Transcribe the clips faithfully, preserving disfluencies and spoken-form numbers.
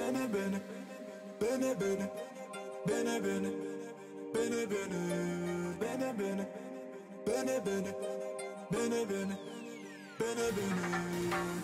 Bene bene, bene bene, bene bene, bene bene, bene bene, bene bene, bene bene, bene bene.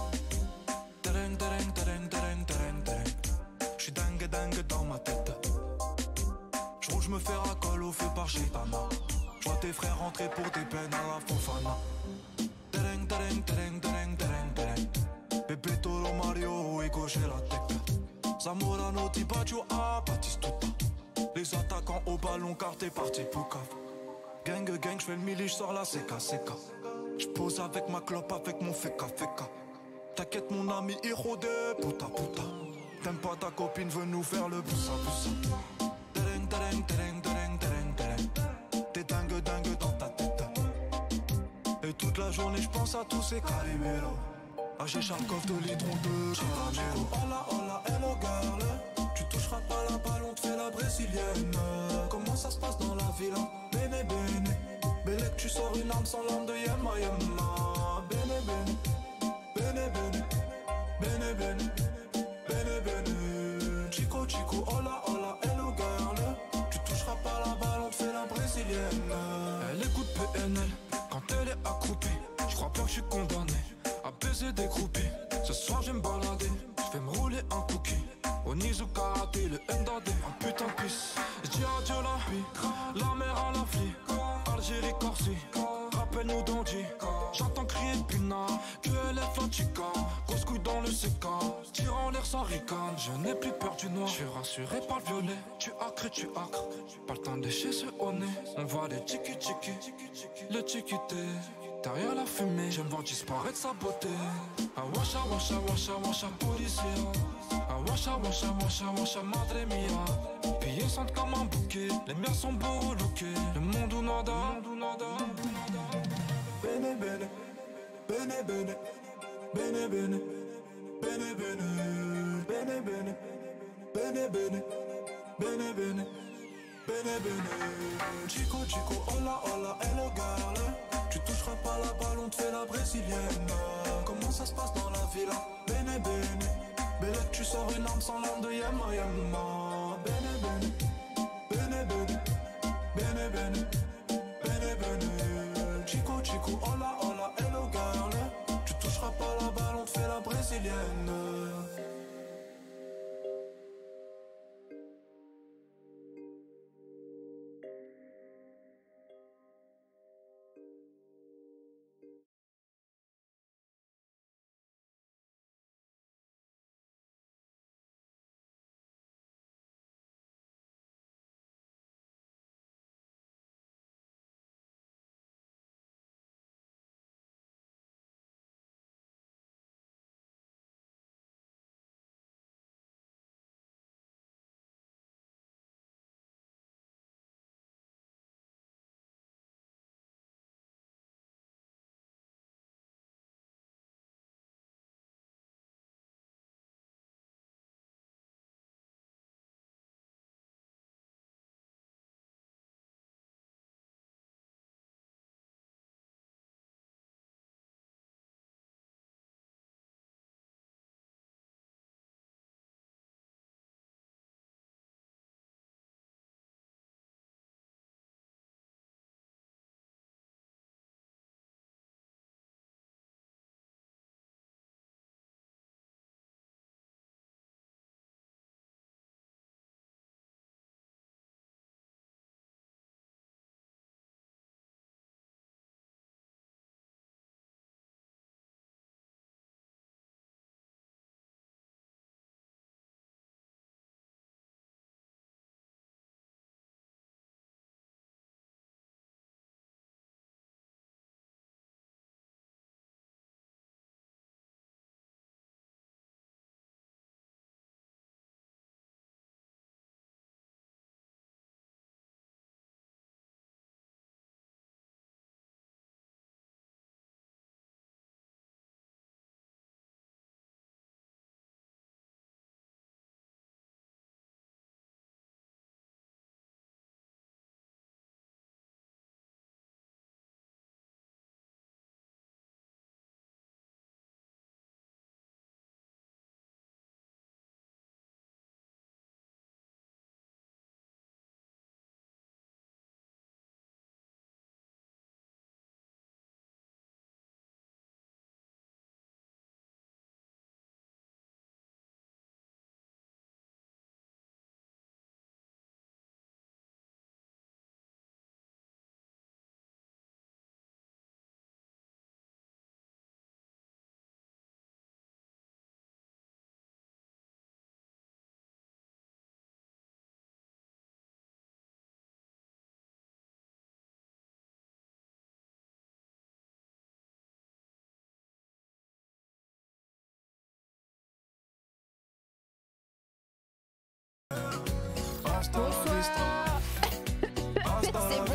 Tereng tereng tereng tereng tereng tereng. J'suis dingue dingue dans ma tête. J'roule, j'me fais racole au feu par Shaitana. J'vois tes frères rentrer pour des peines à la Fofana. Tereng tereng tereng tereng tereng tereng. Bébé Toro Mario et gauche la tech. Zamorano, Tibaggio, ah, Batistuta. Les attaquants au ballon car t'es parti pour cave. Gang gang, j'fais le mili, j'sors la C K C K. J'pose avec ma clope, avec mon feka feka. T'inquiète mon ami, héros de puta puta. T'aimes pas ta copine, veut nous faire le boussa boussa. Tereng tereng tereng tereng tereng tereng. T'es dingue dingue dans ta tête. Et toute la journée j'pense à tous ces cariberos. Ah j'ai Charkov de litron de caramelo. Hola hola hello girl. Tu toucheras pas la balle, on te fait la brésilienne. Comment ça se passe dans la villa? Bene bene. Belle que tu sors une arme sans l'arme de Yema Yema. Bene bene. Bene bene. Bene bene. Bene bene. Chico chico hola hola hello girl. Tu toucheras pas la balle, on te fait la brésilienne. Elle écoute P N L quand elle est accroupie. J'crois pas que j'suis condamné à baiser des groupies. Ce soir j'aime balader, j'vais me rouler un cookie. Au Nizu karaté, le N D A D, un putain de pisse. J'dis adieu la vie, la mer à la flie. Algérie, Corsi, rappelle-nous d'Andy. J'entends crier Puna, que elle est la chica. Grosse couille dans le C K, tire en l'air sans ricane. Je n'ai plus peur du noir, j'suis rassuré par le violet. Tu acres, tu acres, pas le temps de lécher ce au nez. On voit les tiki tiki, le tiki-té. Derrière la fumée, j'aime voir disparaître sa beauté. Ah washa washa washa washa policia. Ah washa washa washa washa madre mia. Pillés sentent comme un bouquet, les miens sont beaux relookés. Le monde ou nada, bene bene, bene bene, bene bene, bene bene, bene bene, bene bene, bene bene, bene bene. Chico chico hola hola hello girl. Tu toucheras pas la balle, on te fait la brésilienne. Comment ça se passe dans la villa? Bene bene. Belle que tu sors une arme sans l'arme de Yema Yema. Bene bene. Bene bene. Bene bene. Bene bene. Chico chico hola hola hello girl. Tu toucheras pas la balle, on te fait la brésilienne.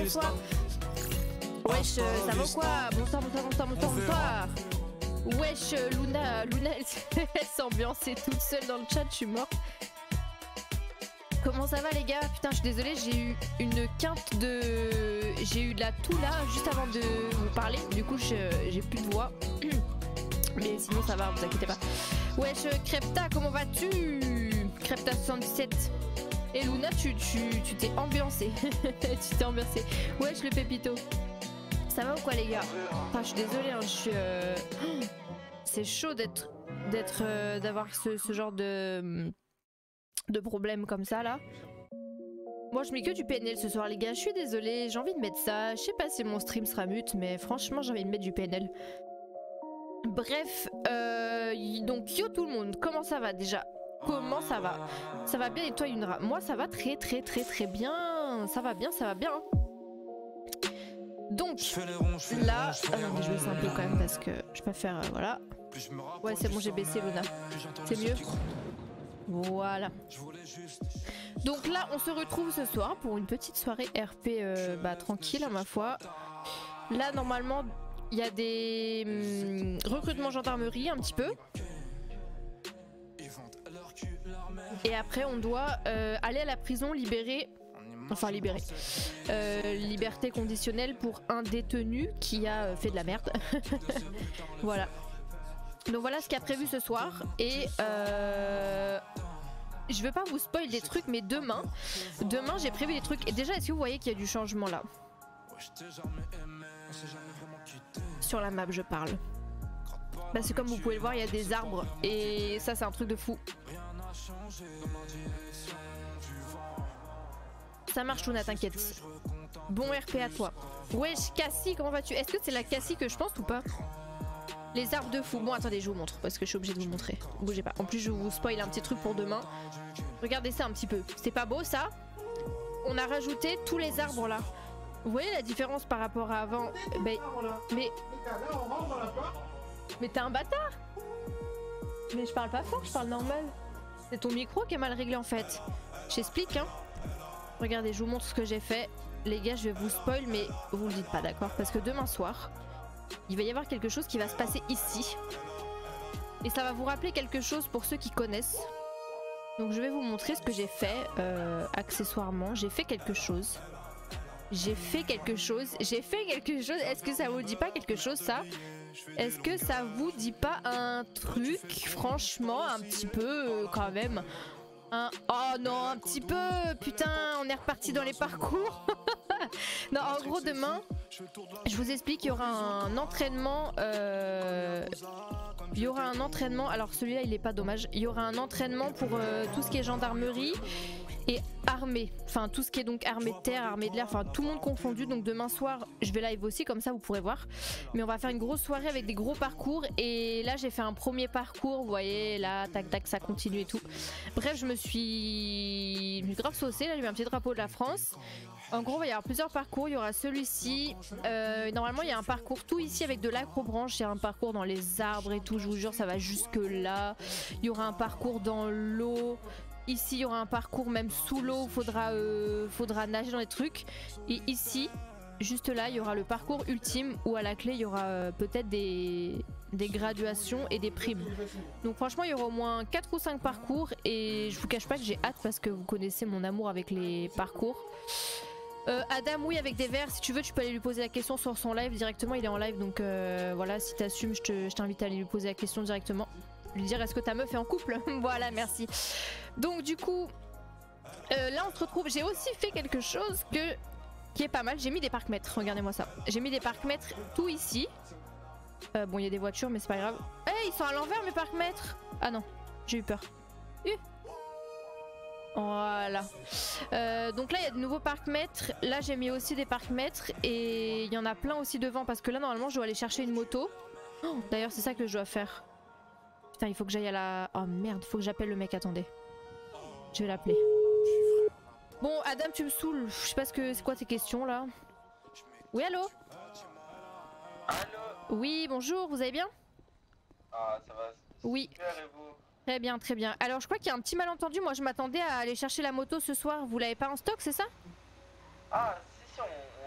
bonsoir. Wesh, euh, ça va ou quoi? Bonsoir, bonsoir, bonsoir, bonsoir, bonsoir. Wesh, euh, Luna, Luna, elle, elle s'est ambiancée toute seule dans le chat, je suis morte. Comment ça va les gars? Putain, je suis désolée, j'ai eu une quinte de... J'ai eu de la toux là, juste avant de vous parler. Du coup, j'ai plus de voix. Mais sinon ça va, vous inquiétez pas. Wesh, Crepta, comment vas-tu? Crepta soixante-dix-sept. Et Luna, tu tu tu t'es ambiancé. Tu t'es ambiancé. Wesh, le Pépito. Ça va ou quoi les gars? Enfin, je suis désolée, hein, je suis... Euh... C'est chaud d'être... d'être... Euh, d'avoir ce, ce genre de... de problème comme ça là. Moi je mets que du P N L ce soir les gars, je suis désolée, j'ai envie de mettre ça. Je sais pas si mon stream sera mute, mais franchement j'ai envie de mettre du P N L. Bref, euh, donc yo tout le monde, comment ça va déjà? Comment ça va? Ça va bien et toi Yunra? Moi ça va très très très très bien. Ça va bien, ça va bien. Donc là, ah non mais je baisse un peu quand même parce que je peux pas faire, euh, voilà. Ouais c'est bon, j'ai baissé Luna. C'est mieux? Voilà. Donc là on se retrouve ce soir pour une petite soirée R P euh, bah, tranquille à ma foi. Là normalement il y a des hum, recrutements gendarmerie un petit peu. Et après on doit euh, aller à la prison libérer, enfin libérer, euh, liberté conditionnelle pour un détenu qui a euh, fait de la merde. Voilà. Donc voilà ce qu'il y a prévu ce soir. Et euh, je veux pas vous spoil des trucs, mais demain, demain j'ai prévu des trucs. Et déjà, est-ce que vous voyez qu'il y a du changement là? Sur la map, je parle. Parce que comme vous pouvez le voir, il y a des arbres. Et ça, c'est un truc de fou. Ça marche, Luna, t'inquiète. Bon R P à toi. Wesh, Cassie, comment vas-tu? Est-ce que c'est la Cassie que je pense ou pas? Les arbres de fou. Bon, attendez, je vous montre parce que je suis obligée de vous montrer. Bougez pas. En plus, je vous spoil un petit truc pour demain. Regardez ça un petit peu. C'est pas beau ça? On a rajouté tous les arbres là. Vous voyez la différence par rapport à avant? Mais. Mais. Mais t'es un bâtard! Mais je parle pas fort, je parle normal. C'est ton micro qui est mal réglé en fait. J'explique, hein. Regardez, je vous montre ce que j'ai fait. Les gars, je vais vous spoil, mais vous le dites pas, d'accord? Parce que demain soir, il va y avoir quelque chose qui va se passer ici. Et ça va vous rappeler quelque chose pour ceux qui connaissent. Donc je vais vous montrer ce que j'ai fait euh, accessoirement. J'ai fait quelque chose. J'ai fait quelque chose. J'ai fait quelque chose. Est-ce que ça vous dit pas quelque chose ça? Est-ce que ça vous dit pas un truc? Franchement, un petit peu euh, quand même. Un... Oh non, un petit peu. Putain, on est reparti dans les parcours. Non, en gros, demain, je vous explique, il y aura un entraînement. Euh... Il y aura un entraînement. Alors celui-là, il est pas dommage. Il y aura un entraînement pour euh, tout ce qui est gendarmerie et armée. Enfin, tout ce qui est donc armée de terre, armée de l'air. Enfin, tout le monde confondu. Donc demain soir, je vais live aussi, comme ça vous pourrez voir. Mais on va faire une grosse soirée avec des gros parcours. Et là, j'ai fait un premier parcours. Vous voyez, là, tac, tac, ça continue et tout. Bref, je me suis, je me suis grave saucée. Là, j'ai mis un petit drapeau de la France. En gros, il va y avoir plusieurs parcours. Il y aura celui-ci. Euh, normalement, il y a un parcours tout ici avec de l'acrobranche. Il y a un parcours dans les arbres et tout. Je vous jure, ça va jusque là. Il y aura un parcours dans l'eau. Ici, il y aura un parcours même sous l'eau. Faudra, euh, faudra nager dans les trucs. Et ici, juste là, il y aura le parcours ultime où à la clé, il y aura euh, peut-être des, des graduations et des primes. Donc franchement, il y aura au moins quatre ou cinq parcours. Et je vous cache pas que j'ai hâte parce que vous connaissez mon amour avec les parcours. Euh, Adam, oui, avec des verres, si tu veux tu peux aller lui poser la question sur son live directement, il est en live donc euh, voilà, si t'assumes je t'invite à aller lui poser la question directement, lui dire est-ce que ta meuf est en couple. Voilà, merci. Donc du coup euh, là on se retrouve, j'ai aussi fait quelque chose que qui est pas mal, j'ai mis des parcs-mètres, regardez-moi ça, j'ai mis des parcs-mètres tout ici. Euh, bon il y a des voitures mais c'est pas grave. Eh hey, ils sont à l'envers mes parcs-mètres. Ah non, j'ai eu peur. Uh. Voilà. Euh, donc là il y a de nouveaux parcs-mètres. Là j'ai mis aussi des parcs-mètres. Et il y en a plein aussi devant. Parce que là normalement je dois aller chercher une moto. Oh, d'ailleurs c'est ça que je dois faire. Putain il faut que j'aille à la... Oh merde, faut que j'appelle le mec, attendez. Je vais l'appeler. Bon Adam tu me saoules. Je sais pas ce que c'est quoi tes questions là. Oui allô. Allô. Oui bonjour, vous allez bien? Ah ça va. Oui. Super, et vous? Très bien, très bien. Alors je crois qu'il y a un petit malentendu. Moi je m'attendais à aller chercher la moto ce soir. Vous l'avez pas en stock, c'est ça? Ah si si, on, on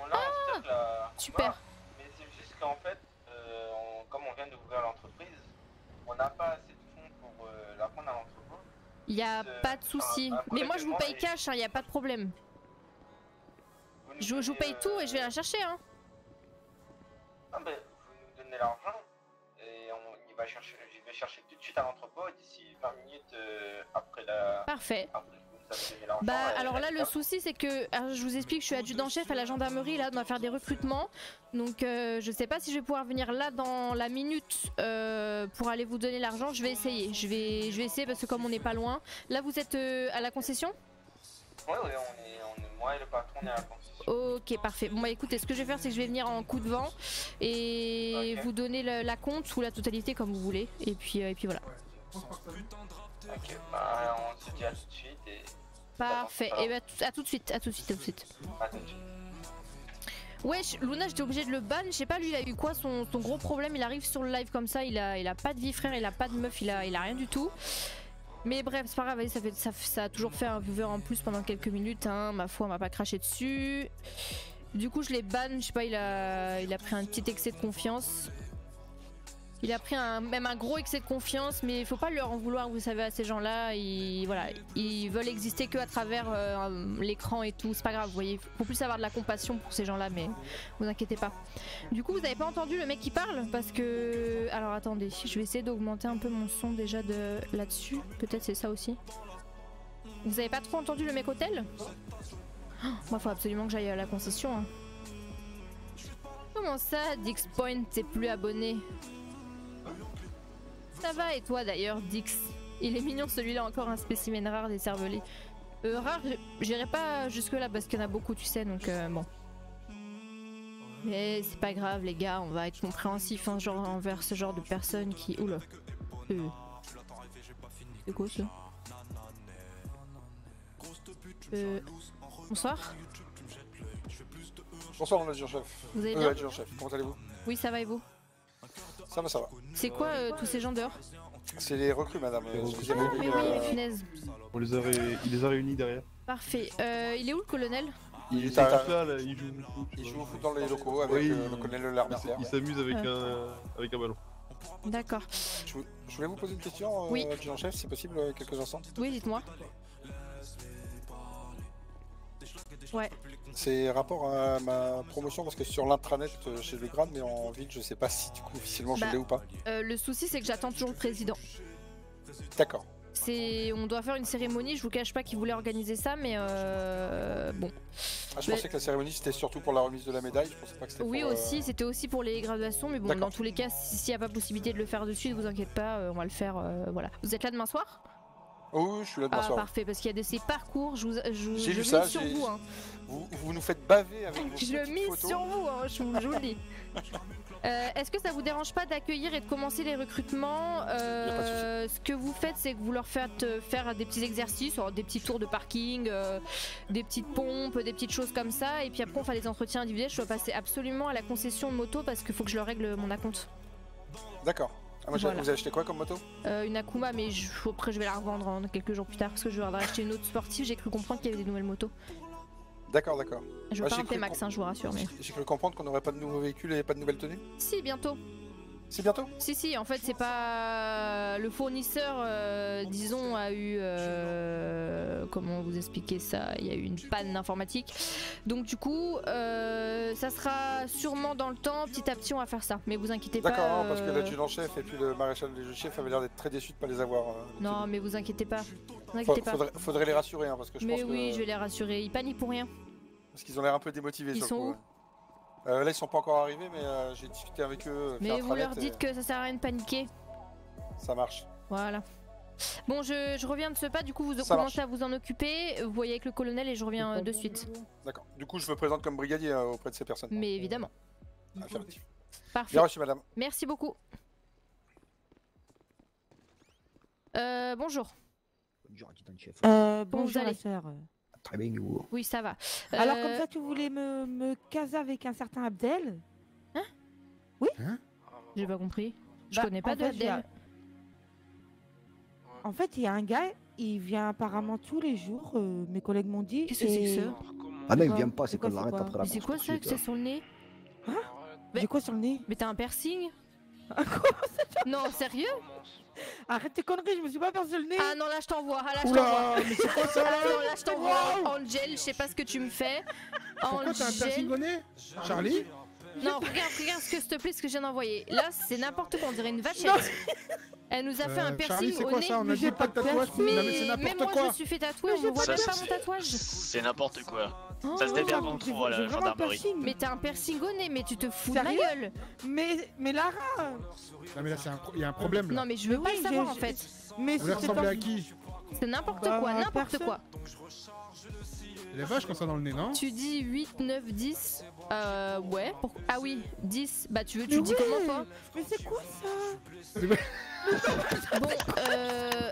on l'a en stock là. super. Voilà. Mais c'est juste qu'en fait, euh, on- comme on vient d'ouvrir l'entreprise, on n'a pas assez de fonds pour euh, la prendre à l'entrepôt. Il y a Euh, pas de souci. un- un Mais moi je vous prélèvement paye et- cash, il y a pas de problème. Vous nous Je, je vous donnez, paye tout et je vais euh, la chercher hein. Ah ben, vous nous donnez l'argent et on il va chercher, je vais chercher tout de suite à l'entrepôt d'ici vingt minutes euh, après la. Parfait. Après que vous nous avez donné l'argent. Bah et- alors là et- le souci c'est que, alors, je vous explique, je suis adjudant-chef à la gendarmerie, là on doit faire des recrutements. Donc euh, je sais pas si je vais pouvoir venir là dans la minute euh, pour aller vous donner l'argent, je vais essayer. Je vais, je vais essayer parce que comme on n'est pas loin. Là vous êtes euh, à la concession? Ouais, ouais, on est, on est, moi et le patron, on est à la concession. Ok parfait. Bon bah écoutez, ce que je vais faire c'est que je vais venir en coup de vent et Ok. vous donner le- la compte ou la totalité comme vous voulez. Et puis, euh, et puis voilà. Ok, bah on se dit à tout de suite et. Parfait. Et bah à tout de suite, à tout de suite, à tout de suite. À tout de suite. Wesh, Luna, j'étais obligé de le ban. Je sais pas, lui, il a eu quoi son, son gros problème. Il arrive sur le live comme ça. Il a, il a pas de vie, frère. Il a pas de meuf. Il a, il a rien du tout. Mais bref, c'est pas grave. Ça, fait, ça, ça a toujours fait un viewer en plus pendant quelques minutes. Hein. Ma foi, on m'a pas craché dessus. Du coup, je l'ai ban. Je sais pas, il a, il a pris un petit excès de confiance. Il a pris un, même un gros excès de confiance, mais il faut pas leur en vouloir, vous savez, à ces gens-là. Ils, voilà, ils veulent exister que à travers euh, l'écran et tout. C'est pas grave, vous voyez. Faut plus avoir de la compassion pour ces gens-là, mais vous inquiétez pas. Du coup, vous avez pas entendu le mec qui parle parce que. Alors attendez, je vais essayer d'augmenter un peu mon son déjà de là-dessus. Peut-être c'est ça aussi. Vous avez pas trop entendu le mec hôtel? Oh, moi, faut absolument que j'aille à la concession. Hein. Comment ça, Dix Point, t'es plus abonné? Ça va et toi d'ailleurs, Dix? Il est mignon celui-là, encore un spécimen rare des cervelets. Euh, rare, j'irai pas jusque là parce qu'il y en a beaucoup, tu sais, donc euh, bon. Mais c'est pas grave les gars, on va être compréhensif hein, genre, envers ce genre de personnes qui... Oula. Euh... C'est quoi ça? Euh... Bonsoir. Bonsoir mon adjudant-chef. Vous allez Euh, bien? adjudant-chef, comment allez-vous? Oui, ça va et vous? Ça va, ça va. C'est quoi euh, tous ces gens dehors? C'est les recrues, madame. Les Euh, recrues. excusez-moi, Ah mais euh, oui, punaise. On les a ré- Il les a réunis derrière. Parfait. Euh, il est où le colonel? Il Il est est à- tous là, là, il joue au foot, tu Ils vois. jouent au foot dans les locaux avec Oui, euh, le colonel Lermitière. Il s'amuse avec, Ouais. un... avec un ballon. D'accord. Je, vou- je voulais vous poser une question, euh, Oui. adjudant-chef, si c'est possible, euh, quelques instants. Oui, dites-moi. Ouais. C'est rapport à ma promotion, parce que sur l'intranet, euh, j'ai le grade, mais en ville, je sais pas si du coup officiellement Bah. je l'ai ou pas. Euh, le souci c'est que j'attends toujours le président. D'accord. C'est, on doit faire une cérémonie. Je vous cache pas qu'ils voulaient organiser ça, mais euh... bon. Ah, je Mais- pensais que la cérémonie c'était surtout pour la remise de la médaille, je pensais pas que c'était Oui pour, euh, aussi, c'était aussi pour les graduations, mais bon, D'accord. dans tous les cas, si- s'il n'y a pas possibilité de le faire de suite, vous inquiétez pas, euh, on va le faire. euh, voilà. Vous êtes là demain soir? Oh oui, je suis là demain Ah soir. parfait, parce qu'il y a de ces parcours. Je vous, je, J'ai je vu mise ça, sur j'ai- vous. Hein. Vous, vous nous faites baver avec vos Je petites mise photos. sur vous, hein, je, vous, je vous le dis. Euh, Est-ce que ça vous dérange pas d'accueillir et de commencer les recrutements? Euh, Y a pas de Ce que vous faites, c'est que vous leur faites euh, faire des petits exercices, alors des petits tours de parking, euh, des petites pompes, des petites choses comme ça. Et puis après, on fait des entretiens individuels. Je dois passer absolument à la concession de moto parce qu'il faut que je leur règle mon acompte. D'accord. Ah, moi, j'ai- Voilà. Vous avez acheté quoi comme moto? Euh, une Akuma, mais je, après, je vais la revendre hein, quelques jours plus tard parce que je vais acheter une autre sportive. J'ai cru comprendre qu'il y avait des nouvelles motos. D'accord, d'accord. Je veux Bah, pas j'ai un cru P-Max, com- hein, je vous rassure. Mais... J'ai cru comprendre qu'on n'aurait pas de nouveaux véhicules et pas de nouvelles tenues. Si, bientôt. C'est bientôt? Si si, en fait c'est pas le fournisseur, euh, disons, a eu euh, comment vous expliquer ça, il y a eu une panne informatique, donc du coup euh, ça sera sûrement dans le temps, petit à petit on va faire ça, mais vous inquiétez pas. D'accord, non, parce que euh, l'adjudant-chef et puis le maréchal des chefs avaient l'air d'être très déçus de pas les avoir. euh, Non mais vous inquiétez pas, vous Fa- inquiétez pas. faudrait, faudrait les rassurer, hein, parce que je Mais pense oui, que... je vais les rassurer, ils paniquent pour rien. Parce qu'ils ont l'air un peu démotivés. Ils sur le sont coup, où ouais. Euh, Là, ils sont pas encore arrivés, mais euh, j'ai discuté avec eux. Mais vous leur dites que ça sert à rien de paniquer. Ça marche. Voilà. Bon, je, je reviens de ce pas, du coup vous Ça commencez à vous en occuper, vous voyez avec le colonel et je reviens euh, de suite. D'accord. Du coup, je me présente comme brigadier euh, auprès de ces personnes. Mais évidemment. Affirmatif. Parfait. Bien reçu, madame. Merci beaucoup. Euh, bonjour. Bonjour, adjudant-chef. Euh, Comment vous bonjour allez la sœur. Très bien, vous. Oui, ça va. Alors Euh, comme ça, tu voulais me, me caser avec un certain Abdel? J'ai pas compris. Je Bah, connais pas en de fait, il y a- Adèle. En fait, il y a un gars, il vient apparemment tous les jours, euh, mes collègues m'ont dit. Qu'est-ce que c'est que et ça? Ah non, il Quoi vient pas, c'est C'est quoi, qu'on c'est l'arrête quoi après la Mais c'est course quoi tout de ça que suite, c'est sur le nez? Mais- J'ai quoi sur le nez? Mais t'as un piercing? Ah, quoi? Non, sérieux? Arrête tes conneries, je me suis pas fait sur le nez. Ah non, là je t'envoie, ah là je t'envoie. Oula, mais c'est quoi ça Ah non, là je t'envoie. Wow. Angel, je sais pas ce que tu me fais. Pourquoi t'as un piercing au nez Charlie? Non, regarde, regarde ce que s'il te plaît, ce que je viens d'envoyer. Là, c'est n'importe quoi, on dirait une vachette. Elle nous a fait un Euh, piercing Charlie, c'est au quoi nez. ça? On a Mais dit j'ai pas de pas de tatouage. piercing. Non, mais c'est Mais même n'importe moi quoi. je me suis fait tatouer, Mais on j'ai me voit pas même de pas mon piercing. tatouage. C'est n'importe quoi. Oh, Ça se démerde j'ai- entre j'ai trop à la vraiment un gendarmerie. piercing. mais t'as un piercing au nez, mais tu te fous de ma Sérieux? gueule. Mais, mais Lara. Non, mais là, c'est un pro- il y a un problème là. Non mais je veux Mais pas oui, le savoir j'ai- en fait. Mais Vous voulez c'était ressembler pas- à qui? C'est n'importe Bah, quoi, n'importe personne. quoi. Les vaches quand ça dans le nez, non? Tu dis huit, neuf, dix. Euh ouais. Pour- Ah oui, dix. Bah tu veux, tu Mais dis ouais. comment toi? Mais c'est quoi ça? Bon, euh...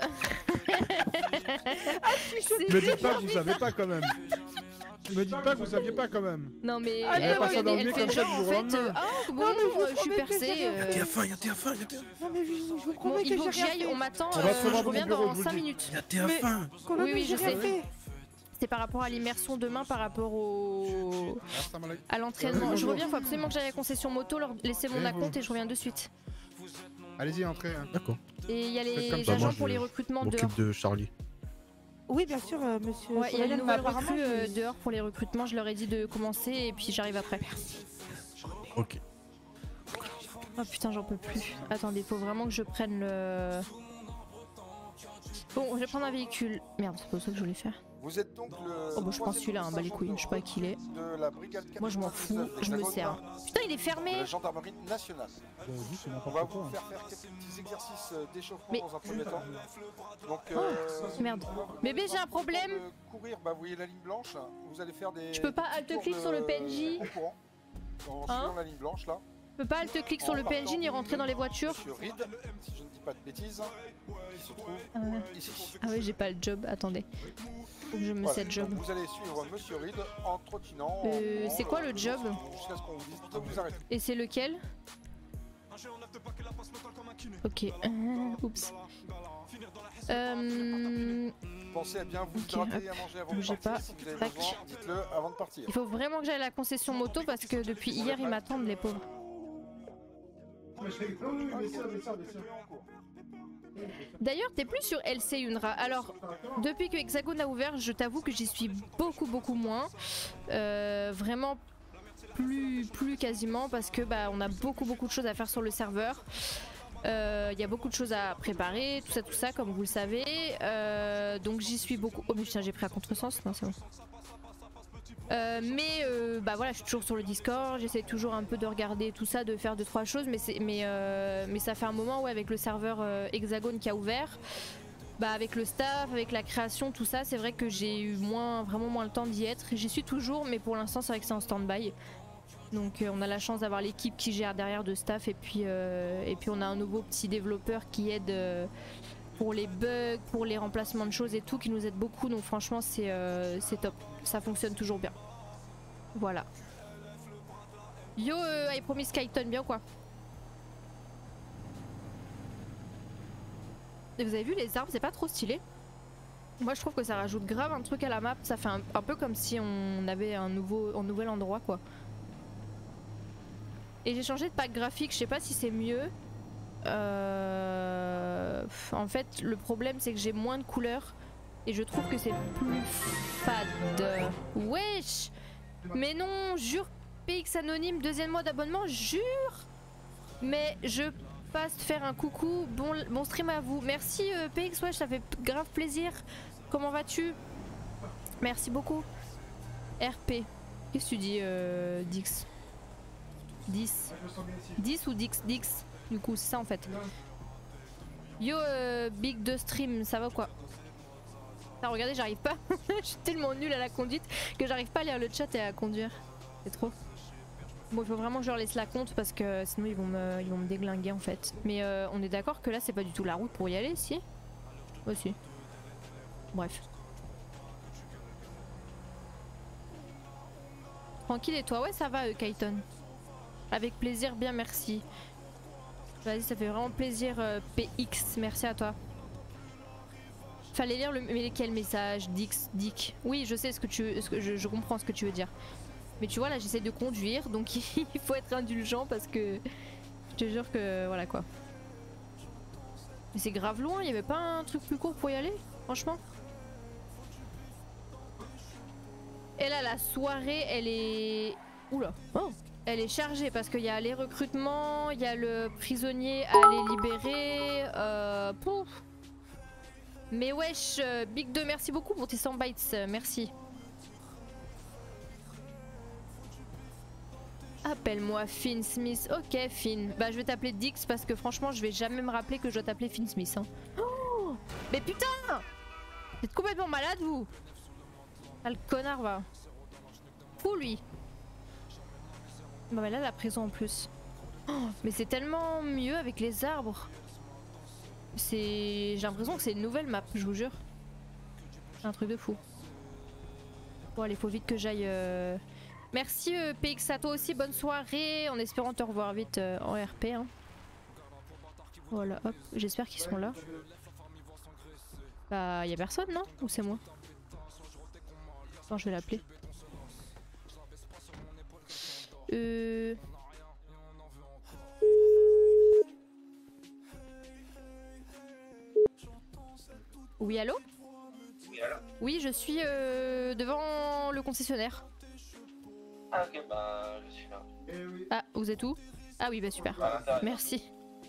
C'est- Me dites pas que vous savez pas quand même. Me dites pas que vous saviez pas quand même. Non mais Ah, elle, pas ça elle- dans le elle nez fait comme ça genre du en jour au fait, euh, lendemain. ah bon, Non, mais je vous euh, je suis promets que percée. j'ai rien euh, fait. faim, y'a T F un, y'a T F un. Non mais je, je vous Bon, promets il que faut j'ai que j'y rien aille, fait. on m'attend, On va euh, se voir je dans reviens mon bureau, dans je vous cinq le dis. minutes. Y'a T F un. Comment Oui, oui, j'ai je rien sais. fait? C'est par rapport à l'immersion demain, par rapport au... Assalamu à l'entraînement. Oui, Je bonjour. reviens, faut absolument que j'aille à la concession moto, leur laisser mon Oui, acompte bonjour. et je reviens de suite. Allez-y, entrez. hein. D'accord. Et il y a Faites les comme ça, agents moi, pour je les recrutements dehors. M'occupe de Charlie. Oui, bien sûr, euh, monsieur. Ouais, il y a une Solène, nouvelle mais apparemment, recrue euh, je- dehors pour les recrutements, je leur ai dit de commencer et puis j'arrive après. Ok. Oh putain, j'en peux plus. Attendez, faut vraiment que je prenne le... Bon, je vais prendre un véhicule. Merde, c'est pas ça que je voulais faire. Vous êtes donc le. Oh bah je prends celui-là, hein, bah les couilles, je sais pas qui il est. De la brigade Moi je m'en fous, je me sers. Putain, il est De fermé. la gendarmerie nationale. Bah, oui, c'est On va n'importe vous quoi. faire faire quelques petits exercices euh, d'échauffement Mais- dans un premier temps. Donc, Oh, euh, merde. on va vous Bébé, demander j'ai un dans temps problème. de Courir, bah vous voyez la ligne blanche. Vous allez faire des. Je peux pas des alt tours clic de- sur le P N J. en courant. En Hein suivant la ligne blanche là. Je peux pas alt-clic sur le P N J ni rentrer dans les voitures. Monsieur Reed, si je ne dis pas de bêtises, qui se trouve Ah ouais. ici. Ah ouais, j'ai pas le job, attendez. Faut que je me Voilà. set job. Donc vous allez suivre Monsieur Reed en trottinant. en Euh, courant, c'est quoi le job? Jusqu'à ce qu'on vous dise de vous arrêter. Et c'est lequel? Ok. Euh, oups. Euh, Pensez à bien vous Ok, hydrater et à manger avant bougez de partir. pas. Si vous avez Tac. besoin, dites-le avant de partir. il faut vraiment que j'aille à la concession moto parce que depuis hier ils m'attendent les pauvres. D'ailleurs, t'es plus sur L C Unra. Alors, depuis que Hexagone a ouvert, je t'avoue que j'y suis beaucoup beaucoup moins. Euh, vraiment plus plus quasiment parce que bah on a beaucoup beaucoup de choses à faire sur le serveur. Euh, Il y a beaucoup de choses à préparer, tout ça tout ça comme vous le savez. Euh, donc j'y suis beaucoup. Oh mais putain, j'ai pris à contresens. Non, c'est bon. Euh, mais euh, bah voilà, je suis toujours sur le Discord, j'essaie toujours un peu de regarder tout ça, de faire deux trois choses, mais c'est mais euh, mais ça fait un moment ouais avec le serveur euh, Hexagone qui a ouvert, bah avec le staff, avec la création, tout ça, c'est vrai que j'ai eu moins vraiment moins le temps d'y être. J'y suis toujours, mais pour l'instant c'est vrai que c'est en stand-by. Donc euh, on a la chance d'avoir l'équipe qui gère derrière de staff et puis euh, et puis on a un nouveau petit développeur qui aide. Euh, pour les bugs, pour les remplacements de choses et tout, qui nous aide beaucoup, donc franchement c'est euh, c'est top, ça fonctionne toujours bien. Voilà. Yo, euh, I promise Kyton, bien quoi. Et vous avez vu les arbres, c'est pas trop stylé. Moi je trouve que ça rajoute grave un truc à la map, ça fait un, un peu comme si on avait un nouveau, un nouvel endroit quoi. Et j'ai changé de pack graphique, je sais pas si c'est mieux. Euh... En fait, le problème c'est que j'ai moins de couleurs et je trouve que c'est plus fade. Wesh! Mais non, jure, P X Anonyme, deuxième mois d'abonnement, jure! Mais je passe faire un coucou, bon, bon stream à vous. Merci euh, P X, wesh, ça fait grave plaisir. Comment vas-tu? Merci beaucoup. R P, qu'est-ce que tu dis, euh, Dix? dix. dix ou Dix? Dix. Du coup, c'est ça en fait. Yo, euh, Big de Stream, ça va quoi? Ah, regardez, j'arrive pas. Je suis tellement nulle à la conduite que j'arrive pas à lire le chat et à conduire. C'est trop. Bon, il faut vraiment que je leur laisse la compte parce que sinon ils vont me, ils vont me déglinguer en fait. Mais euh, on est d'accord que là, c'est pas du tout la route pour y aller, si? Ouais, si. Bref. Tranquille et toi? Ouais, ça va, euh, Kyton. Avec plaisir, bien merci. Vas-y, ça fait vraiment plaisir, euh, P X, merci à toi. Fallait lire le. Mais quel message? Dix, Dick. Oui, je sais ce que tu. Ce que je, je comprends ce que tu veux dire. Mais tu vois, là, j'essaie de conduire, donc il faut être indulgent parce que. Je te jure que. Voilà quoi. Mais c'est grave loin, il y avait pas un truc plus court pour y aller? Franchement. Et là, la soirée, elle est. Oula. Oh. Elle est chargée parce qu'il y a les recrutements, il y a le prisonnier à les libérer. Euh. Pouf. Mais wesh, euh, Big deux, merci beaucoup pour tes cent bytes, euh, merci. Appelle-moi Finn Smith. Ok, Finn. Bah, je vais t'appeler Dix parce que franchement, je vais jamais me rappeler que je dois t'appeler Finn Smith. Hein. Oh, mais putain! Vous êtes complètement malade, vous? Ah, le connard, va. Fou, lui. Bah, mais là, la prison en plus. Oh, mais c'est tellement mieux avec les arbres. C'est... J'ai l'impression que c'est une nouvelle map, je vous jure. Un truc de fou. Bon, allez, faut vite que j'aille... Euh... Merci euh, P X à toi aussi, bonne soirée, en espérant te revoir vite euh, en R P. Hein. Voilà, hop, j'espère qu'ils seront là. Bah, y a personne, non? Ou c'est moi? Non, je vais l'appeler. Euh... Oui, allô? Oui, alors. Oui, je suis euh, devant le concessionnaire. Ah, ok, bah, je suis là. Ah, vous êtes où? Ah oui, bah super. À l'intérieur. Merci.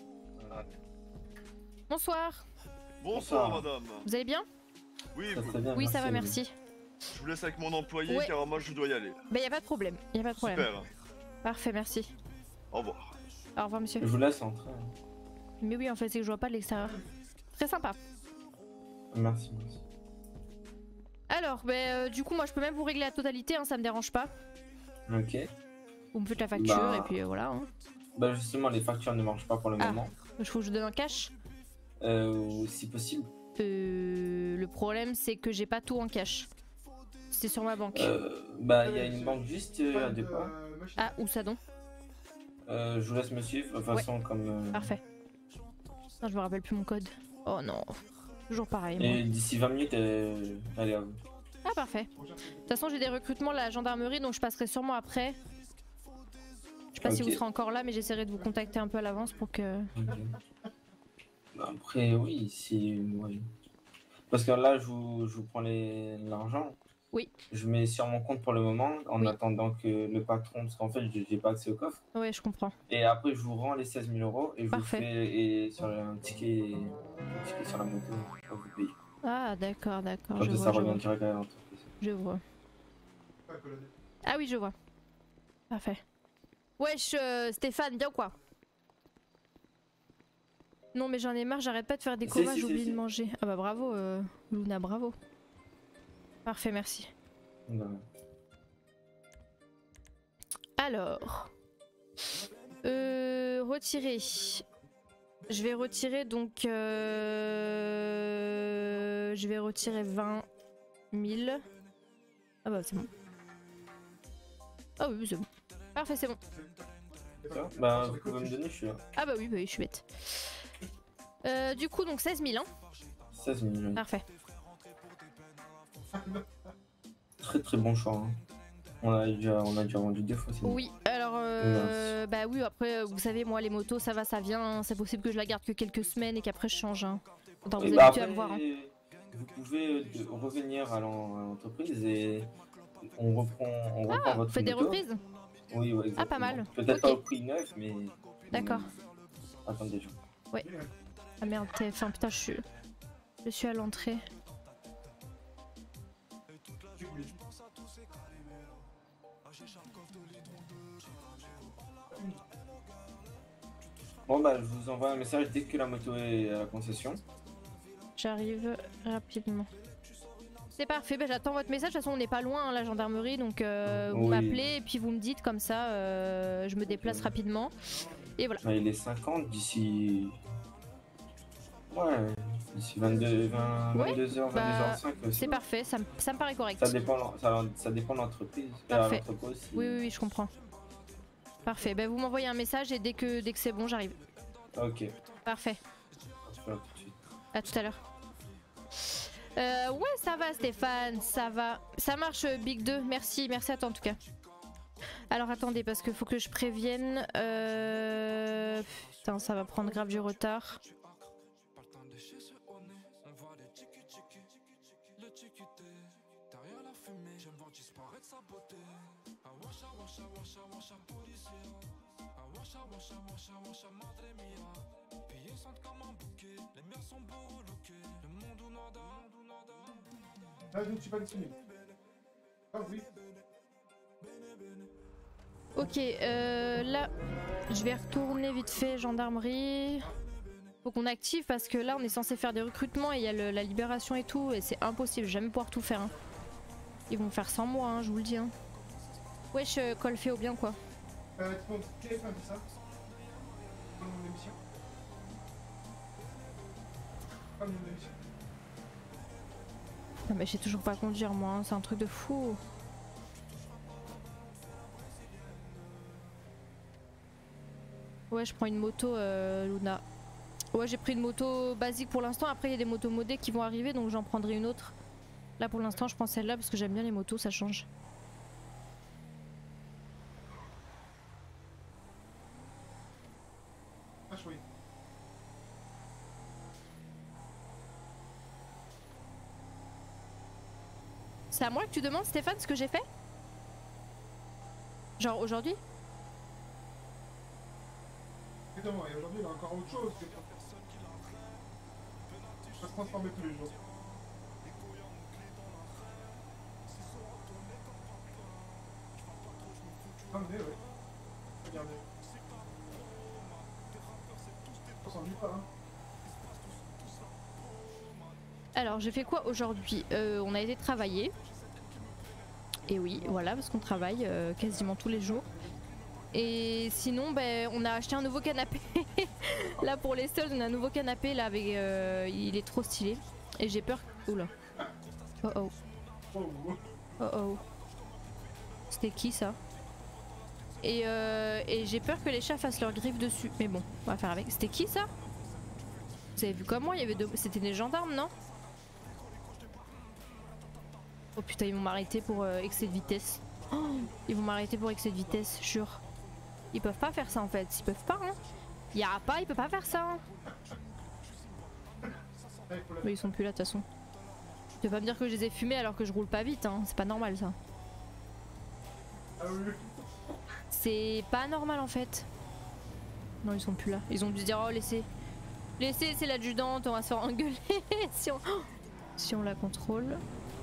Bonsoir. Bonsoir, Bonsoir. madame. Vous allez bien? Oui, Ça vous- très bien, Oui, ça va, merci. merci. je vous laisse avec mon employé Ouais. car moi je dois y aller. Bah, y a pas de problème. Y a pas de problème. Super. Parfait, merci. Au revoir. Au revoir, monsieur. Je vous laisse entrer. Mais oui, en fait, c'est que je vois pas de l'extérieur. Très sympa. Merci, merci. Alors, bah, euh, du coup, moi, je peux même vous régler la totalité, hein, ça me dérange pas. Ok. Vous me faites la facture Bah. et puis euh, voilà. Hein. Bah, justement, les factures ne marchent pas pour le Ah. moment. Je faut que je vous donne en cash. Euh, si possible. Euh, le problème, c'est que j'ai pas tout en cash. C'est sur ma banque. Euh, bah, il y a une banque juste euh, à deux pas. Ah, où ça donc? Euh, je vous laisse me suivre, de toute façon, comme. euh, Parfait. Non, je me rappelle plus mon code. Oh non. Toujours pareil. Moi. Et d'ici vingt minutes, euh, allez à vous. Ah, parfait. De toute façon, j'ai des recrutements à la gendarmerie, donc je passerai sûrement après. Je sais pas si Ok. vous serez encore là, mais j'essaierai de vous contacter un peu à l'avance pour que... Ok. Bah, après, oui, si. Ouais. Parce que là, je vous, je vous prends les- l'argent. Oui. Je mets sur mon compte pour le moment, en Oui. attendant que le patron, parce qu'en fait, j'ai j'ai pas accès au coffre. Ouais, je comprends. Et après, je vous rends les seize mille euros et je Parfait. vous fais et sur un ticket, un ticket sur la moto pour vous payer. Ah, d'accord, d'accord. Comme Je ça, vois, ça je revient vois. direct à l'entreprise. Je vois. Ah oui, je vois. Parfait. Wesh, euh, Stéphane, bien ou quoi? Non, mais j'en ai marre, j'arrête pas de faire des Si, comas, si, j'ai si, oublié si. de manger. Ah bah bravo, euh, Luna, bravo. Parfait, merci. Voilà. Alors, euh, retirer. Je vais retirer donc, euh, je vais retirer vingt mille. Ah bah c'est bon. Ah oui, c'est bon. Parfait, c'est bon. Ça, bah, vous pouvez me donner, je suis là. Ah bah oui, bah oui, je suis bête. Euh, du coup, donc seize mille, hein. seize mille. Parfait. Très très bon choix. Hein. On a déjà, on a déjà vendu deux fois. c'est bon. Oui, alors, euh, bah oui, après, vous savez, moi, les motos, ça va, ça vient. C'est possible que je la garde que quelques semaines et qu'après je change. Hein. Attends, vous Et êtes bah, habitués à après, me voir. Hein. vous pouvez de- revenir à l'en- à l'entreprise et on reprend, on reprend Ah, votre vous faites des moto. reprises? Oui, oui, Ah, pas mal. Peut-être Ok. pas au prix neuf, mais. D'accord. Attendez, je. Ah merde, t'es- enfin putain, je suis, je suis à l'entrée. Bon bah, je vous envoie un message dès que la moto est à la concession. J'arrive rapidement. C'est parfait, bah, j'attends votre message. De toute façon, on n'est pas loin, hein, la gendarmerie, donc euh, vous Oui. m'appelez et puis vous me dites comme ça, euh, je me déplace rapidement. Et voilà. Bah, il est cinquante d'ici. Ouais, d'ici vingt-deux, vingt, Ouais, vingt-deux heures, bah, vingt-deux heures cinq. C'est parfait, ça, me- ça me paraît correct. Ça dépend, ça, ça dépend de l'entreprise. Et à Parfait. l'entrepôt aussi. Oui, oui, oui, je comprends. Parfait, bah, vous m'envoyez un message et dès que, dès que c'est bon, j'arrive. Ok, Parfait, je fais là tout de suite. à tout à l'heure. Euh, ouais, ça va Stéphane, ça va. Ça marche Big deux, merci, merci à toi en tout cas. Alors attendez, parce qu'il faut que je prévienne. Euh... Putain, ça va prendre grave du retard. Là, je ne suis pas disponible. Ah oui. Ok, euh, là, je vais retourner vite fait gendarmerie. Faut qu'on active parce que là, on est censé faire des recrutements et il y a le, la libération et tout, et c'est impossible, je vais jamais pouvoir tout faire. Hein. Ils vont faire sans moi, hein, je vous le dis. Hein. Wesh, euh, Colféo bien quoi. Euh, tu penses quel est fait ça dans mon émission? Pas mon émission. Non mais je sais toujours pas conduire moi, hein. C'est un truc de fou. Ouais, je prends une moto euh, Luna. Ouais, j'ai pris une moto basique pour l'instant, après il y a des motos modées qui vont arriver donc j'en prendrai une autre. Là pour l'instant je prends celle-là parce que j'aime bien les motos, ça change. Ah, chouette. C'est à moi que tu demandes Stéphane ce que j'ai fait? Genre aujourd'hui? Évidemment, et aujourd'hui il y a encore autre chose que ça se transformer tous les jours. Regardez, ouais. Regardez. On s'ennuie pas, hein. Alors j'ai fait quoi aujourd'hui? euh, On a été travailler. Et oui, voilà, parce qu'on travaille euh, quasiment tous les jours. Et sinon, ben, on a acheté un nouveau canapé. Là pour les soldes, on a un nouveau canapé là avec, euh, il est trop stylé. Et j'ai peur. Oula. Oh oh. Oh oh. C'était qui ça? Et, euh, et j'ai peur que les chats fassent leurs griffes dessus. Mais bon, on va faire avec. C'était qui ça? Vous avez vu comme moi? Il y avait deux... C'était des gendarmes, non? Oh putain, ils vont m'arrêter pour euh, excès de vitesse. Oh, ils vont m'arrêter pour excès de vitesse, jure. Ils peuvent pas faire ça en fait, ils peuvent pas hein. Y'a pas, ils peuvent pas faire ça hein. Mais ils sont plus là de toute façon. Tu vas pas me dire que je les ai fumés alors que je roule pas vite hein, c'est pas normal ça. C'est pas normal en fait. Non ils sont plus là, ils ont dû se dire oh laissez. Laissez, c'est l'adjudante, on va se faire engueuler si on... si on la contrôle.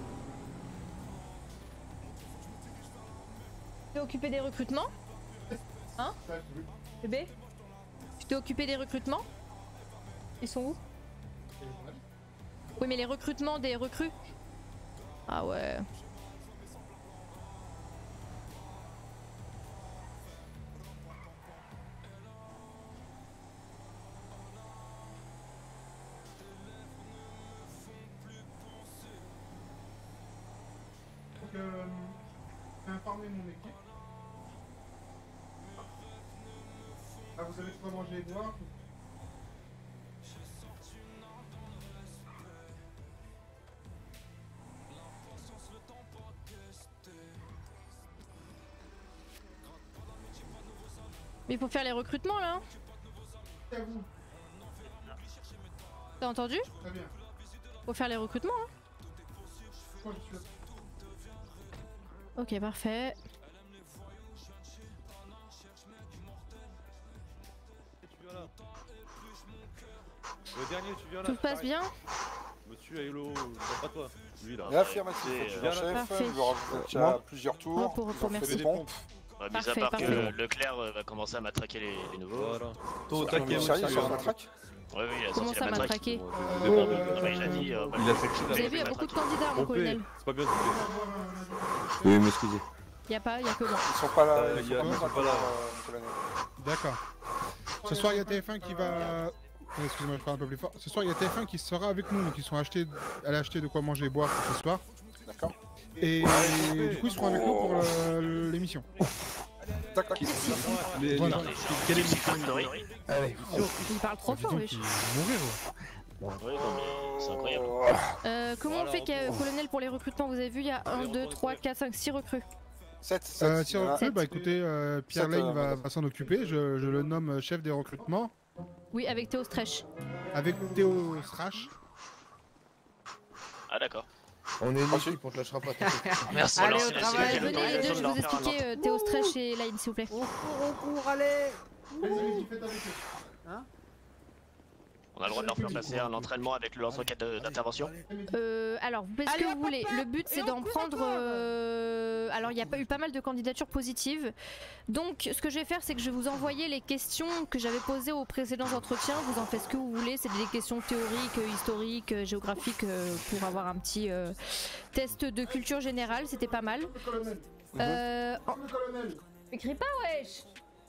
Tu t'es occupé des recrutements? Hein? Bébé? Tu t'es occupé des recrutements? Ils sont où? Oui mais les recrutements des recrues? Ah ouais. Donc euh, j'ai informé mon équipe. Ah, vous savez quoi manger et boire? Mais il faut faire les recrutements là. C'est à vous. T'as entendu? Très bien. Faut faire les recrutements hein. Moi, je suis là. Ok parfait. Le dernier, tu viens là. Tout se passe bien? Monsieur Hello, non pas toi. Lui là. Et affirmatif, tu viens chef, Parfait. vous aurez déjà plusieurs tours. Moi, pour- ils pour ont fait merci. des pompes. Ouais, mis Parfait, à part parfait. que Leclerc euh, va commencer à matraquer les, les nouveaux. Voilà. Toi, Toi, au taquet, commissariat, monsieur. sur la traque. Ouais, oui, il a Comment sorti ça la m'a matraque. traqué? Bon, Non, bon, mais il a dit. euh, Il a fait que Vous avez vu, il y a beaucoup de candidats mon Pompé, colonel. c'est pas bien. Oui, m'excusez. Y a pas, y a que moi. Ils sont pas là, Euh, ils y a- sont ils pas sont là, pas là. euh, colonel. D'accord. Ce soir, il y a T F un qui va... Oh, excusez-moi, je parle un peu plus fort. Ce soir, il y a T F un qui sera avec nous, donc ils sont achetés, allés acheter de quoi manger et boire pour ce soir. D'accord. Et du coup, ils seront avec nous pour euh, l'émission. D'accord. Mais Voilà. quelle émission Factory. Allez, Il parle trop fort, Disons wesh. qu'ils vont mourir, ouais. Ouais, non, mais c'est incroyable. Euh, comment Voilà, on fait, on qu'il y a- peut- colonel, pour les recrutements? Vous avez vu, il y a un, Allez, on deux, prend les trois, collègues. quatre, cinq, six recrues. sept, Euh, sept. si recrue, bah écoutez, euh, Pierre Sept, Lane euh, va, madame. va s'en occuper, je, je le nomme chef des recrutements, Oui, avec Théo Stresch. avec Théo Strash. Ah d'accord. On est une équipe, on te lâchera pas. Merci. Allez, alors, au c'est la travail, série qui a Venez les deux, je vais vous l'autorisation de leur faire un expliquer euh, Théo Stresch et Line, s'il vous plaît. On court, on court, allez. On a le droit de leur faire passer un entraînement avec le lance-roquette de- d'intervention. Euh, alors, vous faites ce Allez, que hop, vous voulez. hop, Le but, c'est et on d'en court prendre. encore. euh, Alors, il y a pas eu pas mal de candidatures positives. Donc, ce que je vais faire, c'est que je vais vous envoyer les questions que j'avais posées aux précédents entretiens. Vous en faites ce que vous voulez. C'est des questions théoriques, euh, historiques, euh, géographiques, euh, pour avoir un petit euh, test de culture générale. C'était pas mal. Euh... en- Écris pas, wesh.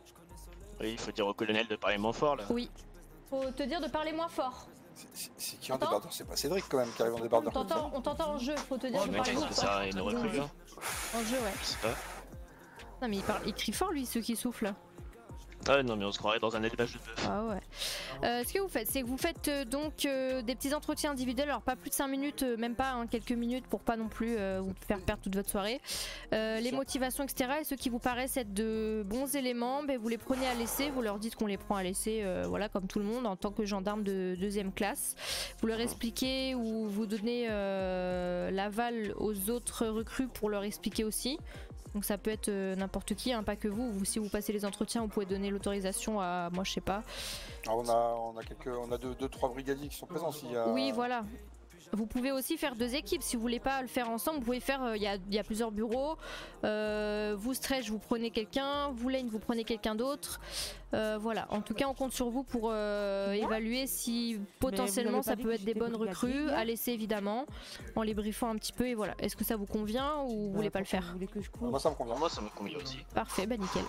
Oui, il faut dire au colonel de parler moins fort là. Oui. Faut te dire de parler moins fort. C'est- c'est- C'est qui en Attends. débardeur? C'est pas Cédric quand même qui arrive en On débardeur. t'entend, on t'entend en jeu. Faut te dire Oh, de mec, parler est-ce moins que fort. ça a une recrue hein En jeu, ouais. Je sais pas. Non, mais il, parle, il crie fort, lui, ceux qui soufflent. Ah non, mais on se croirait dans un élevage de bœuf. Ah ouais. Euh, ce que vous faites, c'est que vous faites euh, donc euh, des petits entretiens individuels, alors pas plus de cinq minutes, euh, même pas hein, quelques minutes pour pas non plus euh, vous faire perdre toute votre soirée. Euh, les motivations, et cetera. Et ceux qui vous paraissent être de bons éléments, ben, vous les prenez à l'essai, vous leur dites qu'on les prend à l'essai, euh, voilà, comme tout le monde, en tant que gendarme de deuxième classe. Vous leur expliquez ou vous donnez euh, l'aval aux autres recrues pour leur expliquer aussi. Donc ça peut être euh, n'importe qui, hein, pas que vous. Vous. Si vous passez les entretiens, vous pouvez donner l'autorisation à, moi je sais pas. Alors, on a, on a quelques, on a deux, deux, trois brigadiers qui sont présents. S'il y a... Oui, voilà. Vous pouvez aussi faire deux équipes. Si vous voulez pas le faire ensemble, vous pouvez faire. Il euh, y, a, y a plusieurs bureaux. Euh, vous Stretch, vous prenez quelqu'un. Vous Lane, vous prenez quelqu'un d'autre. Euh, voilà. En tout cas, on compte sur vous pour euh, évaluer si potentiellement vous avez ça pas dit peut que être des j'étais bonnes brigadier recrues. hier À laisser évidemment, en les briefant un petit peu et voilà. Est-ce que ça vous convient ou vous voulez pas le faire? Vous voulez que je cours? Moi ça me convient. Moi ça me convient aussi. Parfait, bah nickel.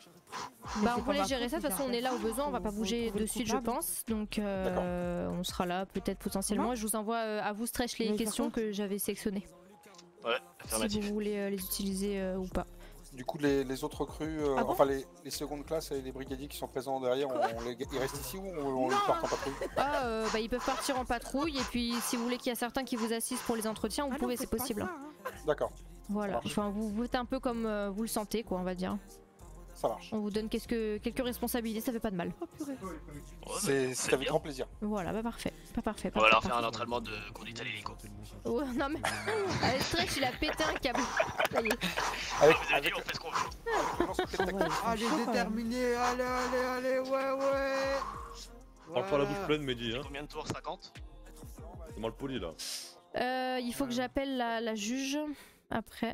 Mais Bah c'est on pas va ma gérer ça, de faute toute si façon on j'ai est là un au besoin, on va pas faut- bouger faut de le suite je coupable. pense. Donc euh, on sera là peut-être potentiellement. Comment Et je vous envoie euh, à vous Stretch Vous les voulez faire questions quoi que j'avais sélectionnées. Ouais, Si affirmatif. vous voulez euh, les utiliser euh, ou pas. Du coup, les, les autres recrues, euh, Ah bon enfin les, les secondes classes et les brigadiers qui sont présents derrière, on, on les, ils restent ici ou on, on les part en patrouille? Ah euh, bah ils peuvent partir en patrouille et puis si vous voulez qu'il y a certains qui vous assistent pour les entretiens, vous Ah non, pouvez, c'est faites pas possible. ça, hein. hein. D'accord, Voilà. marche. Enfin vous vous faites un peu comme euh, vous le sentez quoi on va dire. ça marche. On vous donne quelques, quelques responsabilités, ça fait pas de mal. Oh purée. Ouais, C'est bah, c'est avec bien. grand plaisir. Voilà, bah parfait. Pas parfait. On va parfait, leur faire un parfait. entraînement de conduite à l'hélico. Ouais, non mais. Allez, Stretch, il a pété un câble. Ça y est. Avec, Vous avez dit, avec, on fait ce qu'on veut. avec le lance-roquette tactique. Allez, déterminé, allez, allez, allez, ouais, ouais. Parle pas la bouche pleine, Mehdi, hein. Combien de tours? cinquante? C'est mal poli là. Euh, il faut que j'appelle la, la juge après.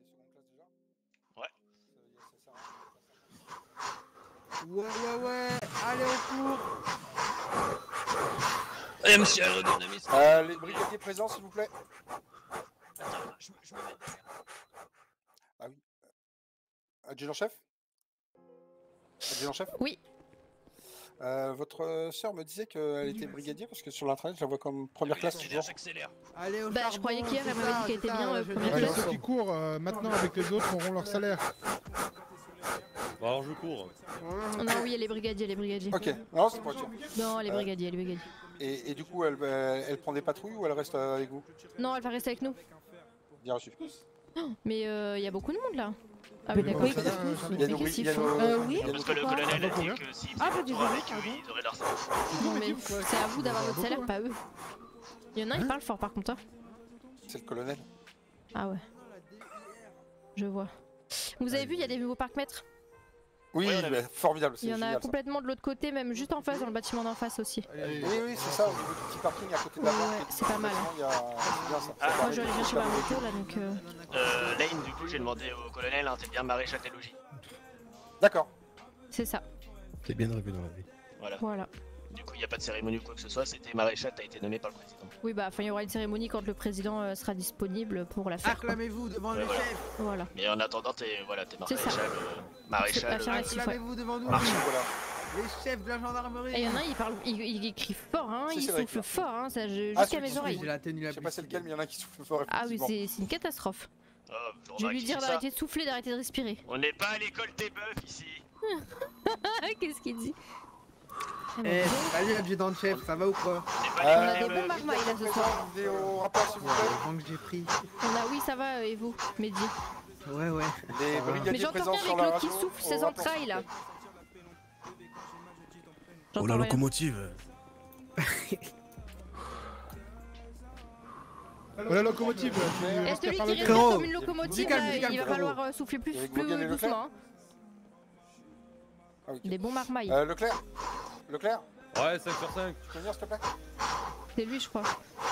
Ouais, ouais, ouais, allez, on court. Eh monsieur aérodynamiste. Euh, les brigadiers présents, s'il vous plaît. Ah oui. Adjudant-chef Adjudant-chef Oui. Euh, votre sœur me disait qu'elle était brigadier parce que sur l'intranet je la vois comme première classe toujours. Allez, au Bah, je charbon, croyais qu'hier, elle c'est m'avait ça, dit qu'elle était c'est bien, ça, euh, je première vais- Alors, ceux qui courent euh, maintenant avec les autres auront leur salaire. Bah, alors je cours. Non, oui, elle est brigadier, elle est brigadier. Ok, non c'est pas sûr. Non, elle est Euh, brigadier, elle est brigadier. Et, et du coup elle, elle, elle prend des patrouilles ou elle reste euh, avec vous? Non, elle va rester avec nous. Bien reçu. Mais il euh, y a beaucoup de monde là. Ah oui, Mais d'accord. oui, Ça va, oui, ça va. Il y a Mais nos qu'est-ce qu'il il y a faut nos- Euh, oui. il y a nos- Parce que le Pourquoi colonel a dit Combien que s'ils Ah, bah, faisaient le tour désolé, avec eux, pardon. ils auraient leur salaire. Non, mais c'est à vous d'avoir votre salaire, pas eux. Il y en a, il parle fort par contre. hein. C'est le colonel. Ah ouais. Je vois. Vous avez vu, il y a des nouveaux parcs-mètres. Oui, Ouais, on a bah, formidable, Il c'est y en a génial ça. complètement de l'autre côté, même juste en face, dans le bâtiment d'en face aussi. Oui, oui, c'est ça, au niveau du petit parking à côté de la Ouais, banque. c'est pas mal. Il y a... C'est bien ça. Ah, Ça Moi, permet je vais aller de- chercher ma moto là donc. euh, Euh, Lane, du coup, j'ai demandé au colonel, hein, t'es bien maréchal des logis. D'accord. C'est ça. T'es bien rêvé dans la vie. Voilà. Voilà. Du coup, il n'y a pas de cérémonie ou quoi que ce soit, c'était maréchal, t'as été nommé par le président. Oui, bah, enfin, il y aura une cérémonie quand le président euh, sera disponible pour la faire. quoi. Acclamez-vous devant le Ouais, voilà. chef. Voilà. Mais en attendant, t'es voilà, t'es C'est ça. maréchal. euh, maréchal. C'est euh, affirmatif. ouais. Acclamez-vous devant nous, Marche, voilà. les chefs de la gendarmerie. Et il y en a un, il parle, il, il écrit fort, hein, C'est il Cédric, souffle là. fort, hein, ça, je- Ah, jusqu'à celui mes qui oreilles. J'ai la tenue la Je sais plus pas c'est lequel, mais il y en a qui soufflent fort. Ah oui, effectivement. c'est c'est une catastrophe. Oh, on Je va vais lui dire acquitter ça. d'arrêter de souffler, d'arrêter de respirer. On n'est pas à l'école des bœufs ici. Qu'est-ce qu'il dit? Eh, salut l'adjudant-chef, ça va ou quoi? On a des bons marmailles là ce soir. Au rapport, s'il vous plaît. Le vent que j'ai pris. On a, oui, ça va, euh, et vous, Mehdi? Ouais, ouais. Les Ça va. Mais brigadiers j'entends présents bien sur avec la l'autre qui radio. souffle ses au rapport, entrailles là. Oh J'entends la rien. locomotive. Oh la locomotive. Et celui qui respire Frérot. comme une locomotive, Dis calme, là, dis calme, il va frérot. falloir euh, souffler plus, Avec plus Vogel et Leclerc. doucement. hein. Ah, ok. Des bons marmailles. Euh, Leclerc Leclerc, Ouais, cinq sur cinq. tu peux venir s'il te plaît? C'est lui, je crois.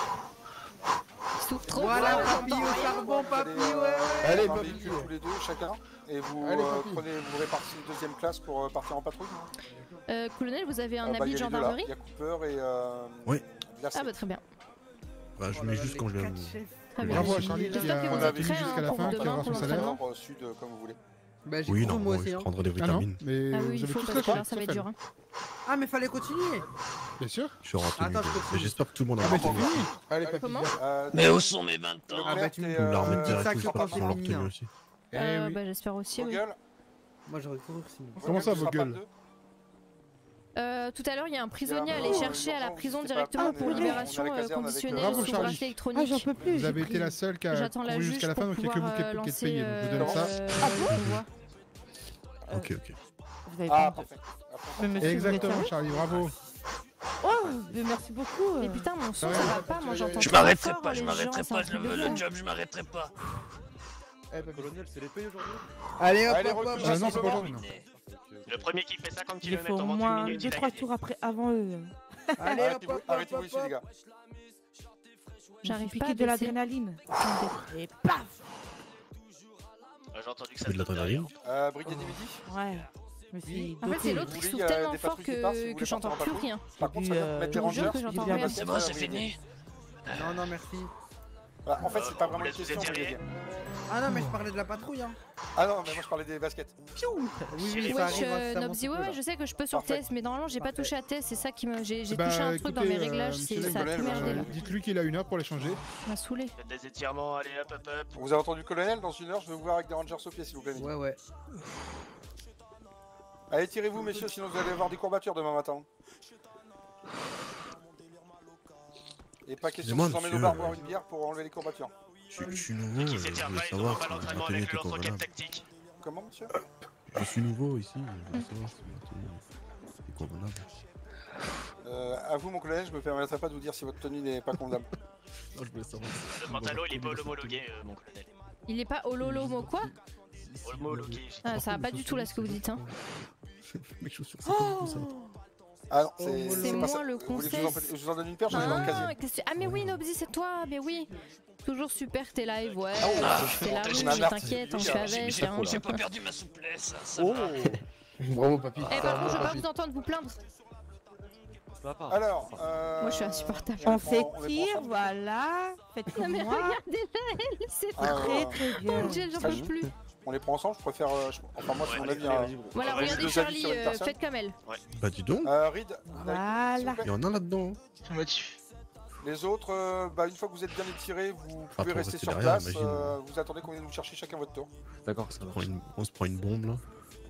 Il souffle trop Voilà, fort, papy, j'entends au rien. charbon, Vous papy, allez, euh, ouais. Allez, dans un papy. véhicule tous les deux, chacun. Et vous Allez, euh, papy. prenez, vous répartissez une deuxième classe pour euh, partir en patrouille. Euh, colonel, vous avez un Ah, bah, habit il de y a les deux, là. gendarmerie? Il y a Cooper et euh, Oui. Verset. Ah bah très bien. Bah, je Oh mets là juste là, quand je les viens. quatre chefs. Très bien. Bravo à Charlie qui J'espère a que vous on êtes avait tenu prêts jusqu'à hein, la pour fin, qui demain aura pour son salaire. l'entraînement. Nord, sud, euh, comme vous voulez. Bah j'ai Oui, cru non, moi moi, aussi je hein. prendrai des Ah non, vitamines. mais Ah oui, vous il avez faut tous parce que lâché, là ça va être sauf dur. elle. hein. Ah mais fallait continuer. Bien sûr. Je suis rentré. Attends, je peux Mais j'espère que tout le monde a Ah bah t'es rentré. fini. Allez, papy. Comment viens. Euh, Mais où sont mes vingt ans? Leclerc, Ah bah, tu t'es, me- Ou leur euh, mettre dis ça direct que tout quand ça c'est pour leur fini, tenue hein. aussi. Eh Euh, oui. bah j'espère aussi, oui. Vogel. Moi j'aurais couru sinon. Comment ça, tu seras pas Vogel deux. Euh, tout à l'heure, il y a un prisonnier à Il y a aller un- chercher à la non, prison c'était pas directement pas, pour mais on est- libération on est à la euh, caserne avec, conditionnelle Bravo, sous Charlie. bracelet Ah, électronique. j'en peux plus. Vous j'ai avez pris- été la seule qui a J'attends la couru juge jusqu'à la pour fin, donc il n'y a que pouvoir vous qui euh, êtes- qui êtes lancer payé. Donc je vous donne ça. euh, Ah bon le convoi. Ok, ok. Vous avez Ah, pas- parfait. Après, Mais monsieur, vous êtes Exactement, sérieux? Charlie, bravo. Oh, mais merci beaucoup. euh. Mais putain, mon son Ouais. ça va pas, moi j'entends Je trop m'arrêterai fort, pas, les je gens, m'arrêterai c'est un pas, je truc veux de le fou. job, je m'arrêterai pas. Eh, papy. Colonel, c'est les payes aujourd'hui? Allez hop Allez, hop hop. recule, Ah non, c'est pas aujourd'hui, non. Le premier qui fait cinquante Il faut kilomètres au en vingt-huit moins minutes, deux il a trois gagné. tours après avant eux. Allez hop Arrêtez-vous hop hop arrêtez-vous hop ici, les hop. gars. J'arrive Piquer pas à de baisser. l'adrénaline. Et paf. Ah, J'ai entendu que Tu ça mets de venait derrière. l'adrénaline. Euh, Brigadier Midi. Ouais. Je me suis En fait, c'est dopée. l'autre qui Vous voulez, souffle il y a tellement des fort patrouilles qui partent, si vous que, voulez que j'entends partir en plus patrouille. rien. Par contre, ça puis, va euh, mettre les je vous jure rangers. que j'entends il vient rien. pas- C'est bon, c'est fini. Non non merci. Voilà, en fait, c'est pas Euh, vraiment on une vous laisse question, vous étirer. Brigadier. Ah non mais je parlais de la patrouille hein. Ah non, mais moi je parlais des baskets. Oui oui Chérie, ça Wesh, arrive euh, incessamment Nobsy, sous ouais, peu, ouais, là. je sais que je peux sur Parfait. T S, mais normalement j'ai pas Parfait. touché à T S, c'est ça qui me. J'ai j'ai Bah, touché un truc dans écoutez, mes euh, réglages, monsieur c'est- ça a le tout colonel, merdé là. Euh, Dites-lui qu'il a une heure pour l'échanger. Ça m'a saoulé. Faites des étirements, allez hop hop hop. Vous avez entendu le colonel? Dans une heure, je vais vous voir avec des rangers au pied, s'il vous plaît. Ouais ouais. Allez, tirez-vous, messieurs, sinon vous allez avoir des courbatures demain matin. Et pas question de Excusez-moi, vous emmener au monsieur, bar euh, boire une bière pour enlever les courbatures. Je, je suis nouveau, euh, Qui je s'étire voulais pas, il ne savoir pas si l'entraînement ma tenue avec était le lance-roquette convenable. tactique. Comment, monsieur? Je suis nouveau ici, je voulais savoir si ma tenue est convenable. Euh, à vous, mon colonel, je me permettrai pas de vous dire si votre tenue n'est pas convenable. Non, je voulais savoir. si- Le pantalon, il est pas homologué, euh, mon colonel. Il est pas hololomo quoi? Homologué. Ah, ça va pas du tout là ce que vous dites, hein. Mes chaussures, c'est pas du tout ça. Ah non, Oh, c'est C'est pas moi ça. le Vous voulez que conseil. je vous en, je vous en donne une paire, j'en ai dans le casier. Ah, qu'est-ce que- ah, mais oui, Nobsy, c'est toi, mais oui. Toujours super tes lives, ouais. Ah, C'est la on rue, a mais marre. t'inquiète, on J'ai- fait J'ai avec. j'ai- hein. j'ai pas perdu ma souplesse, ça Oh. va. Bravo, papy. Eh, par contre, je veux pas vous entendre vous plaindre. Ça va pas. Alors, euh... Moi, je suis insupportable. On on prend- on les s'étire, prend ensemble. voilà. Faites Non, comme mais moi. regardez-la, elle, c'est Ah, trop. Très très bien. Oh, Dieu, j'en peux plus. On les prend ensemble, je préfère... euh, je- Enfin, moi, c'est Ouais, mon allez, avis. Allez, hein. vas-y, gros. Voilà, Ouais, regardez deux avis Charlie, sur une euh, personne. faites comme elle. Bah dis donc, Euh, Reed, Voilà. s'il vous plaît. il y en a là-dedans. Les autres, euh, bah, une fois que vous êtes bien étirés, vous pouvez pour rester rester sur derrière, place. imagine. euh, vous attendez qu'on vienne vous chercher chacun votre tour. D'accord, ça On, va. prend une- on se prend une bombe là.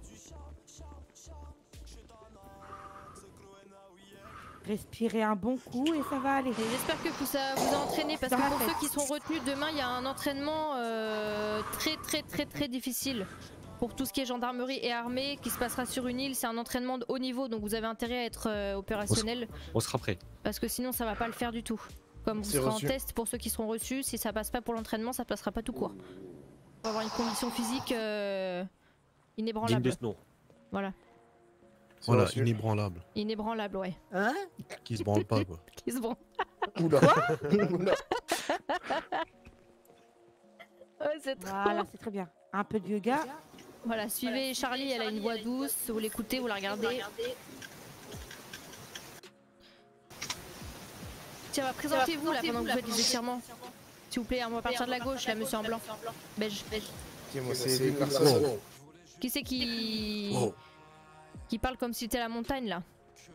Respirez un bon coup et ça va aller. Et j'espère que ça vous a entraîné parce Ça que va pour faire. ceux qui sont retenus demain, il y a un entraînement euh, très très très très difficile pour tout ce qui est gendarmerie et armée qui se passera sur une île. C'est un entraînement de haut niveau donc vous avez intérêt à être euh, opérationnel On sera prêt. parce que sinon ça va pas le faire du tout. Comme vous C'est serez reçu. en test pour ceux qui seront reçus, si ça passe pas pour l'entraînement, ça passera pas tout court. Faut avoir une condition physique euh, Digne inébranlable. de ce nom. Voilà, C'est Voilà, reçu. inébranlable. inébranlable, ouais. Hein? Qui se branle pas quoi. Qui se branle. Oula. Oula. Ouais, c'est trop. Voilà, c'est très bien. Un peu de yoga. Voilà, suivez Charlie, elle a une voix douce, vous l'écoutez, vous la regardez. Tiens, bah, présentez-vous là pendant que vous faites les étirements. S'il vous plaît, on va partir de la gauche, là, monsieur en blanc. Beige. Ok, moi c'est Edwin Larson. Qui c'est qui. Oh. qui parle comme si c'était la montagne là?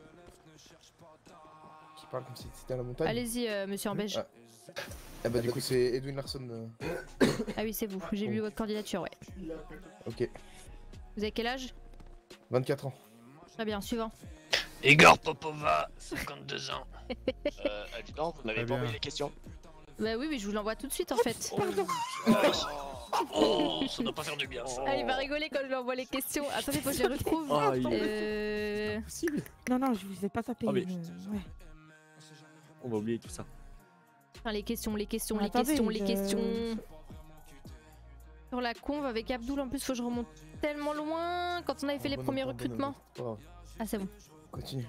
Qui parle comme si c'était à la montagne. Allez-y, euh, monsieur en beige. Ah. Ah bah du coup c'est Edwin Larson. euh. Ah oui, c'est vous, j'ai lu votre candidature, ouais. Ok. Vous avez quel âge? vingt-quatre ans. Très bien, suivant. Igor Popova, cinquante-deux ans. euh, adjudant, vous m'avez Très pas bien. envoyé les questions? Bah oui, mais je vous l'envoie tout de suite en fait. Pardon. Oh, ça doit pas faire du bien. ça. Ah, il va rigoler quand je lui envoie les questions. Attendez, faut que je les retrouve. Ah, il- Euh... Non, non, je vous ai pas tapé. Ah, mais- euh, ouais. On va oublier tout ça. Enfin, les questions, les questions, les Attendez, questions, les je- questions. Sur la conve avec Abdoul, en plus, faut que je remonte tellement loin quand on avait fait les Bonne premiers note, bonne recrutements. note. Pas grave. Ah, c'est bon. Continue.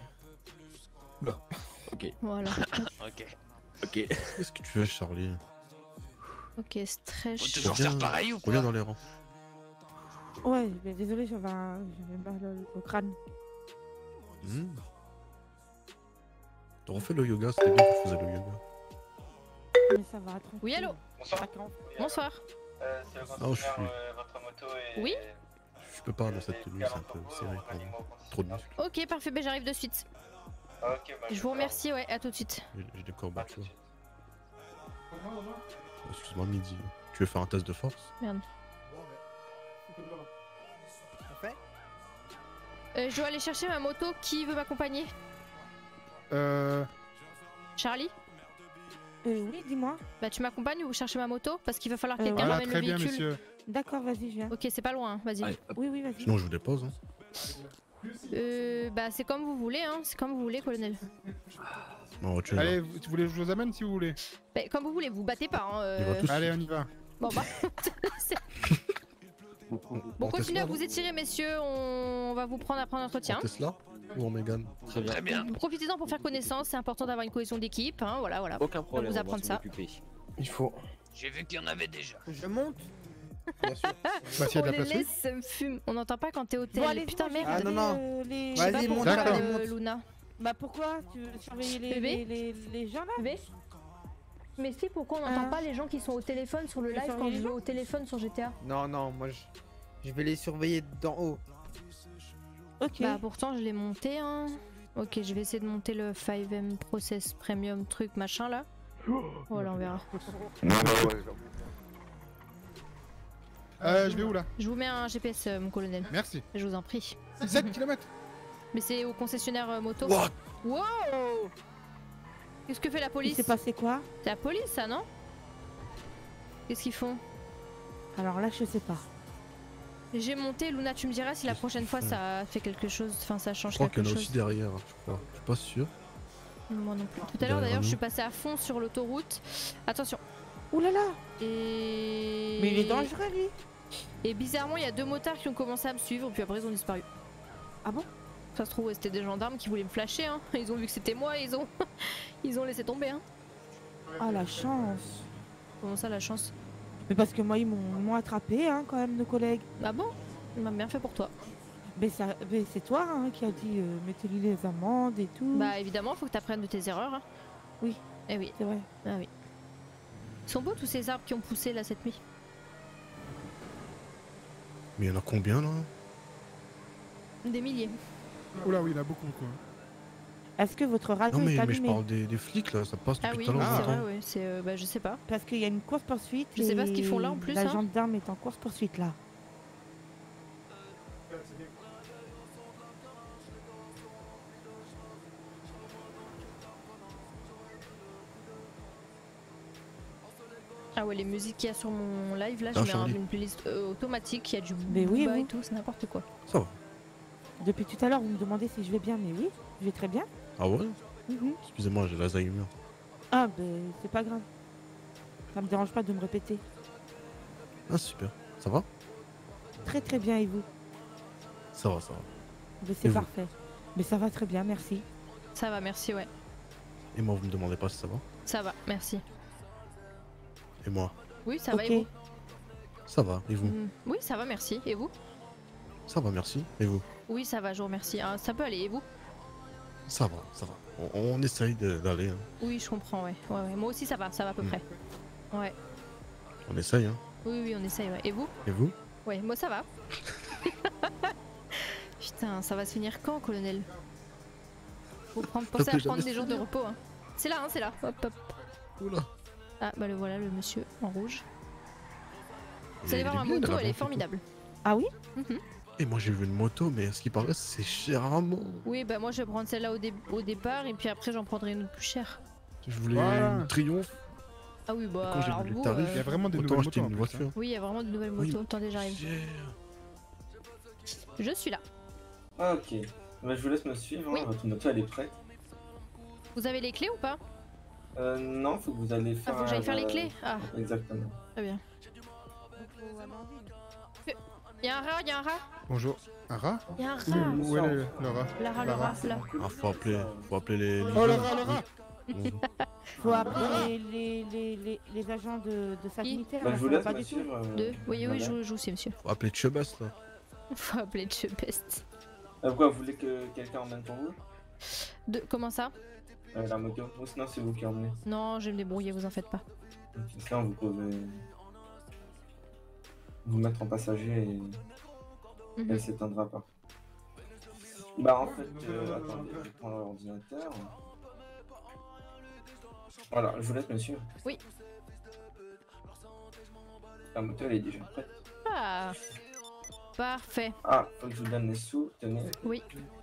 Ok. Voilà. Ok. Ok. Qu'est-ce que tu veux, Charlie? Ok, stretch. Faut toujours faire pareil ou Reviens pas? dans les rangs. Ouais, mais désolé, j'avais un... j'avais mal au crâne. Hmm. T'as refait le yoga, c'était bien que je faisais le yoga. Mais ça va, tranquille. Oui, allô? Bonsoir. Attends. Bonsoir. Euh, c'est le Ah, je concessionnaire, suis- euh, votre moto et... Oui? Je peux pas dans cette tenue, c'est un peu serré pour moi. Trop de muscles. Ok, parfait, ben j'arrive de suite. Ok, bah, Je vous remercie, ouais, à tout de suite. J'ai j'ai des courbatures. Excuse-moi, midi. Tu veux faire un test de force? Merde. On fait Euh, je dois aller chercher ma moto. Qui veut m'accompagner? Euh... Charlie? Euh, oui, dis-moi. Bah, tu m'accompagnes ou vous cherchez ma moto? Parce qu'il va falloir que Euh, quelqu'un Voilà, m'amène très le bien, véhicule. monsieur. D'accord, vas-y, je viens. Ok, c'est pas loin, hein, vas-y. Allez, hop. Oui, oui, vas-y. Sinon, je vous dépose. Hein. Euh, bah, c'est comme vous voulez, hein. C'est comme vous voulez, colonel. En voiture. Allez, vous vous voulez que je vous amène si vous voulez? Bah, comme vous voulez, vous battez pas, hein. Il va euh. tous- Allez, on y va. Bon, bah. c'est- En- Bon, en continuez à Tesla, vous étirer, messieurs. On va vous prendre après un entretien. En Tesla ou en Mégane? Très bien. Très bien. Profitez-en pour faire connaissance. C'est important d'avoir une cohésion d'équipe, hein. Voilà, voilà. Aucun On va problème. vous on va apprendre s'en ça. occuper. Il faut. J'ai vu qu'il y en avait déjà. Je monte. Bien sûr. Bah, s'il y a On de la les place, oui. laisse, ça me fume. On n'entend pas quand t'es au tel. Bon, allez, Putain, moi, je vais merde. Ah, non, non. regarder, euh, les- Je sais Vas-y, pas monte, pourquoi, Charlie, euh, monte. Luna. Bah pourquoi? Tu veux surveiller les, Bébé les, les, les gens là? Bébé Mais si, pourquoi on n'entend Hein pas les gens qui sont au téléphone sur le Tu live surveilles quand les je vais gens au téléphone sur G T A? Non, non, moi je, je vais les surveiller d'en haut. Ok. Bah pourtant je l'ai monté, hein. Ok, je vais essayer de monter le cinq M Process Premium truc machin là. Voilà, on verra. Euh, je vais où là? Je vous mets un G P S, euh, mon colonel. Merci. Je vous en prie. sept kilomètres. Mais c'est au concessionnaire euh, moto. What? Wow! Qu'est-ce que fait la Il police? s'est passé quoi? C'est la police, ça, non? Qu'est-ce qu'ils font? Alors là, je sais pas. J'ai monté, Luna, tu me diras si la Qu'est-ce prochaine qu'ils fois font ça fait quelque chose, enfin ça change Je crois quelque qu'il y en a chose. aussi derrière, je crois. Je suis pas sûr. Moi non plus. Tout à l'heure Derrière d'ailleurs, je nous. suis passé à fond sur l'autoroute. Attention. Ouh là là! Et. Mais il est dangereux lui! Et bizarrement, il y a deux motards qui ont commencé à me suivre, puis après ils ont disparu. Ah bon? Ça se trouve, ouais, c'était des gendarmes qui voulaient me flasher, hein. Ils ont vu que c'était moi, et ils ont. Ils ont laissé tomber, hein. Ah la chance! Comment ça, la chance? Mais parce que moi, ils m'ont ils m'ont attrapé, hein, quand même, nos collègues. Ah bon? On m'a bien fait pour toi. Mais, ça- mais c'est toi hein, qui a dit euh, mettez-lui les amendes et tout. Bah évidemment, faut que t'apprennes de tes erreurs. Hein. Oui. Eh oui. C'est vrai. Ah oui. Ils sont beaux tous ces arbres qui ont poussé là cette nuit. Mais il y en a combien là? Des milliers. Oula, oui, il y en a beaucoup, quoi. Est-ce que votre radio Non, mais, est mais je allumée? parle des, des flics là, ça passe Ah depuis oui, tout à l'heure. c'est on vrai, entend. ouais. C'est, euh, bah je sais pas. Parce qu'il y a une course poursuite. Je sais pas ce qu'ils font là, en plus, La hein. gendarme est en course poursuite là. Ah ouais, les musiques qu'il y a sur mon live là, je Ah, mets un- Charlie. une playlist euh, automatique, il y a du Mais oui, booba et vous. tout, c'est n'importe quoi. Ça va. Depuis tout à l'heure, vous me demandez si je vais bien, mais oui, je vais très bien. Ah ouais? Mhm. Excusez-moi, j'ai l'Alzheimer. Ah, ben c'est pas grave. Ça me dérange pas de me répéter. Ah super. Ça va? Très très bien, et vous? Ça va, ça va. Ben, c'est Et vous? parfait. Mais ça va très bien, merci. Ça va, merci, ouais. Et moi, vous me demandez pas si ça va? Ça va, merci. Et moi? Oui, ça va Ok. et vous? Ça va. Et vous? Mm. Oui, ça va, merci. Et vous? Ça va, merci. Et vous? Oui, ça va, je vous remercie. Ah, ça peut aller, et vous? Ça va, ça va. On, on essaye de- d'aller. Hein. Oui, je comprends, ouais. Ouais, ouais. Moi aussi, ça va, ça va à peu Mm. près. Ouais. On essaye, hein. Oui, oui, on essaye, ouais. Et vous? Et vous? Ouais, moi ça va. Putain, ça va se finir quand, colonel? Faut prendre, penser à peut prendre jamais des jours de repos, hein. C'est là, hein, c'est là. Hop, hop. Oula. Ah, bah le voilà, le monsieur en rouge. Vous Il allez est voir ma bien, moto, la elle est vente et tout. formidable. Ah oui? Mhm. Et moi j'ai vu une moto, mais à ce qui paraît, c'est cher à mort. Oui, bah moi je vais prendre celle-là au, dé- au départ et puis après j'en prendrai une autre plus chère. Je voulais Voilà. une Triomphe. Ah oui, bah Quand j'ai alors vu les vous, tarifs, euh, Il y a vraiment des autant nouvelles acheter motos. une en plus, hein. voiture. Oui, il y a vraiment de nouvelles Oui. motos. Attendez, j'arrive. Cher. Je suis là. Ah, ok. Bah, je vous laisse me suivre, hein, Oui. votre moto elle est prête. Vous avez les clés ou pas? Euh, non, faut que vous allez Ah, faire. faut que j'aille faire les euh, clés? Ah, Exactement. très bien. Il y a un rat, il y a un rat. Bonjour. Un rat? Il y a un Où, rat. où est le, le rat? Le rat, le La rat, rat. là. Ah, faut appeler, faut appeler les. Oh, le rat, le rat! Bonjour. Faut appeler les, les, les, les agents de, de sanitaire. Bah, là, je vous ça va laisse pas me du tout. suivre. euh, Deux. Oui, oui, je, madame. vous- je vous suis, monsieur. Faut appeler Chebas là. Faut appeler Chebest. Euh, Pourquoi vous voulez que quelqu'un emmène pour vous De... Comment ça? euh, La moto. Ou sinon c'est vous qui emmenez. Non, je vais me débrouiller, vous en faites pas. Ok, sinon vous pouvez vous mettre en passager et Mhm. elle s'éteindra pas. Bah en fait, euh, attendez, je prends l'ordinateur. Voilà, je vous laisse monsieur. Oui. La moto elle est déjà prête. Ah, parfait. Ah, faut que je vous donne les sous, tenez. Oui.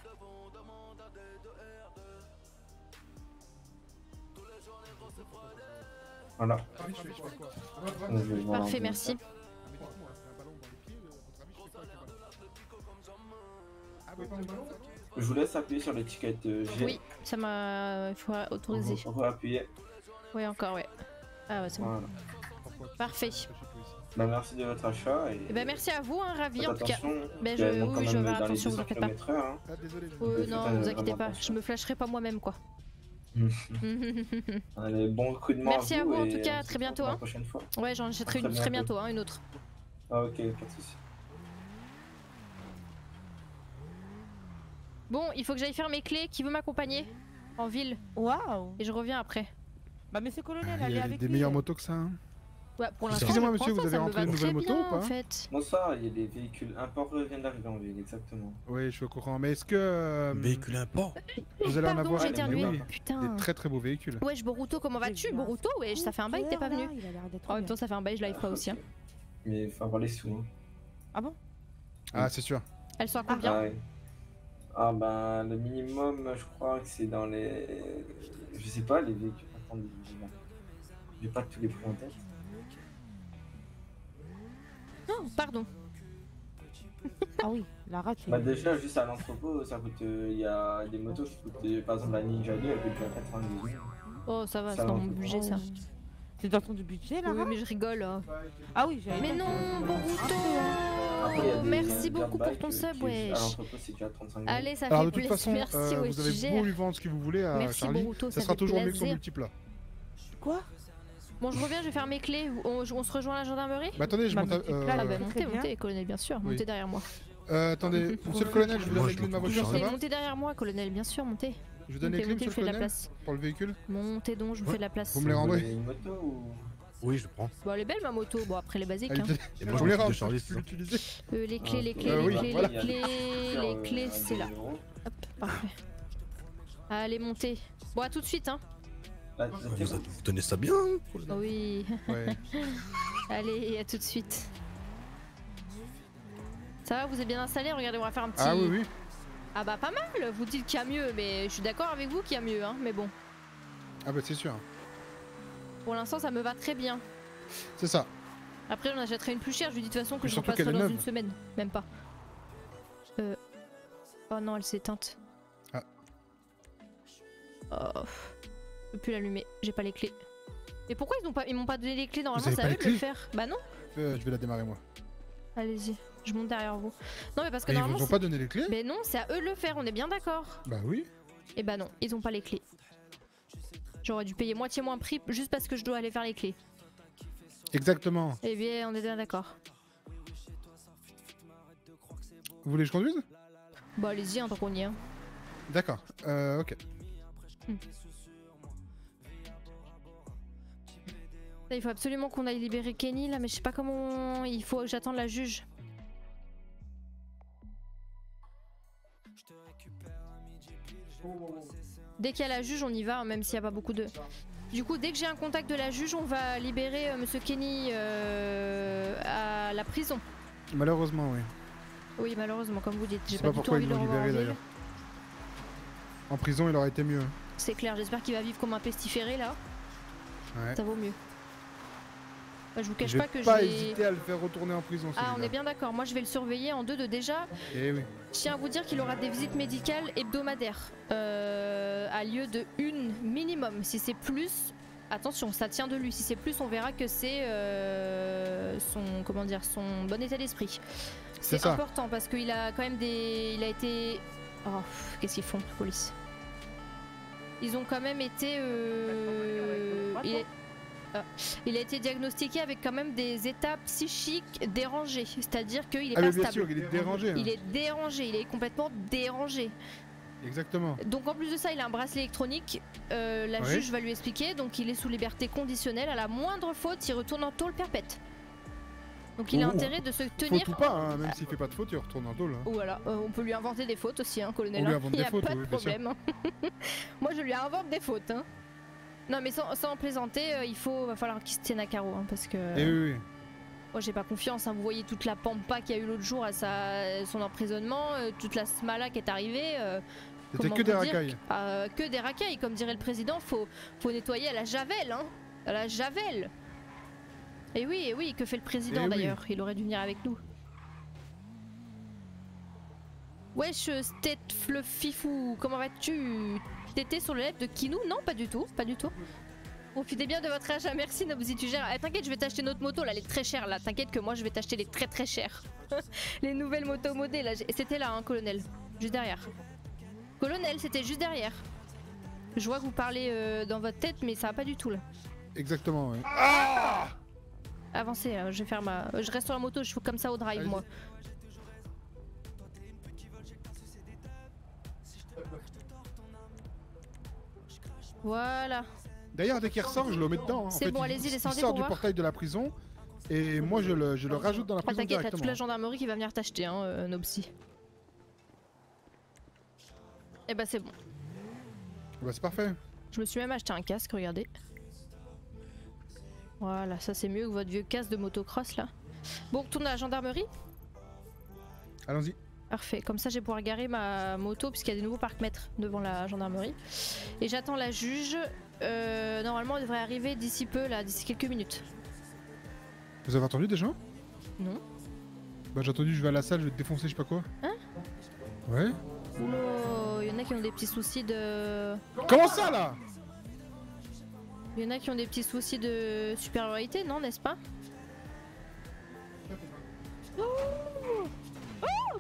Voilà. Je vais voir Parfait, l'ordinateur. merci. Je vous laisse appuyer sur l'étiquette euh, G. Oui, ça m'a... Il faut autoriser. On va appuyer. Oui, encore, ouais. Ah ouais, c'est bon. Voilà. Parfait. Bah, merci de votre achat et. Eh ben, merci à vous, hein, ravi Faites en tout cas. attention, Ben, qu'elle je... monte Oui, quand oui, je même vais dans faire les attention, vous 200 inquiétez pas. kilomètres heure, hein. Ah, désolé. je- Euh, Faites, non, euh, vous inquiétez pas, vraiment je me flasherai pas moi-même quoi. Allez, bon recrutement Merci à vous en et tout cas, on à se très bientôt. retrouve la Hein. prochaine fois. Ouais, j'en achèterai À très une très bientôt. bientôt, hein, une autre. Ah, ok, pas de soucis. Bon, il faut que j'aille faire mes clés. Qui veut m'accompagner en ville? Waouh. Et je reviens après. Bah, monsieur colonel, Il allez y a avec des lui. meilleures motos que ça. Hein. Ouais, pour l'instant, Excusez-moi, je monsieur, prends vous ça, avez ça me rentré va une très nouvelle moto bien, ou pas en fait. Bonsoir, il y a des véhicules imports viennent d'arriver en ville, exactement. Oui, je suis au courant. Mais est-ce que. euh, Véhicule import. Vous allez en Pardon, avoir j'ai des éternué. oui, Putain. des très très beaux véhicules. Wesh, Boruto, comment vas-tu? J'ai vu un Boruto, wesh, ça fait un bail que t'es pas venu. scooter, là, il a l'air d'être En même bien. temps, ça fait un bail, je live pas aussi. Hein. Mais il faut avoir les sous. Hein. Ah bon? Ah, c'est sûr. Elles sont à combien? Ah, ouais. Ah, bah, le minimum, je crois que c'est dans les. Je sais pas, les véhicules. Attendez, je vais voir. J'ai pas tous les prix en tête. Non, pardon. Ah oui, la rate. Bah, déjà, juste à l'entrepôt, ça coûte. Il y a des motos qui coûtent. euh, Par exemple, la Ninja deux, elle coûte déjà quatre-vingt-dix euros. Oh, ça va, Ça c'est va, dans on mon peut budget ça. C'est dans ton budget, là? Oui, mais je rigole. hein. Ah oui, j'avais Mais pas non, que- Boruto. Après, il y a des- Merci il y a des beaucoup pour dirt ton bikes, sub, euh, qui, wesh. À l'entrepôt, c'est déjà trente-cinq euros. Allez, ça Alors fait de toute plaisir. façon, Merci, euh, wesh, vous avez gère. beau lui vendre ce que vous voulez à Merci, Charlie, Boruto, ça ça sera fait toujours mieux que son plaisir. multiplat. Quoi? Bon, je reviens, je vais faire mes clés. On, on se rejoint à la gendarmerie? Bah attendez, je Bah, monte. à- multiplat, euh, Ah bah très montez, bien. montez, colonel, bien sûr, Oui. montez derrière moi. Euh, attendez, monsieur le colonel, je vous donne Moi, les je clés de ma me voiture, ça Montez, va? montez derrière moi, colonel, bien sûr, montez. Je vous donne les Montez, clés, montez, je monsieur vous fais le de la colonel, place. pour le véhicule. Montez donc, je vous fais de la place. Vous me les rendez? voulez une moto ou. Oui, je prends. Bon, elle est belle ma moto. Bon, après les basiques. Elle Hein. est- Et moi, Vous je les m'occupe rends, de je Charlie, peux c'est ça. l'utiliser. Euh, les clés, les clés, Euh, les oui, clés, voilà. les clés, les clés, c'est là. Euros. Hop, parfait. Allez, montez. Bon, à tout de suite, hein. Là, Ouais, c'est Vous, bon. vous tenez ça bien. hein, colonel. Oui. Ouais. Allez, à tout de suite. Ça va, vous êtes bien installé? Regardez, on va faire un petit. Ah oui, oui. Ah bah pas mal. Vous dites qu'il y a mieux, mais je suis d'accord avec vous qu'il y a mieux, hein. Mais bon, Ah bah c'est sûr. pour l'instant, ça me va très bien. C'est ça. Après, j'en achèterai une plus chère. Je lui dis de toute façon que Mais je surtout repasserai qu'elle est dans neuve. une semaine, même pas. Euh. Oh non, elle s'est éteinte. Ah. Oh. Je peux plus l'allumer. J'ai pas les clés. Mais pourquoi ils n'ont pas, ils m'ont pas donné les clés? Normalement, avez c'est pas à les eux de le clés faire. Bah non. Euh, je vais la démarrer moi. Allez-y. Je monte derrière vous. Non, mais parce que Mais ils normalement. vous ont c'est- pas donné les clés? Mais non, c'est à eux de le faire. On est bien d'accord. Bah oui. Et bah non, ils ont pas les clés. J'aurais dû payer moitié moins prix juste parce que je dois aller faire les clés. Exactement. Eh bien, on est bien d'accord. Vous voulez que je conduise? Bah allez-y, hein, tant qu'on y est. hein. D'accord. Euh, ok. Là, il faut absolument qu'on aille libérer Kenny là, mais je sais pas comment. Il faut que j'attende la juge. Dès qu'il y a la juge, on y va, hein, même s'il n'y a pas beaucoup de. Du coup, dès que j'ai un contact de la juge, on va libérer euh, Monsieur Kenny euh, à la prison. Malheureusement, oui. Oui, malheureusement, comme vous dites, Je j'ai sais pas, pas du tout pourquoi envie ils de le l'ont revoir en libéré ville. d'ailleurs. En prison, il aurait été mieux. C'est clair, j'espère qu'il va vivre comme un pestiféré là. Ouais. Ça vaut mieux. Bah, je vous cache Je vais pas que pas j'ai. hésiter à le faire retourner en prison. Ah, on celui-là. est bien d'accord. Moi, je vais le surveiller en deux de déjà. Eh oui. Je tiens à vous dire qu'il aura des visites médicales hebdomadaires euh, à lieu de une minimum. Si c'est plus, attention, ça tient de lui. Si c'est plus, on verra que c'est euh, son, comment dire, son bon état d'esprit. C'est C'est ça. important parce qu'il a quand même des, il a été. Oh, pff, qu'est-ce qu'ils font, la police? Ils ont quand même été. Euh... Il, est... ah. Il a été diagnostiqué avec quand même des états psychiques dérangés, c'est-à-dire qu'il est Ah pas mais bien stable. sûr, il est dérangé. Il hein. est dérangé, il est complètement dérangé. Exactement. Donc en plus de ça, il a un bracelet électronique. Euh, la Oui. juge va lui expliquer. Donc il est sous liberté conditionnelle. À la moindre faute, il retourne en tôle perpète. Donc il a Ou- intérêt de se tenir. Faute ou pas, hein, même s'il fait pas de faute, il retourne en tôle. hein. Ou voilà, euh, on peut lui inventer des fautes aussi, hein, colonel. On lui hein. invente Il y des a fautes, pas oui, de bien sûr. problème. hein. Moi, je lui invente des fautes. Hein. Non, mais sans, sans plaisanter, euh, il faut, va falloir qu'il se tienne à carreau, hein, parce que. Eh oui, oui. Moi, j'ai pas confiance. Hein. Vous voyez toute la pampa qu'il y a eu l'autre jour à sa, son emprisonnement, euh, toute la smala qui est arrivée. euh, C'était comment que des vous dire racailles. Euh, que des racailles, comme dirait le président. Faut, faut nettoyer à la javel, hein. À la javel. Et oui, et oui, que fait le président Eh oui. d'ailleurs? Il aurait dû venir avec nous. Wesh, Stet Fluffifou, comment vas-tu? T'étais sur le live de Kinou? Non, pas du tout, pas du tout. Profitez bien de votre achat, merci Nobzy, tu gères. Eh, t'inquiète, je vais t'acheter notre moto, là, elle est très chère, là. T'inquiète que moi, je vais t'acheter les très très chères. Les nouvelles motos modées, là. j'ai- C'était là, hein, colonel. Juste derrière. Colonel, c'était juste derrière. Je vois que vous parlez euh, dans votre tête, mais ça va pas du tout, là. Exactement, ouais. Avancez, là, je vais faire ma... Je reste sur la moto, je fais comme ça au drive, Allez-y. moi. Voilà. D'ailleurs, dès qu'il ressort, je le mets dedans. hein. En C'est fait, bon, il- allez-y, il descendez sort pour du voir. portail de la prison et moi je le, je le rajoute dans la Ah, prison t'inquiète, t'as toute directement. la gendarmerie qui va venir t'acheter, hein, euh, Nobsy. Et bah c'est bon. Bah, c'est parfait. Je me suis même acheté un casque, regardez. Voilà, ça c'est mieux que votre vieux casque de motocross là. Bon, on retourne à la gendarmerie. Allons-y. Parfait, comme ça je vais pouvoir garer ma moto puisqu'il y a des nouveaux parcs-mètres devant la gendarmerie. Et j'attends la juge. Euh, normalement elle devrait arriver d'ici peu, là, d'ici quelques minutes. Vous avez entendu déjà? Non. Bah j'ai entendu, je vais à la salle, je vais te défoncer, je sais pas quoi. Hein? Ouais. Oula, il y en a qui ont des petits soucis de... Comment ça là? Il y en a qui ont des petits soucis de supériorité, non, n'est-ce pas? Oh oh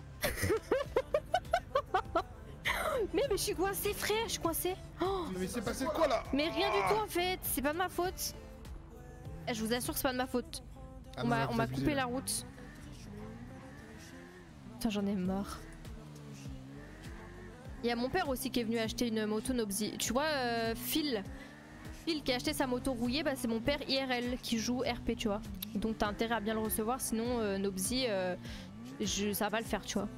mais, mais je suis coincée, frère, je suis coincée. Oh Mais c'est passé quoi là? mais rien du tout en fait, c'est pas de ma faute. Eh, je vous assure que c'est pas de ma faute. Ah on non, m'a là, on vous m'a abusez, coupé là. la route. Putain, j'en ai marre. Il y a mon père aussi qui est venu acheter une moto Nobzy. Tu vois, euh, Phil, Phil qui a acheté sa moto rouillée, bah, c'est mon père I R L qui joue R P, tu vois. Donc t'as intérêt à bien le recevoir, sinon euh, Nobzy, euh, je, ça va pas le faire, tu vois.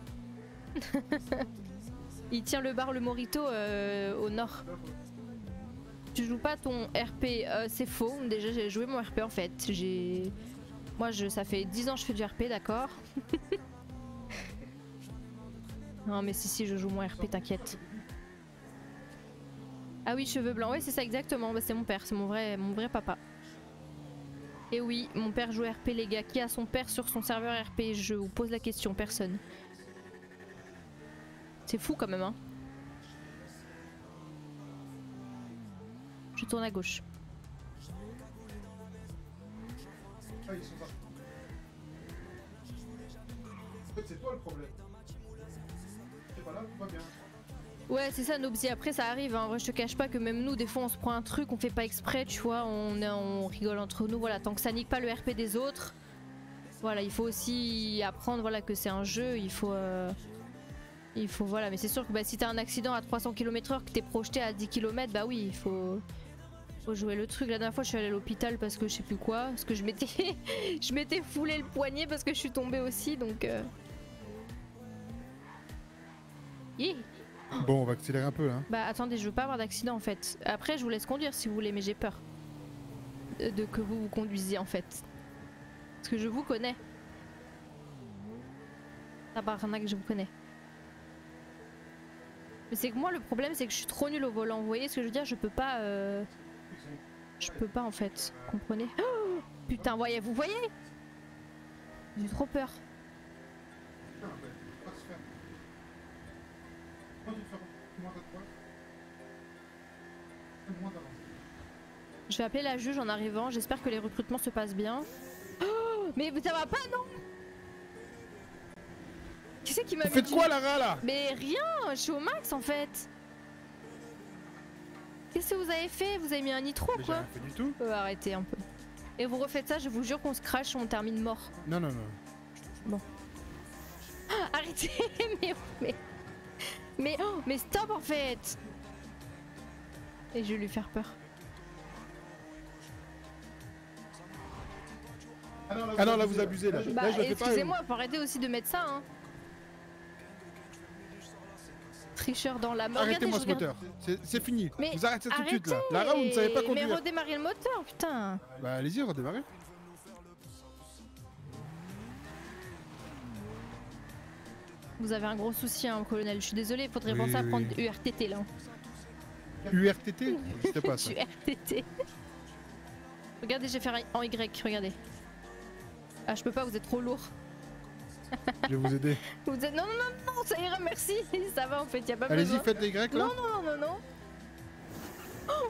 Il tient le bar Le Morito euh, au nord. Tu joues pas ton R P, euh, c'est faux. Déjà j'ai joué mon R P en fait. J'ai, moi je, ça fait dix ans que je fais du R P, d'accord. Non mais si si je joue mon R P, t'inquiète. Ah oui, cheveux blancs, ouais c'est ça exactement, bah, c'est mon père, c'est mon vrai, mon vrai papa. Et oui, mon père joue R P les gars, qui a son père sur son serveur R P? Je vous pose la question, personne. C'est fou quand même hein. Je tourne à gauche. Ah, ils sont partis. En fait, c'est toi le problème. T'es pas là, tout va bien. Ouais c'est ça Nobzy, après ça arrive hein. Je te cache pas que même nous des fois on se prend un truc, on fait pas exprès tu vois, on, est- on rigole entre nous, voilà, tant que ça nique pas le R P des autres. Voilà, il faut aussi apprendre voilà, que c'est un jeu, il faut... Euh, il faut voilà, mais c'est sûr que bah, si t'as un accident à trois cents kilomètres heure, que t'es projeté à dix kilomètres, bah oui, il faut... faut jouer le truc. La dernière fois je suis allée à l'hôpital parce que je sais plus quoi, parce que je m'étais je m'étais foulé le poignet parce que je suis tombée aussi, donc... Euh... Yeah. Bon, on va accélérer un peu là. Bah attendez, je veux pas avoir d'accident en fait. Après je vous laisse conduire si vous voulez, mais j'ai peur de, de que vous vous conduisiez en fait. Parce que je vous connais. Tabarnak, je vous connais. Mais c'est que moi, le problème, c'est que je suis trop nulle au volant. Vous voyez ce que je veux dire? Je peux pas. Euh... Je peux pas en fait. Vous comprenez? Oh, putain, voyez, vous voyez? J'ai trop peur. Je vais appeler la juge en arrivant. J'espère que les recrutements se passent bien. Oh, mais ça va pas, non? Qui c'est qui m'a mis? Faites quoi, Lara, là? Mais rien, je suis au max en fait. Qu'est-ce que vous avez fait? Vous avez mis un nitro Mais quoi? j'ai rien fait du tout. Euh, arrêtez un peu. Et vous refaites ça, je vous jure qu'on se crache, on termine mort. Non, non, non. Bon. Ah, arrêtez, mais, mais, mais, oh, mais stop en fait. Et je vais lui faire peur. Ah non, là vous abusez là. Bah, Là je le fais pas. excusez-moi, faut arrêter aussi de mettre ça, hein. Tricheur dans la mort. Arrêtez-moi ce Regardez, je moteur. C'est c'est fini. Mais Vous arrêtez ça tout de suite là. arrêtez. Lara, vous ne savez pas Mais conduire. redémarrez le moteur, putain. Bah allez-y, redémarrez. Vous avez un gros souci, hein, colonel. Je suis désolée, faudrait Oui, penser à oui. prendre U R T T là. U R T T? C'était pas ça. U R T T. Regardez, j'ai fait en Y, regardez. Ah, je peux pas, vous êtes trop lourd. Je vais vous aider. Vous êtes... Non, non, non, non, ça ira, merci. Ça va en fait, y a pas besoin. Allez-y, faites les Y là. Non, non, non, non, non. Oh,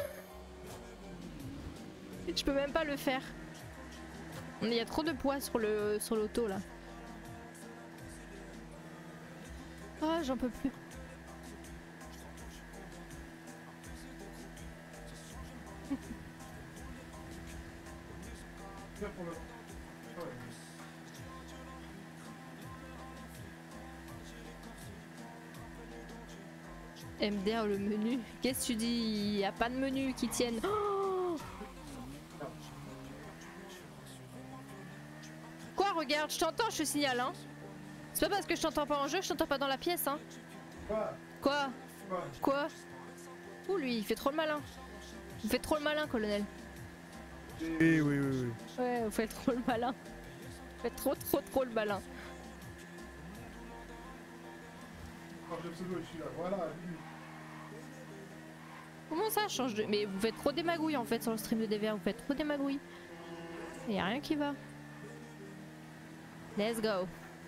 mais... Je peux même pas le faire. Il y a trop de poids sur le sur l'auto là. Ah, j'en peux plus. M D R le menu. Qu'est-ce que tu dis? Y a pas de menu qui tienne. Oh, quoi, regarde, je t'entends, je te signale, hein. C'est pas parce que je t'entends pas en jeu, je t'entends pas dans la pièce, hein. Quoi? Quoi? Quoi? Ouh, lui, il fait trop le malin. Il fait trop le malin, colonel. Oui, oui, oui, oui. Ouais, vous faites trop le malin. Vous faites trop, trop, trop le malin. Voilà. Comment ça change de... Mais vous faites trop des magouilles en fait sur le stream de D V R, vous faites trop des magouilles. Y a rien qui va. Let's go.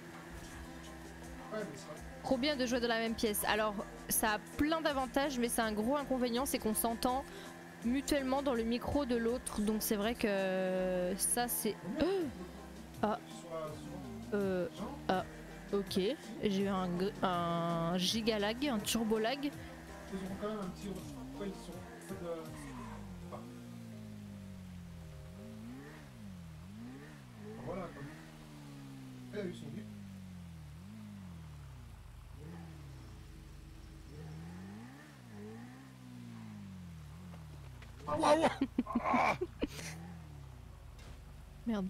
Trop bien de jouer dans la même pièce. Alors ça a plein d'avantages mais c'est un gros inconvénient, c'est qu'on s'entend mutuellement dans le micro de l'autre. Donc c'est vrai que ça c'est... Ah. Euh... Ah. Ok. J'ai eu un, un giga lag, un turbo lag. Ils auront quand même un petit... Ils sont... Voilà, comme... Elle a eu son but. Ah, waouh. Ah. Merde.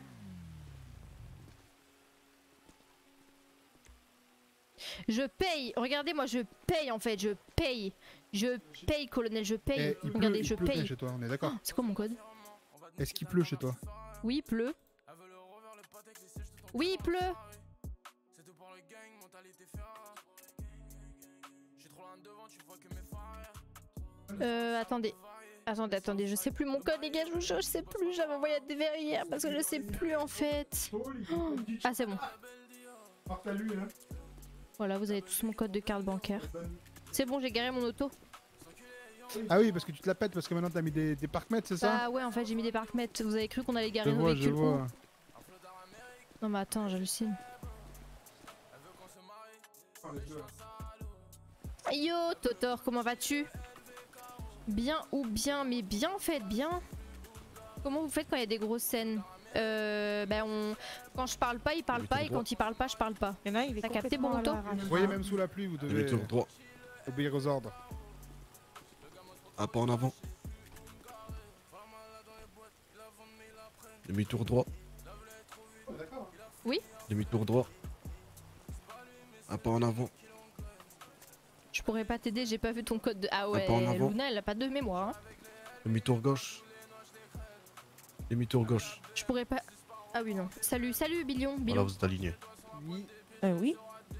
Je paye, regardez moi je paye en fait, je paye. Je paye colonel, je paye. Eh, il pleut, regardez, il je pleut paye. bien chez toi, on est d'accord. Oh, c'est quoi mon code? Est-ce qu'il pleut chez toi? Oui, il pleut. Oui, il pleut. Euh, attendez. Attendez, attendez, je sais plus mon code les gars, je vous jure, je sais plus, j'avais envoyé à D V R hier parce que je sais plus en fait. Oh. Ah c'est bon. Voilà, vous avez tous mon code de carte bancaire. C'est bon, j'ai garé mon auto. Ah oui, parce que tu te la pètes parce que maintenant t'as mis des, des parcs-mètres, c'est ça? Ah ouais, en fait j'ai mis des parcs-mètres. Vous avez cru qu'on allait garer Je nos vois, je véhicules où? vois. Non mais attends, j'hallucine. Yo Totor, comment vas-tu? Bien ou bien, mais bien en fait, bien. Comment vous faites quand il y a des grosses scènes? Euh, ben on... Quand je parle pas, il parle pas, et quand il parle pas, je parle pas. Il y en a, il est T'as capté complètement Boruto? à l'arrache. Vous voyez, même sous la pluie, vous devez Demi-tour droit. obéir aux ordres. Un pas en avant. Demi-tour droit. Oui? Demi-tour droit. Un pas en avant. Je pourrais pas t'aider, j'ai pas vu ton code de... Ah ouais, pas en avant. Luna elle a pas de mémoire. Hein. Demi-tour gauche. Demi-tour gauche. Je pourrais pas... Ah oui non. Salut, salut Billion, Voilà, Billion. vous êtes aligné. Oui. Euh, oui.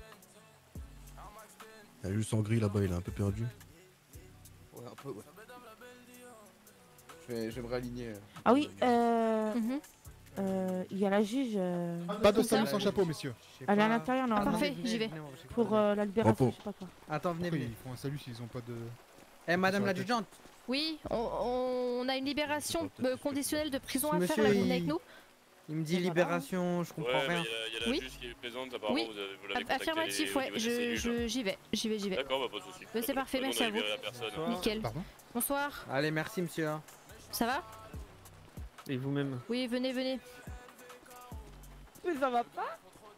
Il y a juste en gris là-bas, il est un peu perdu. Ouais, un peu, ouais. Je vais, je vais me réaligner. euh. Ah oui, euh... Mhm. euh, il y a la juge. euh, Pas de salut sans chapeau, messieurs. Elle est à l'intérieur, Ah, normalement. parfait, j'y vais. Pour euh, la libération, Repos. je sais pas quoi. Attends, venez, Pourquoi venez. ils font un salut s'ils ont pas de... Eh, madame Sur la tête. l'adjudante, Oui, on, on a une libération euh, conditionnelle de prison à Monsieur, faire, là, vous il- venez avec nous. il me dit libération, je comprends Ouais, mais rien. il y a- il y a la Oui. juge qui est présente, apparemment, Oui. vous avez- vous l'avez Aff- contacté Affirmatif, au ouais, niveau des je- cellules. je- j'y vais, j'y vais, j'y vais. D'accord, bah pas de soucis. Bah, c'est parfait, On a merci à vous. libéré la personne. Bonsoir. Nickel. Pardon? Bonsoir, Allez, merci monsieur. ça va? Et vous-même? Oui, venez, venez. Mais ça va pas.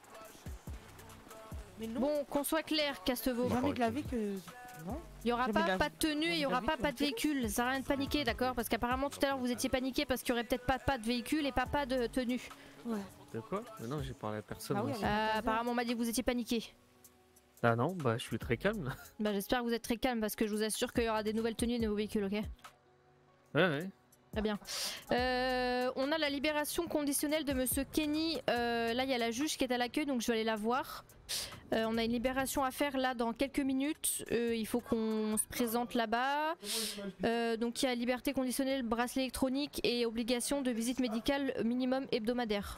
Mais non. Bon, qu'on soit clair, Casteveau. Jamais de la vie que. Non. Il y aura Jamais pas de la- pas de tenue et il y aura jamais pas de pas de véhicule. Ça sert à rien de paniquer, d'accord? Parce qu'apparemment tout à l'heure vous étiez paniqué parce qu'il y aurait peut-être pas pas de véhicule et pas pas de tenue. Ouais. De quoi? Mais non, j'ai parlé à personne. Ah oui, moi. elle Euh, apparemment on m'a dit que vous étiez paniqué. Ah non, bah je suis très calme. Bah j'espère que vous êtes très calme parce que je vous assure qu'il y aura des nouvelles tenues et des nouveaux véhicules, ok? Ouais, ouais. Très bien. Euh, on a la libération conditionnelle de Monsieur Kenny. Euh, là, il y a la juge qui est à l'accueil, donc je vais aller la voir. Euh, on a une libération à faire là dans quelques minutes. Euh, il faut qu'on se présente là-bas. Euh, donc il y a liberté conditionnelle, bracelet électronique et obligation de visite médicale minimum hebdomadaire.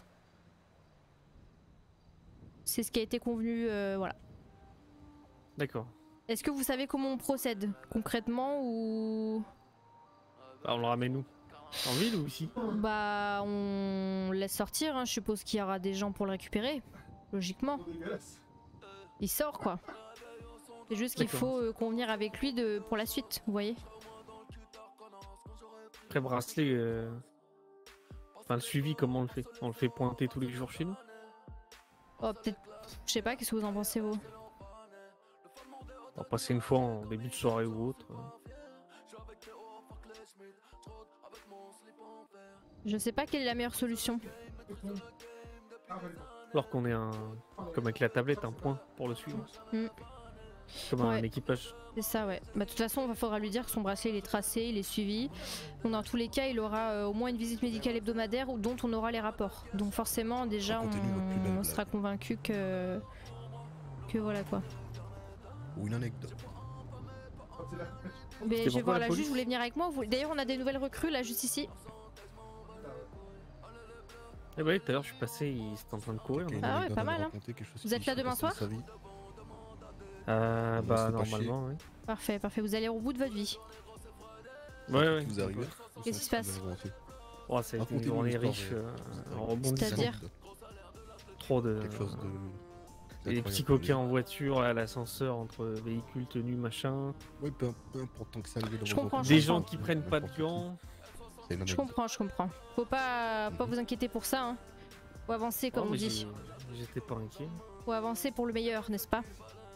C'est ce qui a été convenu. Euh, voilà. D'accord. Est-ce que vous savez comment on procède concrètement ou... Bah, on le ramène où? En ville ou ici? Bah, on laisse sortir, hein. Je suppose qu'il y aura des gens pour le récupérer, logiquement. Il sort, quoi. C'est juste qu'il D'accord. faut euh, convenir avec lui de... pour la suite, vous voyez. Après bracelet, euh... enfin le suivi, comment on le fait? On le fait pointer tous les jours chez nous? Oh, peut-être... Je sais pas, qu'est-ce que vous en pensez, vous? On va passer une fois en début de soirée ou autre. Je sais pas quelle est la meilleure solution. Alors qu'on ait un... comme avec la tablette, un point pour le suivre. Mm. Comme un Ouais. équipage. C'est ça, ouais. Bah, de toute façon, il faudra lui dire que son bracelet il est tracé, il est suivi. Donc, dans tous les cas, il aura euh, au moins une visite médicale hebdomadaire ou dont on aura les rapports. Donc, forcément, déjà, Racontez-nous votre plus belle on, on blague. sera convaincu que. que voilà quoi. Ou une anecdote. Mais C'était je vais pourquoi voir la la juge, police vous voulez venir avec moi vous... D'ailleurs, on a des nouvelles recrues là, juste ici. Eh bah oui, tout à l'heure je suis passé, il était en train de courir. Ok, donc- une Ah ouais, anecdote pas à nous mal, hein. raconter, quelque chose Vous qui êtes là s'est demain passé dans soir sa vie. Euh, On bah se fait pas chier. normalement, oui. Parfait, parfait. Vous allez au bout de votre vie. Ouais, ouais. Vous arrivez. Qu'est-ce qui se passe? Oh, ça a été une Racontez-nous journée l'histoire, riche, euh, euh, en rebondissant. C'est-à-dire Trop de... Quelque chose de. Et les petits coquins en voiture, à l'ascenseur, entre véhicules, tenues, machin. Oui, peu, peu importe tant que ça arrive dans Je vos comprends, enfants. je Des gens comprends. qui prennent pas de N'importe qui. gants. C'est une Je anecdote. comprends, je comprends. Faut pas, pas vous inquiéter pour ça. Hein. Faut avancer comme Oh, on mais dit. j'ai- J'étais pas inquiet. Faut avancer pour le meilleur, n'est-ce pas?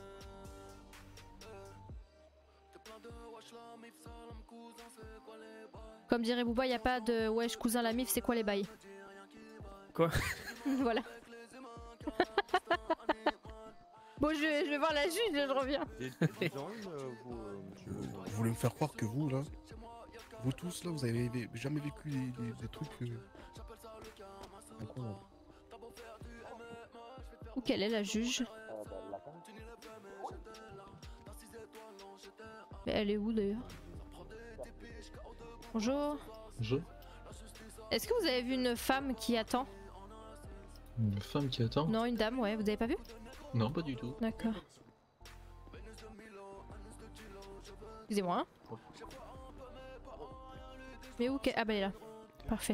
Comme dirait Booba, y a pas de wesh cousin la mif, c'est quoi les bails? Quoi? Voilà. Bon, je, je vais voir la juge, je reviens. Vous voulez me faire croire que vous, là, vous tous, là, vous avez vé- jamais vécu des, des- des trucs. euh, incroyables. Où quelle est la juge? Mais elle est où d'ailleurs? Bonjour. Bonjour. Est-ce que vous avez vu une femme qui attend? Une femme qui attend? Non, une dame, ouais, vous avez pas vu? Non, pas du tout. D'accord. Excusez-moi. Hein. Mais où que... Ah bah elle est là. Parfait.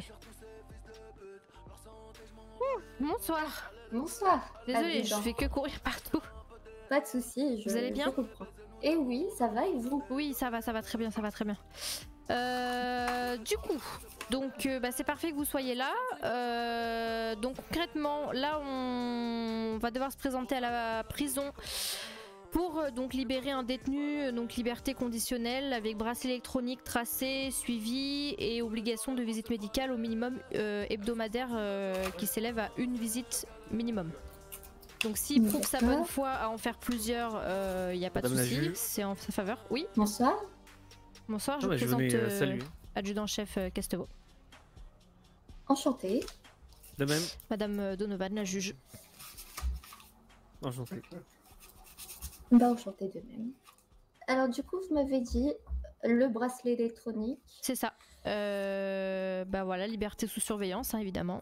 Ouh, bonsoir. Bonsoir. Désolée, je Adjudant. fais que courir partout. Pas de soucis, je Vous allez bien? je comprends. Et oui, ça va et vous? Oui, ça va, ça va très bien, ça va très bien. Euh, du coup, donc euh, bah, c'est parfait que vous soyez là. Euh, donc concrètement, là on va devoir se présenter à la prison pour euh, donc libérer un détenu, euh, donc liberté conditionnelle avec bracelet électronique tracé, suivi et obligation de visite médicale au minimum euh, hebdomadaire euh, qui s'élève à une visite minimum. Donc s'il prouve sa bonne foi à en faire plusieurs, il n'y a pas de Madame la souci, juge. c'est en sa faveur. Oui. Bonsoir. Bonsoir, je Ah vous bah, je présente venais, euh, euh, saluer. adjudant-chef euh, Casteveau. Enchantée. De même. Madame euh, Donovan, la juge. Enchanté. Bah, enchanté de même. Alors, du coup, vous m'avez dit le bracelet électronique. C'est ça. Euh, bah voilà, liberté sous surveillance, hein, évidemment.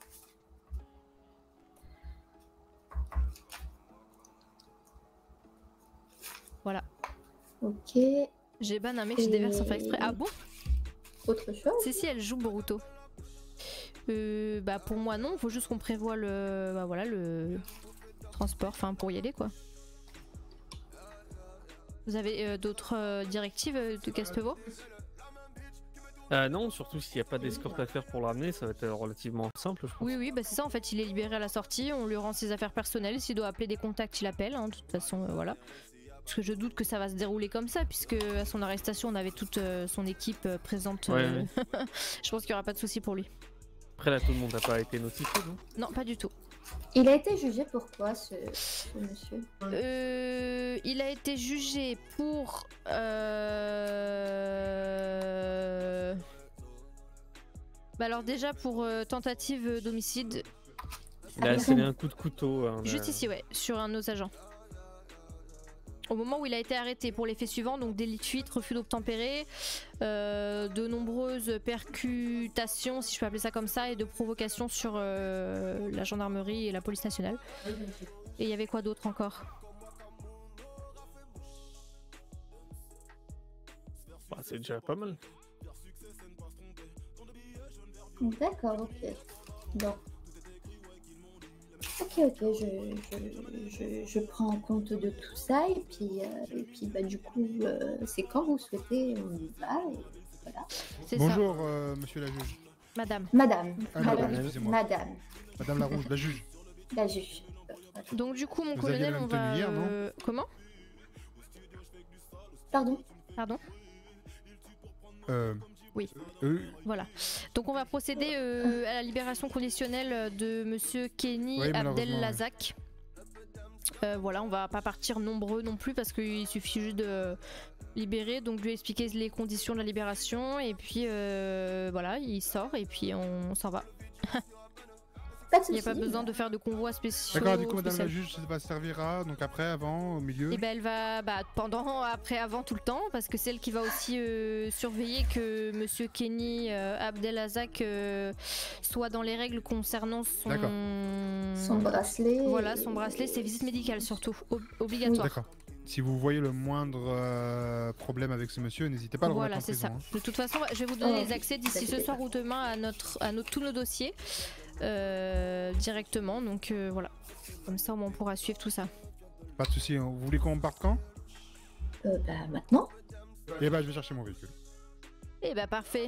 Voilà. Ok. J'ai ban un mec chez Déverse sans faire exprès. Ah bon? Autre chose? Si, si, elle joue Boruto. Euh, bah pour moi non, faut juste qu'on prévoit le, bah voilà, le transport, enfin pour y aller quoi. Vous avez euh, d'autres euh, directives euh, de Caspevo? Euh, non, surtout s'il n'y a pas d'escorte à faire pour le ramener, ça va être relativement simple, je pense. Oui, oui, bah c'est ça en fait, il est libéré à la sortie, on lui rend ses affaires personnelles, s'il doit appeler des contacts, il appelle, hein, de toute façon, euh, voilà. Parce que je doute que ça va se dérouler comme ça, puisque à son arrestation, on avait toute euh, son équipe euh, présente. Ouais, euh, ouais. Je pense qu'il n'y aura pas de souci pour lui. Après là, tout le monde n'a pas été notifié, non? Non, pas du tout. Il a été jugé pour quoi, ce, ce monsieur? Euh, il a été jugé pour... Euh... Bah alors déjà pour euh, tentative d'homicide. Il a asséné un coup de couteau. Hein, Juste euh, ici, ouais, sur un de nos agents. Au moment où il a été arrêté pour les faits suivants, donc délit de fuite, refus d'obtempérer, euh, de nombreuses percutations, si je peux appeler ça comme ça, et de provocations sur euh, la gendarmerie et la police nationale. Et il y avait quoi d'autre encore? bah, c'est déjà pas mal. D'accord, ok. Bon. Ok, ok, je, je, je, je prends en compte de tout ça et puis, euh, et puis bah, du coup, euh, c'est quand vous souhaitez, on y va et voilà. Bonjour, euh, monsieur la juge. Madame. Madame. Ah, Madame. madame, excusez-moi. Madame. Madame la rouge, la juge. La juge. Donc du coup, mon Vous aviez colonel, la on même va... tenue hier, non euh, Comment? Pardon. Pardon. Euh... Oui. Euh... Voilà. Donc on va procéder euh, à la libération conditionnelle de monsieur Kenny Oui, malheureusement, Abdel Lazak. Euh, voilà, on va pas partir nombreux non plus parce qu'il suffit juste de libérer, donc lui expliquer les conditions de la libération et puis euh, voilà, il sort et puis on s'en va. Il n'y a pas besoin de faire de convois spéciaux. D'accord, du coup, madame spécial. la juge, ça va servira donc après, avant, au milieu. Et ben elle va bah, pendant, après, avant, tout le temps, parce que c'est elle qui va aussi euh, surveiller que monsieur Kenny euh, Abdelazak euh, soit dans les règles concernant son... D'accord. Son bracelet. Voilà, son bracelet, ses visites médicales surtout, ob- obligatoires. D'accord. Si vous voyez le moindre euh, problème avec ce monsieur, n'hésitez pas à le remettre Voilà, en c'est prison. ça. hein. De toute façon, je vais vous donner Oh, les accès d'ici ce t'inquiète soir pas. ou demain à, notre, à nos- tous nos dossiers euh, directement, donc euh, voilà. Comme ça, au moins, on pourra suivre tout ça. Pas de soucis. hein. Vous voulez qu'on parte quand? Euh, bah maintenant. Eh ben, je vais chercher mon véhicule. Eh bah parfait.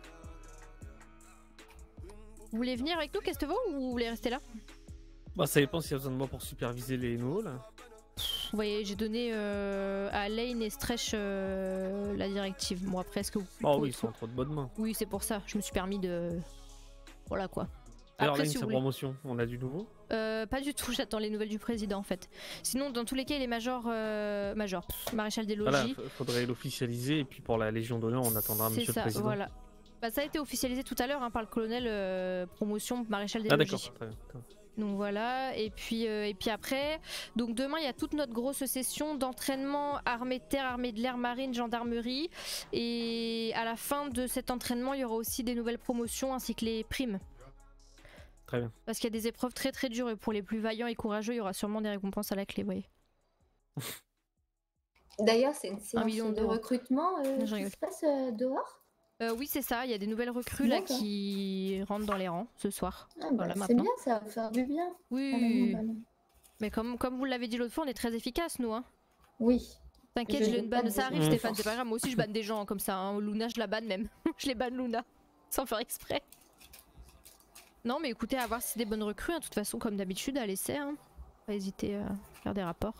Vous voulez venir avec nous, Castevo, ou vous voulez rester là? Bah, ça dépend s'il y a besoin de moi pour superviser les nouveaux là. Vous voyez, j'ai donné euh, à Lane et Stretch euh, la directive. Bon, après, est-ce que vous... Oh oui, ils sont entre de bonnes mains. Oui, c'est pour ça. Je me suis permis de... Voilà quoi. Alors, Après, Lane, si vous sa voulez. promotion, on a du nouveau? Euh, pas du tout, j'attends les nouvelles du président en fait. Sinon, dans tous les cas, il est major, euh, major, pff, maréchal des Voilà, logis. f- faudrait l'officialiser et puis pour la Légion d'honneur, on attendra C'est Monsieur le ça, Président. voilà. Bah, ça a été officialisé tout à l'heure hein, par le colonel, euh, promotion maréchal des Ah logis. d'accord, très bien. très bien. Donc voilà, et puis, euh, et puis après, donc demain il y a toute notre grosse session d'entraînement armée de terre, armée de l'air, marine, gendarmerie. Et à la fin de cet entraînement, il y aura aussi des nouvelles promotions ainsi que les primes. Très bien. Parce qu'il y a des épreuves très très dures et pour les plus vaillants et courageux, il y aura sûrement des récompenses à la clé, vous voyez. D'ailleurs, c'est une séance million de d'euros. recrutement euh, Je qui rigole. se passe euh, dehors. Euh, oui, c'est ça, il y a des nouvelles recrues là D'accord. qui rentrent dans les rangs ce soir. Ah, bah, Voilà, c'est maintenant. bien, ça va faire du bien. Oui, Ah, oui, oui. non, non, non. Mais comme, comme vous l'avez dit l'autre fois, on est très efficace nous. Hein. Oui. T'inquiète, Je je, doute les pas banne. de Ça vos arrive, Mmh. Stéphane, c'est pas grave. Moi aussi, je banne des gens comme ça. Hein. Luna, je la banne même. Je les banne Luna, sans faire exprès. Non, mais écoutez, à voir si c'est des bonnes recrues. hein. De toute façon, comme d'habitude, à l'essai. Hein. Pas hésiter à faire des rapports.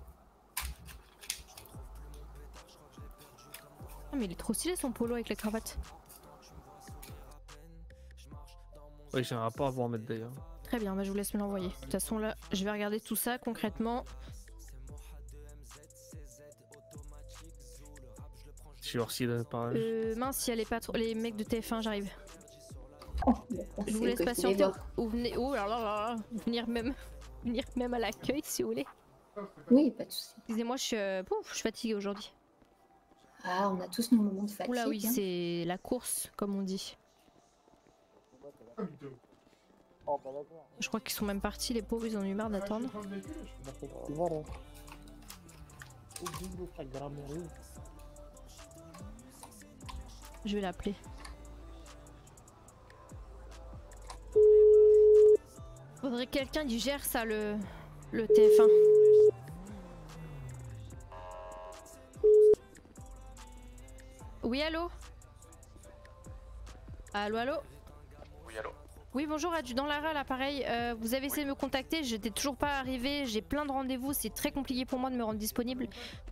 Ah, mais il est trop stylé son polo avec la cravate. Ouais, j'ai un rapport à vous remettre d'ailleurs. Très bien, bah, je vous laisse me l'envoyer. De toute façon, là, je vais regarder tout ça concrètement. Je suis hors site par Euh, mince, il y a les, patro- les mecs de T F un, j'arrive. Oh, Je vous laisse patienter ou venez... Oh là là là là. Venir même... venir même à l'accueil si vous voulez. Oui, pas de soucis. Excusez-moi, je suis, euh, pouf, je suis fatiguée aujourd'hui. Ah, on a tous nos moments de fatigue. Oula oui, hein. c'est la course, comme on dit. Je crois qu'ils sont même partis, les pauvres, ils ont eu marre d'attendre. Je vais l'appeler. Faudrait que quelqu'un qui gère ça, le, le T F un. Oui, allô? Allô, allô? Oui, allô. Oui, bonjour, adjudant Lara, l'appareil. Euh, vous avez essayé de me contacter, j'étais toujours pas arrivée, j'ai plein de rendez-vous, c'est très compliqué pour moi de me rendre disponible.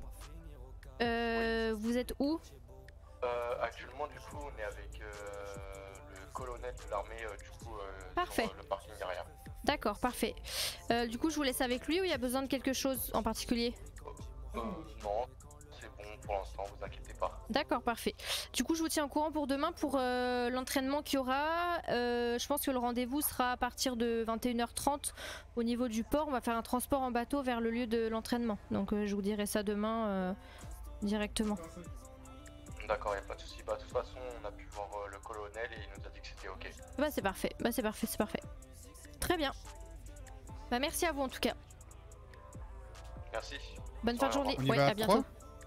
Euh, vous êtes où? Euh, actuellement, du coup, on est avec euh, le colonel de l'armée, euh, du coup, euh, Parfait. sur euh, le parking derrière. D'accord, parfait. Euh, du coup, je vous laisse avec lui ou il y a besoin de quelque chose en particulier? Euh, non, c'est bon pour l'instant, vous inquiétez pas. D'accord, parfait. Du coup, je vous tiens au courant pour demain pour euh, l'entraînement qu'il y aura. Euh, je pense que le rendez-vous sera à partir de vingt et une heures trente au niveau du port. On va faire un transport en bateau vers le lieu de l'entraînement. Donc, euh, je vous dirai ça demain euh, directement. D'accord, y a pas de souci. Bah, de toute façon, on a pu voir euh, le colonel et il nous a dit que c'était ok. Bah, c'est parfait. Bah, c'est parfait, c'est parfait. Très bien. Bah, merci à vous en tout cas. Merci. Bonne fin de journée. On y Ouais, va à à bientôt. trois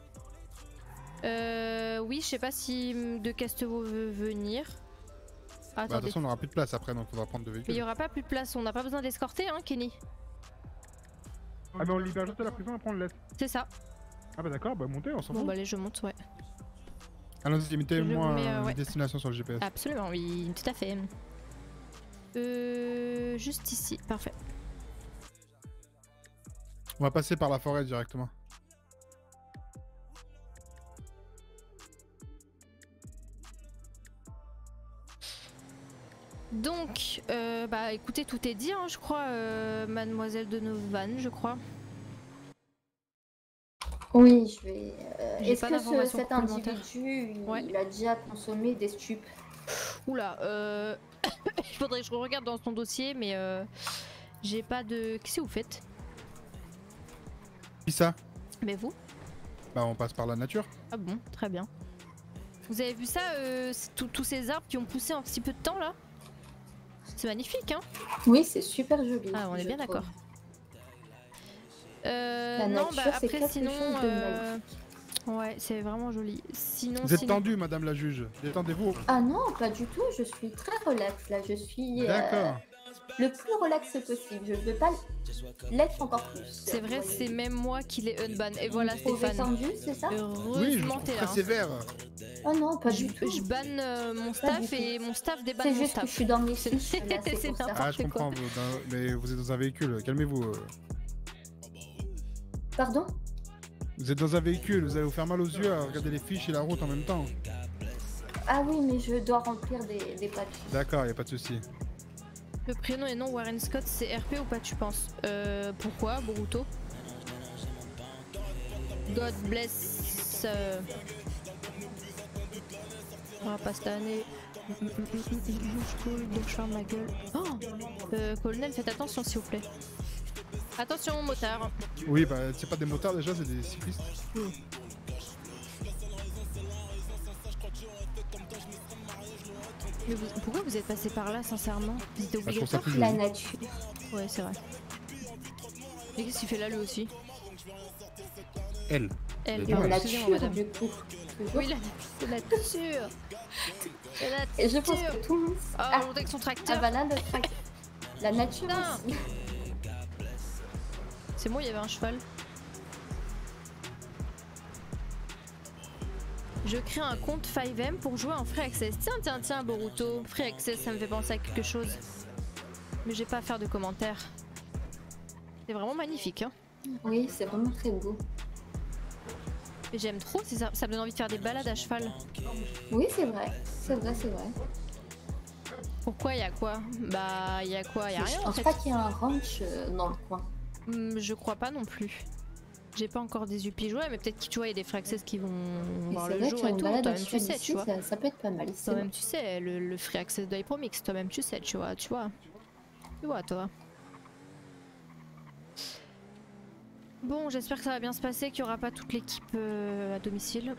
Euh, oui, je sais pas si de Castevo veut venir. Bah, Attendez. attention, on aura plus de place après, donc faudra prendre deux Mais il véhicules. y aura pas plus de place, on n'a pas besoin d'escorter, hein, Kenny. Ah, mais on libère juste la prison, après on le laisse. C'est ça. Ah, bah d'accord, bah montez, on s'en Bon, fout. bah, allez, je monte, ouais. Allons-y, mettez-moi Je vous mets, euh, une ouais. destination sur le G P S. Absolument, oui, tout à fait. Euh, juste ici, parfait. On va passer par la forêt directement. Donc, euh, bah écoutez, tout est dit, hein, je crois, euh, Mademoiselle de Novan, je crois. Oui, je vais. euh, J'ai Est-ce pas que ce- d'informations cet complémentaires. individu, il, Ouais. il a déjà consommé des stupes? Oula, euh... il faudrait que je regarde dans son dossier, mais euh, j'ai pas de... Qu'est-ce que vous faites? Qui ça? Mais vous? Bah, on passe par la nature. Ah bon, très bien. Vous avez vu ça, euh, c'est tous tous ces arbres qui ont poussé en si peu de temps là? C'est magnifique, hein? Oui, c'est super joli. Ah, on est je bien trouve. d'accord. Euh, La non, nature, bah c'est après quelque sinon... chose de euh, Ouais, c'est vraiment joli. Sinon, Vous êtes sinon... tendue, madame la juge. Détendez-vous. Ah non, pas du tout. Je suis très relax là. Je suis euh, D'accord. le plus relax possible. Je ne veux pas l'être encore plus. C'est vrai, c'est même moi qui l'ai unban. Et voilà, Vous trouvez Stéphane. tendu, c'est ça? Oui, je Heureusement, trouve t'es très là. hein. sévère. Oh non, pas Je, du tout. je banne euh, mon Pas staff du tout. et mon staff débanne C'est mon juste que staff. je suis dans mes C'est fiches. là, c'est c'est pour ça. n'importe Ah, je comprends, quoi. vous, dans- mais vous êtes dans un véhicule. Calmez-vous. euh. Pardon? Vous êtes dans un véhicule, vous allez vous faire mal aux yeux à regarder les fiches et la route en même temps. Ah oui, mais je dois remplir des, des papiers. D'accord, y a pas de souci. Le prénom et nom Warren Scott, c'est R P ou pas, tu penses? Euh, pourquoi, Boruto? God bless. Euh... Ah, pas cette année. Je coule, donc je ferme ma gueule. Oh euh, colonel, faites attention s'il vous plaît. Attention, motard. Oui, bah c'est pas des motards déjà, c'est des cyclistes. Mais vous- pourquoi vous êtes passé par là, sincèrement? C'était Bah, je trouve ça obligatoire? plus La joli. nature. Ouais, c'est vrai. Et qu'est-ce qu'il fait là, lui aussi? Elle. Elle, Elle pardon, La excusez-moi, nature, madame. du coup. Toujours. Oui, la, c'est la nature. C'est la Et je pense nature. que tout le monde. Ah, Ah, on avec son ah tracteur. bah là, le trac- La nature Putain. aussi. C'est moi, il y avait un cheval. Je crée un compte cinq M pour jouer en Free Access. Tiens, tiens, tiens, Boruto. Free Access, ça me fait penser à quelque chose. Mais j'ai pas à faire de commentaires. C'est vraiment magnifique, hein. Oui, c'est vraiment très beau. Et j'aime trop, c'est ça, ça me donne envie de faire des balades à cheval. Oui, c'est vrai. C'est vrai, c'est vrai. Pourquoi, y a quoi? Bah, y a quoi? Y a Mais rien je en pense fait. pas qu'il y ait un ranch euh, dans le coin. Hmm, je crois pas non plus. J'ai pas encore des U P joués, mais peut-être que tu vois, il y a des Free Access qui vont Mais voir c'est le vrai jour qu'il y a et une tout. balade à Toi-même, tu cheval sais, ici, tu vois. ça, ça peut être pas mal. c'est Toi-même, vrai. tu sais, le, le Free Access de HyperMix, toi-même, tu sais, tu vois, tu vois. Tu vois, toi. Bon, j'espère que ça va bien se passer, qu'il n'y aura pas toute l'équipe euh, à domicile.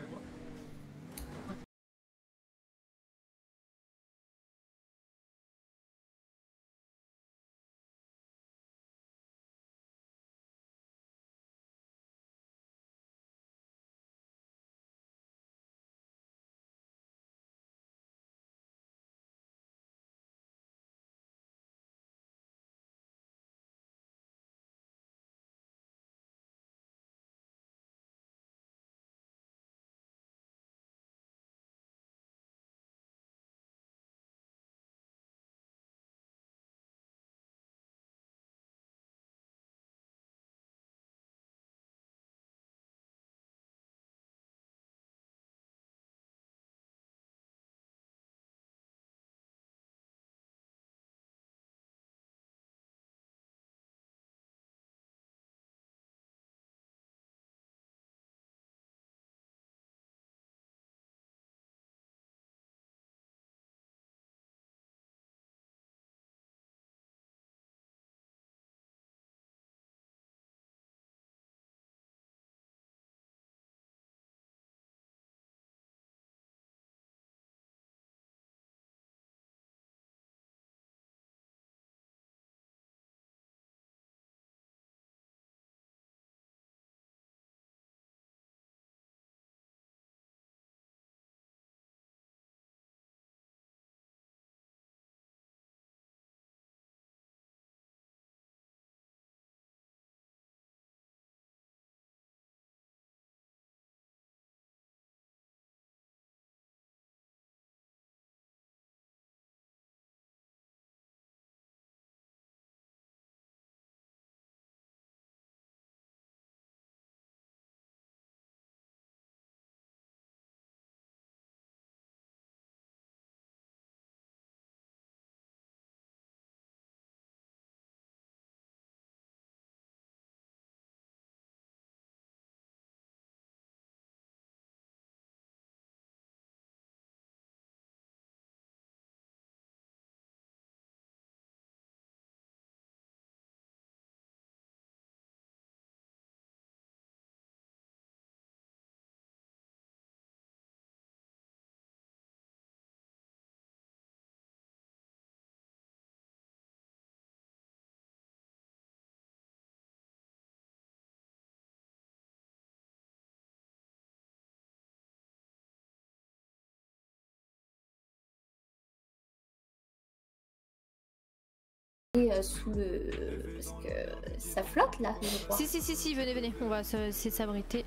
Et, euh, sous le... Parce que ça flotte là, je crois. Si, si, si, si, venez, venez, on va se- essayer de s'abriter.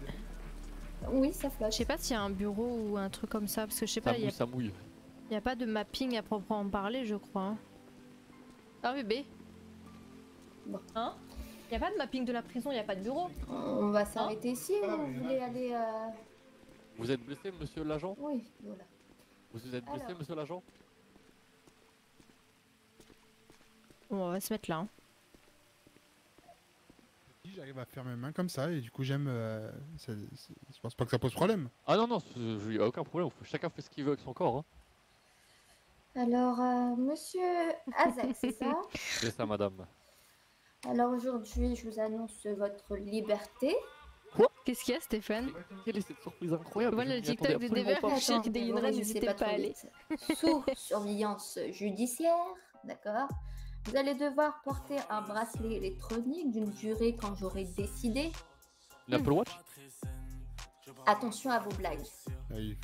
Oui, ça flotte. Je sais pas s'il y a un bureau ou un truc comme ça, parce que je sais Ça pas, il y mouille, a... ça mouille. y a pas de mapping à proprement parler, je crois. hein. Ah, bébé. Bon. Hein? Y a pas de mapping de la prison, y a pas de bureau. On va s'arrêter ici, ou vous voulez aller... euh, Vous êtes blessé, monsieur l'agent? Oui, voilà. Vous vous êtes blessé, Alors. monsieur l'agent? Bon, on va se mettre là. hein. J'arrive à faire mes mains comme ça et du coup j'aime. euh, ça- c'est- je pense pas que ça pose problème. Ah non, non, il n'y a aucun problème. Chacun fait ce qu'il veut avec son corps. Hein. Alors, euh, monsieur Azek, c'est ça? C'est ça, madame. Alors aujourd'hui, je vous annonce votre liberté. Quoi? Qu'est-ce qu'il y a, Stéphane? Quelle est cette surprise incroyable? Voilà je le m'y TikTok attendais de absolument Dever pas. qui Attends, délinerait, vous n'hésitez réussissez pas à trop aller. vite. Sous surveillance judiciaire, d'accord? Vous allez devoir porter un bracelet électronique d'une durée quand j'aurai décidé. L'Apple Watch? Attention à vos blagues. Ah, il-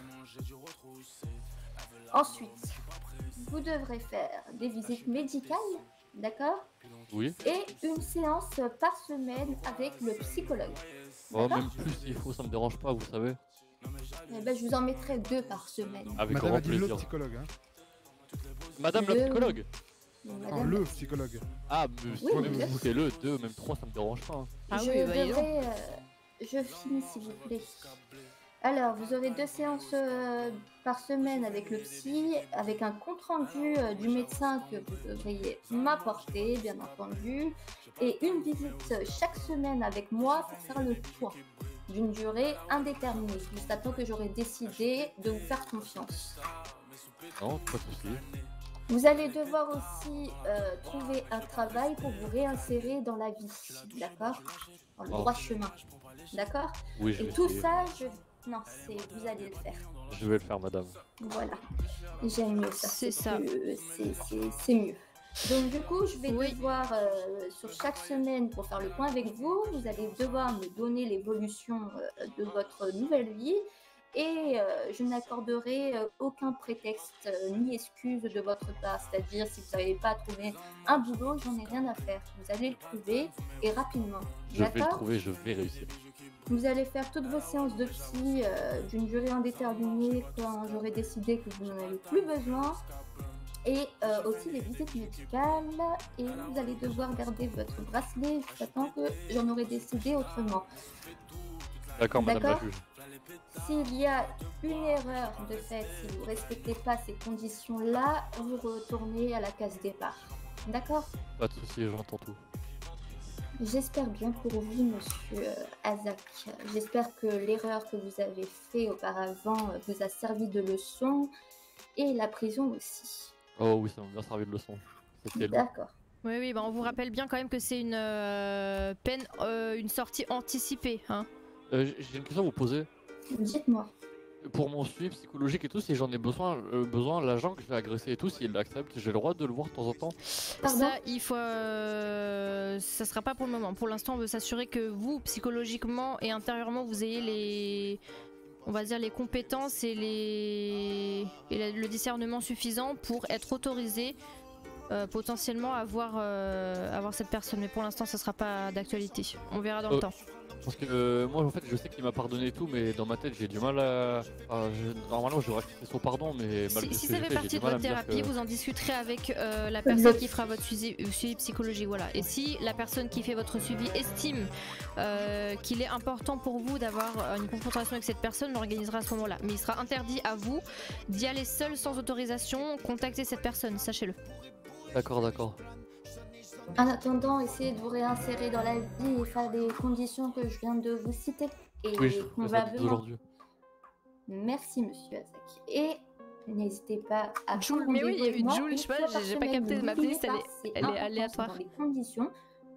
Ensuite, vous devrez faire des visites médicales, d'accord? Oui. Et une séance par semaine avec le psychologue. Oh, même plus s'il faut, ça me dérange pas, vous savez. Eh ben, je vous en mettrai deux par semaine. Avec Madame grand a dit le plaisir. psychologue. Hein. Madame la Le- psychologue? Madame- Non, le psychologue. Ah, mais si Oui, vous mais bien mettez le deux, même trois, ça me dérange pas. hein. Ah je oui, bah, dis donc. devrais, euh, je finis s'il vous plaît. Alors, vous aurez deux séances euh, par semaine avec le psy, avec un compte rendu euh, du médecin que vous devriez m'apporter, bien entendu, et une visite chaque semaine avec moi pour faire le point, d'une durée indéterminée, jusqu'à temps que j'aurai décidé de vous faire confiance. Non, pas de soucis. Vous allez devoir aussi euh, trouver un travail pour vous réinsérer dans la vie, d'accord? Dans le Oh. droit chemin, d'accord? Oui, je Et vais tout essayer. ça, je... non, c'est vous allez le faire. Je vais le faire, madame. Voilà, j'aime mieux ça. C'est ça. plus- C'est c'est- c'est mieux. Donc du coup, je vais devoir, euh, sur chaque semaine, pour faire le point avec vous, vous allez devoir me donner l'évolution euh, de votre nouvelle vie et euh, je n'accorderai euh, aucun prétexte euh, ni excuse de votre part. C'est-à-dire, si vous n'avez pas trouvé un boulot, j'en ai rien à faire. Vous allez le trouver et rapidement. Je vais le D'accord ? trouver, je vais réussir. Vous allez faire toutes vos séances de psy euh, d'une durée indéterminée quand j'aurai décidé que vous n'en avez plus besoin. Et euh, aussi les visites médicales. Et vous allez devoir garder votre bracelet jusqu'à temps que j'en aurai décidé autrement. D'accord, madame la D'accord. juge. S'il y a une erreur de fait, si vous ne respectez pas ces conditions-là, vous retournez à la case départ. D'accord ? Pas de soucis, j'entends tout. J'espère bien pour vous, monsieur euh, Azak. J'espère que l'erreur que vous avez faite auparavant euh, vous a servi de leçon et la prison aussi. Oh oui, ça m'a bien servi de leçon. C'était long. D'accord. Oui, oui, bah on vous rappelle bien quand même que c'est une euh, peine, euh, une sortie anticipée. Hein. Euh, j- J'ai une question à vous poser. Dites-moi. Pour mon suivi psychologique et tout, si j'en ai besoin, euh, besoin l'agent que je vais agresser et tout, s'il l'accepte, j'ai le droit de le voir de temps en temps. Ça, il faut. Euh, ça sera pas pour le moment. Pour l'instant, on veut s'assurer que vous, psychologiquement et intérieurement, vous ayez les. On va dire les compétences et, les... et la- le discernement suffisant pour être autorisé euh, potentiellement à voir, euh, à voir cette personne. Mais pour l'instant, ça sera pas d'actualité. On verra dans le Euh, temps. Parce que euh, moi, en fait, je sais qu'il m'a pardonné et tout, mais dans ma tête, j'ai du mal à. à- je- Normalement, je devrais accepter son pardon, mais malgré Si, si ce que ça j'ai fait fait, j'ai partie du de mal à votre me dire thérapie, que- vous en discuterez avec euh, la personne qui fera votre suivi, euh, suivi psychologique. Voilà. Et si la personne qui fait votre suivi estime euh, qu'il est important pour vous d'avoir euh, une confrontation avec cette personne, on l'organisera à ce moment-là. Mais il sera interdit à vous d'y aller seul sans autorisation, contacter cette personne, sachez-le. D'accord, d'accord. En attendant, essayez de vous réinsérer dans la vie et faire les conditions que je viens de vous citer. Et Oui, je qu'on ferai va ça dès vraiment- aujourd'hui. Merci, monsieur Azak. Et n'hésitez pas à Jules, prendre mais oui, il y a rendez-vous eu avec moi Jules, une je sais pas, fois par j'ai- j'ai pas semaine. capté de ma N'oubliez liste, elle pas, est- c'est elle est important, aléatoire. c'est dans les conditions.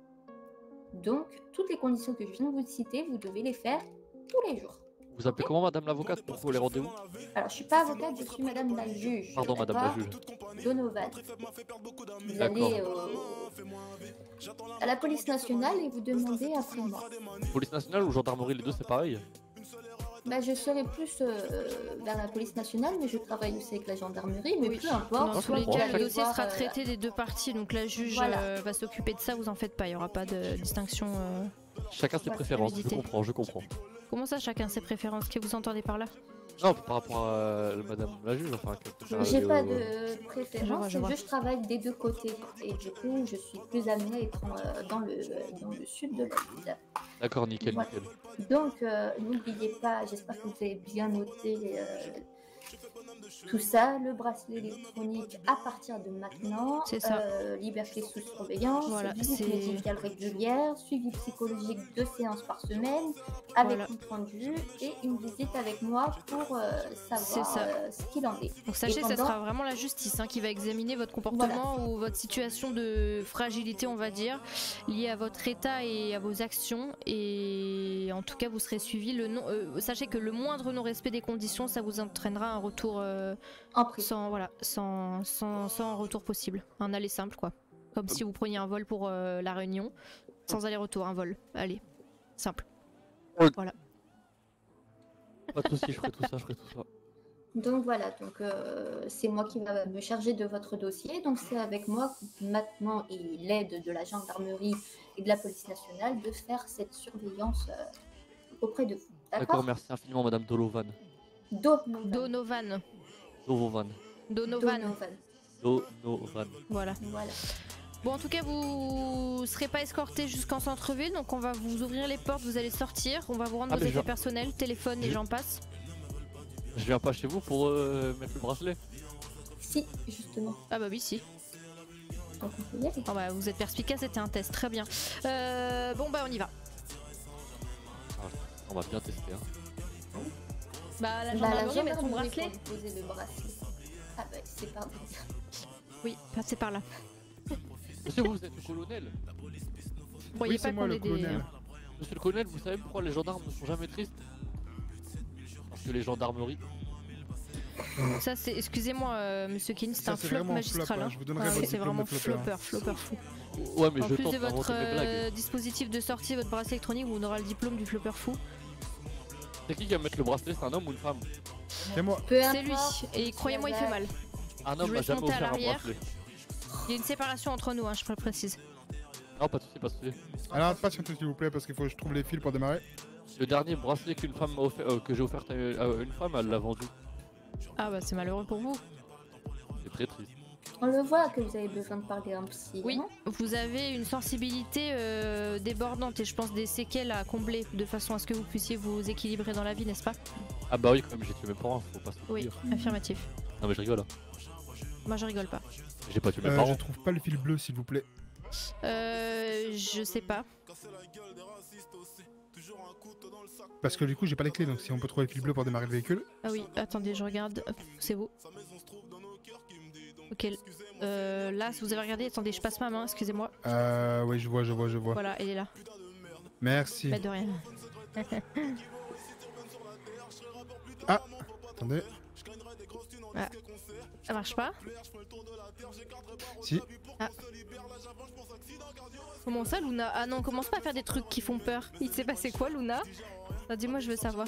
Donc, toutes les conditions que je viens de vous citer, vous devez les faire tous les jours. Vous appelez comment, madame l'avocate, pour les rendez-vous? Alors, je suis pas avocate, je suis madame la juge. Pardon, madame la d'accord juge. Donovan. Vous D'accord. allez euh, à la police nationale et vous demandez après moi. Police nationale ou gendarmerie, les deux, c'est pareil? Bah, je serai plus euh, vers la police nationale, mais je travaille aussi avec la gendarmerie, mais peu importe. Dans tous les vous cas, allez le dossier voir, sera euh, traité des deux parties, donc la juge Voilà. euh, va s'occuper de ça, vous en faites pas, il y aura pas de distinction. euh, Chacun ses Ouais, préférences, je fluidité. comprends, je comprends. Comment ça, chacun ses préférences? Qu'est-ce que vous entendez par là? Non, par rapport à euh, madame la juge, enfin... qu'est-ce que ça J'ai avait pas au- de Je vois, préférence, je c'est vois. juste je travaille des deux côtés. Et du coup, je suis plus amenée à être euh, dans, le, dans le sud de la ville. D'accord, nickel, Voilà. nickel. Donc, euh, n'oubliez pas, j'espère que vous avez bien noté euh, tout ça, le bracelet électronique à partir de maintenant, C'est ça. euh, liberté sous surveillance, Voilà, visite c'est- médicale régulière, suivi psychologique deux séances par semaine, avec Voilà. une point de vue et une visite avec moi pour euh, C'est savoir ça. euh, ce qu'il en est. Donc sachez Et que ça pendant- sera vraiment la justice hein, qui va examiner votre comportement ou votre situation de fragilité, on va dire, liée à votre état et à vos actions. Et en tout cas, vous serez suivi. Le non, euh, sachez que le moindre non-respect des conditions, ça vous entraînera un retour euh, sans, voilà, sans, sans, sans retour possible. Un aller simple, quoi. Comme si vous preniez un vol pour euh, la Réunion, sans aller-retour, un vol. Allez, simple. Voilà. Pas de soucis, je ferai tout ça, je ferai tout ça. Donc voilà, donc euh, c'est moi qui va me charger de votre dossier. Donc c'est avec moi maintenant et l'aide de la gendarmerie et de la police nationale de faire cette surveillance euh, auprès de vous. D'accord, D'accord merci infiniment, madame Dolovan. Donovan. Donovan. Dovovan. Donovan. Donovan. Donovan. Voilà. Voilà. Bon, en tout cas, vous serez pas escorté jusqu'en centre-ville, donc on va vous ouvrir les portes, vous allez sortir, on va vous rendre Ah, vos mais effets je- personnels, téléphone et je- j'en passe. Je viens pas chez vous pour euh, mettre le bracelet. Si, justement. Ah bah oui, si. Donc on peut y aller. Ah bah, vous êtes perspicace, c'était un test, très bien. Euh, bon bah on y va. Ah, on va bien tester. Hein. Bah la Bah, gendarmerie met son gendarmerie bracelet. pour lui poser le bracelet. Ah bah c'est pardon. Oui, passez par là. Monsieur, vous êtes le colonel? Vous croyez pas qu'on est des... Monsieur le colonel, vous savez pourquoi les gendarmes ne sont jamais tristes? Parce que les gendarmeries. Ça c'est, excusez-moi euh, monsieur Ken, c'est Ça, un c'est flop vraiment magistral. flop, hein. Hein. Je vous donnerai Ah, votre oui, c'est diplôme vraiment de flopper, flopper, hein. flopper fou. Ouais, mais En je plus tente de votre d'inventer mes blagues. euh, dispositif de sortie, votre bracelet électronique, on aura le diplôme du flopper fou. C'est qui qui va mettre le bracelet? C'est un homme ou une femme? C'est moi. C'est lui, et croyez-moi il fait mal. Un Je homme vous m'a laisse jamais monter à offert un l'arrière. bracelet. Il y a une séparation entre nous, hein, je le précise. Non, pas de soucis, pas de soucis. Alors, patientez s'il vous plaît, parce qu'il faut que je trouve les fils pour démarrer. Le dernier bracelet qu'une femme m'a offert, euh, que j'ai offert à à une femme, elle l'a vendu. Ah bah c'est malheureux pour vous. C'est très triste. On le voit que vous avez besoin de parler un psy. Oui, hein. vous avez une sensibilité euh, débordante et je pense des séquelles à combler de façon à ce que vous puissiez vous équilibrer dans la vie, n'est-ce pas? Ah bah oui, quand même, j'ai tué mes parents, faut pas se Oui, dire. affirmatif. Non mais je rigole. Hein. Moi je rigole pas. J'ai pas tué mes Euh, parents. je trouve pas le fil bleu, s'il vous plaît. Euh, je sais pas. Parce que du coup, j'ai pas les clés, donc si on peut trouver le fil bleu pour démarrer le véhicule. Ah oui, attendez, je regarde. Hop, c'est vous. Ok, euh, là, si vous avez regardé, attendez, je passe ma main, excusez-moi. Euh, oui, je vois, je vois, je vois. Voilà, elle est là. Merci. Pas de rien. Ah, attendez. Ah. Ça marche pas? Si. Ah. Comment ça, Luna? Ah non, commence pas à faire des trucs qui font peur. Il s'est passé quoi, Luna? Ah, dis-moi, je veux savoir.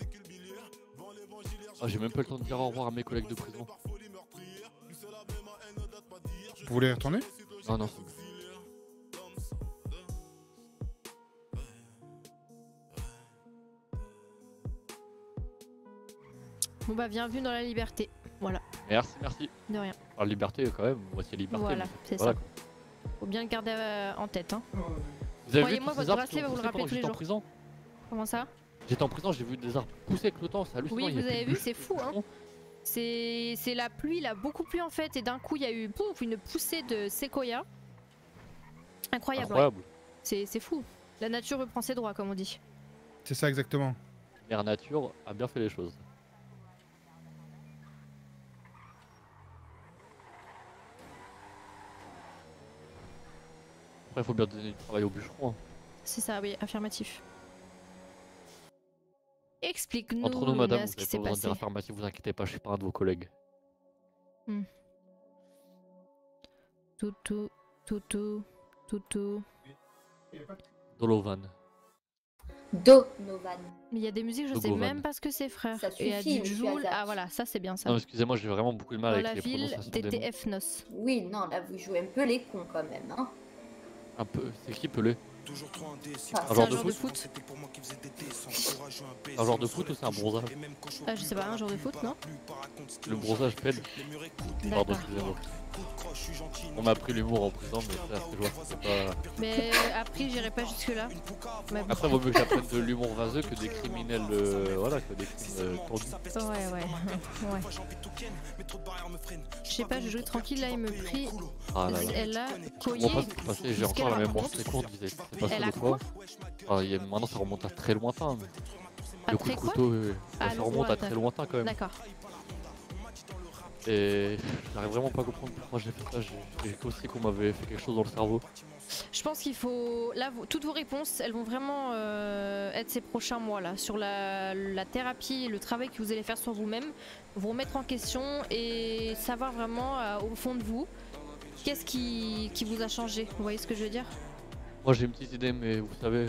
Ah, j'ai même pas le temps de dire au revoir à mes collègues de prison. Vous voulez y retourner? Non, non. Bon bah, bienvenue dans la liberté. Voilà. Merci, merci. De rien. La liberté quand même, moi c'est liberté. Voilà, mais c'est voilà, ça. quoi. Faut bien le garder euh, en tête, hein. Vous avez vu Croyez-moi, tous ces votre arbres bracelet qui ont va vous le poussé rappeler pendant tous que les j'étais en jours. prison? Comment ça? J'étais en prison, j'ai vu des arbres pousser avec le temps, c'est hallucinant. Oui, il y a vous plus avez de vu, bush. c'est fou, hein. C'est c'est la pluie, il a beaucoup plu en fait, et d'un coup il y a eu pouf, une poussée de séquoia. Incroyable. Incroyable. ouais. C'est c'est fou. La nature reprend ses droits, comme on dit. C'est ça exactement. Mère Nature a bien fait les choses. Après, il faut bien donner du travail au bûcheron. hein. C'est ça, oui, affirmatif. Explique-nous Entre nous, madame, Luna, vous ce qui n'avez s'est pas besoin de passé. dire affirmatif, vous inquiétez pas, je suis pas un de vos collègues. Hmm. Toutou, toutou, toutou. Dolovan. Donovan. Mais il y a des musiques, je sais Dogovan. même pas ce que c'est, frère. Ça Et à suffit, du monsieur Joule, Hazard. ah voilà, ça c'est bien ça. Non, excusez-moi, j'ai vraiment beaucoup de mal Dans avec la les ville, prononciations des noms. T T F Nos. Oui, non, là vous jouez un peu les cons quand même, hein. Un peu, c'est qui Pelé? Ah, Un C'est genre un de genre de foot? foot. Un genre de foot ou c'est un bronzage? Ah, je sais pas, un genre de foot, non? Le bronzage pède. Pardon, D'accord. excusez-moi. On m'a appris l'humour en prison, mais ça, c'est joueur, c'est pas... Mais après, j'irai pas jusque-là. Mais bon. Après, vaut mieux que j'apprenne de l'humour vaseux que des criminels, euh, voilà, que des crimes euh, tordus. Ouais, ouais. ouais. Je sais pas, je jouais tranquille, là, il me prie. Ah là là. Elle a Bon, coyé. pas ce qui s'est passé, j'ai ce encore qu'elle la mémoire raconte. très courte, disait. C'est passé Elle a deux fois. Ah, il y a- maintenant, ça remonte à très lointain. mais- À Le coup très de quoi couteau, oui, oui. Ah, ça le remonte à lointain. très lointain quand même. D'accord. Et j'arrive vraiment pas à comprendre pourquoi j'ai fait ça. J'ai j'ai cru aussi qu'on m'avait fait quelque chose dans le cerveau. Je pense qu'il faut. Là, vous- toutes vos réponses, elles vont vraiment euh, être ces prochains mois là, sur la, la thérapie et le travail que vous allez faire sur vous-même, vous remettre en question et savoir vraiment euh, au fond de vous qu'est-ce qui, qui vous a changé. Vous voyez ce que je veux dire? Moi j'ai une petite idée, mais vous savez,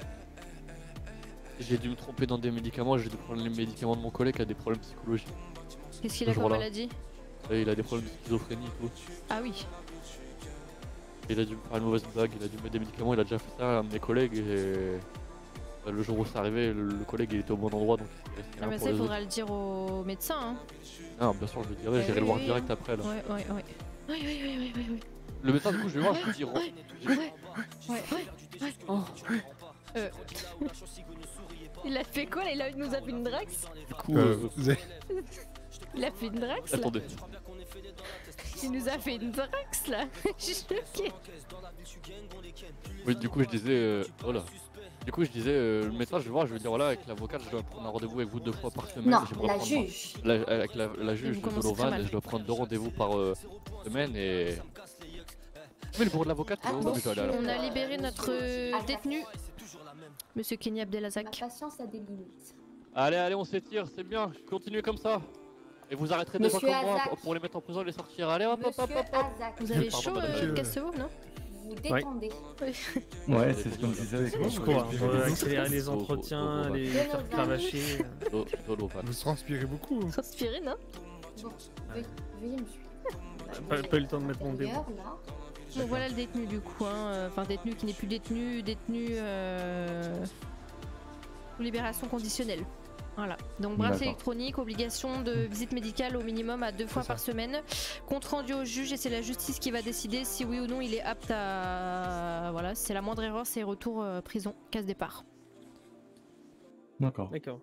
j'ai dû me tromper dans des médicaments. J'ai dû prendre les médicaments de mon collègue qui a des problèmes psychologiques. Qu'est-ce qu'il Ce a comme jour-là. maladie? Et il a des problèmes de schizophrénie et tout. Ah oui. Il a dû me faire une mauvaise blague, il a dû me mettre des médicaments, il a déjà fait ça à un de mes collègues et bah, le jour où c'est arrivé, le, le collègue il était au bon endroit donc il restait Ah rien bah pour ça, il les autres. faudra le dire au médecin. Hein. Non, bien sûr, je le dirai, j'irai oui, le voir oui, direct oui. après là. Ouais, ouais, ouais. Oui, oui, oui, oui, oui, oui. Le médecin, du coup, je vais voir, je lui dis. Ouais, ouais, ouais, ouais, ouais. Oh. Euh... Il a fait quoi là? Il a... il nous a fait une Drax? Du coup, Euh, euh, vous avez- Il a fait une Drax là? attendez. Il nous a fait une Drax là. Je suis choquée. Oui, du coup, je disais. Euh... Oh là. Du coup, je disais, euh, le médecin, je vais voir, je vais dire, voilà, avec l'avocate, je dois prendre un rendez-vous avec vous deux fois par semaine. Non, j'aimerais la prendre- juge. la- avec la, la Et juge vous de commencez très Dolovan, mal. et je dois prendre deux rendez-vous par euh, semaine et. Mais le bureau de l'avocate, c'est où Bon, je dois aller alors on a libéré notre euh, détenu, Monsieur Kenny Abdelazak. La patience a des limites. Allez, allez, on s'étire, c'est bien, continuez comme ça. Et vous arrêterez des gens Monsieur comme moi Azak. pour- pour les mettre en prison et les sortir. Allez, hop, hop, hop, Monsieur hop, hop. Azak, Vous avez Pardon, chaud, madame. euh, Cassevaux, non vous détendez. Ouais, c'est ce qu'on disait avec moi. Je crois, on va accélérer les entretiens, les faire cravacher. Do- Dolovan. Vous transpirez beaucoup. Transpiré, non Bon, veuillez, veuillez me suivre. Pas, pas eu le temps de mettre mon démon. D'ailleurs, là, Bon, voilà le détenu du coup, hein. euh, enfin détenu qui n'est plus détenu, détenu euh... sous libération conditionnelle. Voilà, donc bracelet D'accord. électronique, obligation de visite médicale au minimum à deux fois par semaine, compte rendu au juge et c'est la justice qui va décider si oui ou non il est apte à... Voilà, c'est la moindre erreur, c'est retour euh, prison, casse départ. D'accord. D'accord.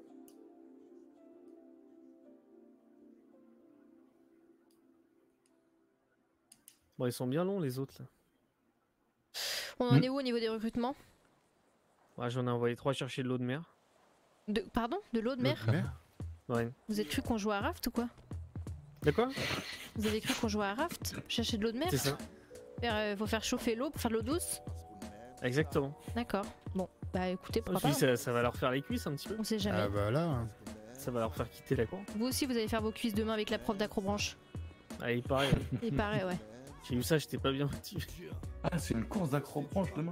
Bon, ils sont bien longs les autres là. On en est où au niveau des recrutements? Ouais, j'en ai envoyé trois chercher de l'eau de mer. de... Pardon? De l'eau de mer? Ouais. Vous avez cru qu'on jouait à Raft ou quoi? De quoi? Vous avez cru qu'on jouait à Raft? Chercher de l'eau de mer? C'est ça. Faire, euh, faut faire chauffer l'eau pour faire de l'eau douce? Exactement. D'accord. Bon, bah écoutez, Je pourquoi me suis pas? dit, ça, ça va leur faire les cuisses un petit peu. On sait jamais. Ah bah là. Ça va leur faire quitter la cour. Vous aussi, vous allez faire vos cuisses demain avec la prof d'acrobranche. Ah, il paraît. Il paraît, ouais. J'ai vu ça, j'étais pas bien motivé. Ah, c'est une course d'acrobranche demain.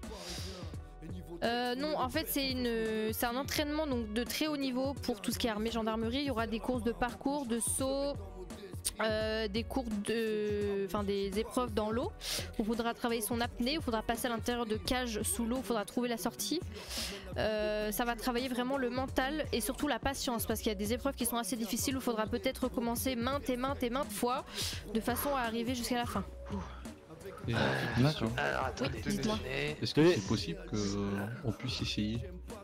Euh, non, en fait, c'est une, c'est un entraînement donc de très haut niveau pour tout ce qui est armée, gendarmerie. Il y aura des courses de parcours, de saut, euh, des cours de, enfin des épreuves dans l'eau. Il faudra travailler son apnée, il faudra passer à l'intérieur de cages sous l'eau, il faudra trouver la sortie. Euh, ça va travailler vraiment le mental et surtout la patience parce qu'il y a des épreuves qui sont assez difficiles où il faudra peut-être recommencer maintes et maintes et maintes fois de façon à arriver jusqu'à la fin. D'accord. Alors attendez, Oui, dites-moi. Est-ce que c'est possible qu'on puisse essayer?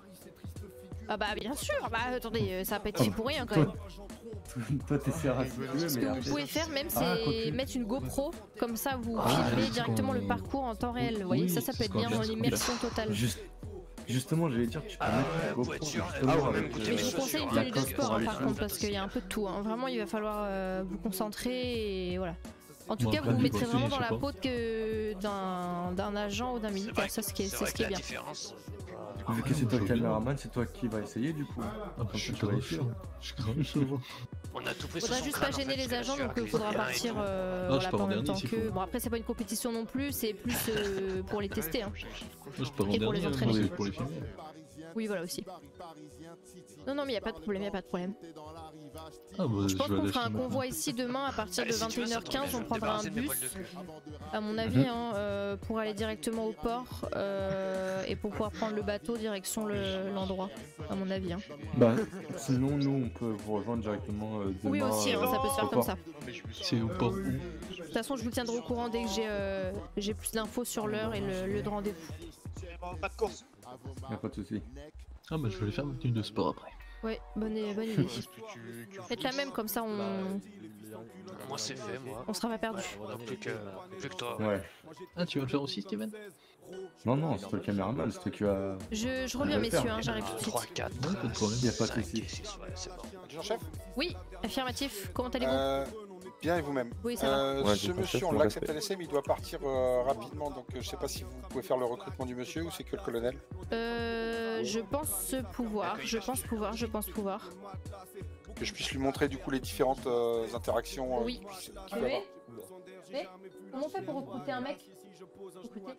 Ah bah bien sûr, bah attendez, euh, ça va pas être fait pour rien quand même. Toi, t'essaieras si tu veux, Ce mais que vous après- pouvez faire même c'est Ah, quoique. mettre une GoPro, comme ça vous Ah, filmez c'est directement ce le qu'on- parcours en temps réel, vous voyez, Oui, ça ça peut c'est être ce qu'on bien vient en de se immersion dire. totale. Juste- Justement, j'allais dire, tu peux Ah mettre ouais, une faut GoPro, être sûr. justement, Ah ouais, avec, même goûter euh, Mais les je vous conseille une chaussures, tenue de la coque sport pour hein, aller par sur contre le parce qu'il y a un peu de tout, hein. Vraiment il va falloir euh, vous concentrer et voilà. En tout Bon, cas après, vous vous du mettrez coup, vraiment je dans sais la pas. peau que d'un d'un agent ou d'un militaire, ça ce qui est, c'est ce qui est bien. Vu que c'est toi le caméraman, c'est toi qui va essayer du coup. Ah bah, je suis grave chaud. Je suis grave chaud. On a tout pris sur Faudra son juste crâne, pas en gêner fait, les je agents suis donc il sûr, faudra avec les partir rien et euh, Ah, je voilà, peux pas en avoir même temps dernier, s'il que. faut. Bon après c'est pas une compétition non plus, c'est plus euh, pour les tester. Hein. Moi, je peux Et pour les avant entraîner. dernier pour les filmer. Oui voilà aussi. Non non mais y a pas de problème, y a pas de problème. Ah bah, Je pense vais qu'on aller fera un acheter convoi ici demain à partir de Allez, si tu vingt et veux, une ça heures tombe quinze, bien, on je prendra un débarrasse mes bus, poils de cul. à mon avis, hein, euh, pour aller directement au port euh, et pour pouvoir prendre le bateau direction le- l'endroit, à mon avis. Hein. Bah, sinon, nous, on peut vous rejoindre directement euh, demain. Oui aussi, hein, ça peut se au faire comme port. ça. C'est au port. De toute façon, je vous tiendrai au courant dès que j'ai euh, j'ai plus d'infos sur l'heure et le lieu de rendez-vous. Pas de course. Y'a pas de soucis. Ah bah, je vais aller faire ma tenue de sport après. Ouais, bonne, bonne idée. Faites la même, comme ça on, Moi c'est fait, moi. on sera pas perdu. Donc, plus que, plus que toi. Ouais. Ah, tu vas le faire aussi, Steven? Non, non, c'est toi le caméraman, c'est toi qui vas. Je, je qui reviens vas le faire. messieurs, hein, j'arrive tout de suite. trois, quatre, Ouais, pas de problème. Y'a pas de soucis. Adjudant chef. Oui, affirmatif, comment allez-vous? Euh, bien et vous-même. Oui, ça va. Euh, Ouais, ce donc, en monsieur, fait, on on l'accepte respecte. à l'S M, il doit partir euh, rapidement, donc euh, je sais pas si vous pouvez faire le recrutement du monsieur ou c'est que le colonel. Euh, je pense pouvoir, je pense pouvoir, je pense pouvoir. Que je puisse lui montrer du coup les différentes euh, interactions. euh, Oui. qu'il puisse- qu'il Tu peut veux avoir. Mais comment on fait pour recruter un mec? Recruter.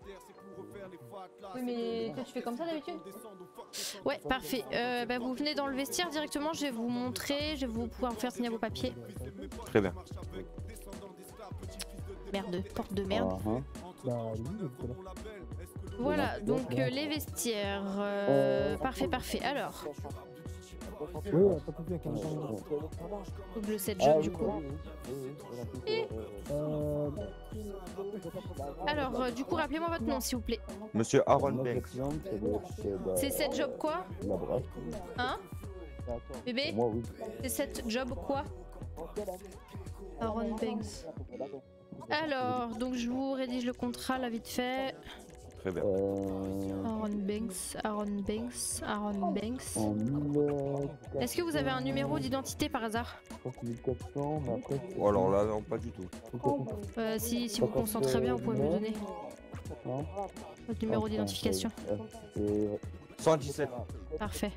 Oui mais toi tu fais comme ça d'habitude? Ouais parfait, euh, bah, vous venez dans le vestiaire directement, je vais vous montrer, je vais vous pouvoir faire signer vos papiers. Très bien. Merde, porte de merde. Voilà, donc euh, les vestiaires. euh, Parfait, parfait. Alors, double sept jeunes du coup. Et- Alors, euh, du coup, rappelez-moi votre nom s'il vous plaît. Monsieur Aaron Banks. C'est cette job quoi? Hein? Bébé? C'est cette job quoi? Aaron Banks. Alors, donc je vous rédige le contrat là vite fait. Très bien. Aaron Banks, Aaron Banks, Aaron Banks. Est-ce que vous avez un numéro d'identité par hasard? Oh, alors là, non, pas du tout. euh, si, si vous vous concentrez bien, vous pouvez me le donner. Votre numéro d'identification. cent dix-sept. Parfait.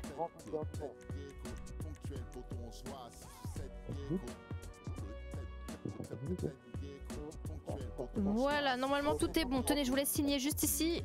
Voilà, normalement tout est bon. Tenez, je vous laisse signer juste ici.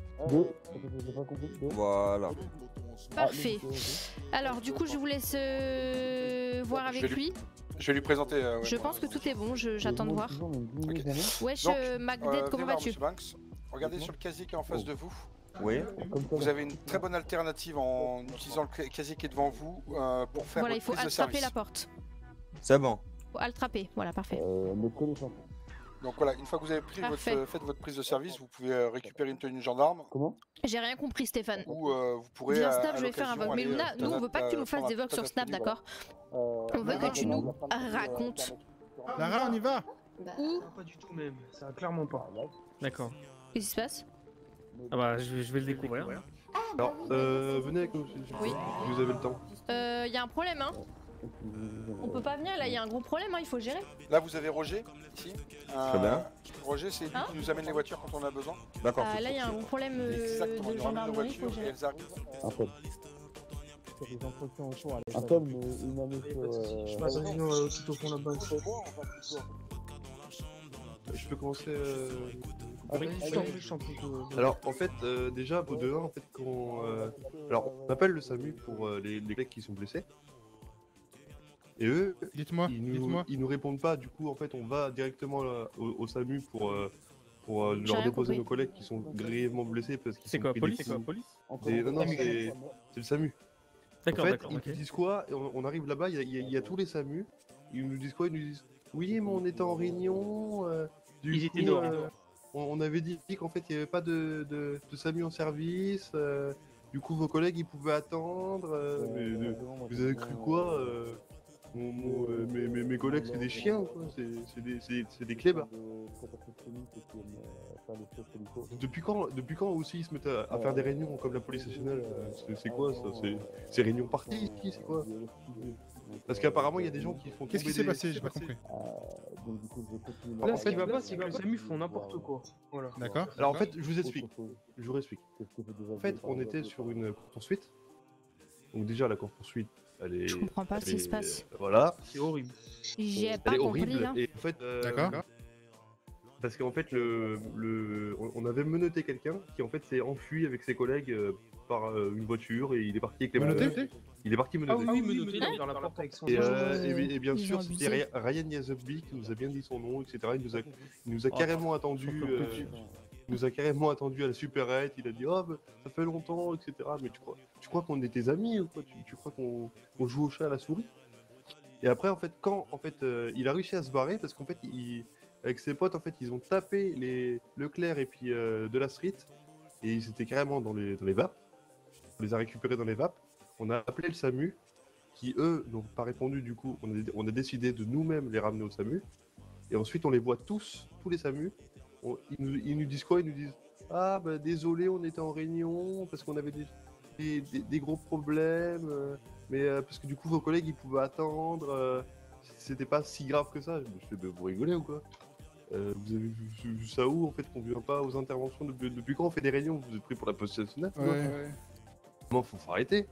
Voilà. Parfait. Alors, du coup, je vous laisse euh, voir avec Je vais lui. Je vais lui présenter. euh, ouais, Je moi. pense que tout est bon, je- j'attends de voir. Wesh, Donc, euh, Magdet, euh, comment Vénard, vas-tu? monsieur Banks, regardez sur le casier qui est en face de vous. Oui. Vous avez une très bonne alternative en utilisant le casier qui est devant vous euh, pour faire Voilà, il votre faut prise de attraper service. la porte. C'est bon. Faut attraper, voilà, parfait. Donc voilà, une fois que vous avez pris Parfait. votre, fait votre prise de service, vous pouvez euh, récupérer une tenue de gendarme. Comment? J'ai rien compris, Stéphane. Ou euh, vous pourrez. Viens à- Snap, à je vais faire un l'occasion vogue. Mais aller, Luna, euh, nous, on veut pas que tu nous euh, fasses des prendre vogues sur un Snap, tenue. d'accord? On veut que tu nous racontes. Lara, on y va. Où? Pas du tout même, ça va clairement pas. D'accord. Qu'est-ce qui se passe? Ah bah, je vais, je vais le découvrir. Alors, euh, venez avec nous, Oui. si vous avez le temps. Euh, y a un problème, hein? On peut pas venir là, il y a un gros problème, hein, il faut gérer. Là, vous avez Roger, ici. Euh, Très bien. Roger, c'est lui Hein qui nous amène les voitures quand on a besoin. D'accord. Ah, là, il y a un gros problème euh, Exactement, de il nous ramène nos gendarmerie, il faut voitures et gérer. elles arrivent. Antoine, une année sur. Je passe un sinon euh, tout au fond là-bas. Je peux commencer. Euh... Ah, vas-y, je t'en prie, je t'en prie. euh, Alors, en fait, euh, déjà, au deux un, en fait, quand. euh, Alors, on appelle le SAMU pour euh, les, les collègues qui sont blessés. Et eux, dites-moi, ils, nous, dites-moi. ils nous répondent pas. Du coup, en fait, on va directement là, au, au SAMU pour, euh, pour euh, J'ai leur rien déposer compris. nos collègues qui sont grièvement blessés parce qu'ils C'est sont quoi, pris police des C'est quoi, coups. police C'est- Non, non, c'est c'est le SAMU. D'accord, en fait, d'accord, ils ok. nous disent quoi? On, on arrive là-bas, il y, a- il y a- il y a tous les SAMU. Ils nous disent quoi? Ils nous disent oui, mais on était en réunion. euh, du Ils coup, étaient dehors. euh, on, on avait dit qu'en fait, il n'y avait pas de, de, de SAMU en service. euh, du coup, vos collègues, ils pouvaient attendre. euh, mais, euh, vous avez cru quoi? euh, mon- mon, euh, mes, mes- mes collègues, c'est des chiens, quoi. C'est c'est des, c'est- c'est des clébards. Depuis quand, depuis quand aussi ils se mettent à, à faire des réunions comme la police nationale? euh, c'est- C'est quoi ça? C'est- C'est réunion partie? C'est quoi? Parce qu'apparemment il y a des gens qui font. Qu'est-ce qui tomber s'est des- passé? J'ai pas compris. Là, ce qui va pas, c'est que les SAMU font n'importe quoi. Voilà. D'accord. Alors en fait, je vous explique. Je vous explique. En fait, on était sur une poursuite. Donc déjà la poursuite, elle est. Je comprends pas elle ce qui est- se passe. Voilà. C'est horrible. J'ai Elle pas est compris horrible. là. Et en fait, euh, D'accord. Parce qu'en fait, le, le, on on avait menotté quelqu'un qui en fait s'est enfui avec ses collègues euh, par euh, une voiture et il est parti avec les Menotté menottes. Il est parti Ah menotté. oui, oui, menotté, il est dans la porte avec son. Et, euh, et- et bien Ils sûr, ont c'était abusé. Ryan- Ryan Yazobbi qui nous a bien dit son nom, et cetera. Il nous a, il nous a Oh, carrément attendu. euh, il nous a carrément attendu à la supérette. Il a dit oh, bah, ça fait longtemps, et cetera. Mais tu crois, tu crois qu'on est tes amis ou quoi? tu, tu crois qu'on qu'on joue au chat à la souris? Et après, en fait, quand en fait, euh, il a réussi à se barrer parce qu'en fait, il, avec ses potes, en fait, ils ont tapé les Leclerc et puis euh, de la street et ils étaient carrément dans les, dans les vapes. On les a récupérés dans les vapes. On a appelé le SAMU qui, eux, n'ont pas répondu. Du coup, on a, on a décidé de nous-mêmes les ramener au SAMU. Et ensuite, on les voit tous, tous les SAMU. On- ils, nous, ils nous disent quoi? Ils nous disent ah, bah désolé, on était en réunion parce qu'on avait des, des, des- des gros problèmes. euh, mais euh, parce que du coup, vos collègues, ils pouvaient attendre. euh, C'était pas si grave que ça. Je me suis dit, bah, vous rigolez ou quoi? Euh, vous avez vu, vu- vu ça où en fait qu'on vient pas aux interventions depuis, depuis quand on fait des réunions? Vous êtes pris pour la police nationale? Ouais, ouais. Non, faut, faut arrêter.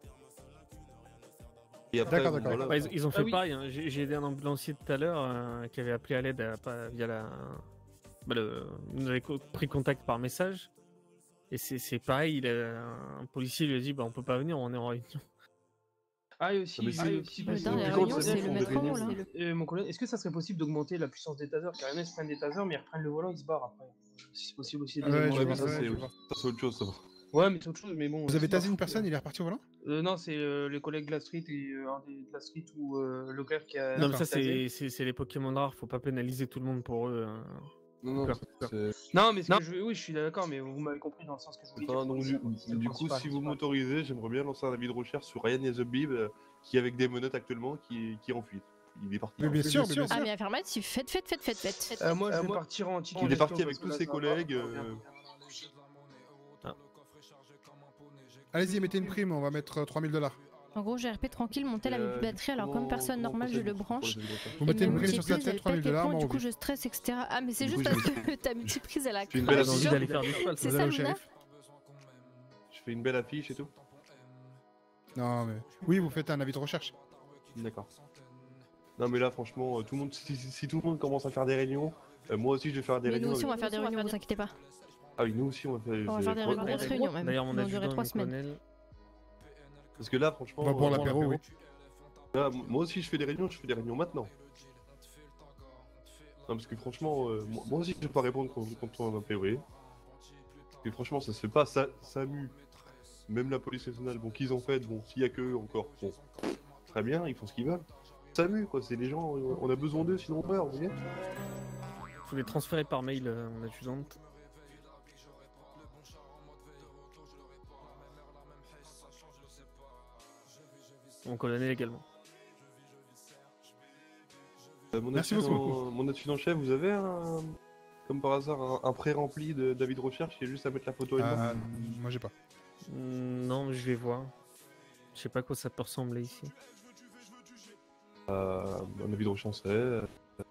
Et après, D'accord, bon, d'accord. voilà. Bah, ils, ils ont Ah fait oui. pareil, hein. J'ai j'ai aidé un ambulancier tout à l'heure euh, qui avait appelé à l'aide à- pas- via la. Bah, le... Il nous avait co- pris contact par message. Et c'est c'est pareil, il a... un policier lui a dit bah, on peut pas venir, on est en réunion. Ah, et aussi, Ah, mais ah, c'est- et aussi, Putain, aussi, les mon réunions, collègue, c'est le font des métro, réunions, là. c'est le- euh, mon collègue, est-ce que ça serait possible d'augmenter la puissance des tasers? Car il y en a qui prennent des tasers, mais ils reprennent le volant, ils se barrent après. Si c'est possible aussi. de les Ouais, augmenter. Ouais, mais je ça, vois, c'est je vois. ça, c'est autre chose. Ça. Ouais, mais c'est autre chose, mais bon. Vous avez c'est pas tasé une fou, personne, quoi. il est reparti au volant? Euh, non, c'est euh, les collègues de la street et euh, un des de la street ou euh, Leclerc qui a. Non, mais ça, tasé. c'est c'est- c'est les Pokémon rares, faut pas pénaliser tout le monde pour eux. hein. Non, non, D'accord. c'est. Non, mais ce que je... oui, je suis d'accord, mais vous m'avez compris dans le sens que je voulais dire. Enfin, donc, du, C'est le du coup, principal, si vous c'est m'autorisez, j'aimerais bien lancer un avis de recherche sur Ryan Yazobib, euh, qui est avec des menottes actuellement, qui, qui est en fuite. Il est parti. Mais bien sûr, mais bien Ah, sûr. mais affirmatif, faites, faites, faites, faites, faites. Euh, moi, je vais partir en ticket. Il est resto parti avec parce que tous là, ses ça va pas, collègues. ça va bien. euh, Allez-y, mettez une prime, on va mettre euh, trois mille dollars. En gros, G R P tranquille, mon tel avait plus de batterie, alors comme personne normale, je le branche. Vous mettez une prime sur sa tête, trois mille dollars, moi Du on coup, vit. je stresse, et cetera. Ah, mais c'est Du juste coup, parce je- que ta multiprise, elle a Tu fais une belle crash. affiche. d'aller faire du cheval. C'est Vous ça, allez au Luna? shérif. Je fais une belle affiche et tout. Non, mais. Oui, vous faites un avis de recherche. D'accord. Non mais là franchement, euh, tout le monde, si, si- si tout le monde commence à faire des réunions, euh, moi aussi je vais faire des Mais réunions. nous aussi, on va avec- faire des réunions, vous inquiétez pas. Ah oui, nous aussi on va faire, On va faire des Ouais, grosses ouais. réunions même. D'ailleurs, mon Ils vont durer adjudant, trois mon semaines. colonel, Parce que là franchement. On va boire euh, l'apéro, oui. Là, m- moi aussi je fais des réunions, je fais des réunions maintenant. Non parce que franchement, euh, moi, moi aussi je vais pas répondre quand, quand on m'appelle, oui. Parce que franchement ça se fait pas, ça, ça mue. Même la police nationale, bon qu'ils ont fait, bon s'il y a que eux encore, bon, très bien, ils font ce qu'ils veulent. Ça mue quoi, c'est les gens, euh, on a besoin d'eux sinon on meurt, vous voyez. je voulais transférer par mail euh, mon adjudante. Mon colonel également. Euh, mon Merci adjudant- beaucoup. Mon adjudant-chef, vous avez un, comme par hasard, un, un pré-rempli de- d'avis de recherche, il y a juste à mettre la photo et le nom. Euh, moi j'ai pas. Hmm, Non, mais je vais voir. Je sais pas à quoi ça peut ressembler ici. Euh, un avis de recherche, c'est... euh,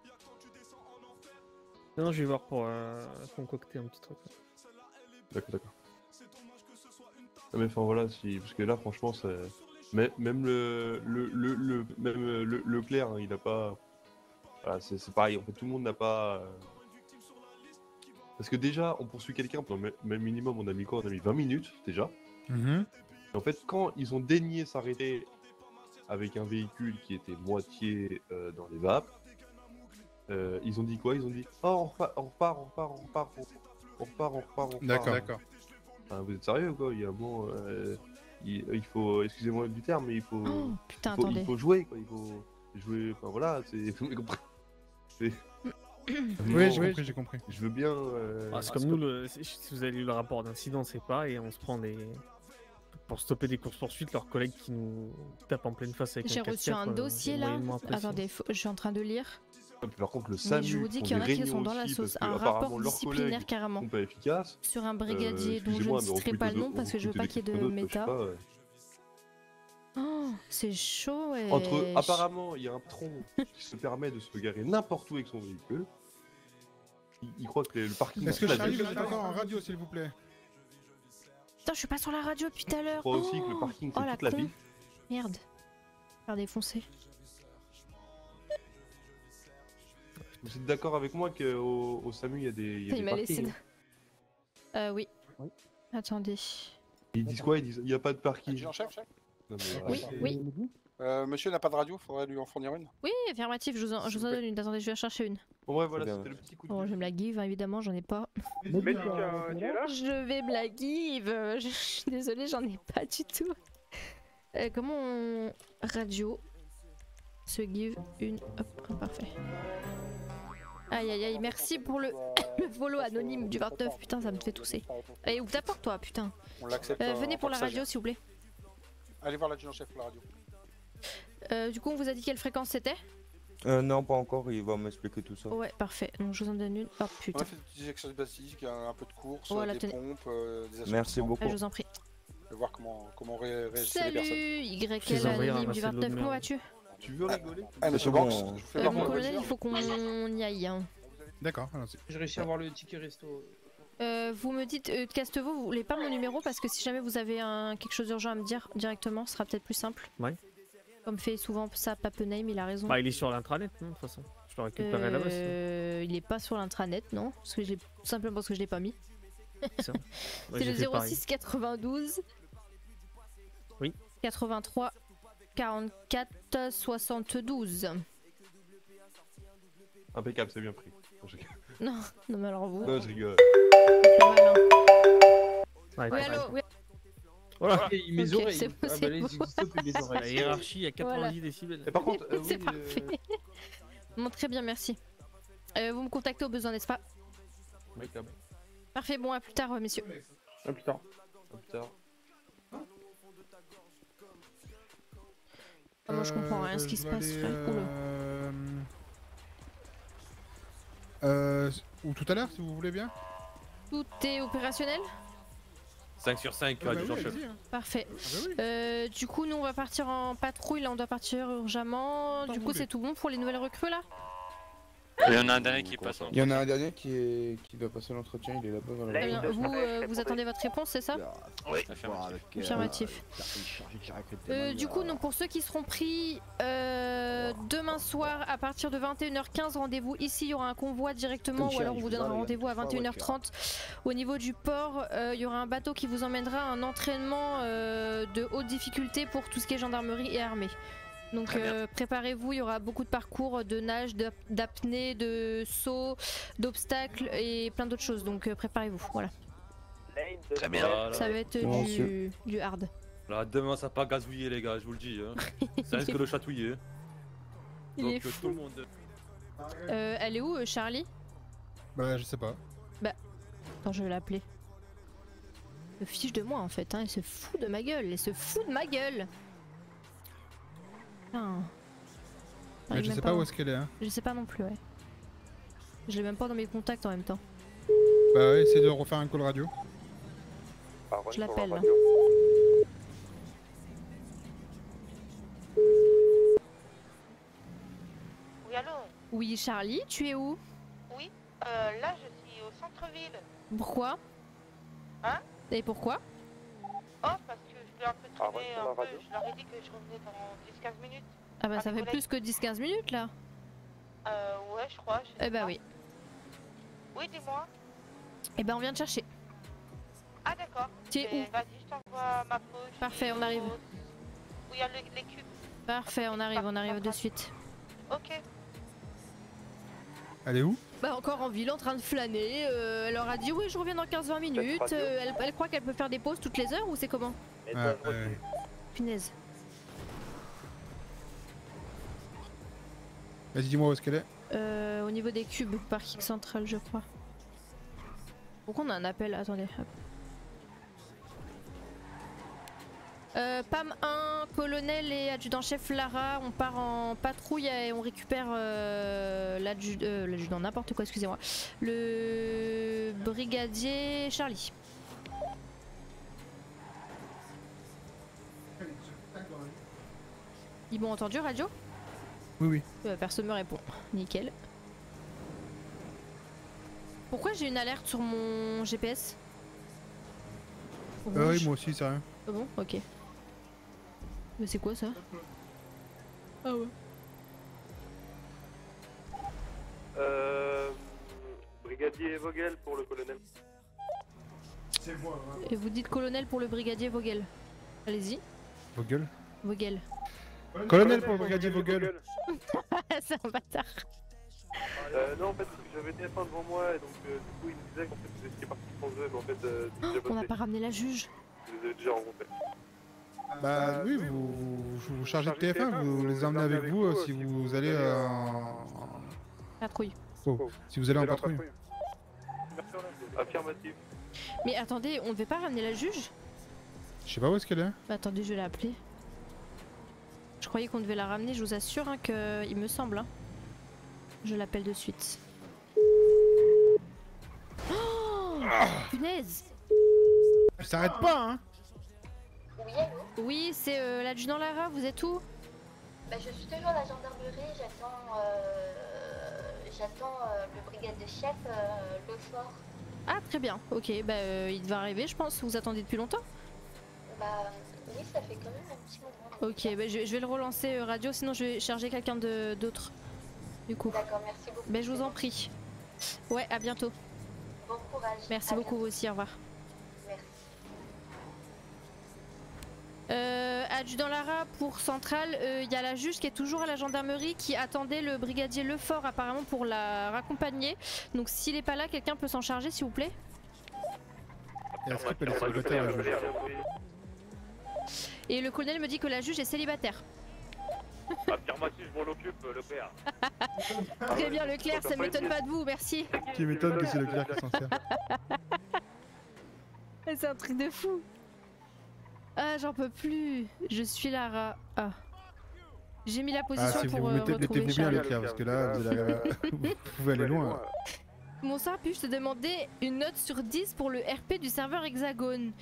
Non, je vais voir pour euh, concocter un petit truc. D'accord, d'accord. Non, mais enfin voilà, si... parce que là franchement, c'est... Mais, même le, le, le, le, même le, le Leclerc, hein, il a pas... Voilà, c'est c'est pareil, en fait tout le monde n'a pas... euh, Parce que déjà, on poursuit quelqu'un pendant me- même minimum, on a mis quoi? On a mis vingt minutes déjà. Mhm. Et en fait, quand ils ont daigné s'arrêter avec un véhicule qui était moitié euh, dans les vapes, euh, ils ont dit quoi? Ils ont dit oh, on repart, on repart, on repart, on repart, on repart, on repart, on repart. D'accord, d'accord. Enfin, vous êtes sérieux ou quoi? Il y a un moment, euh, il, il faut, excusez-moi du terme, mais il faut, Oh, putain, il faut, attendez. il faut jouer quoi. Il faut jouer. Enfin voilà, c'est. Vous m'avez compris. C'est- Oui, j'ai compris, j'ai compris. Je veux bien. euh, Ah, c'est comme nous, le- si si vous avez lu le rapport d'incident, c'est pareil, on se prend des. Pour stopper des courses-poursuites, leurs collègues qui nous tapent en pleine face avec J'ai un reçu un quatre-quatre, euh, dossier est là. moyennement apprécié. Attendez, faut- je suis en train de lire. Et puis par contre, le Mais SAMU. je vous dis font qu'il y en des a qui réunions sont dans la aussi, sauce. parce que Un apparemment, rapport leurs disciplinaire collègues carrément. sont pas efficaces. Sur un Euh, brigadier dont je excusez-moi, ne mais citerai pas le nom parce que je veux pas recrutez qu'il y ait de quelqu'un d'autre, je sais méta. pas, ouais. Oh, c'est chaud et. Entre apparemment, il y a un patron qui se permet de se garer n'importe où avec son véhicule. Il, il croit que le parking. Est-ce que la Charlie ville- vous êtes encore en radio, s'il vous plaît? Putain, je suis pas sur la radio depuis tout à l'heure. Je crois aussi que le Oh parking, oh c'est la toute la con. ville. Merde. Faire défoncer. Vous êtes d'accord avec moi qu'au au SAMU, il y a des, il y a Il des m'a laissé. parkings hein. Euh, oui. Attendez. Ils disent quoi? Ils disent il n'y a pas de parking. Adjudant-chef, chef Non, mais, Oui, euh, oui. Euh, monsieur n'a pas de radio, faudrait lui en fournir une. Oui, affirmatif, je vous en, je vous en donne une. Attendez, je vais en chercher une. Bon, ouais, voilà, c'était le petit coup de Bon, je vais me la give, hein, évidemment, j'en ai pas. tu es là? Je vais me la give. euh, Je suis désolée, j'en ai pas du tout. Euh, comment on. Radio. Se give une. Hop, ah, parfait. Aïe aïe aïe, merci pour le, le follow anonyme du vingt-neuf. Putain, ça me fait tousser. Allez, ouvre ta porte, toi, putain. On l'accepte. Euh, en venez pour la tant que radio, stagiaire. s'il vous plaît. Allez voir l'adjudant-chef pour la radio. Euh, du coup, on vous a dit quelle fréquence c'était? Euh, non, pas encore, il va m'expliquer tout ça. Ouais, parfait. Donc, je vous en donne une. Oh On putain. a fait des petits exercices basiques, un, un peu de course, Voilà, des tenez. pompes, euh, des Merci assouplissements. beaucoup. Ah, je vous en prie. On va voir comment, comment ré réagissent les personnes. Salut, Y L Je les envoyer anonyme du ramasser de l'eau de vingt-neuf. Comment merde. vas-tu? Tu veux rigoler? Ah, monsieur bon, Banks, on- je vous fais Euh, voir Mon mon colonel, voiture. il faut qu'on y aille. Hein. D'accord, allons-y. J'ai réussi à avoir le ticket resto. Euh, vous me dites, euh, Castevaux, vous voulez pas mon numéro parce que si jamais vous avez un, quelque chose d'urgent à me dire directement, ce sera peut-être plus simple. Ouais. Comme fait souvent ça Papenheim, il a raison. Bah, il est sur l'intranet, non, de toute façon. Je le récupérerai là-bas. sinon. Euh, il est pas sur l'intranet, non, parce que je l'ai- simplement parce que je l'ai pas mis. C'est Ouais, C'est j'ai le fait zéro pareil. six quatre-vingt-douze. Oui. quatre-vingt-trois quarante-quatre soixante-douze. Impeccable, c'est bien pris. Non, je... Non, non mais alors vous. non, je rigole. c'est malin. Ouais, Oui, pareil. allô, oui. Voilà. Et mes Ok, oreilles. c'est bon, Ah c'est bah là, bon. ils existent plus mes La oreilles. hiérarchie à quatre-vingt-dix Voilà. décibels. Et par contre, euh, C'est oui, parfait. euh, Bon, très bien, merci. Euh, vous me contactez au besoin, n'est-ce pas? impeccable. Parfait, bon, à plus tard, euh, messieurs. Ah putain. À plus tard. Ah, moi, je comprends rien à ce qui je se dois passe. aller, frère. Oula. euh... Euh, ou tout à l'heure, si vous voulez bien. Tout est opérationnel? cinq sur cinq, Ah bah du oui, genre chef. allez-y, hein. Parfait. Ah bah oui. Euh, du coup, nous on va partir en patrouille, là on doit partir urgemment. Du coup, rouler. c'est tout bon pour les nouvelles recrues là? Il y en a un dernier qui passe. Il y en a un dernier qui, est... qui doit passer l'entretien, il est là-bas. Dans la... Très bien. Vous, euh, vous attendez votre réponse, c'est ça? Oui, Affirmatif. Euh, du coup, donc, pour ceux qui seront pris euh, demain soir à partir de vingt et une heures quinze, rendez-vous ici. Il y aura un convoi directement, ou alors on vous donnera rendez-vous à vingt et une heures trente au niveau du port. Euh, il y aura un bateau qui vous emmènera à un entraînement euh, de haute difficulté pour tout ce qui est gendarmerie et armée. Donc euh, préparez-vous, il y aura beaucoup de parcours de nage, d'ap- d'apnée, de saut, d'obstacles et plein d'autres choses. Donc euh, préparez-vous, voilà. Très bien. Ça va être Bon, du, monsieur. du hard. Là, demain, ça va pas gazouiller, les gars, je vous le dis. Hein. Ça risque de chatouiller. Il Donc, est euh, fou. tout le monde. Euh, elle est où, euh, Charlie? Bah, je sais pas. Bah, attends, je vais l'appeler. Elle se fiche de moi en fait, hein. Elle se fout de ma gueule, elle se fout de ma gueule. Putain. Mais J'arrive je même sais pas où est-ce qu'elle est, hein. Je sais pas non plus, ouais. Je l'ai même pas dans mes contacts en même temps. Bah, ouais, essaye de refaire un call radio. Je l'appelle là. Oui, allô? Oui, Charlie, tu es où? Oui, euh, là je suis au centre-ville. Pourquoi? Hein? Et pourquoi? Oh, parce que je vais un peu traîner un peu. Je leur ai dit que je revenais dans dix quinze minutes. Ah bah À ça mes fait collègues. plus que dix quinze minutes là. Euh, ouais, je crois. je sais Eh bah pas. oui. Oui, dis-moi. Eh ben on vient te chercher. Ah, d'accord. Tu es Mais où? Vas-y, je t'envoie ma pause. Parfait, on arrive. Où il y a le- les cubes. Parfait, on arrive, on arrive de suite. Ok. Elle est où? Bah encore en ville en train de flâner, euh, elle leur a dit oui je reviens dans quinze vingt minutes, radio. euh, elle, elle croit qu'elle peut faire des pauses toutes les heures ou c'est comment? Ah, ouais. Punaise. Vas-y, dis-moi où est-ce qu'elle est. Euh, au niveau des cubes, parking central je crois. Pourquoi on a un appel? Attendez. Hop. Euh, P A M un, colonel et adjudant-chef Lara, on part en patrouille et on récupère euh, l'adju- euh, l'adjudant, n'importe quoi, excusez-moi. Le brigadier Charlie. Ils m'ont entendu, radio? Oui, oui. Euh, personne me répond. Nickel. Pourquoi j'ai une alerte sur mon G P S? Euh, oui, Rouge. moi aussi, c'est rien. Ah bon? Ok. Mais c'est quoi ça? Ah ouais. Euh. Brigadier Vogel pour le colonel. C'est moi, hein. Et vous dites colonel pour le brigadier Vogel. Allez-y. Vogel. Vogel. Colonel pour le brigadier Vogel. C'est un bâtard. Euh, non, en fait, j'avais T F un devant moi et donc euh, du coup il me disait qu'en fait vous étiez parti sans eux, mais en fait, euh, c'est déjà On n'a passé. pas ramené la juge. Je les avais déjà rencontrés. Bah oui, vous, vous, vous chargez de T F un, vous les emmenez avec vous euh, si vous allez euh, en... Patrouille. Oh, si vous allez en patrouille. Affirmatif. Mais attendez, on ne devait pas ramener la juge? Je sais pas où est-ce qu'elle est. Bah attendez, je vais l'appeler. Je croyais qu'on devait la ramener, je vous assure hein, que il me semble. Hein. Je l'appelle de suite. Oh punaise! Elle s'arrête pas, hein. Oui, allô? Oui, c'est euh, l'adjudant Lara, vous êtes où? Bah, je suis toujours à la gendarmerie, j'attends euh, j'attends euh, le brigade de chef, euh, le fort. Ah très bien, ok, bah euh, il va arriver je pense, vous attendez depuis longtemps? Bah oui, ça fait quand même un petit moment. Ok, bah, je, je vais le relancer euh, radio, sinon je vais charger quelqu'un de- d'autre. Du coup. D'accord, merci beaucoup. Bah je vous en prie. Ouais, à bientôt. Bon courage. Merci À beaucoup vous aussi, au revoir. Merci. Euh, adjudant Lara pour Centrale, euh, il y a la juge qui est toujours à la gendarmerie qui attendait le brigadier Lefort apparemment pour la raccompagner. Donc s'il est pas là, quelqu'un peut s'en charger s'il vous plaît? Et est-ce qu'elle est célibataire, la juge? Et le colonel me dit que la juge est célibataire. Affirmatif, je m'en occupe, le père. Très bien Leclerc, ça ne m'étonne pas de vous, merci. Qui m'étonne que c'est Leclerc qui s'en sert. C'est un truc de fou. Ah j'en peux plus. Je suis Lara. Ah. J'ai mis la Ah, position si vous pour vous euh, mettez, retrouver mettez-vous bien Charlie. Leclerc, parce que là, vous, allez, vous pouvez aller loin. Bonsoir, puis-je te demander une note sur dix pour le R P du serveur Hexagone?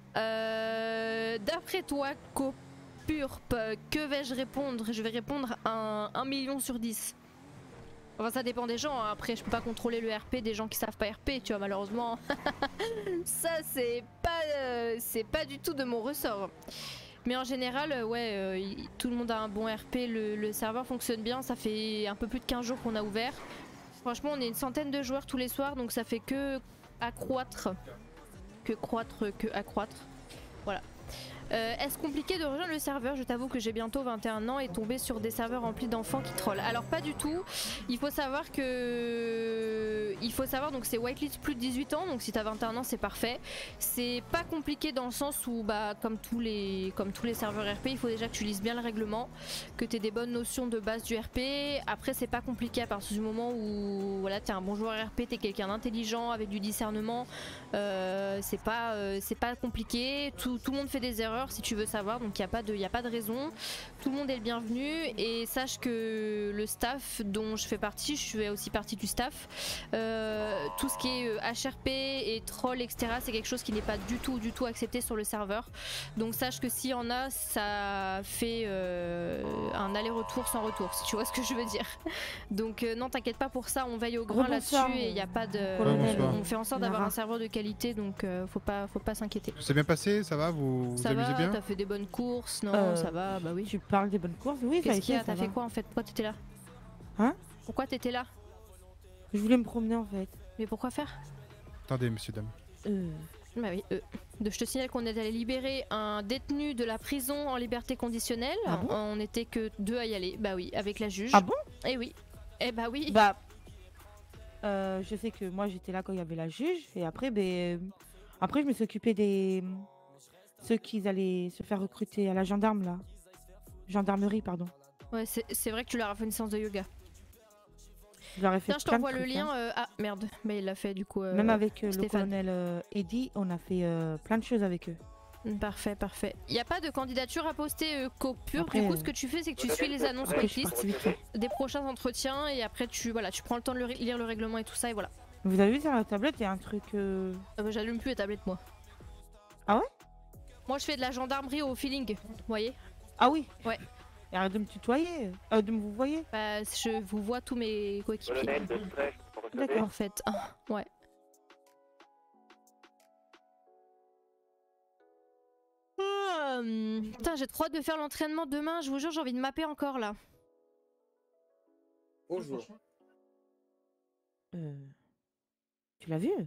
Euh, D'après toi, Copurp, que vais-je répondre? Je vais répondre un, un million sur dix. Enfin, ça dépend des gens. Hein. Après, je peux pas contrôler le R P des gens qui savent pas R P, tu vois, malheureusement. Ça, c'est pas, euh, c'est pas du tout de mon ressort. Mais en général, euh, ouais, euh, il, tout le monde a un bon R P. Le, le serveur fonctionne bien. Ça fait un peu plus de quinze jours qu'on a ouvert. Franchement, on est une centaine de joueurs tous les soirs, donc ça fait que accroître. Que croître, que accroître. Voilà. Euh, Est-ce compliqué de rejoindre le serveur? Je t'avoue que j'ai bientôt vingt et un ans et tomber sur des serveurs remplis d'enfants qui trollent. Alors pas du tout. Il faut savoir que... Il faut savoir, donc c'est whitelist plus de dix-huit ans, donc si t'as vingt et un ans c'est parfait. C'est pas compliqué dans le sens où, bah, comme tous les, comme tous les serveurs R P, il faut déjà que tu lises bien le règlement, que tu aies des bonnes notions de base du R P. Après c'est pas compliqué à partir du moment où voilà, t'es un bon joueur R P, t'es quelqu'un d'intelligent, avec du discernement. Euh, c'est pas, euh, c'est pas compliqué. Tout, tout le monde fait des erreurs si tu veux savoir, donc il n'y a pas de, y a pas de raison. Tout le monde est le bienvenu et sache que le staff dont je fais partie, je fais aussi partie du staff. Euh, tout ce qui est H R P et troll, et cetera, c'est quelque chose qui n'est pas du tout, du tout accepté sur le serveur. Donc sache que s'il y en a, ça fait euh, un aller-retour sans retour, si tu vois ce que je veux dire. Donc euh, non, t'inquiète pas pour ça, on veille au grain là-dessus et il n'y a pas de. Colonel. On fait en sorte d'avoir un serveur de qualité, donc euh, faut pas, faut pas s'inquiéter. C'est bien passé, ça va, vous vous Ça amusez va, bien? t'as fait des bonnes courses, non? Euh, Ça va, bah oui. Tu parles des bonnes courses? Oui, ça a Qu'est-ce qu'il y été, a? ça T'as fait va. quoi en fait? Pourquoi t'étais là? Hein? Pourquoi t'étais là? Je voulais me promener en fait. Mais pourquoi faire? Attendez, monsieur, dame. Euh... Bah oui, euh, de- je te signale qu'on est allé libérer un détenu de la prison en liberté conditionnelle. Ah bon? On n'était que deux à y aller, bah oui, avec la juge. Ah bon? Eh oui, eh bah oui. Bah, euh, je sais que moi j'étais là quand il y avait la juge et après, ben, euh, après je me suis occupée des ceux qui allaient se faire recruter à la gendarme là, gendarmerie pardon. Ouais, c'est c'est vrai que tu leur as fait une séance de yoga. Je leur ai fait Tiens, je plein de t'envoie le trucs, lien. hein. euh, Ah merde, mais il l'a fait du coup. euh, Même avec euh, le Stéphane. colonel euh, Eddy, on a fait euh, plein de choses avec eux. Parfait, parfait. Il n'y a pas de candidature à poster euh, Copur. Après, Du coup, euh, ce que tu fais, c'est que tu suis les annonces après, je suis whitelist partie vite fait. des prochains entretiens et après tu voilà, tu prends le temps de le ré- lire le règlement et tout ça et voilà. Vous avez vu sur la tablette, il y a un truc. euh, Ah bah, j'allume plus les tablettes moi. Ah ouais? Moi, je fais de la gendarmerie au feeling, vous voyez? Ah oui? Ouais. Et arrête de me tutoyer, euh, de me vous voyez? Bah, je vous vois tous mes coéquipiers. Colonel de Stress, pour recevoir. D'accord. En fait, ah, ouais. Euh, Putain, j'ai trop hâte de faire l'entraînement demain. Je vous jure, j'ai envie de mapper encore là. Bonjour. Euh... Tu l'as vu?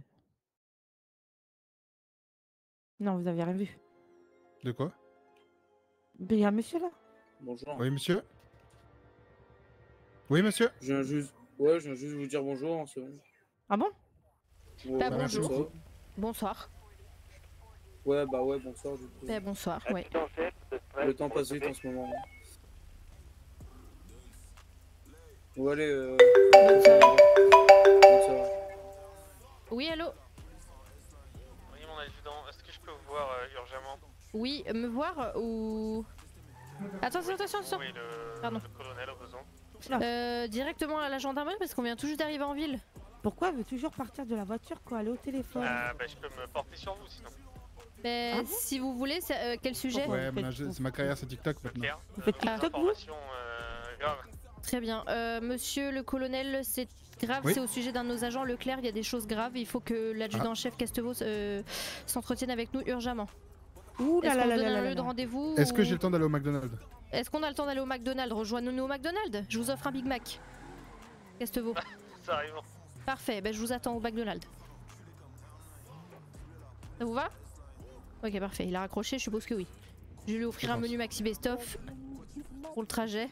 Non, vous avez rien vu. De quoi? Mais il y a un monsieur là. Bonjour. Oui, monsieur? Oui, monsieur? Je viens juste. Ouais, je viens juste vous dire bonjour, hein, c'est bon. Ah bon? Ouais, Bah, ouais, bonjour. c'est ça. Bonsoir. Ouais, bah ouais, bonsoir du coup. Bah, bonsoir, ouais. Le temps passe vite en ce moment. Bon, allez, euh... bonsoir. Oui, allô? Oui, mon adjudant, est-ce que je peux vous voir euh, urgemment? Oui, me voir ou... Attention, attention, attention. Oui, le, Pardon. le colonel au besoin. Euh, directement à la gendarmerie parce qu'on vient tout juste d'arriver en ville. Pourquoi elle veut toujours partir de la voiture quoi, aller au téléphone? Euh, bah, je peux me porter sur vous sinon. Mais si vous voulez, c'est, euh, quel sujet? Ouais, mon âge- c'est ma carrière, c'est TikTok maintenant. Vous faites Ah. TikTok vous? Information euh, grave. Très bien. Euh, monsieur le colonel, c'est grave, Oui. c'est au sujet d'un de nos agents Leclerc, il y a des choses graves, il faut que l'adjudant-chef Castevaux euh, s'entretienne avec nous urgemment. Ouh là Est-ce là qu'on là donne là un là lieu de là. rendez-vous Est-ce que ou- j'ai le temps d'aller au McDonald's? Est-ce qu'on a le temps d'aller au McDonald's? Rejoignez-nous au McDonald's. Je vous offre un Big Mac. Castevaux. Ça arrive. Parfait, ben je vous attends au McDonald's. Ça vous va? Ok, parfait. Il a raccroché, je suppose que oui. Je vais lui offrir un menu Maxi Best of pour le trajet.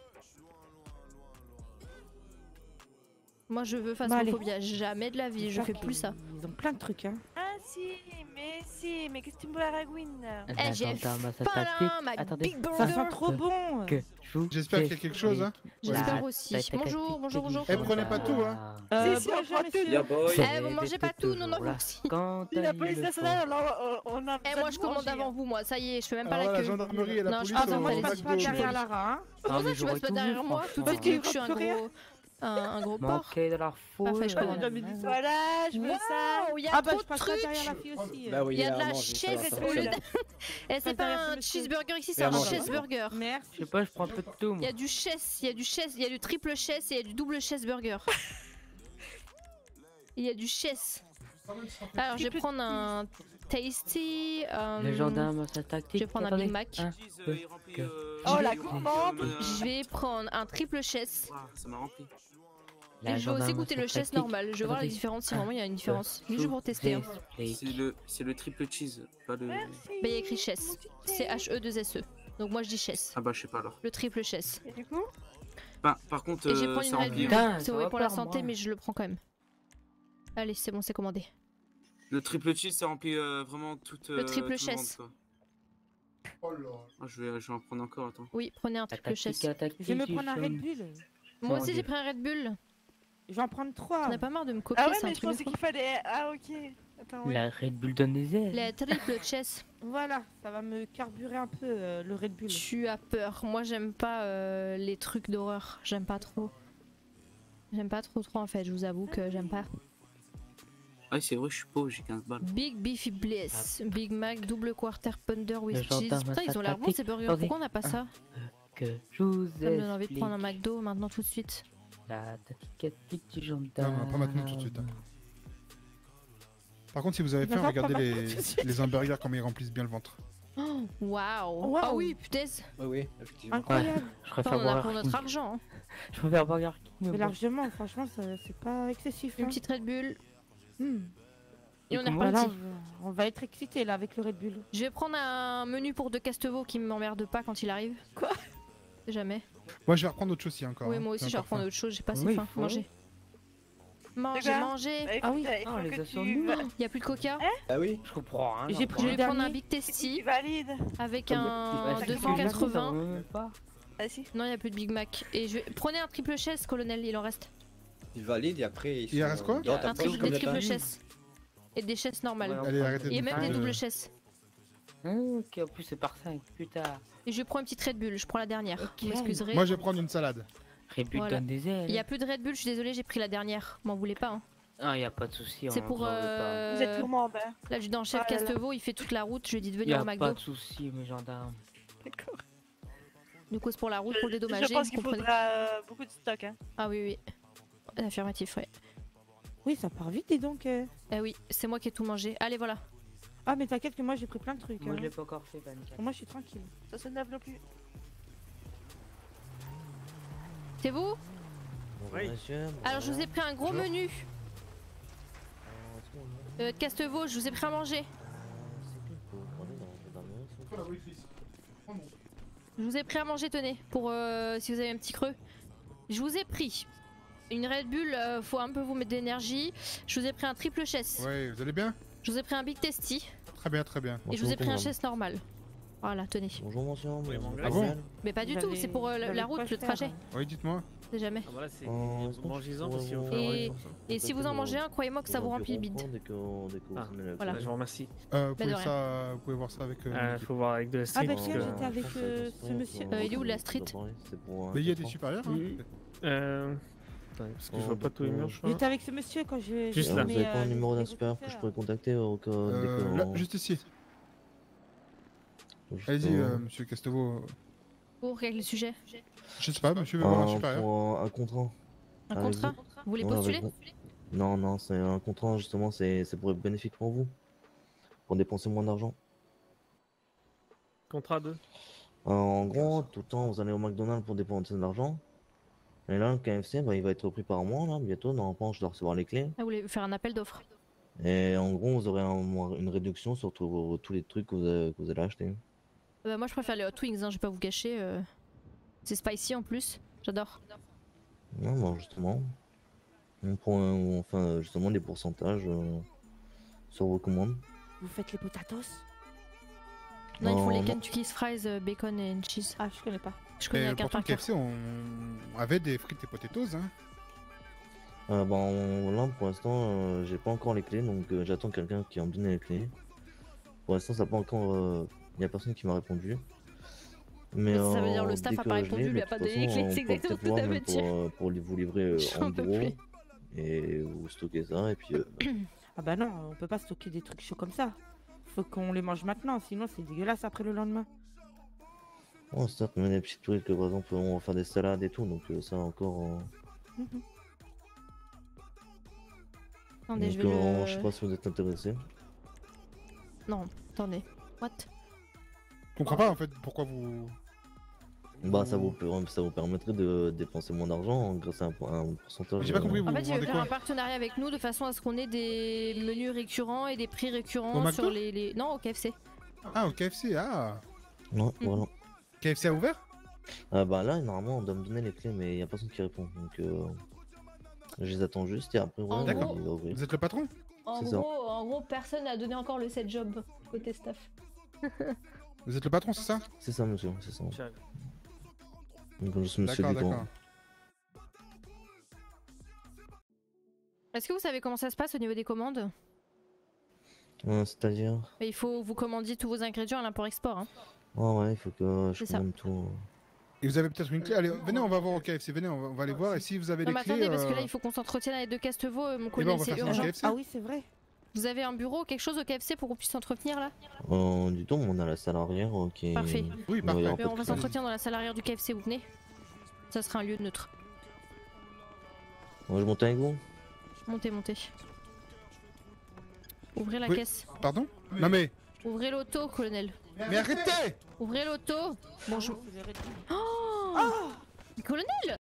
Moi, je veux Bah, allez. phasmophobia. Jamais de la vie, je fais plus ça. Ils ont plein de trucs hein. Ah si, mais si, mais qu'est-ce que tu me baragouines? Eh, j'ai Attends, ma faim, tactique. ma Attendez. big burger. Ça sent trop bon. Que je vous J'espère qu'il y a quelque chose, hein. J'espère La aussi. tactique Bonjour, bonjour, bonjour. Eh, prenez pas tout, hein. Euh, Si, si, bonjour, on prend tout. monsieur. Ya boy. Eh, vous mangez pas tout, non, non, vous aussi. Quand Si la police nationale, alors on a. Eh, moi, je commande avant vous, moi. Ça y est, je fais même pas Alors la là, queue. la gendarmerie et la Non, police je passe au devant les Moi je passe McDo. pas derrière Lara hein. Comment ça, tu passes pas derrière moi? Tout de suite, tu veux que je suis un rien. gros. un, un gros porc. Manquer de la foule. Parfait, je commande. Voilà, je veux ça. Wow, il y a Ah bah trop je de passe trucs. pas derrière la fille aussi. Bah oui, Il y a de à la manger, ça chaise va, ça au va. lieu de... Eh, c'est pas un cheeseburger ici, c'est Mais à un manger. cheeseburger. Merci. Je sais pas, je prends un peu de tout. Il y a du chess, il y a du chess, il y a du triple chess et il y a du double chess burger. Il y a du chess. Alors je vais prendre un tasty. euh, Le gendarme, sa tactique. Je vais prendre un attendez. Big Mac. Un, deux, que- Oh la gourmande. Je vais prendre un triple chess. Ça m'a rempli. La Et je vais aussi gendarme, goûter sa le chess tactique. normal. Je vais voir la Attendez. différence si vraiment il y a une différence. Juste pour tester. hein. C'est le, c'est le triple cheese, pas le. Bah il y a écrit chess. C'est H E deux S E. Donc moi je dis chess. Ah bah je sais pas alors. Le triple chess. Et du coup Bah, par contre, Et je vais euh, prendre ça une Red remplit. Bull. hein. C'est mauvais pour la santé mais je le prends quand même. Allez c'est bon c'est commandé. Le triple cheese, ça remplit euh, vraiment toute. Le euh, triple tout ventre, chess. quoi. Ah, je, vais, je vais en prendre encore, attends. Oui prenez un triple chess. Je vais me prendre un Red Bull. Moi aussi j'ai pris un Red Bull. Je vais en prendre trois. J'en ai pas marre de me copier. Ah ouais, c'est un mais je truc de pensais fou. qu'il fallait. Ah ok. Attends, ouais. La Red Bull donne des ailes. La triple chess. Voilà, ça va me carburer un peu euh, le Red Bull. Tu as peur. Moi j'aime pas euh, les trucs d'horreur. J'aime pas trop. J'aime pas trop trop en fait. Je vous avoue que j'aime pas. Ah, c'est vrai, je suis pauvre, j'ai quinze balles. Big Beefy Bliss, Big Mac, double quarter pounder with Le cheese. gendarme Putain ils ont l'air bons ces burgers. Attendez. Pourquoi on n'a pas ça? Que je vous Ça me donne envie de explique. prendre un McDo maintenant tout de suite. La tactique du Non, gendarme. non, pas maintenant tout de suite. hein. Par contre, si vous avez Il va faim, pas regardez prendre les, tout de suite. les hamburgers comme ils remplissent bien le ventre. Oh, waouh! Waouh. Ah oui, putain! Oui, oui, effectivement. Incroyable. Je Enfin, préfère on en a Burger pour notre King. argent. hein. Je préfère Burger King. Mais bon. largement, franchement, ça- c'est pas excessif. Une hein. petite Red Bull. Hmm. Et on est Voilà, reparti. on va être excités là avec le Red Bull. Je vais prendre un menu pour deux Castevaux qui m'emmerde pas quand il arrive. Quoi? Jamais. Moi, je vais reprendre autre chose si encore. Oui, hein. moi aussi J'ai je vais encore reprendre faim. autre chose, j'ai pas assez Oui, faim. faut. Manger. Manger, D'accord. manger. Bah, écoute, Ah oui. il faut Ah, les que assauts tu nuls. va- Il y a plus de coca. Ah oui. Je comprends rien. Et j'ai pris Je le vais prendre un dernier. Big Tasty Tu valides. avec Ouais, un c'est deux que cent j'ai quatre-vingts. ça me même pas. Ah si. Non, il y a plus de Big Mac. Et je vais... Prenez un triple chess, colonel, il en reste. Il valide et après. Il reste quoi? Un triple, des triple chess. Et des chesses normales. Ouais, Allez, arrêtez Et de même faire des de- doubles chesses. Ok, en plus c'est par cinq, putain. Et je prends une petite Red Bull, je prends la dernière. Vous m'excuserez. Moi, je vais prendre une salade. Red Bull Voilà. donne des ailes. Il y a plus de Red Bull, je suis désolée, j'ai pris la dernière. M'en voulez pas. Hein. Ah, y a pas de souci. C'est on pour. vous en veut pas. Euh... Vous êtes gourmande. Hein. L'adjudant-chef Ah là là. Castevaux, il fait toute la route. Je lui ai dit de Y venir a au pas McDo. de souci, mes gendarmes. D'accord. Du coup, c'est pour la route, pour le dédommager. Je pense vous qu'il comprenez. faudra euh, beaucoup de stock. Hein. Ah oui, oui. Affirmatif, ouais. Oui, ça part vite et donc. euh. Ah oui, c'est moi qui ai tout mangé. Allez, voilà. Ah, mais t'inquiète que moi j'ai pris plein de trucs. Moi hein. je l'ai pas encore fait, bah nickel. Moi je suis tranquille. Ça se lève non plus. C'est vous? Oui. Alors, je vous ai pris un gros menu. Euh, de Castevaux, je vous ai pris à manger. Je vous ai pris à manger, tenez, pour euh, si vous avez un petit creux. Je vous ai pris une Red Bull, euh, faut un peu vous mettre d'énergie. Je vous ai pris un triple chess. Ouais, vous allez bien? Je vous ai pris un Big Tasty. Très bien, très bien. Et je vous ai pris un chess normal. Voilà, tenez. Bonjour monsieur. Ah bon? Mais pas du tout, c'est pour euh, la, la route, le trajet. Oui, dites-moi. C'est jamais. Ah, voilà, c'est. Euh, Mangez-en parce qu'il va falloir Et, aller pour ça. et si vous en mangez un, croyez-moi que ça vous remplit le bide. Ah, Voilà. bah, je vous remercie. Euh, vous, Bah, de pouvez rien. ça, vous pouvez voir ça avec. Euh, Ah, l'équipe. faut voir avec de la street. Ah, bah parce tiens, que- j'étais avec euh, ce monsieur. Euh, il est où la street? Mais il y a des supérieurs. hein. Mhm. Euh. Attendez, parce que je vois pas tous les murs, je crois. J'étais avec ce monsieur quand je. Juste Vous là. avez pas un numéro d'un supérieur que je pourrais contacter au cas dès que Euh, là, on- juste ici. Juste, Allez-y, euh, euh, monsieur Castevaux. Pour quel sujet? Je sais pas, monsieur veut voir un un, supérieur. pour un, un contrat. Un Avec contrat? vous. Vous voulez Ouais, postuler? avec vous. Non, non, c'est un contrat justement, c'est c'est pour être bénéfique pour vous. Pour dépenser moins d'argent. Contrat deux. Euh, en gros, tout le temps, vous allez au McDonald's pour dépenser de l'argent. Et là, le K F C, bah, il va être repris par moi, là, bientôt. Normalement, je dois recevoir les clés. Ah, vous voulez faire un appel d'offres? Et en gros, vous aurez un- une réduction sur tous tous les trucs que vous, avez- que vous allez acheter. Bah, moi je préfère les Hot Wings, hein, je vais pas vous gâcher. euh. C'est spicy en plus, j'adore. Non, bah, justement. On prend un- enfin, justement des pourcentages euh, sur vos commandes. Vous faites les potatoes? Non, il faut les non. Kentucky Fries, euh, bacon et cheese. Ah, je connais pas. Je connais Et la carte pourtant, par K F cœur. C, on avait des frites et potatoes. Hein. Euh, bah, on- là, pour l'instant, euh, j'ai pas encore les clés, donc euh, j'attends quelqu'un qui va me donner les clés. Pour l'instant, ça n'a pas encore. Il y a personne qui m'a répondu. Mais Ça veut dire euh, le staff dès a que pas je répondu, l'ai, lui mais a de pas toute donné les façon, clés, on c'est peut exactement peut-être ce que voir t'avais même dit. pour, euh, pour li- vous livrer euh, en J'en peux gros. plus. Et vous stockez ça, et puis... euh, Ah bah non, on peut pas stocker des trucs chauds comme ça. Faut qu'on les mange maintenant, sinon c'est dégueulasse après le lendemain. bon, certes, mais des petits trucs, par exemple, on va faire des salades et tout, donc euh, ça encore... euh, Mhm. Attendez, je donc, vais euh, le... je sais pas si vous êtes intéressé. Non, attendez. What? Je comprends pas en fait pourquoi vous. Bah ça vous, per- ça vous permettrait de dépenser moins d'argent grâce à un, po- un pourcentage. J'ai pas compris, euh, vous En fait, il veut vendez faire quoi un partenariat avec nous de façon à ce qu'on ait des menus récurrents et des prix Au récurrents McDo sur les, les... Non, au K F C. Ah, au K F C, ah. Ouais, voilà. K F C a ouvert? Ah bah là, normalement, on doit me donner les clés, mais il y a personne qui répond. Donc, euh, je les attends juste et après, ouais, D'accord. il va ouvrir. Vous êtes le patron? En C'est ça. gros, en gros, personne n'a donné encore le set job côté staff. Vous êtes le patron, c'est ça? C'est ça, monsieur, c'est ça. J'arrive. Donc, je suis monsieur D'accord, Dugan. d'accord. Est-ce que vous savez comment ça se passe au niveau des commandes? Ouais, c'est-à-dire? Mais il faut vous commander tous vos ingrédients à l'import-export. Hein. Ouais, ouais, il faut que je C'est ça. commande tout. Et vous avez peut-être une clé? Allez, venez, on va voir au K F C, venez, on va, on va aller voir. Et si vous avez Non les mais clés. attendez, parce que là euh, il faut qu'on s'entretienne avec deux Castevaux, euh, mon ben, on colonel, va c'est faire ça au urgent. K F C. Ah oui, c'est vrai. Vous avez un bureau, quelque chose au K F C pour qu'on puisse s'entretenir là? Euh, du tout, on a la salle arrière euh, qui est... Parfait. Oui, il doit y parfait. avoir Mais pas on de va clé. s'entretenir dans la salle arrière du K F C, vous venez? Ça sera un lieu neutre. Ouais, je monte avec vous? Montez, montez. Ouvrez la Oui. caisse. Pardon? Non mais. Ouvrez l'auto, colonel. Mais arrêtez! Ouvrez l'auto. Bonjour. Ah Oh Colonel!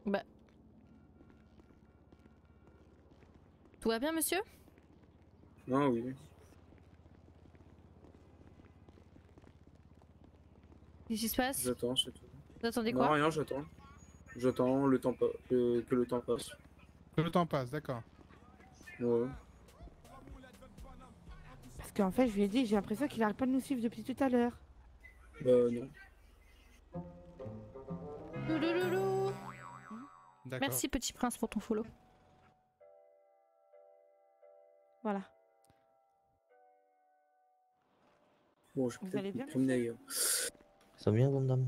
Bah. Tout va bien, monsieur? Ah oui. Qu'est-ce qui se passe? J'attends, c'est tout. Vous attendez Non, quoi? rien, j'attends. J'attends le temps pa- que, que le temps passe. Que le temps passe, d'accord. Ouais. Parce qu'en fait, je lui ai dit, j'ai l'impression qu'il arrête pas de nous suivre depuis tout à l'heure. Bah non. Louloulou. D'accord. Merci petit prince pour ton follow. Voilà. Bon, je vais Vous peut-être allez me bien, promener ailleurs. Ça vient, bonne dame?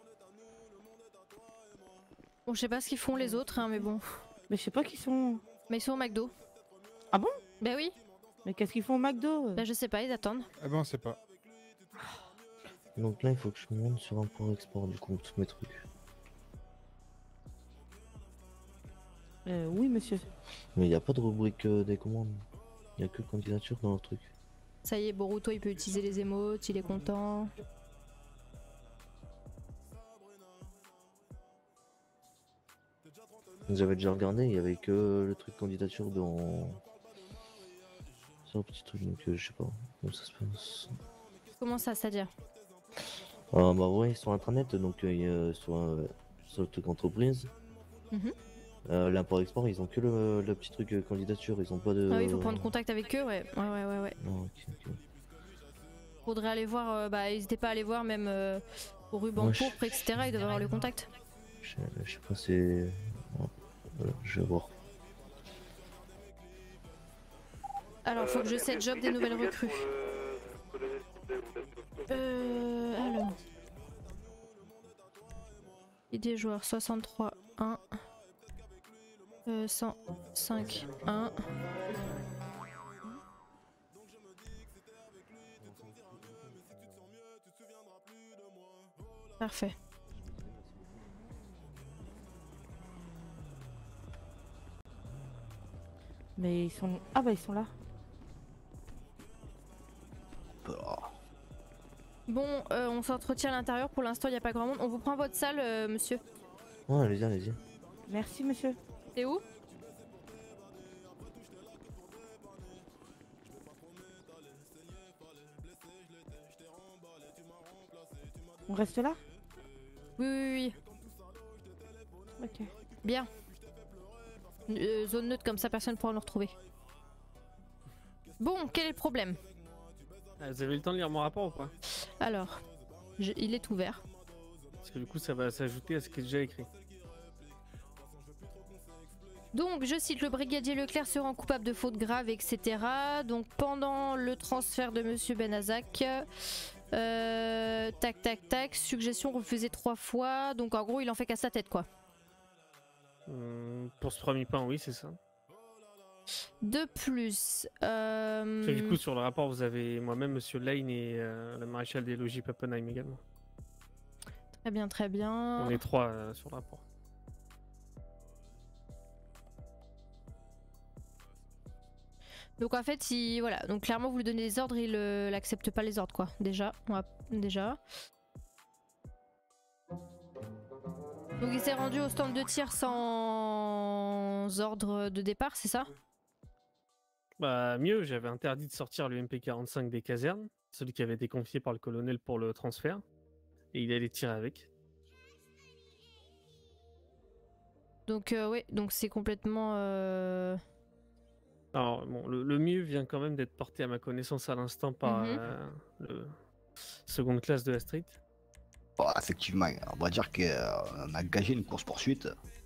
Bon, je sais pas ce qu'ils font les autres, hein, mais bon. Mais je sais pas qui sont. Mais ils sont au McDo. Ah bon? Bah oui. Mais qu'est-ce qu'ils font au McDo? Bah je sais pas, ils attendent. Ah ben on sait pas. Donc là, il faut que je me monte sur import-export du coup, tous mes trucs. Euh, oui, monsieur. Mais il n'y a pas de rubrique euh, des commandes. Il n'y a que candidature dans leur truc. Ça y est, Boruto il peut utiliser les émotes, il est content. Vous avez déjà regardé, il y avait que le truc candidature dans... C'est un petit truc, donc euh, je sais pas comment ça se passe. Comment ça, c'est-à-dire? Ah bah ouais, sur intranet, donc euh, il y a sur, euh, sur le truc entreprise. Mhm. Euh, L'import-export, ils ont que le, le petit truc euh, candidature, ils ont pas de... Ah oui, il faut prendre contact avec eux, ouais. Ouais, ouais, ouais, ouais. Ah, ok, ok. Faudrait aller voir, euh, bah n'hésitez pas à aller voir même euh, au ruban Ouais, je- pourpre, et cetera. Ils doivent avoir le contact. Je, je sais pas, c'est... Ouais, voilà, je vais voir. Alors, faut que je set job des nouvelles recrues. Euh, alors. I D joueur soixante-trois un. Euh, cent cinq un. Parfait. Mais ils sont. Ah bah ils sont là. Bon, euh, on s'entretient à l'intérieur. Pour l'instant, il n'y a pas grand monde. On vous prend votre salle, euh, monsieur. Ouais, allez-y, allez-y. Merci, monsieur. C'est où? On reste là? Oui, oui, oui. Ok. Bien. Euh, zone neutre, comme ça, personne ne pourra nous retrouver. Bon, quel est le problème? Ah, vous avez eu le temps de lire mon rapport ou pas? Alors, je- il est ouvert. Parce que du coup, ça va s'ajouter à ce qui est déjà écrit. Donc, je cite, le brigadier Leclerc se rend coupable de fautes graves, et cetera. Donc, pendant le transfert de Monsieur Benazak, euh, tac, tac, tac, suggestion refusée trois fois. Donc, en gros, il en fait qu'à sa tête, quoi. Hum, pour ce premier point, oui, c'est ça. De plus, euh... Parce que du coup, sur le rapport, vous avez moi-même, Monsieur Lane et euh, le maréchal des logis Pappenheim également. très bien, très bien. On est trois euh, sur le rapport. Donc en fait, il... voilà. Donc clairement, vous lui donnez des ordres, il euh, n'accepte pas les ordres, quoi. Déjà, on va... déjà. Donc il s'est rendu au stand de tir sans ordre de départ, c'est ça? Bah mieux, j'avais interdit de sortir le M P quarante-cinq des casernes, celui qui avait été confié par le colonel pour le transfert, et il allait tirer avec. Donc euh, ouais, donc c'est complètement... Euh... Alors bon, le, le mieux vient quand même d'être porté à ma connaissance à l'instant par Mhm. euh, le seconde classe de la street. Bon, effectivement, on va dire qu'on a engagé une course-poursuite.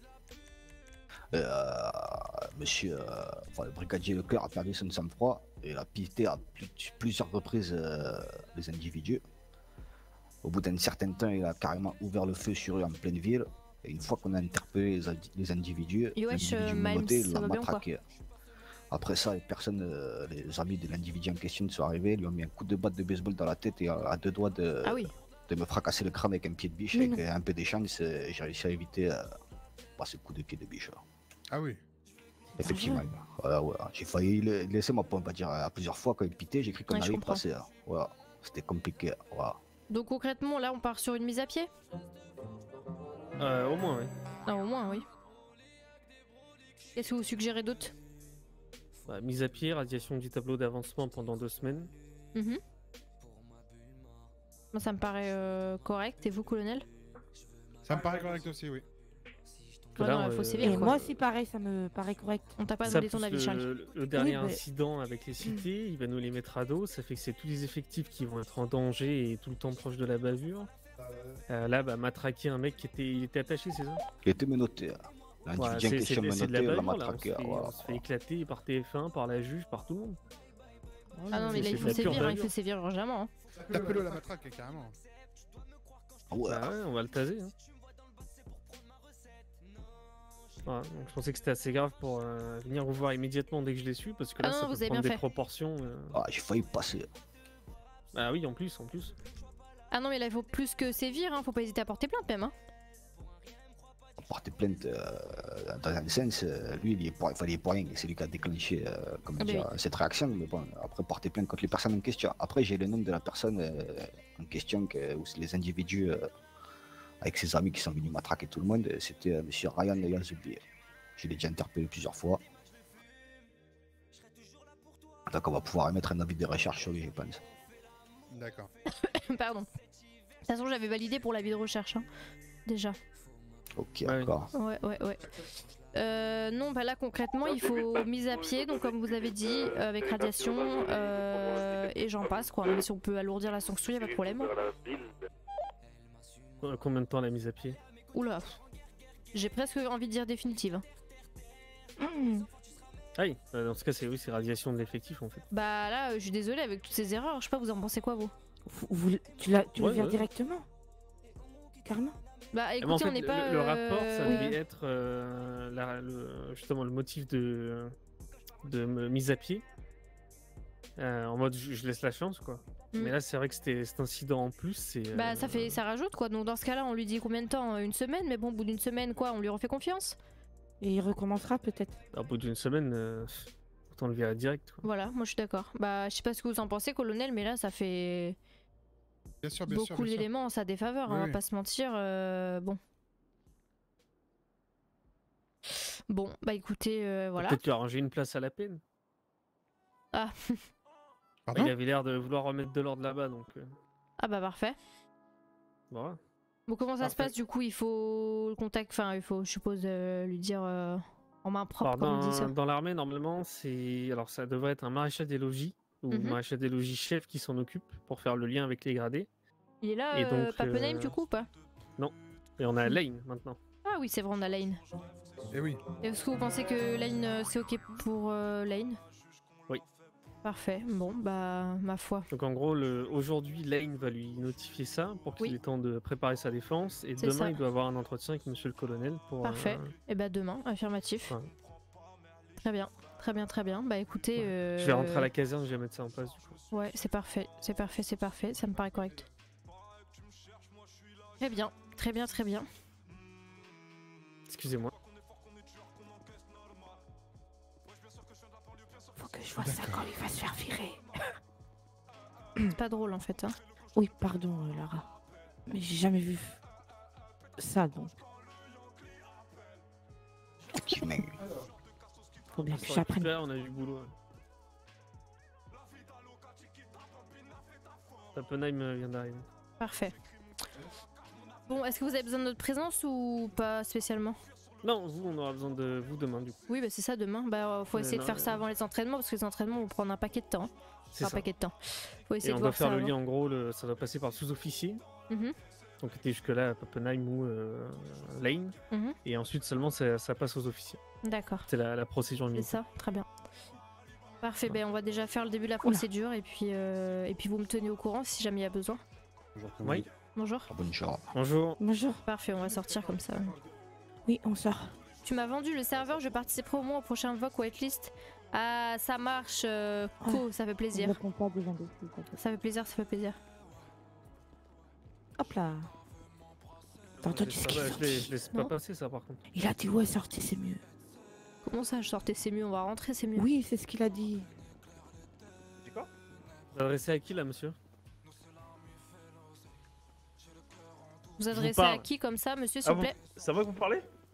Euh, monsieur, euh, enfin, le brigadier Leclerc a perdu son sang-froid et il a pisté à plus- plusieurs reprises euh, les individus. Au bout d'un certain temps, il a carrément ouvert le feu sur eux en pleine ville. Et une fois qu'on a interpellé les, indi- les individus, Et wesh, l'individu euh, Miles, menotté ça l'a va bien ou matraqué. Après ça, les personnes, euh, les amis de l'individu en question sont arrivés, lui ont mis un coup de batte de baseball dans la tête et à, à deux doigts de, Ah oui. de me fracasser le crâne avec un pied de biche. Mais Avec non. un peu de chance, euh, j'ai réussi à éviter euh, bah, ce coup de pied de biche. Ah oui. Effectivement. Voilà, voilà. J'ai failli le- laisser ma pompe, on va dire, à plusieurs fois quand il pitait, j'ai cru qu'on Ouais, je allait y comprends. passer. hein. Voilà. C'était compliqué. Voilà. Donc concrètement, là, on part sur une mise à pied? Euh, au moins, oui. Ah, au moins, oui. Qu'est-ce que vous suggérez d'autre? Bah, mise à pied, radiation du tableau d'avancement pendant deux semaines. Mhm. Moi, ça me paraît euh, correct. Et vous, colonel? Ça me paraît correct aussi, oui. Ouais, non, faut sévir, Et quoi. moi aussi, pareil, ça me paraît correct. On t'a pas Ça, demandé ton plus avis, le, Charles. le- le dernier Oui, mais- incident avec les cités, il va nous les mettre à dos. Ça fait que c'est tous les effectifs qui vont être en danger et tout le temps proche de la bavure. Euh, là, bah, matraquer un mec qui était, il était attaché, c'est ça? Il était menotté. hein. L'individu Ouais, en c'est- question c'est- c'est de la menotté, on l'a bavure, là. On se matraqué. fait- voilà. on se fait éclater par T F un, par la juge, par tout le monde. Ah non, mais là, C'est il de faut la pure sévir, hein, il bavure. faut sévir urgemment. hein. Tapez-le la matraque, carrément. Ah ouais. Bah ouais, on va le taser. Hein. Voilà, donc je pensais que c'était assez grave pour euh, venir vous voir immédiatement dès que je l'ai su, parce que là, Ah non, ça vous peut avez prendre bien des fait. proportions. euh. Ah, j'ai failli passer. Bah oui, en plus, en plus. Ah non, mais là, il faut plus que sévir, hein. Faut pas hésiter à porter plainte, même. Hein. Porter plainte euh, dans un sens, euh, lui, il, est pour, enfin, il est pour rien. C'est lui qui a déclenché euh, comment Ah bah dire, oui. cette réaction. Mais bon, après, porter plainte contre les personnes en question. Après, j'ai le nom de la personne euh, en question, que, ou c'est les individus euh, avec ses amis qui sont venus matraquer tout le monde. C'était euh, monsieur Ryan Yazoubi. Je l'ai déjà interpellé plusieurs fois. Donc, on va pouvoir émettre un avis de recherche sur lui, je pense. D'accord. Pardon. De toute façon, j'avais validé pour l'avis de recherche, hein. Déjà. Ok, d'accord. Ouais, ouais, ouais. Euh, non, bah là concrètement, il faut mise à pied, donc comme vous avez dit, euh, avec radiation, euh, et j'en passe quoi. Même si on peut alourdir la sanction, y a pas de problème. Euh, Combien de temps la mise à pied? Oula, j'ai presque envie de dire définitive. Ah oui, euh, dans ce cas, c'est oui, c'est radiation de l'effectif en fait. Bah là, euh, je suis désolée avec toutes ces erreurs. Je sais pas, vous en pensez quoi vous? Vous- vous- tu la- tu le Ouais, vires ouais. directement? Carrément? Bah Eh ben, écoutez, en on fait, n'est pas. le, le rapport, ça euh, devait être euh, la- le- justement le motif de, de me- mise à pied. Euh, en mode, je, je laisse la chance, quoi. Mm. Mais là, c'est vrai que c'était cet incident en plus, c'est. euh, Bah ça fait, ça rajoute quoi. Donc dans ce cas-là, on lui dit combien de temps? Une semaine, mais bon, au bout d'une semaine, quoi, on lui refait confiance. Et il recommencera peut-être. Au bout d'une semaine, euh, autant le virer direct, quoi. Voilà, moi je suis d'accord. Bah je sais pas ce que vous en pensez, colonel, mais là ça fait Bien sûr, bien sûr. beaucoup bien sûr. d'éléments en sa défaveur, Oui, hein, on va oui. pas se mentir. euh, Bon. Bon, bah écoutez, euh, voilà. Peut-être lui arranger une place à la peine. Ah. Bah, il avait l'air de vouloir remettre de l'ordre là-bas, donc. euh, Ah bah parfait. voilà. Bon, comment ça se Parfait. passe du coup? Il faut le contact, enfin il faut, je suppose, euh, lui dire euh, en main propre, Alors, comme on dit ça. dans dans l'armée, normalement, c'est. Alors, ça devrait être un maréchal des logis, ou Mhm. maréchal des logis chef qui s'en occupe pour faire le lien avec les gradés. Il est là, Et euh, donc, Papenheim, euh, du coup ou pas? Non. Et on a Lane maintenant. Ah oui, c'est vrai, on a Lane. Eh oui. Est-ce que vous pensez que Lane, euh, c'est ok pour euh, Lane? Oui. Parfait, bon, bah, ma foi. Donc en gros, le... aujourd'hui, Lane va lui notifier ça pour qu'il Oui. ait le temps de préparer sa défense. Et C'est demain, ça. il doit avoir un entretien avec monsieur le colonel pour. Parfait. euh, Et bah demain, affirmatif. Ouais. Très bien, très bien, très bien. Bah écoutez... euh, Je vais rentrer à la caserne, je vais mettre ça en place du coup. Ouais, c'est parfait, c'est parfait, c'est parfait, ça me paraît correct. Très bien, très bien, très bien. Excusez-moi. Faut que je vois ça quand il va se faire virer. C'est pas drôle en fait. Hein. Oui, pardon, euh, Lara. Mais j'ai jamais vu ça, donc. Faut bien que Sur j'apprenne. récupère, on a du boulot. ouais. Pappenheim euh, vient d'arriver. Parfait. Bon, est-ce que vous avez besoin de notre présence ou pas spécialement? Non, vous, on aura besoin de vous demain du coup. Oui, bah c'est ça demain. Bah euh, faut Euh, essayer de non, faire euh, ça avant les entraînements parce que les entraînements vont prendre un paquet de temps. hein. C'est Enfin, un ça. paquet de temps. Faut essayer Et de on voir doit faire ça le avant. lien, en gros, le... ça doit passer par le sous-officier. Mhm. Donc était jusque-là à Pappenheim ou euh, Lane. Mhm. Et ensuite seulement ça, ça passe aux officiers. D'accord. C'est la, la procédure C'est militaire. ça, très bien. Parfait, ben on va déjà faire le début de la procédure et puis, euh, et puis vous me tenez au courant si jamais il y a besoin. Oui. Bonjour. Bonjour. Bonjour. Bonjour. Parfait, on va sortir comme ça. Oui, on sort. Tu m'as vendu le serveur, je participerai au moins au prochain Vogue Whitelist. Ah, ça marche, euh, Co, ça fait plaisir. Je réponds pas devant des filles, t'inquiète. Ça fait plaisir, ça fait plaisir. Hop là. T'as entendu Je ce laisse qu'il pas- a je laisse- dit? je laisse pas Non. passer ça par contre. Il a dit ouais, sortez, c'est mieux. Comment ça, je sortais, c'est mieux, on va rentrer, c'est mieux. Oui, c'est ce qu'il a dit. Vous adressez à qui là, monsieur? Vous adressez parle. à qui comme ça, monsieur, s'il Ah, vous vous- plaît? Ça va que vous parlez?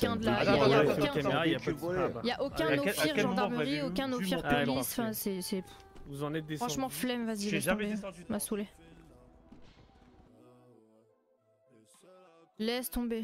aucun de la. Ah, Il y a, non, il y a non, aucun. caméra, il y a pas de- Il y a aucun À quel- à Ophir quel moment vous gendarmerie, avez aucun vu, Ophir moi Ah, police. parfait. Enfin, c'est. c'est- Vous en êtes descendu. Franchement, flemme, vas-y, J'ai laisse jamais tomber. descendu de M'a saoulé. Laisse tomber.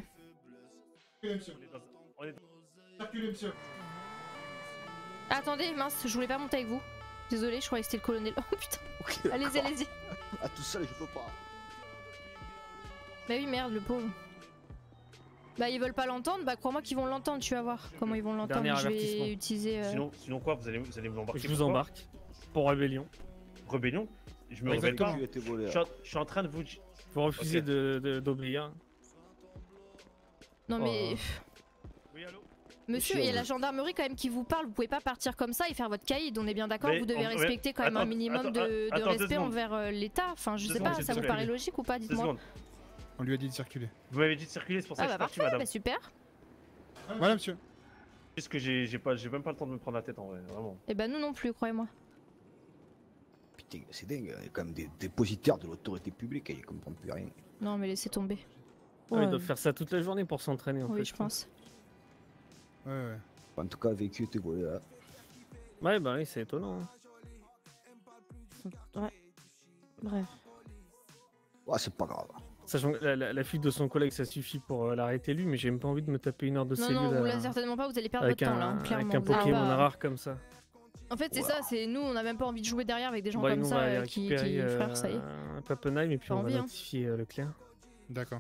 Circulez, monsieur. Attendez, mince, je voulais pas monter avec vous. Désolé, je croyais que c'était le colonel. Oh putain. Allez-y, allez-y. Ah, tout seul, je peux pas. Bah oui, merde, le pauvre. Bah ils veulent pas l'entendre, bah crois-moi qu'ils vont l'entendre, tu vas voir comment ils vont l'entendre. Dernier Je avertissement. vais utiliser... euh, Sinon, sinon quoi, vous allez, vous allez m'embarquer Je vous pourquoi embarque. Pour rébellion. Rébellion Je me rebelle Exactement. pas. Tu as été volé, Je suis, en, je suis en train de vous... Vous refusez Ok. de- de- d'obéir. Non mais... Oh. Oui, allô Monsieur, il y a la gendarmerie quand même qui vous parle, vous pouvez pas partir comme ça et faire votre caïd, on est bien d'accord, Mais vous devez on- respecter mais- quand même un attends, minimum attends, de, de attends, deux respect secondes. envers euh, l'État, enfin je Deux sais secondes, pas, j'ai ça deux vous paraît secondes. logique ou pas, Deux dites-moi. secondes. On lui a dit de circuler. Vous m'avez dit de circuler, c'est pour ça Ah que je bah suis parti, parfait, madame. bah super. Voilà, monsieur. Parce que j'ai j'ai pas, j'ai même pas le temps de me prendre la tête en vrai, vraiment. Et bah nous non plus, croyez-moi. Putain, c'est dingue, il y a quand même des dépositaires de l'autorité publique et ils comprennent plus rien. Non mais laissez tomber. Ah, ils doivent faire ça toute la journée pour s'entraîner en Oui fait. je pense. Ouais, ouais. En tout cas, le véhicule était volé là. Ouais, bah oui, c'est étonnant. hein. Ouais. Bref. Ouais, c'est pas grave. Sachant que la, la- la fuite de son collègue, ça suffit pour euh, l'arrêter lui, mais j'ai même pas envie de me taper une heure de Non cellule. non, vous à- l'avez certainement pas, vous allez perdre avec votre un, temps là, hein, clairement. avec un vous allez Pokémon pas- rare comme ça. En fait c'est ça, c'est nous on a même pas envie de jouer derrière avec des gens Bon, comme nous, on ça va aller euh, qui, récupérer qui... euh, frère, ça y est. un Pappenheim et puis Pas on envie, va hein. notifier euh, Leclerc. D'accord.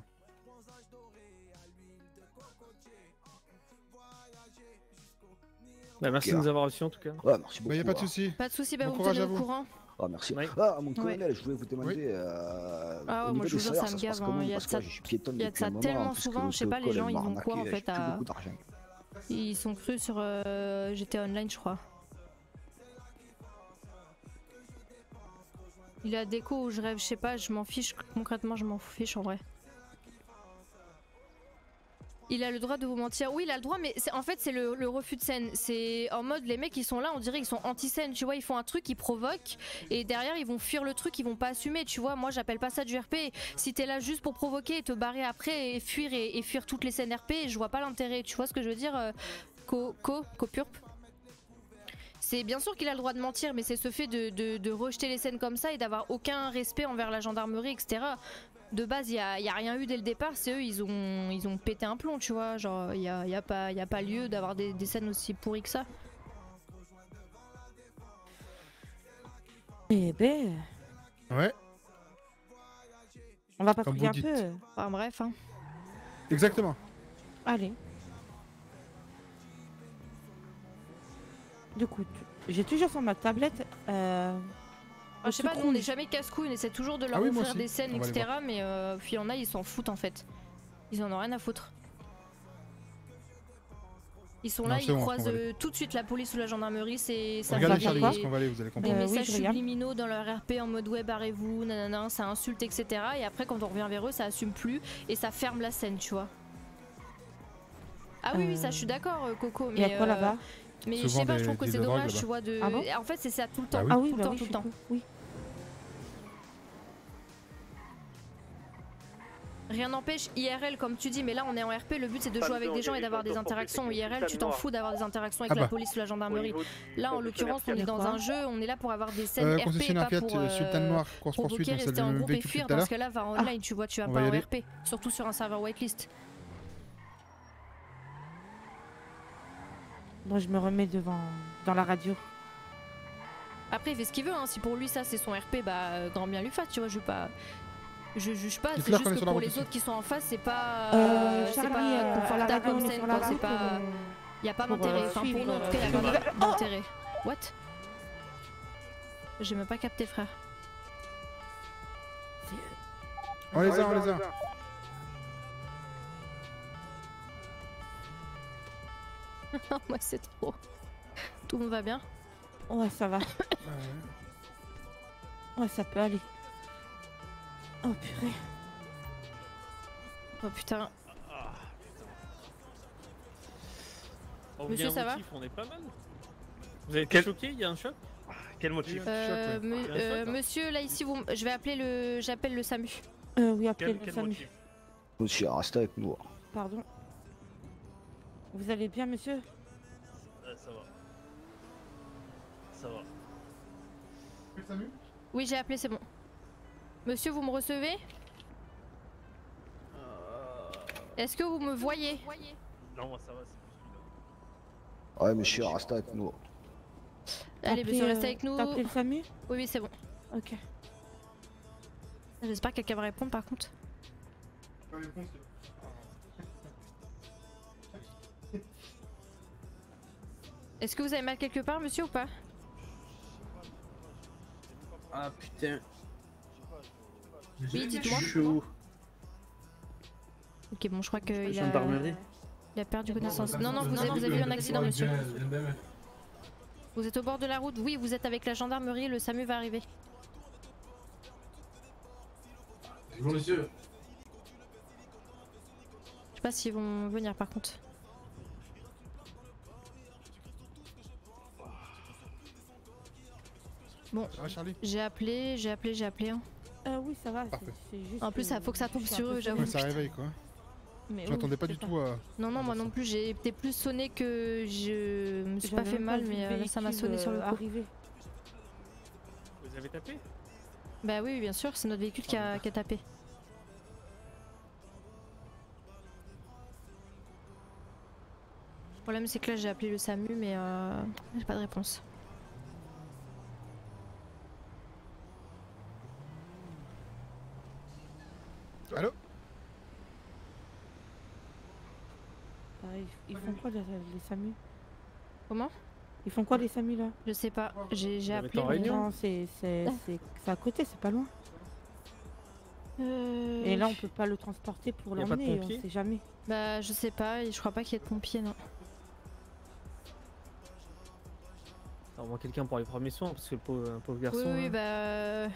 Bah, merci Ok. de nous avoir reçus en tout cas. Ouais, merci beaucoup. Bah, y a pas de hein. souci. Pas de soucis, bah Bon vous courage tenez à au vous. courant. Ah, merci. Ouais. Ah, mon colonel, je voulais vous demander. Oui. Euh, Ah au ouais, moi niveau je vous des jure, salaires, ça me se passe gave, hein. comment Il y a Parce de que ça, je suis piétonne il y a de depuis ça un moment, tellement en plus que souvent, le je sais pas, les col, gens elle ils m'a vont arnaqué, quoi en j'ai fait plus à... beaucoup d'argent. Ils sont crus sur euh, G T A Online je crois. Il a déco ou je rêve, je sais pas, je m'en fiche, concrètement je m'en fiche en vrai. Il a le droit de vous mentir. Oui, il a le droit, mais c'est- en fait, c'est le, le refus de scène. C'est en mode, les mecs, ils sont là, on dirait qu'ils sont anti-scène, tu vois, ils font un truc, ils provoquent, et derrière, ils vont fuir le truc, ils vont pas assumer, tu vois. Moi, j'appelle pas ça du R P. Si t'es là juste pour provoquer et te barrer après, et fuir, et, et fuir toutes les scènes R P, je vois pas l'intérêt. Tu vois ce que je veux dire, euh, Co, Co, Copurp. C'est bien sûr qu'il a le droit de mentir, mais c'est ce fait de, de- de rejeter les scènes comme ça et d'avoir aucun respect envers la gendarmerie, et cetera. De base, il y a, y a rien eu dès le départ, c'est eux, ils ont, ils ont pété un plomb, tu vois. Genre, il y a, y a pas, y a pas lieu d'avoir des, des scènes aussi pourries que ça. Eh ben. Ouais. On va Comme patrouiller un vous peu. dites. Enfin bref, hein. Exactement. Allez. Du coup, tu- j'ai toujours sur ma tablette. Euh... Ah, je sais pas, nous on n'est jamais casse-couilles, on essaie toujours de leur Ah oui, moi offrir aussi. des scènes, On va les et cetera. Mais euh, puis il y en a, ils s'en foutent en fait. Ils en ont rien à foutre. Ils sont Non, là, c'est ils bon, croisent on va aller. euh, tout de suite la police ou la gendarmerie, c'est ça Regardez fait Charlie, des- parce qu'on va aller, vous allez des comprendre. Euh, oui, messages je regarde. subliminaux dans leur R P en mode ouais barrez-vous, nanana, ça insulte, et cetera. Et après quand on revient vers eux, ça assume plus et ça ferme la scène, tu vois. Ah oui, oui, ça je suis d'accord, euh, Coco. Il y a Mais, quoi euh, là-bas Mais je sais pas, je trouve que c'est dommage, tu vois. De... Ah bon En fait, c'est ça tout le temps, Ah oui, tout le bah temps, oui, tout je le temps. suis Oui. Rien n'empêche, I R L comme tu dis, mais là on est en R P, le but c'est de Pas jouer avec besoin des gens et d'y d'avoir aller des dans ton interactions. profil, I R L, c'est tu t'en noir. fous d'avoir des interactions avec Ah la bah. police ou la gendarmerie. Au niveau Là en du l'occurrence, on est concessionnaire dans Fiat. un jeu, on est là pour avoir des scènes Euh, R P et concessionnaire pas Fiat, pour euh, Sultan euh, Noir, course provoquer, poursuite, donc c'est rester en le groupe et véhicule fuir tout à parce l'heure. que là va en online, tu vois, tu vas On pas va y en aller. R P, surtout sur un serveur whitelist. Bon, je me remets devant dans la radio. Après il fait ce qu'il veut, hein. Si pour lui ça c'est son R P, bah euh, grand bien lui fasse, tu vois, je veux pas. Je juge pas, c'est Dites-leur juste qu'on est que sur la pour route les aussi. autres qui sont en face, c'est pas, Euh, c'est Charlie, pas euh, à la confortable radio, comme on est scène, sur la quoi, c'est route, pas. euh, Y a pas pour, d'intérêt, euh, enfin suivre, pour nous en tout cas, y a euh, pas Oh d'intérêt. What? J'ai même pas capté, frère. On les a, on les a. Moi c'est trop. Tout le monde va bien? Ouais, ça va. Ouais, ça peut aller. Oh purée. Oh putain. On Monsieur, revient au ça va motif, on est pas mal. Vous avez été choqué, il y a un choc? Quel motif? Euh, me- Il y a un euh, choc, hein. monsieur, là ici, vous, je vais appeler le, j'appelle le SAMU. Euh, oui, appelez Quel, le quel SAMU. motif? Monsieur, restez avec nous. Pardon. Vous allez bien, monsieur? Euh, Ça va. Ça va. Oui, j'ai appelé, c'est bon. Monsieur, vous me recevez? Est-ce que vous me voyez? Non, moi ça va, c'est plus Ouais, monsieur, reste avec nous. Allez, T'as monsieur, appelé, restez euh, avec nous. t'as appelé le SAMU? Oui, oui, c'est bon. Ok. J'espère que quelqu'un va répondre par contre. Est-ce que vous avez mal quelque part, monsieur, ou pas? Ah putain. Oui, dites-moi. Chaud. Ok, bon, je crois qu'il a... Gendarmerie. Il a perdu connaissance. Non, non, vous, avez, vous avez eu un accident, monsieur. Vous êtes au bord de la route? Oui, vous êtes avec la gendarmerie, le SAMU va arriver. Bonjour monsieur. Je sais pas s'ils vont venir par contre. Bon, j'ai appelé, j'ai appelé, j'ai appelé. Hein. Euh, oui, ça va. C'est juste. En plus, ça faut que ça tombe sur eux, j'avoue. Ouais, ça réveille quoi. Mais je oui, m'attendais pas du tout à. Non, non, moi non plus, j'ai été plus sonné que je me suis pas J'avais fait même mal, pas vu mais le euh, ça m'a véhicule, sonné sur le euh, coup. arriver. Vous avez tapé? Bah oui, bien sûr, c'est notre véhicule qui a, qui a tapé. Le problème c'est que là j'ai appelé le SAMU mais euh, j'ai pas de réponse. Allô? Ah, ils, ils font quoi les, les SAMU? Comment? Ils font quoi les SAMU là? Je sais pas, j'ai Vous appelé. êtes en réunion? Non, c'est c'est- c'est- c'est à côté, c'est pas loin. Euh... Et là on peut pas le transporter pour Y a pas de l'emmener, pompiers? on sait jamais. Bah je sais pas, et je crois pas qu'il y ait de pompiers non. Ça envoie quelqu'un pour les premiers soins parce que le pauvre, un pauvre Oui, garçon. oui, là. bah... euh,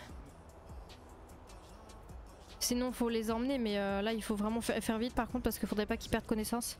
Sinon faut les emmener mais euh, là il faut vraiment fa- faire vite par contre parce qu'il faudrait pas qu'ils perdent connaissance.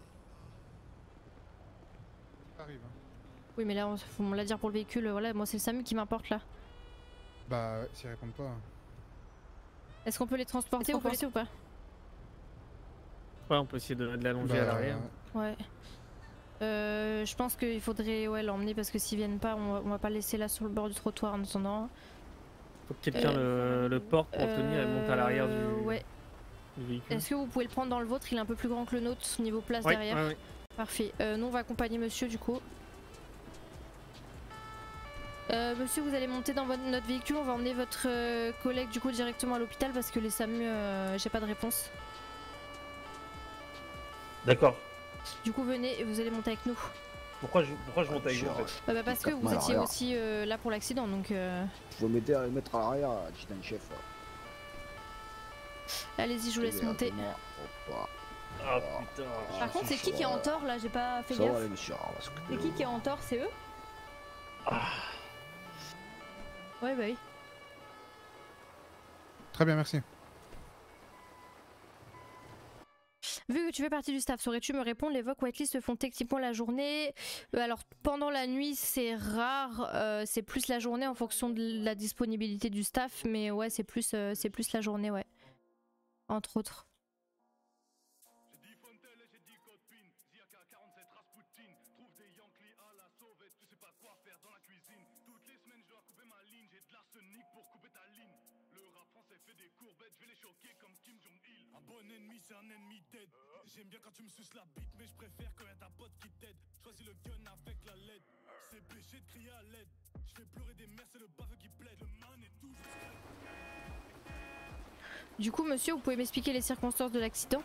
Ça arrive. Hein. Oui mais là on, faut me la dire pour le véhicule, voilà moi c'est le SAMU qui m'importe là. Bah ouais, s'ils répondent pas. Est-ce qu'on peut les transporter, vous pensez ou pas? Ouais, on peut essayer de, de l'allonger Bah, à l'arrière. Ouais. Euh, je pense qu'il faudrait ouais, l'emmener parce que s'ils viennent pas, on va, on va pas le laisser là sur le bord du trottoir en attendant. Faut que quelqu'un le, le porte pour le tenir et le monte à l'arrière du, Euh, ouais. du véhicule. Est-ce que vous pouvez le prendre dans le vôtre? Il est un peu plus grand que le nôtre niveau place Ouais, derrière. ouais, ouais. Parfait. Euh, nous on va accompagner monsieur du coup. Euh, monsieur, vous allez monter dans votre, notre véhicule, on va emmener votre euh, collègue du coup directement à l'hôpital parce que les SAMU, euh, j'ai pas de réponse. D'accord. Du coup venez et vous allez monter avec nous. Pourquoi je, pourquoi je monte avec vous en fait? Bah, bah, parce que vous étiez aussi euh, là pour l'accident donc... Euh... Vous pouvez m'aider à le mettre à l'arrière, adjudant chef. Allez-y, je vous laisse monter. Ah putain. Par contre, c'est qui qui est en tort là? J'ai pas fait Ça va gaffe. aller, monsieur. on va s'occuper C'est de qui vous. qui est en tort? C'est eux? Ouais, bah oui. Très bien, merci. Vu que tu fais partie du staff, saurais-tu me répondre? Les vocs whitelist se font techniquement la journée. Euh, alors pendant la nuit c'est rare, euh, c'est plus la journée en fonction de la disponibilité du staff, mais ouais c'est plus, euh, c'est plus la journée, ouais. Entre autres. J'aime bien quand tu me suces la bite, mais je préfère quand y'a ta pote qui t'aide. Choisis le gun avec la L E D. C'est péché de crier à l'aide. Je fais pleurer des mères, c'est le baveux qui plaide. Le man est toujours Du coup monsieur, vous pouvez m'expliquer les circonstances de l'accident?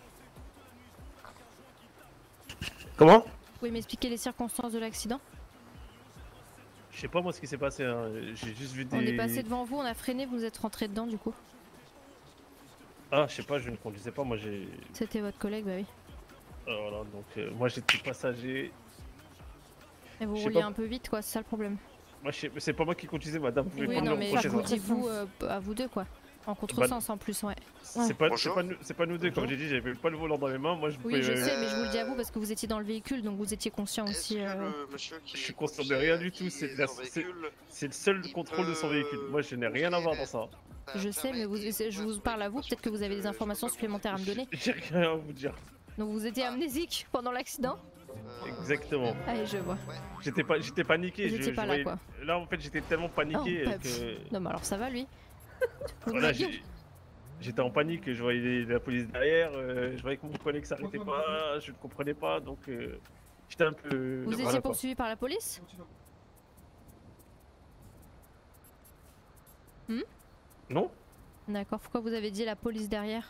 Comment? Vous pouvez m'expliquer les circonstances de l'accident? Je sais pas moi ce qui s'est passé, hein. J'ai juste vu des... On est passé devant vous, on a freiné, vous êtes rentré dedans du coup. Ah je sais pas, je ne conduisais pas, moi j'ai... C'était votre collègue, bah oui. Ah, voilà, donc euh, moi j'étais passager. Et vous Je sais rouliez pas. un peu vite quoi, c'est ça le problème. Moi je sais- c'est pas moi qui conduisais madame, vous pouvez Oui pas me non le mais reprocher, je vous ça. dis vous, euh, à vous deux quoi. En contresens en plus, ouais. C'est pas, c'est pas, nous- c'est pas nous deux, comme j'ai dit, j'avais pas le volant dans les mains, moi je Oui je pouvais- sais mais je vous le dis à vous parce que vous étiez dans le véhicule donc vous étiez conscient aussi. euh, Je suis conscient de rien du tout, c'est la- c'est- c'est le seul contrôle de son véhicule. Moi je n'ai rien à voir dans ça. Je sais mais vous, je vous parle à vous, peut-être que vous avez des informations supplémentaires à me donner. J'ai rien à vous dire. Donc vous étiez amnésique pendant l'accident? Exactement. Allez, je vois. J'étais pas, j'étais paniqué. Vous je- étiez je pas là, voyais- quoi. Là, en fait, j'étais tellement paniqué Oh, bah, que. pff. Non, mais alors ça va, lui. Voilà, j'ai- j'étais en panique, je voyais la police derrière, euh, je voyais que mon collègue s'arrêtait pas, je ne comprenais pas, donc euh, j'étais un peu... Vous voilà, étiez quoi. poursuivi par la police? Hmm? Non? D'accord, pourquoi vous avez dit la police derrière?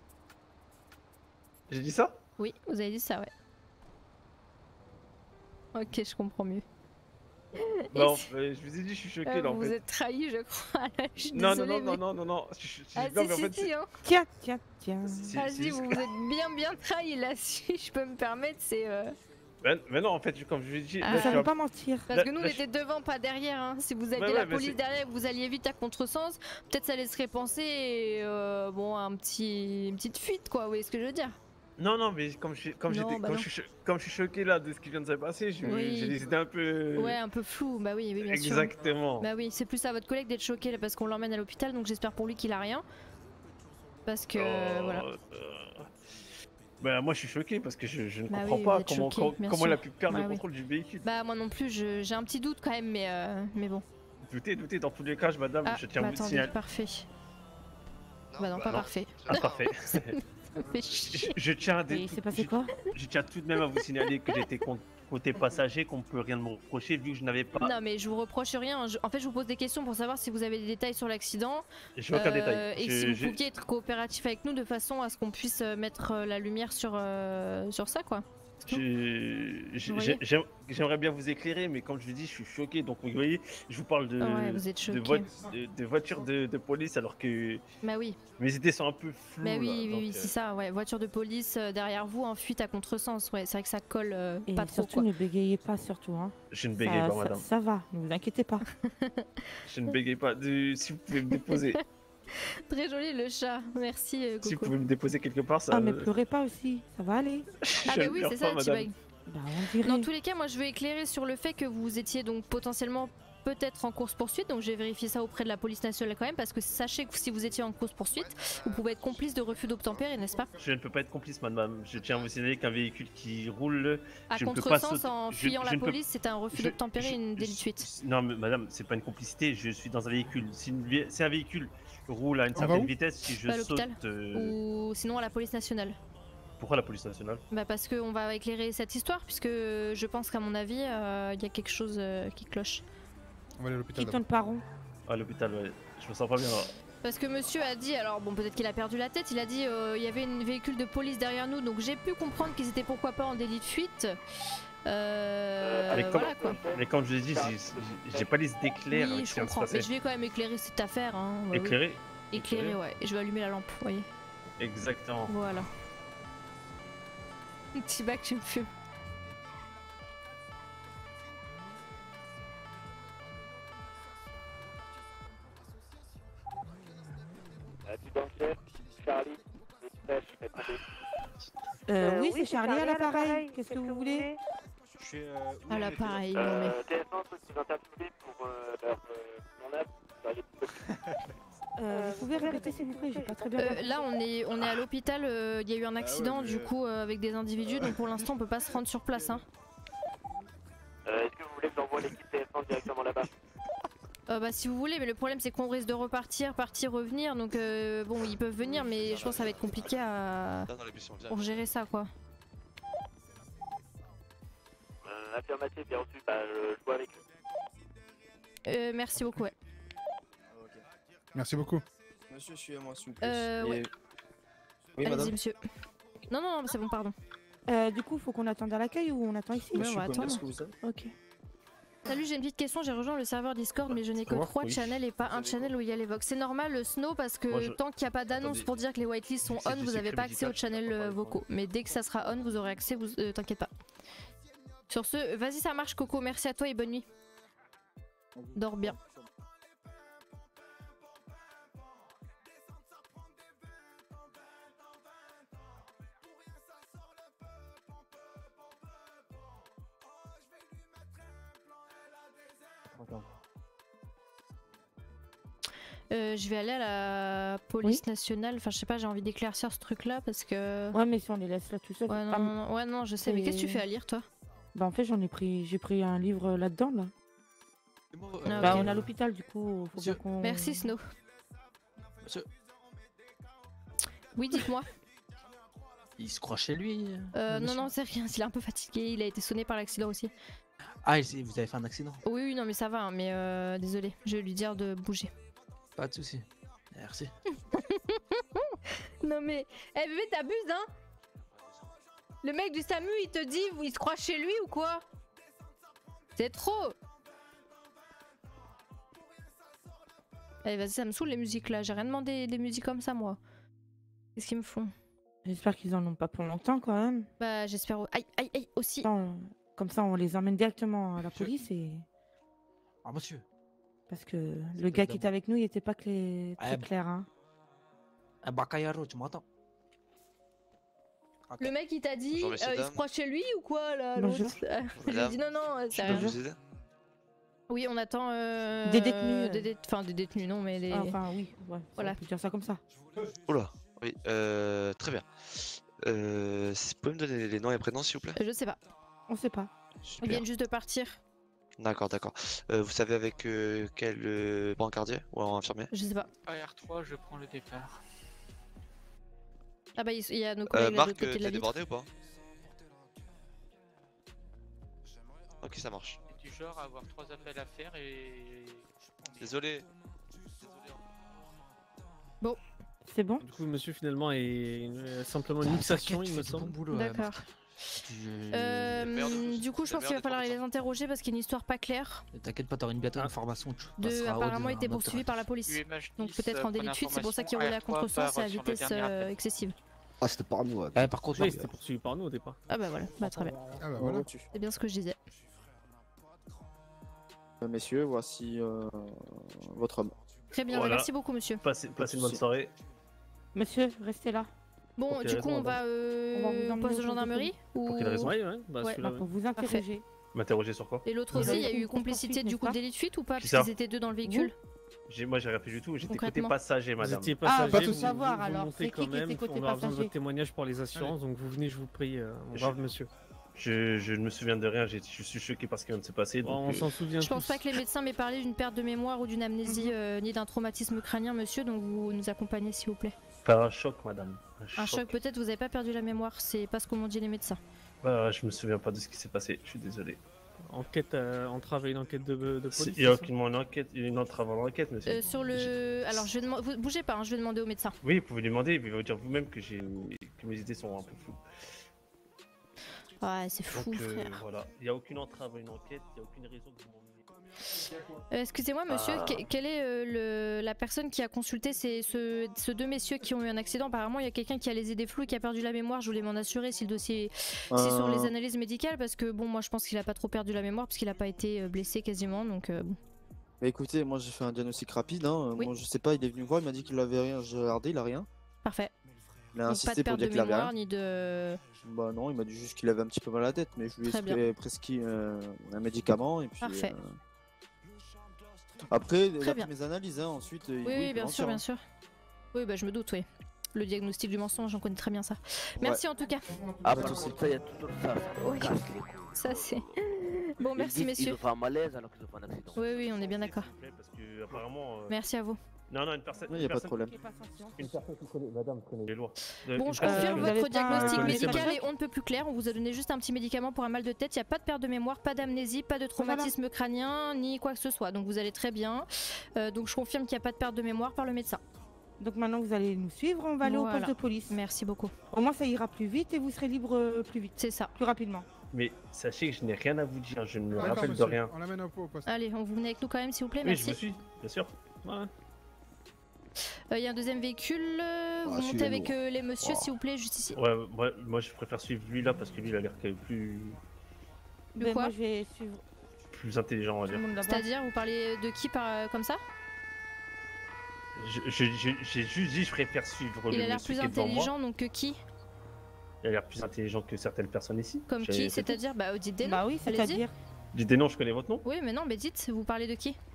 J'ai dit ça? Oui, vous avez dit ça, ouais. Ok, je comprends mieux. Non, Et si- euh, je vous ai dit, je suis choqué Euh, là en vous fait. êtes trahi, je crois. Là, je suis Non, non, désolée, non, mais- non, non, non, non, je- je- Ah, non, si, mais en si, fait, si, c'est- hein. Tiens, tiens, tiens. c'est- Ah, c'est si, juste vous que- vous êtes bien, bien trahi là, si je peux me permettre, c'est. euh, Ben, mais non, en fait, comme je vous ai dit, là, Ah. je suis Ça veut un- pas mentir. Parce là- que nous, on là, je- était devant, pas derrière. Hein. Si vous aviez Ouais, la ouais, mais police c'est- derrière et que vous alliez vite à contresens, peut-être ça laisserait penser et, euh, bon, un petit, une petite fuite, quoi. Vous voyez ce que je veux dire? Non, non, mais comme je suis, comme Non, j'étais, bah comme non. je suis, cho- comme je suis choqué là de ce qui vient de se passer, je- Oui. j'ai décidé un peu. Ouais, un peu flou. Bah oui, oui, bien sûr. Exactement. Bah oui, c'est plus à votre collègue d'être choqué là, parce qu'on l'emmène à l'hôpital, donc j'espère pour lui qu'il a rien. Parce que Euh, voilà. euh, Bah, moi, je suis choqué parce que je, je ne Bah comprends oui, vous pas êtes comment, choqué, comment, bien comment elle a sûr. pu perdre Bah le oui. contrôle du véhicule. Bah moi non plus, je- j'ai un petit doute quand même, mais, euh, mais bon. Doutez, doutez, dans tous les cas, je- madame, Ah, je tiens bah à vous attendez, signaler. parfait. Bah non, pas Non. parfait. Ah, parfait. Ça fait chier. Je, je tiens à dé- Et il s'est passé quoi? je tiens tout de même à vous signaler que j'étais con- côté passager, qu'on peut rien me reprocher vu que je n'avais pas. Non mais je vous reproche rien, Je- en fait je vous pose des questions pour savoir si vous avez des détails sur l'accident. J'ai aucun détail. Et Je- si vous j'ai- pouviez être coopératif avec nous de façon à ce qu'on puisse euh, mettre euh, la lumière sur, euh, sur ça quoi. J'ai- j'ai- Vous voyez j'ai- J'aimerais bien vous éclairer, mais comme je vous dis, je suis choqué. Donc, vous voyez, je vous parle de, Ouais, vous êtes de, choqué. de- de voitures de, de police alors que Bah oui. mes idées sont un peu floues. Bah oui, là, oui, donc, oui, euh, c'est ça, ouais. Voiture de police euh, derrière vous en fuite à contresens, ouais. C'est vrai que ça colle euh, Et pas trop surtout, quoi. ne bégayez pas, surtout. Hein. Je ne bégaye Ça- pas, ça- madame. Ça va, ne vous inquiétez pas. Je ne bégaye pas. De- Si vous pouvez me déposer, Très joli le chat, merci euh, si vous Coco. pouvez me déposer quelque part, ça. Ah, mais pleurez pas aussi, ça va aller. Ah Je bah ne oui, pleure c'est pas, ça, madame. T-Bag. Bah, on dirait. Dans tous les cas, moi je veux éclairer sur le fait que vous étiez donc potentiellement peut-être en course-poursuite, donc j'ai vérifié ça auprès de la police nationale quand même, parce que sachez que si vous étiez en course-poursuite, vous pouvez être complice de refus d'obtempérer, n'est-ce pas? Je ne peux pas être complice, madame. Je tiens à vous signaler qu'un véhicule qui roule. À je ne peux pas contresens, sauter- en je- fuyant je la ne peux- police, c'est un refus je- d'obtempérer, je- une délit de fuite. Non, mais madame, c'est pas une complicité. Je suis dans un véhicule. Si, une vé- si un véhicule roule à une On va certaine où vitesse, si je Bah, à saute. l'hôpital. euh, Ou sinon à la police nationale. Pourquoi la police nationale? Bah parce qu'on va éclairer cette histoire, puisque je pense qu'à mon avis, euh, il y a quelque chose euh, qui cloche. On va aller à l'hôpital. Qui tourne pas rond. À l'hôpital, ouais. Je me sens pas bien. là. Parce que monsieur a dit, alors bon peut-être qu'il a perdu la tête, il a dit euh, il y avait un véhicule de police derrière nous, donc j'ai pu comprendre qu'ils étaient pourquoi pas en délit de fuite. Euh, mais, comme, voilà quoi. mais comme je l'ai dit, j'ai- j'ai- j'ai pas les idées claires Oui, avec je ce qui vient de se comprends, mais passer. je vais quand même éclairer cette affaire. Hein. Bah oui. Éclairer Éclairer, ouais. Et je vais allumer la lampe, vous voyez. Exactement. Voilà. Petit bac, tu me fumes. Euh, oui, c'est Charlie à l'appareil. Qu'est-ce que vous voulez? Je suis. Euh, À l'appareil, non mais. Euh, vous pouvez répéter s'il vous plaît, j'ai pas très bien Euh, compris. là, on est, on est à l'hôpital. euh, Il y a eu un accident, du coup, euh, avec des individus. Donc pour l'instant, on peut pas se rendre sur place. Hein. Est-ce que vous voulez que j'envoie l'équipe T F un directement là-bas? Euh, bah si vous voulez, mais le problème c'est qu'on risque de repartir, partir, revenir. Donc euh, bon, ils peuvent venir, mais je pense que ça va être compliqué à pour gérer ça, quoi. Euh, affirmatif, bien reçu. Bah, je je vois avec eux. Euh, merci beaucoup. Ouais. Merci beaucoup. Monsieur, suivez-moi s'il vous plaît. Euh, ouais. Et- Oui, Allez-y, madame. monsieur. Non, non, non, c'est bon, pardon. Euh, du coup, faut qu'on attende à l'accueil ou on attend ici? Ouais, on va attendre. Ok. Salut, j'ai une petite question. J'ai rejoint le serveur Discord, mais je n'ai que Savoir, trois oui. channels et pas un channel où il y a les vox. C'est normal, le Snow, parce que Moi, je- tant qu'il n'y a pas d'annonce Attendez. pour dire que les whitelists sont C'est on, du vous n'avez secret pas accès médical, aux channels je peux pas euh, parler vocaux. Mais dès que ça sera on, vous aurez accès, vous euh, t'inquiète pas. Sur ce, vas-y, ça marche, Coco. Merci à toi et bonne nuit. Dors bien. Euh, je vais aller à la police nationale. Enfin, je sais pas, j'ai envie d'éclaircir ce truc-là parce que. Ouais, mais si on les laisse là tout seuls. Ouais, non, Ah, non, non, ouais, non, je sais. Mais c'est- qu'est-ce que tu fais à lire, toi? Bah en fait j'en ai pris, j'ai pris un livre là-dedans là. Ah, Bah ok. on est à l'hôpital du coup, faut bien qu'on... Merci Snow. Monsieur, Oui, dites-moi. il se croit chez lui. Euh, le non, monsieur non, c'est rien, il est un peu fatigué, il a été sonné par l'accident aussi. Ah, il- vous avez fait un accident? Oui, oui, non, mais ça va, hein, mais euh, désolé, je vais lui dire de bouger. Pas de soucis. Merci. Non, mais, eh bébé, t'abuses, hein? Le mec du SAMU, il te dit, il se croit chez lui ou quoi? C'est trop! Allez, vas-y, ça me saoule les musiques là, j'ai rien demandé des musiques comme ça, moi. Qu'est-ce qu'ils me font? J'espère qu'ils en ont pas pour longtemps quand même. Bah, j'espère. Aïe, aïe, aïe, aussi. Attends, comme ça, on les emmène directement à la police et. Ah, monsieur. Parce que le gars qui était avec nous, il était pas clé... très Ah, clair. Hein. Ah, Bakayaro, tu m'entends? Le mec, il t'a dit, Bonjour, euh, messieurs, il se dames. croit chez lui ou quoi là? Bonjour. l'autre Je lui ai Madame, dit non, non, euh, Je c'est peux rien. vous aider? Oui, on attend. euh, Des détenus, Des euh. dé- Enfin, des détenus, non, mais les. Ah, enfin, oui, ouais, Voilà. on peut dire ça comme ça. Oula, oui, euh, très bien. Euh, si vous pouvez me donner les noms et prénoms, s'il vous plaît? Je sais pas. On sait pas. Ils Super. viennent juste de partir. D'accord, d'accord. Euh, vous savez avec euh, quel euh, brancardier ou un infirmier? Je sais pas. A R trois, je prends le départ. Ah bah, il il y a nos Euh, collègues là, de Marc, l'autre côté euh, de la t'es vitre. débordé ou pas? Ok, ça marche. Du genre à avoir trois appels à faire et. Désolé. Bon. C'est bon? Du coup, monsieur finalement est euh, simplement une luxation, il me semble. D'accord. Euh, du coup, je pense qu'il va falloir les interroger parce qu'il y a une histoire pas claire. T'inquiète pas, t'auras une bientôt une formation. Tu De, passeras au- apparemment, il en était mode poursuivi par la police. U M H Donc dix, peut-être euh, en délit de prenez fuite, c'est pour ça qu'il information. roulait à A R trois contresens part et à sur le vitesse dernier euh, appel. excessive. Ah, c'était par nous. Ouais. Ouais, par contre, Oui, c'était poursuivi par nous au départ. Ah bah voilà, bah très bien. Ah bah voilà. C'est bien ce que je disais. Euh, Messieurs, voici euh, votre homme. Très bien, Voilà. merci beaucoup, monsieur. Passez, passez une bonne soirée. Monsieur, restez là. Bon, Pour quelle du coup, raison, on va, madame euh, On va vous au emmener poste au de poste de gendarmerie police. ou... Pour quelle raison? Ouais, ouais, bah Ouais. celui-là, Bah, pour ouais. vous interroger. M'interroger sur quoi? Et l'autre Vous aussi, il y a avez eu une complicité poursuite, du coup n'est-ce pas délit de fuite ou pas? Qui Parce qu'ils ça étaient deux dans le véhicule. J'ai- Moi j'ai rien fait du tout, j'étais côté Concrètement. passager, Vous madame. étiez Ah, passager, bah, vous, faut savoir, vous alors. montez C'est quand qui qui même, était côté on aura besoin de passager? votre témoignage pour les assurances, donc vous venez, je vous prie, euh, mon Je- brave monsieur. Je, je ne me souviens de rien, j'ai- je suis choqué par ce qui vient de se passer. Bon, donc, on euh, s'en souvient Je pense tous. pas que les médecins m'aient parlé d'une perte de mémoire ou d'une amnésie euh, ni d'un traumatisme crânien, monsieur, donc vous nous accompagnez s'il vous plaît. Pas un choc, madame. Un choc, peut-être, vous avez pas perdu la mémoire, c'est pas ce qu'ont dit les médecins. Bah, je me souviens pas de ce qui s'est passé, je suis désolé. Enquête, euh, entrave à une enquête de, de C'est- police. Il n'y a c'est ça aucunement une enquête, une entrave à l'enquête, monsieur. Euh, sur le. Alors, je vais demander. Vous bougez pas, hein, je vais demander au médecin. Oui, vous pouvez lui demander, mais il va vous dire vous-même que, j'ai... que mes idées sont un peu floues. Ouais, c'est fou, Donc, euh, frère. voilà, il n'y a aucune entrave à une enquête, il n'y a aucune raison que vous m'emmeniez. Euh, Excusez-moi, monsieur, Ah. que- quelle est euh, le- la personne qui a consulté ces, ce, ce deux messieurs qui ont eu un accident? Apparemment, il y a quelqu'un qui a les idées floues et qui a perdu la mémoire. Je voulais m'en assurer si le dossier. Si sur les Euh. analyses médicales, parce que bon, moi je pense qu'il a pas trop perdu la mémoire, parce qu'il a pas été euh, blessé quasiment, donc euh, bon. Bah écoutez, moi j'ai fait un diagnostic rapide. Hein. Oui. Moi je sais pas, il est venu me voir, il m'a dit qu'il avait rien. J'ai regardé, il a rien. Parfait. Il a Donc, pas insisté de pour perte dire de qu'il avait mémoire rien. ni de. Bah non, il m'a dit juste qu'il avait un petit peu mal à la tête, mais je lui ai Très bien. prescrit- prescrit euh, un médicament et puis. Parfait. euh, Après, il Très a bien. pris mes analyses, hein. Ensuite. euh, Oui, il- oui, il bien peut sûr, mentir, bien hein. sûr. Oui, bah je me doute, oui. Le diagnostic du mensonge, j'en connais très bien ça. Merci en tout cas. Ah, parce que ça, il y a toujours ça. ça me Oui. casse les couilles. Ça c'est. Bon, Ils merci disent messieurs. Ils ont fait un malaise alors qu'ils ont fait un accident. Oui, oui, on est bien d'accord. Parce que, apparemment. euh, Merci à vous. Non, non, une personne. Oui, une y a pas de personne- problème. Une personne qui connaît, madame connaît les lois. Euh, Bon, une je personne- confirme vous avez votre pas un diagnostic connaisseur médical de- est on ne peut plus clair. On vous a donné juste un petit médicament pour un mal de tête. Il n'y a pas de perte de mémoire, pas d'amnésie, pas de traumatisme crânien, ni quoi que ce soit. Donc vous allez très bien. Euh, donc je confirme qu'il n'y a pas de perte de mémoire par le médecin. Donc maintenant vous allez nous suivre, on va aller au Voilà. poste de police. Merci beaucoup. Au moins ça ira plus vite et vous serez libre euh, plus vite. C'est ça. Plus rapidement. Mais sachez que je n'ai rien à vous dire, je ne me D'accord, rappelle de monsieur, rien. On l'amène au au poste. Allez, on vous venez avec nous quand même s'il vous plaît. Oui, Merci. je vous suis, bien sûr. Ouais. Il y a un deuxième véhicule. euh, vous montez suivez-nous. avec euh, les messieurs Oh. s'il vous plaît, juste ici. Ouais, moi, moi je préfère suivre lui là parce que lui il a l'air quand même plus, De Ben, quoi moi je vais suivre plus intelligent, on va tout le dire. monde là-bas. C'est-à-dire, vous parlez de qui par, euh, comme ça? Je- je- je- J'ai juste dit je préfère suivre Il le a l'air monsieur plus qui est devant moi. intelligent donc que qui? Il a l'air plus intelligent que certaines personnes ici. Comme J'ai- qui? c'est tout. C'est-à-dire, bah dites des noms. Bah oui, Allez-y. c'est-à-dire. Dites des noms, je connais votre nom. Oui, mais non, mais dites, vous parlez de qui?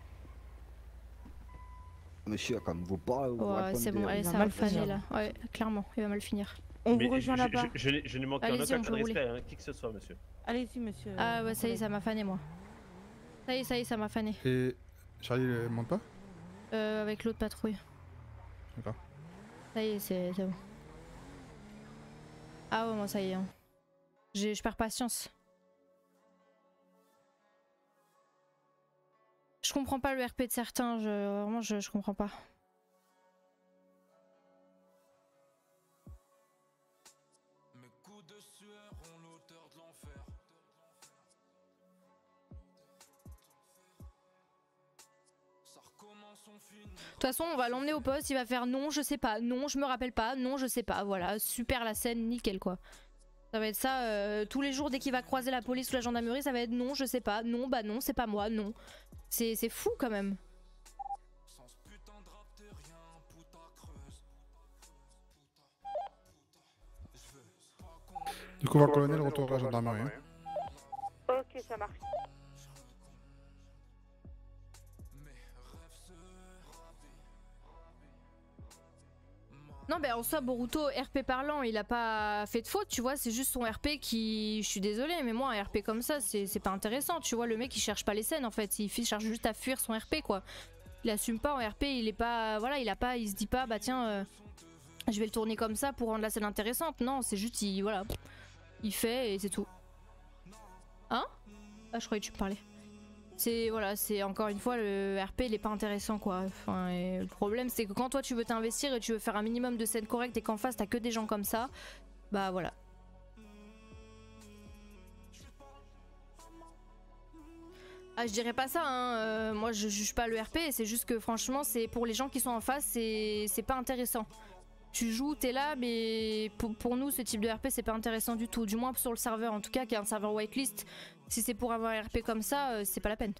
Monsieur, comme vous parlez, vous Ouais, répondez, c'est bon, euh, allez, ça va mal le faner finir. là. Ouais, clairement, il va mal finir. On Mais vous rejoint je- là-bas. Je, je, n'ai- je ne manque en Allez-y, aucun on cas peut de rouler. respect à qui que ce soit, monsieur. Allez-y, monsieur. Ah ouais, mon ça y est, collègue. ça m'a fané moi. Ça y est, ça y est, ça m'a fané. Et Charlie ne monte pas? Euh, avec l'autre patrouille. D'accord. Ça y est, c'est c'est bon. Ah ouais, moi ça y est. Hein. J'ai- Je perds patience. Je comprends pas le R P de certains, je... vraiment je, je comprends pas. De toute façon, on va l'emmener au poste, il va faire non, je sais pas, non, je me rappelle pas, non, je sais pas, voilà, super la scène, nickel quoi. Ça va être ça, euh, tous les jours dès qu'il va croiser la police ou la gendarmerie, ça va être non, je sais pas, non, bah non, c'est pas moi, non. C'est c'est fou quand même. Du coup, on va le colonel, retour à la gendarmerie. hein. Ok, ça marche. Non, ben en soi, Boruto, R P parlant, il a pas fait de faute, tu vois, c'est juste son R P qui. Je suis désolée, mais moi, un R P comme ça, c'est c'est pas intéressant, tu vois. Le mec, il cherche pas les scènes en fait, il cherche juste à fuir son R P quoi. Il assume pas en R P, il est pas. Voilà, il a pas. Il se dit pas, bah tiens, euh, je vais le tourner comme ça pour rendre la scène intéressante. Non, c'est juste, il. Voilà. Il fait et c'est tout. Hein? Ah, je croyais que tu me parlais. C'est voilà, c'est encore une fois le R P il est pas intéressant quoi. Enfin, et le problème c'est que quand toi tu veux t'investir et tu veux faire un minimum de scènes correctes et qu'en face t'as que des gens comme ça, bah voilà. Ah je dirais pas ça, hein. Euh, moi je juge pas le R P, c'est juste que franchement c'est pour les gens qui sont en face c'est c'est pas intéressant. Tu joues, t'es là, mais pour, pour nous ce type de R P c'est pas intéressant du tout, du moins sur le serveur en tout cas qui est un serveur whitelist. Si c'est pour avoir un R P comme ça, euh, c'est pas la peine.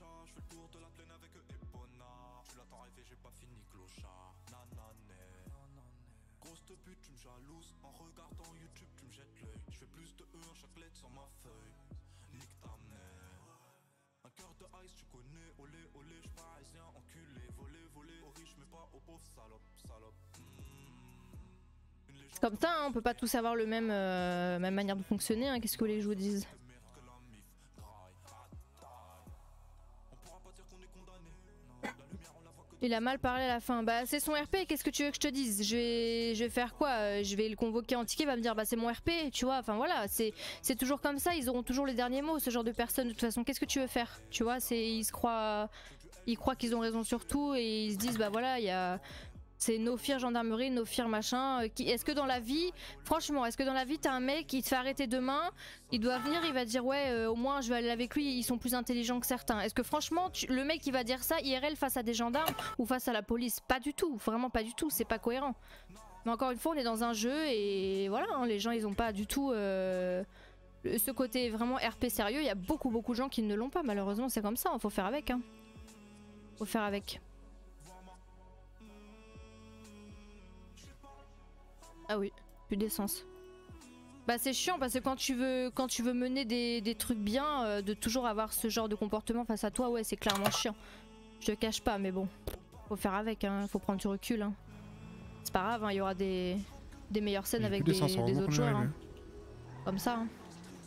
Comme ça, hein, on peut pas tous avoir le même euh, même manière de fonctionner, hein. Qu'est-ce que les joueurs disent? Il a mal parlé à la fin. Bah c'est son R P, qu'est-ce que tu veux que je te dise? Je vais, je vais faire quoi? Euh, Je vais le convoquer en ticket, il va me dire bah c'est mon R P, tu vois. Enfin voilà, c'est c'est toujours comme ça, ils auront toujours les derniers mots, ce genre de personnes. De toute façon, qu'est-ce que tu veux faire? Tu vois, c'est ils se croient, ils croient qu'ils ont raison sur tout et ils se disent bah voilà, il y a... C'est no fear gendarmerie, no fear machin. Euh, qui... Est-ce que dans la vie, franchement, est-ce que dans la vie t'as un mec qui te fait arrêter demain, il doit venir, il va dire ouais euh, au moins je vais aller avec lui, ils sont plus intelligents que certains. Est-ce que franchement tu... le mec qui va dire ça I R L face à des gendarmes ou face à la police? Pas du tout, vraiment pas du tout, c'est pas cohérent. Mais encore une fois on est dans un jeu et voilà, hein, les gens ils ont pas du tout euh... ce côté vraiment R P sérieux. Il y a beaucoup beaucoup de gens qui ne l'ont pas malheureusement, c'est comme ça, il faut faire avec. Hein. Faut faire avec. Ah oui, plus d'essence. Bah c'est chiant parce que quand tu veux, quand tu veux mener des, des trucs bien, euh, de toujours avoir ce genre de comportement face à toi, ouais c'est clairement chiant. Je te cache pas mais bon, faut faire avec, hein, faut prendre du recul. Hein. C'est pas grave, hein, il y aura des, des meilleures scènes avec des, des autres joueurs. Hein. Comme ça. Hein.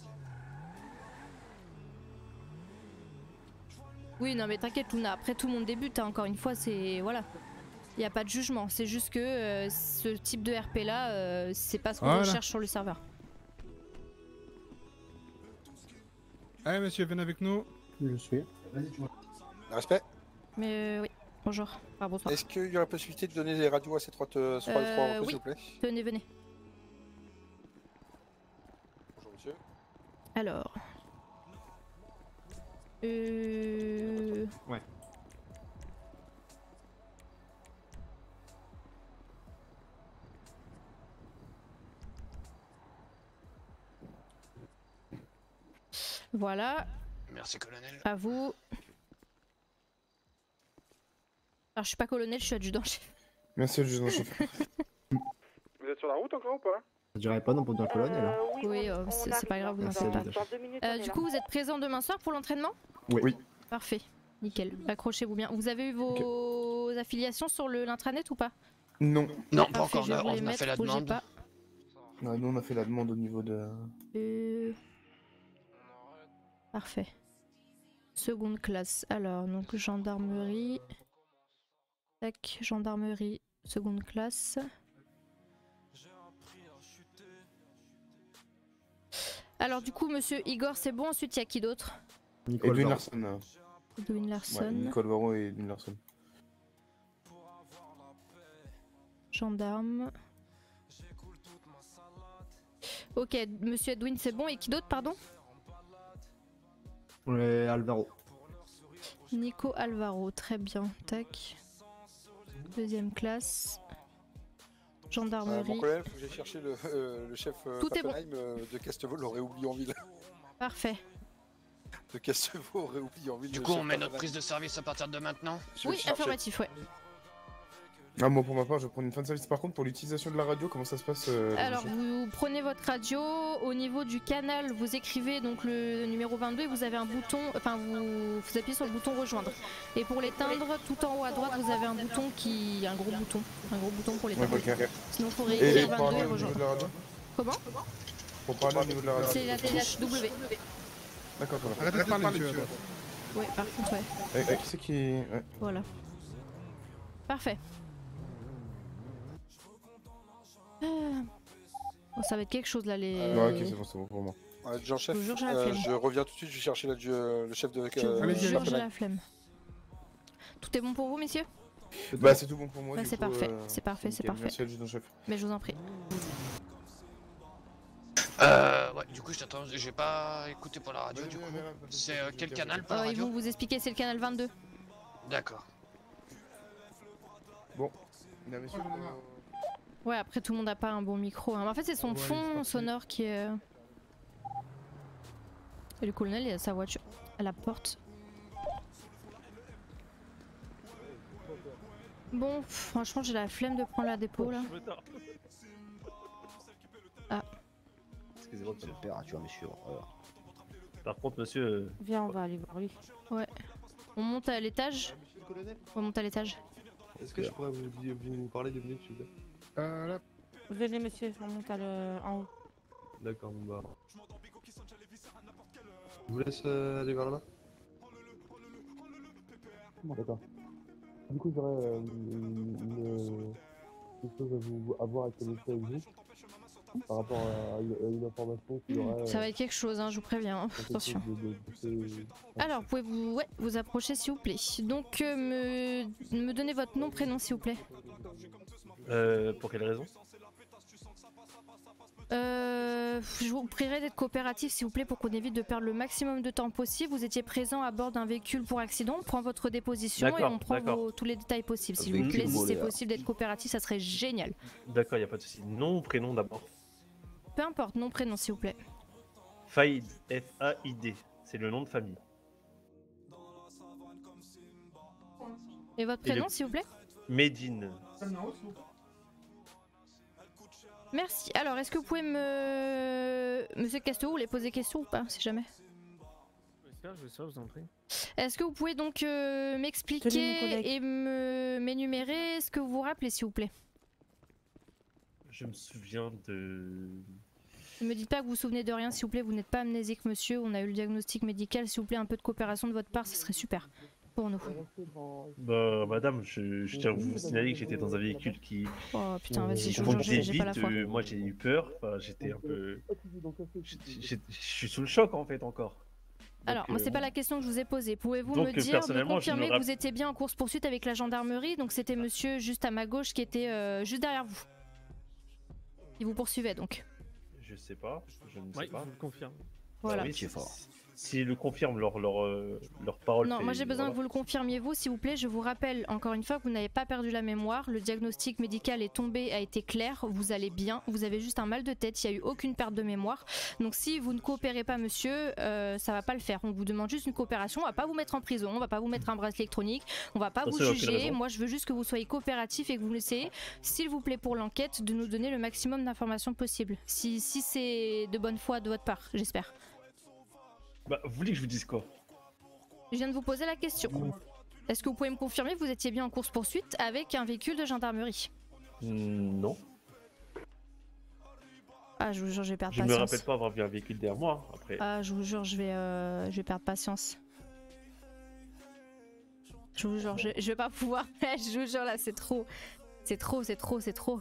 Oui non mais t'inquiète Luna, après tout le monde débute, hein, encore une fois c'est... Voilà. Il n'y a pas de jugement, c'est juste que euh, ce type de R P là, euh, c'est pas ce qu'on voilà. recherche sur le serveur. Allez monsieur, venez avec nous. Je suis. Respect. Mais euh, oui, bonjour. Enfin, bonsoir. Est-ce qu'il y aurait possibilité de donner les radios à ces trois, euh, trois, Euh, trois recrues, oui. s'il vous plaît? Venez, venez. Bonjour monsieur. Alors. Euh... Ouais. Voilà. Merci colonel. À vous. Alors je suis pas colonel, je suis adjudant-chef. Merci, adjudant-chef. Vous êtes sur la route encore ou pas? Ça dirait pas non pour un colonel. Hein. Oui, euh, c'est c'est pas grave, vous n'en Merci, faites pas. adjudant. Euh, du coup, vous êtes présent demain soir pour l'entraînement? Oui. oui. Parfait, nickel. Accrochez-vous bien. Vous avez eu vos okay. affiliations sur le l'intranet ou pas? Non. Non, Parfait, pas encore, je vais on, vous les on a mettre, fait la bougez demande. pas. Ouais, nous on a fait la demande au niveau de. Euh... Parfait. Seconde classe. Alors, donc gendarmerie. Tac, gendarmerie, seconde classe. Alors du coup, monsieur Igor, c'est bon. Ensuite, il y a qui d'autre? Edwin Larson. Edwin Larson. Ouais, Nicole Varro et Edwin Larson. Gendarme. Ok, monsieur Edwin, c'est bon. Et qui d'autre, pardon? Ouais, Alvaro. Nico Alvaro, très bien. Tac. Deuxième classe. Euh, Gendarmerie. mon collègue, faut que j'ai cherché le, euh, le chef euh, Tout est bon. Pappenheim euh, de Castevaux l'aurait oublié en ville. Parfait. De Castevaux aurait oublié en ville. Du le coup, chef on met notre Pappenheim. prise de service à partir de maintenant? Je Oui, cherchais. affirmatif, ouais. Ah, moi pour ma part, je vais prendre une fin de service. Par contre, pour l'utilisation de la radio, comment ça se passe euh, Alors chef vous prenez votre radio, au niveau du canal vous écrivez donc le numéro vingt-deux et vous avez un bouton, enfin vous, vous appuyez sur le bouton rejoindre. Et pour l'éteindre, tout en haut à droite vous avez un bouton qui, un gros bouton, un gros bouton pour l'éteindre. Ouais, ok. Sinon il faut Et réécrire pour vingt-deux parler et au niveau de rejoindre. la radio Comment? Pour parler au niveau de la radio C'est la touche W. D'accord, ça va. Arrêtez de parler, monsieur. Oui, par contre ouais. Eh, eh, qui c'est qui... Ouais. Voilà. Parfait. Ah. Bon, ça va être quelque chose là les... Ouais, ok, c'est bon, c'est bon pour moi. Ouais, Jean-chef, Je vous jure, j'ai la euh, flemme. je reviens tout de suite, je vais chercher la, le chef de Je vous euh, jure, j'ai Pappenheim. la flemme. Tout est bon pour vous, messieurs? Bah, c'est tout bon pour moi. Bah, du c'est coup, parfait, euh, c'est parfait, c'est nickel. parfait. Merci, adjudant-chef. Mais je vous en prie. Euh, ouais, du coup, je t'attends, j'ai pas écouté pour la radio, du coup. C'est euh, quel canal pour la Euh, ils radio? vont vous expliquer, c'est le canal vingt-deux. D'accord. Bon, mesdames, messieurs, Ouais, après tout le monde n'a pas un bon micro. Hein. Mais en fait, c'est son fond sonore qui est. euh, Et le colonel, il a sa voiture à la porte. Bon, pff, franchement, j'ai la flemme de prendre la dépôt là. Ah. Excusez-moi, température, monsieur. Voilà. Par contre, monsieur. euh, Viens, on va aller voir lui. Ouais. On monte à l'étage. On monte à l'étage. Est-ce que je pourrais vous, dire- vous parler deux minutes, s'il vous plaît Euh, là. Venez, monsieur, on monte à le... en haut. D'accord, bon bah. Je vous laisse euh, aller vers là-bas. D'accord. Du coup, j'aurais euh, une, une, quelque chose à, vous, à voir avec le monsieur avec vous par rapport à une, à une information qu'il y aurait. Ça va être quelque chose, hein, je vous préviens. hein. Attention. De, de, de ces... Alors, pouvez-vous ouais, vous approcher, s'il vous plaît. Donc, euh, me... me donner votre nom, prénom, s'il vous plaît. Euh, pour quelle raison? Euh, je vous prierai d'être coopératif s'il vous plaît pour qu'on évite de perdre le maximum de temps possible. Vous étiez présent à bord d'un véhicule pour accident, on prend votre déposition et D'accord, on prend d'accord. vos- tous les détails possibles. S'il Un vous plaît, véhicule si volé, c'est alors. possible d'être coopératif, ça serait génial. D'accord, y a pas de souci. Nom ou prénom d'abord? Peu importe, nom, prénom s'il vous plaît. Faïd, F A I D, c'est le nom de famille. Et votre Et le- prénom s'il vous plaît. Medine. Merci. Alors, est-ce que vous pouvez me... Monsieur Casteau, vous voulez poser question ou pas, si jamais? Je vais ça, je vous en prie. Est-ce que vous pouvez donc euh, Tenez, mon m'expliquer collègue. et me m'énumérer ce que vous vous rappelez s'il vous plaît? Je me souviens de. Ne me dites pas que vous vous souvenez de rien, s'il vous plaît, vous n'êtes pas amnésique, monsieur. On a eu le diagnostic médical, s'il vous plaît, un peu de coopération de votre part, ce serait super pour nous. Bah, madame, je, je tiens à vous signaler que j'étais dans un véhicule qui. Oh putain, vas-y, je vous conduisait jure, j'ai j'ai pas la vite, foi. euh, moi j'ai eu peur, enfin, j'étais un peu. j'ai- j'ai- Je suis sous le choc en fait encore. Alors, Donc, moi, euh, c'est pas la question que je vous ai posée. Pouvez-vous Donc, me euh, dire, me personnellement, je ne confirmer me que rapp- vous étiez bien en course-poursuite avec la gendarmerie? Donc, c'était monsieur juste à ma gauche qui était euh, juste derrière vous. Il vous poursuivait donc. Je sais pas, je ne sais Oui, pas. je vous le confirme. Voilà. Oui, c'est fort. S'ils le confirment, leur, leur, euh, leur parole. Non, fait- moi j'ai besoin voilà. que vous le confirmiez vous, s'il vous plaît. Je vous rappelle encore une fois que vous n'avez pas perdu la mémoire. Le diagnostic médical est tombé, a été clair. Vous allez bien. Vous avez juste un mal de tête. Il n'y a eu aucune perte de mémoire. Donc si vous ne coopérez pas, monsieur, euh, ça va pas le faire. On vous demande juste une coopération. On va pas vous mettre en prison. On va pas vous mettre un bracelet électronique. On va pas Ça, vous c'est aucune juger. raison. Moi, je veux juste que vous soyez coopératif et que vous essayez, s'il vous plaît, pour l'enquête, de nous donner le maximum d'informations possible. Si, si c'est de bonne foi de votre part, j'espère. Bah, vous voulez que je vous dise quoi? Je viens de vous poser la question. Est-ce que vous pouvez me confirmer que vous étiez bien en course-poursuite avec un véhicule de gendarmerie? Hmm, Non. Ah, je vous jure, je vais perdre Je me patience. rappelle pas avoir vu un véhicule derrière moi. Après. Ah, je vous jure, je vais, euh, je vais perdre patience. Je vous jure, je, je vais pas pouvoir. Je vous jure, là, c'est trop. C'est trop, c'est trop, c'est trop.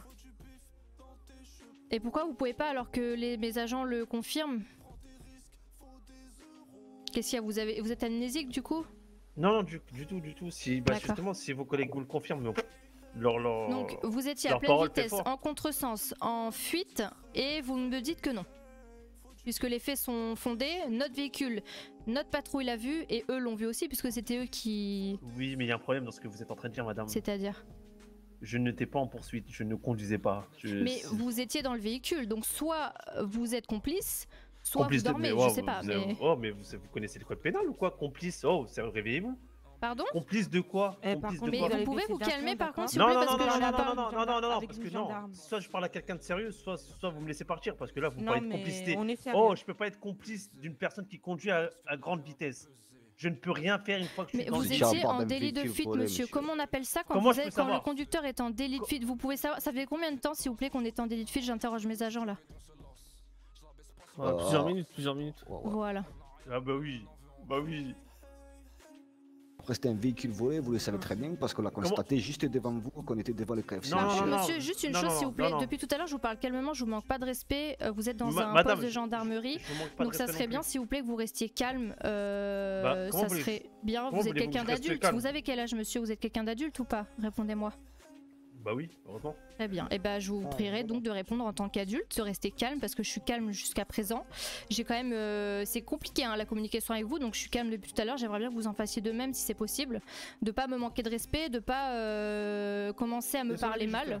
Et pourquoi vous pouvez pas alors que les, mes agents le confirment? Qu'est-ce qu'il y a, vous, avez, vous êtes amnésique du coup? Non, non, du, du tout, du tout. Si, bah, D'accord. justement, si vos collègues vous le confirment, donc, leur, leur, Donc vous étiez à leur pleine parole fait vitesse, fort. en contresens, en fuite, et vous me dites que non. Puisque les faits sont fondés, notre véhicule, notre patrouille l'a vu, et eux l'ont vu aussi, puisque c'était eux qui... Oui, mais il y a un problème dans ce que vous êtes en train de dire, madame. C'est-à-dire? Je n'étais pas en poursuite, je ne conduisais pas. Je- Mais vous étiez dans le véhicule, donc soit vous êtes complice, soit Complice vous de- dormez, mais, je oh, sais vous- pas, vous mais... avez- Oh, mais vous, vous connaissez le code pénal ou quoi? Complice? Oh, c'est- réveillez-vous. Pardon? Complice de quoi? Eh, par Complice contre, de Mais quoi? vous pouvez vous calmer par contre, s'il Non, vous plaît, non, parce non, que non, je non, n'ai non, pas... non, non, non, non, non, avec parce une que non, gendarme. soit je parle à quelqu'un de sérieux, soit, soit vous me laissez partir, parce que là vous Non, parlez de mais complicité. on est sérieux. Oh, je peux pas être complice d'une personne qui conduit à, à grande vitesse. Je ne peux rien faire une fois que je Mais suis dans vous le étiez en délit de fuite, monsieur. Comment on appelle ça quand, Comment vous je êtes- peux quand le savoir conducteur est en délit de fuite? Vous pouvez savoir, ça fait combien de temps, s'il vous plaît, qu'on est en délit de fuite? J'interroge mes agents là. Ouais, plusieurs minutes, plusieurs minutes. Voilà. Ah bah oui, bah oui. Après, c'était un véhicule volé, vous le savez très bien, parce qu'on l'a constaté juste devant vous, qu'on était devant le K F C. Non, monsieur. non, non, Monsieur, juste une non, chose non, s'il vous non, plaît. non. Depuis tout à l'heure, je vous parle calmement, je vous manque pas de respect. euh, Vous êtes dans Ma- un madame, poste de je- gendarmerie. je vous manque pas de Donc ça respect serait non bien, plus. s'il vous plaît, que vous restiez calme. euh, Bah, comment ça voulez- serait bien. comment Vous êtes voulez-vous que quelqu'un je reste d'adulte. calme Vous avez quel âge, monsieur? Vous êtes quelqu'un d'adulte ou pas? Répondez-moi. Bah oui, heureusement. Très bien. Et ben, je vous prierai donc de répondre en tant qu'adulte, de rester calme parce que je suis calme jusqu'à présent. J'ai quand même, euh, c'est compliqué hein, la communication avec vous, donc je suis calme depuis tout à l'heure. J'aimerais bien que vous en fassiez de même si c'est possible, de pas me manquer de respect, de pas euh, commencer à me Désolé, parler juste mal. là.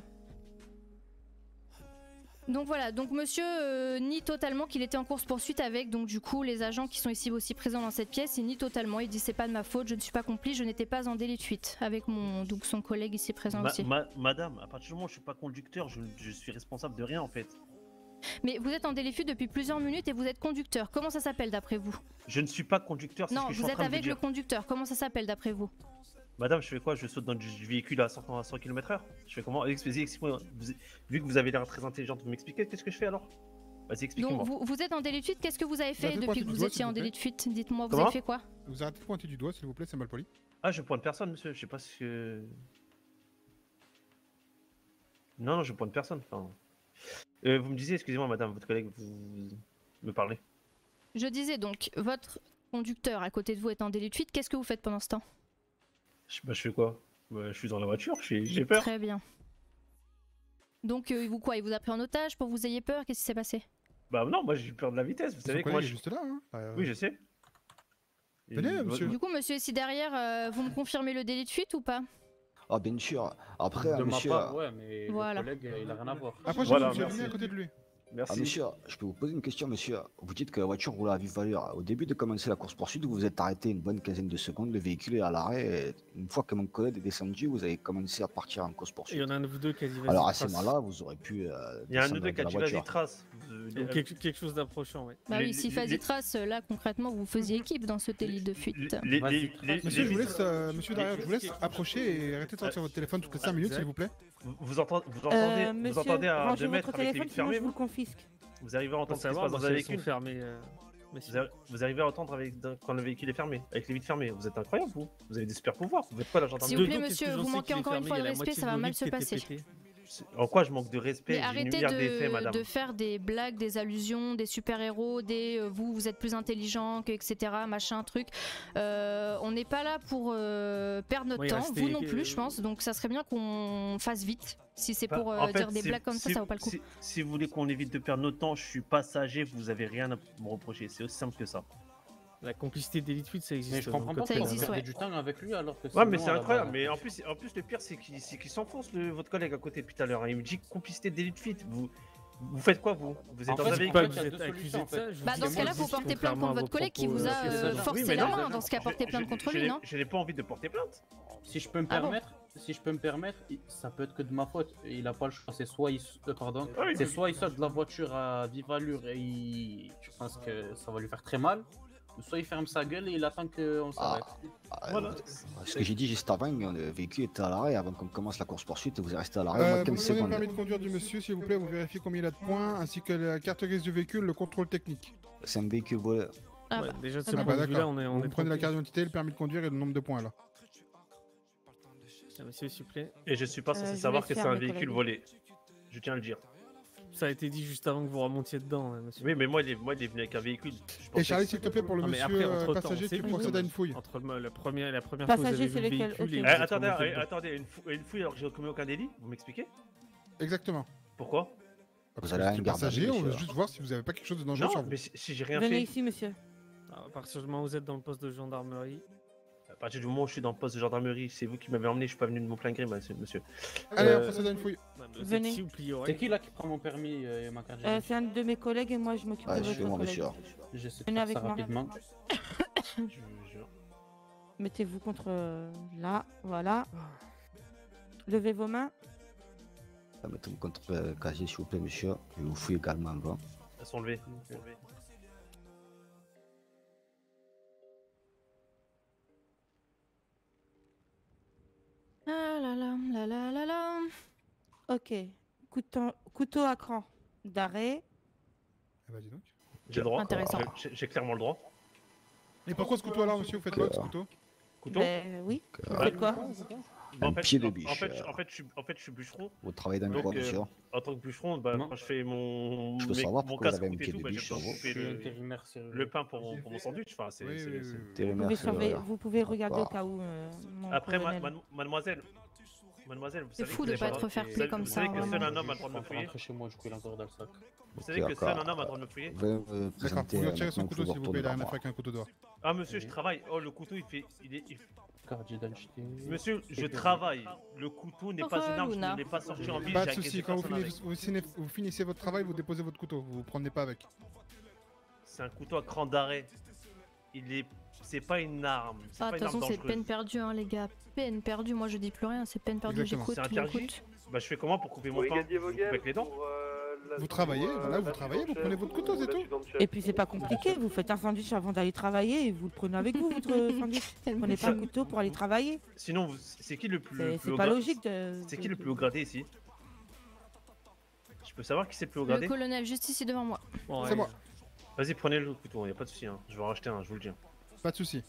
Donc voilà, donc monsieur euh, nie totalement qu'il était en course poursuite avec donc du coup les agents qui sont ici aussi présents dans cette pièce. Il nie totalement, il dit c'est pas de ma faute, je ne suis pas complice, je n'étais pas en délit de fuite avec mon donc son collègue ici présent Ma- aussi. ma- madame, à partir du moment où je suis pas conducteur, je, je suis responsable de rien en fait. Mais vous êtes en délit de fuite depuis plusieurs minutes et vous êtes conducteur. Comment ça s'appelle d'après vous? Je ne suis pas conducteur, c'est ce Non, que je suis vous en êtes train de vous avec le dire. conducteur. Comment ça s'appelle d'après vous? Madame, je fais quoi? Je saute dans du véhicule à cent, à cent kilomètres heure? Je fais comment? Expliquez- expliquez-moi. Vous- Vu que vous avez l'air très intelligente, vous m'expliquez qu'est-ce que je fais alors? Vas-y, expliquez-moi. Donc vous, vous êtes en délit de fuite. Qu'est-ce que vous avez fait arrêtez de depuis pointer que du vous doigt, étiez s'il en vous plaît. délit de fuite? Dites-moi, vous Comment avez fait quoi? Vous arrêtez de pointer du doigt, s'il vous plaît, c'est mal poli. Ah, je pointe personne, monsieur. Je sais pas ce que. Non, non, je pointe personne. Enfin... Euh, vous me disiez, excusez-moi, madame, votre collègue, vous me parlez. Je disais donc, votre conducteur à côté de vous est en délit de fuite. Qu'est-ce que vous faites pendant ce temps? Je, bah, je fais quoi? Bah, je suis dans la voiture, j'ai j'ai peur. Très bien. Donc euh, vous quoi? Il vous a pris en otage pour que vous ayez peur? Qu'est-ce qui s'est passé? Bah non, moi j'ai eu peur de la vitesse, vous Son savez que collègue moi est je... juste là, hein. Euh, Oui, je sais. Et- Venez, monsieur. Du coup, monsieur ici derrière, euh, vous me confirmez le délit de fuite ou pas? Ah, bien sûr. Après, De ma monsieur. part, ouais, mais Voilà. le collègue, il a rien à voir. Après, j'ai Voilà, vu que vous avez merci. mis à côté de lui. Merci. Ah, monsieur, je peux vous poser une question, monsieur. Vous dites que la voiture roule à vive valeur. Au début de commencer la course-poursuite, vous vous êtes arrêté une bonne quinzaine de secondes, le véhicule est à l'arrêt. et Une fois que mon collègue est descendu, vous avez commencé à partir en Il course-poursuite. y en a un de vous deux qui a dit vas-y, Alors à ce trace. moment-là, vous aurez pu. euh, Il y a un descendre ou deux de qui a la dit vas-y, voiture. trace. Euh, Donc quelque, quelque chose d'approchant, ouais. Bah Les- oui, s'il les- faisait les- trace, là concrètement, vous faisiez équipe dans ce délit de fuite. Les- Vas-y, les- trace. les- Monsieur, je vous les- laisse, euh, monsieur derrière, je vous laisse approcher et arrêtez de sortir votre téléphone toutes les cinq minutes, s'il vous plaît. Vous, vous entendez, vous entendez, Euh, vous monsieur, entendez à rangez deux mètres votre avec les téléphone, vitres sinon fermées, je vous vous le confisque. Vous arrivez à Pour entendre ce qui se savoir passe dans si un elles sont véhicule fermées. euh, mais vous, arri- vous arrivez à entendre avec, dans- quand le véhicule est fermé, avec les vitres fermées. Vous êtes incroyable, vous. Vous avez des super pouvoirs. Vous êtes quoi, la gendarmerie? S'il vous plaît, Dedans, qu'est-ce que monsieur, j'en vous sais manquez qu'il est encore une fermé, fois il y de a la respect, moitié ça de va vos mal vitres se qui étaient passer. pétées. En quoi je manque de respect? Mais J'ai une arrêtez lumière des faits, de, madame. de faire des blagues, des allusions, des super-héros, des euh, vous, vous êtes plus intelligent, que, et cetera, machin, truc. Euh, on n'est pas là pour euh, perdre notre Oui, temps, restez- vous non plus, je pense, donc ça serait bien qu'on fasse vite. Si c'est Bah, pour euh, en fait, dire des si- blagues comme ça, si- ça vaut pas le coup. Si, si vous voulez qu'on évite de perdre notre temps, je suis passager, vous avez rien à me reprocher. C'est aussi simple que ça. La complicité délit de fuite, ça existe. Mais je dans comprends le pas code pourquoi pénal. vous perdez du temps avec lui alors que Ouais, mais sinon, c'est à la incroyable. base- Mais en plus, en plus le pire, c'est qu'il c'est qu'il s'enfonce, le- votre collègue à côté depuis tout à l'heure. Il me dit complicité délit de fuite. Vous, vous faites quoi, vous? Vous êtes En dans fait, un c'est véhicule? pas Vous qu'il y a êtes deux accusé solutions, de en fait. ça, je vous Bah, dis, dans ce moi, cas-là, je vous dis, portez plainte contrairement contre à votre vos collègue qui propos, vous a euh, euh, précédents. forcé Oui, mais la non, main. je- Dans ce cas, je- portez plainte je- contre je lui, n'ai- non? Je n'ai pas envie de porter plainte. Si je peux me Ah bon permettre, si je peux me permettre, il- ça peut être que de ma faute. Il a pas le choix. C'est soit il, s- euh, pardon, Ah oui, c'est mais- soit il saute de la voiture à vive allure et il, je pense que ça va lui faire très mal, Soit il ferme sa gueule et il attend qu'on s'arrête. Ah, Voilà. Ce que j'ai dit juste avant, le véhicule était à l'arrêt avant qu'on commence la course-poursuite, vous êtes resté à l'arrêt au Euh, moins vous quinze me donnez le secondes. permis de conduire du monsieur, s'il vous plaît, vous vérifiez combien il a de points, ainsi que la carte grise du véhicule, le contrôle technique. C'est un véhicule volé. Ah Ouais, bah, déjà, de ce Ah point bah de vue-là, d'accord. on est, on Vous est prenez la tranquille. carte d'identité, le permis de conduire et le nombre de points là. Ah, monsieur, s'il vous plaît. Et je suis pas Euh, censé je savoir laisse que c'est faire un mes véhicule collègues. volé. Je tiens à le dire. Ça a été dit juste avant que vous remontiez dedans, hein, monsieur. Oui, mais moi, il est, moi, il est venu avec un véhicule. Je pensais Et Charlie, que- s'il te plaît, pour le Ah, mais monsieur après, euh, entre-temps, passager, c'est tu vous, procèdes à comme- une fouille. Entre le, le premier, la première fois que vous Passager, avez c'est vu le lequel véhicule Ok. et Eh, vous êtes attendez, remonté eh, dedans. attendez, une, fou- une fouille alors que j'ai commis aucun délit. Vous m'expliquez? Exactement. Pourquoi? Parce que c'est passager, on veut juste voir si vous avez pas quelque chose de dangereux Non, sur vous. mais si, si j'ai rien Venez fait. ici, monsieur. Alors, à partir du moment où vous êtes dans le poste de gendarmerie. À partir du moment où je suis dans le poste de gendarmerie, c'est vous qui m'avez emmené, je suis pas venu de mon plein gré, monsieur. monsieur. Allez, Euh, on procède à une fouille. Venez. Si vous pliez C'est qui là qui prend mon permis euh, et ma carte Euh, d'identité? c'est un de mes collègues et moi je m'occupe Ouais, de je suis votre moi, collègue. monsieur. J'essaie de Venez faire avec ça moi. rapidement. Je vous jure. Mettez-vous contre euh, là, voilà. Levez vos mains. Mettez-vous contre le casier, s'il vous plaît, monsieur. Je vous fouille également avant. Elles sont levées. Elles sont levées. Ah là là, là là là là. Ok. Couteau, couteau à cran d'arrêt. Eh bah dis donc. J'ai le droit. Intéressant. J'ai- J'ai clairement le droit. Et pourquoi ce couteau alors, monsieur? Vous faites quoi avec ce couteau? Couteau? Ben oui. Vous Ouais. faites quoi? Bah, en Un fait, pied de en- biche, En fait, je- euh. en fait, je suis, en fait, je suis bûcheron. Vous travaillez dans le Donc, droit, euh, monsieur. En tant que bûcheron, bah, quand je fais mon, Je peux mes- savoir mon pourquoi vous casque avez un et pied tout, de bah, biche j'ai sur besoin de vous. couper Je suis le, intérimaire, c'est- le pain pour mon, pour mon sandwich. Enfin, c'est, Oui, c'est- oui, c'est- oui, oui. Vous Intérimaire, pouvez, c'est, surveiller- euh, vous pouvez regarder au d'accord. cas où. euh, mon Après, ma- colonel. ma- mademoiselle, mademoiselle, vous C'est savez fou que de vous pas avez- être fair-play vous savez- comme vous ça, savez que vraiment. seul un homme a le droit de me Je fouiller. rentrer chez moi, du coup, il est encore dans le sac. Vous savez que seul un homme a le droit de me fouiller. Veuillez me D'accord, présenter vous retirez son maintenant que couteau vous s'il vous plaît, retournez il a vers rien à moi. faire avec un couteau dehors. Ah, monsieur, je travaille. Oh, le couteau, il fait. Il est, il- Carte d'identité. Monsieur, je travaille. Le couteau n'est pas une arme, je ne l'ai pas sorti en ville. Pas j'ai de soucis, agressé quand vous personne finissez, avec. vous finissez- vous finissez votre travail, vous déposez votre couteau, vous vous prenez pas avec. C'est un couteau à cran d'arrêt. Il est. C'est pas une arme. C'est Ah, pas de une toute arme façon, c'est dangereuse. peine perdue, hein, les gars. Peine perdue. Moi, je dis plus rien. C'est peine perdue. Exactement. J'écoute, C'est interdit. j'écoute. Bah, je fais comment pour couper mon pain? Je coupe avec les dents. Vous travaillez, voilà, vous travaillez, vous prenez votre couteau, c'est tout. Et puis c'est pas compliqué, vous faites un sandwich avant d'aller travailler et vous le prenez avec vous, votre sandwich. Vous prenez pas le couteau pour aller travailler. Sinon, vous- c'est qui le plus. C'est- le c'est plus haut pas gra- logique de- C'est de- qui le de- plus haut gradé ici? Je peux savoir qui c'est le plus haut Le gradé? colonel, juste ici devant moi. Bon, C'est ouais. moi. Vas-y, prenez le couteau, y a pas de souci. Hein. Je vais en racheter un, je vous le dis. Pas de soucis.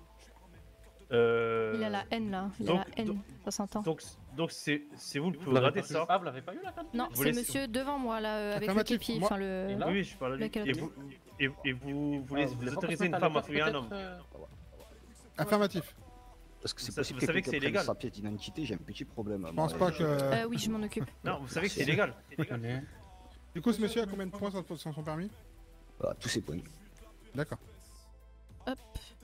Euh... Il a la haine là. Il donc- a la haine. donc- Ça s'entend. Donc, donc c'est c'est vous le plus Vous haut l'avez gradé, pas ça? eu- Ah, vous l'avez pas eu la carte? Non, Vous c'est laissez- monsieur devant moi là, euh, avec le Affirmatif, képi. moi- Enfin, le. Et là Oui, je parle à lui. La calotte. Et vous, et, et vous voulez Ah, vous voulez pas autorisez qu'on se une mette à femme à l'écart, fouiller un peut-être, homme? euh, Affirmatif. Est-ce que c'est Vous sa- possible vous savez que que c'est quelqu'un prenne illégal. sa pièce d'identité? J'ai un petit problème. Je pense pas que. Euh, oui, je m'en occupe. Non, vous savez que c'est illégal. Allez. Du coup, ce monsieur a combien de points sur sur son permis? Ah, tous ces points. D'accord. Hop.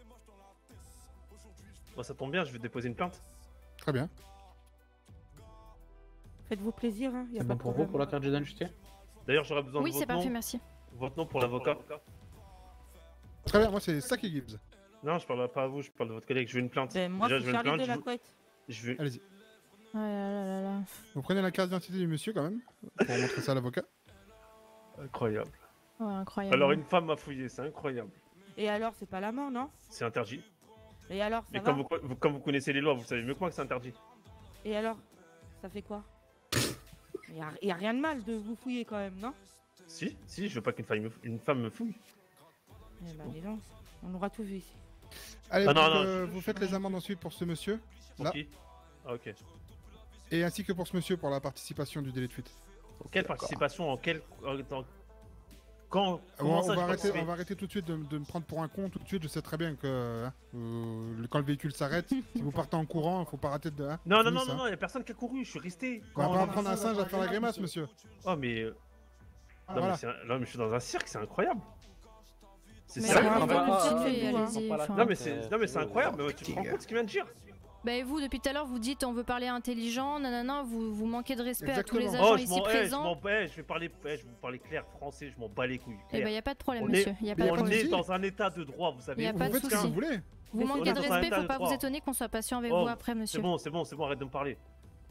Bon, ça tombe bien, je vais déposer une plainte. Très bien. Faites-vous plaisir, hein, y a C'est pas bon de pour vous problème. pour la carte d'identité? D'ailleurs, j'aurais besoin Oui, de c'est votre parfait, nom. merci. Votre nom pour l'avocat. Très bien, moi c'est Saki Gibbs. Non, je parle pas à vous, je parle de votre collègue. Je veux une plainte. Ben, moi, Déjà, c'est je veux une Charlie plainte. de la je veux- couette. Je veux. Allez-y. Oh là là là là. Vous prenez la carte d'identité du monsieur quand même, pour montrer ça à l'avocat. Incroyable. Ouais, incroyable. Alors, une femme m'a fouillé, c'est incroyable. Et alors, c'est pas la mort, non? C'est interdit. Et alors, ça Et va? comme vous, vous- comme vous connaissez les lois, vous savez mieux que moi que c'est interdit. Et alors, ça fait quoi? y, a, y a rien de mal de vous fouiller quand même, non? Si, si, je veux pas qu'une femme, me- une femme me fouille. Eh ben, dis donc, on aura tout vu ici. Allez, Ah non, donc, non, euh, je- vous faites les amendes ensuite pour ce monsieur. Pour Là. qui? Ah, ok. Et ainsi que pour ce monsieur pour la participation du délit de fuite. Quelle participation en quel. en- dans- Quand. On, Comment on ça, va je arrêter, participe on va arrêter tout de suite de, de me prendre pour un con. Tout de suite, je sais très bien que hein, euh, quand le véhicule s'arrête, si vous partez en courant, il faut pas arrêter de. Hein, Non, non, fini, non, ça. non, non, y a personne qui a couru, je suis resté. On va Quand- pas apprendre un singe à faire la grimace, monsieur. Oh, mais. euh, Ah, non, voilà. mais c'est un- non, mais je suis dans un cirque, c'est incroyable. C'est Mais sérieux. arrêtez non, mais- de va- tuer, on va allez-y, pas la enfin. Non, mais c'est non, mais c'est incroyable, mais tu te rends compte ce qu'il vient de dire? Bah et vous, depuis tout à l'heure, vous dites on veut parler intelligent, nanana, vous, vous manquez de respect à tous les Exactement. agents Oh, je ici m'en eh, je présents. m'en eh, je vais parler eh, je vais vous parler clair français, je m'en bats les couilles. Eh clair. ben y a pas de problème, On monsieur, est- y a pas de On problème. est dans un état de droit, vous savez. Y a pas de Faites ce que souci. vous voulez. Vous On manquez est de dans un respect, état faut de pas droit. vous étonner qu'on soit patient avec Oh, vous après, monsieur. C'est bon, c'est bon, c'est bon, arrête de me parler.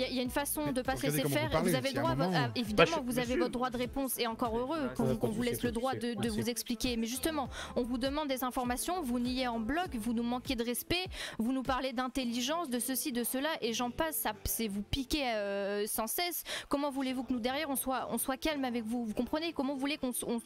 y, a- il y a une façon de pas se regardez laisser comment faire. vous parlez, Vous avez c'est le un droit, à votre- moment à- où- évidemment, Bah, vous avez monsieur- votre droit de réponse et encore heureux qu'on Ouais, qu'on pas de vous laisse souci, le pas de droit souci. de, de Merci. vous expliquer. Mais justement, on vous demande des informations, vous niez en bloc, vous nous manquez de respect, vous nous parlez d'intelligence, de ceci, de cela, et j'en passe. Ça, c'est vous piquer euh, sans cesse. Comment voulez-vous que nous derrière on soit, on soit calme avec vous? Vous comprenez? Comment vous voulez qu'on s- on, on ait la patience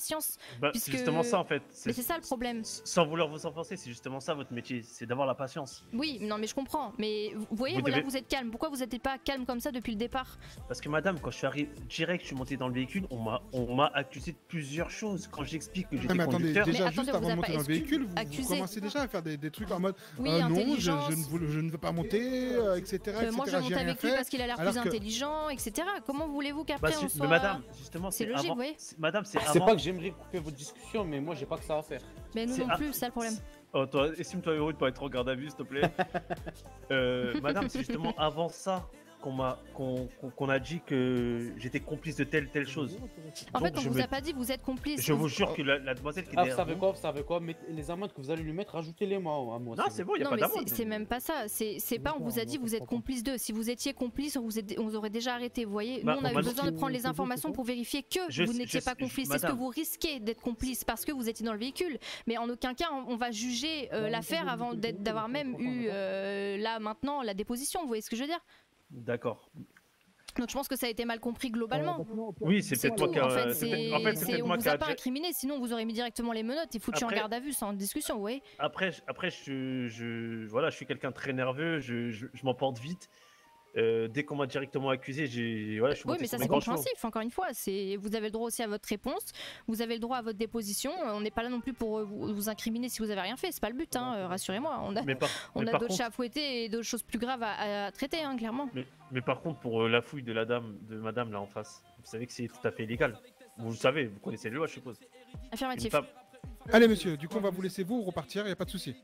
patience. Bah, puisque... c'est justement ça en fait. Mais c'est ça le problème. Sans vouloir vous enfoncer, c'est justement ça votre métier, c'est d'avoir la patience. Oui, non mais je comprends. Mais vous voyez, Vous voilà, devez- vous êtes calme. Pourquoi vous n'êtes pas calme comme ça depuis le départ? Parce que madame, quand je suis arrivé direct, je suis monté dans le véhicule, on m'a on m'a accusé de plusieurs choses. Quand j'explique que Ah, j'étais mais attendez, conducteur. déjà Mais juste attendez, on avant vous de a monter pas dans le véhicule, vous, vous accusé. commencez déjà à faire des, des trucs en mode Oui, euh, non, je, intelligence. je ne voulais- je ne veux pas monter, euh, et cetera, Euh, moi je et cetera, monte j'ai rien avec lui fait, parce qu'il a l'air alors plus que- intelligent, et cetera. Comment voulez-vous qu'après Bah, on c'est- soit... mais madame, justement, c'est c'est logique, avant- vous voyez. c'est- Madame, c'est C'est avant. pas que j'aimerais couper votre discussion, mais moi j'ai pas que ça à faire. Mais nous C'est non a- plus, c'est ça le problème. Oh, toi, estime-toi heureux de pas être en garde à vue, s'il te plaît. Euh, madame, c'est justement avant ça qu'on m'a qu'on qu'on- qu'on a dit que j'étais complice de telle telle chose. En Donc, fait, on je vous me- a pas dit que vous êtes complice. Je vous jure que la, la demoiselle qui est Ah, vous derrière savez vous- quoi, vous savez quoi, mettez- les amendes que vous allez lui mettre, rajoutez-les moi à moi. Non, c'est bon, y a Non pas mais d'amende. c'est- c'est même pas ça, c'est c'est pas on vous a dit vous êtes complice d'eux, si vous étiez complice on vous, êtes- on vous aurait déjà arrêté, vous voyez. Bah, Nous on on a eu m'a besoin de dit- prendre les informations pour vérifier que Je vous sais- n'étiez je pas sais- je- complice, c'est ce que madame. vous risquez d'être complice parce que vous étiez dans le véhicule, mais en aucun cas on, on va juger euh, l'affaire avant d'être- d'avoir même eu euh, là maintenant la déposition, vous voyez ce que je veux dire. D'accord. Donc je pense que ça a été mal compris globalement. Oui, c'est peut-être moi tout. qui a- En fait, c'est peut-être- c'est- en fait, c'est c'est- peut-être on moi vous qui a a pas déjà- incriminé, sinon on vous aurait mis directement les menottes et foutu en Après- garde à vue sans discussion, vous voyez. Après, je- après je, je, voilà, je suis quelqu'un de très nerveux, je, je, je m'emporte vite. Euh, dès qu'on m'a directement accusé, j'ai, voilà, je suis Oui, monté mais sur ça mes c'est grands chevaux. compréhensif, encore une fois. C'est... Vous avez le droit aussi à votre réponse, vous avez le droit à votre déposition. On n'est pas là non plus pour euh, vous, vous incriminer si vous avez rien fait, c'est pas le but, hein, euh, rassurez-moi. On a, Mais par- on mais a par d'autres contre- chats à fouetter et d'autres choses plus graves à, à traiter, hein, clairement. Mais, mais par contre, pour euh, la fouille de la dame, de madame là en face, vous savez que c'est tout à fait illégal. Vous le savez, vous connaissez les lois, je suppose. Affirmatif. Une femme- Allez monsieur, du coup on va vous laisser vous repartir, y a pas de souci.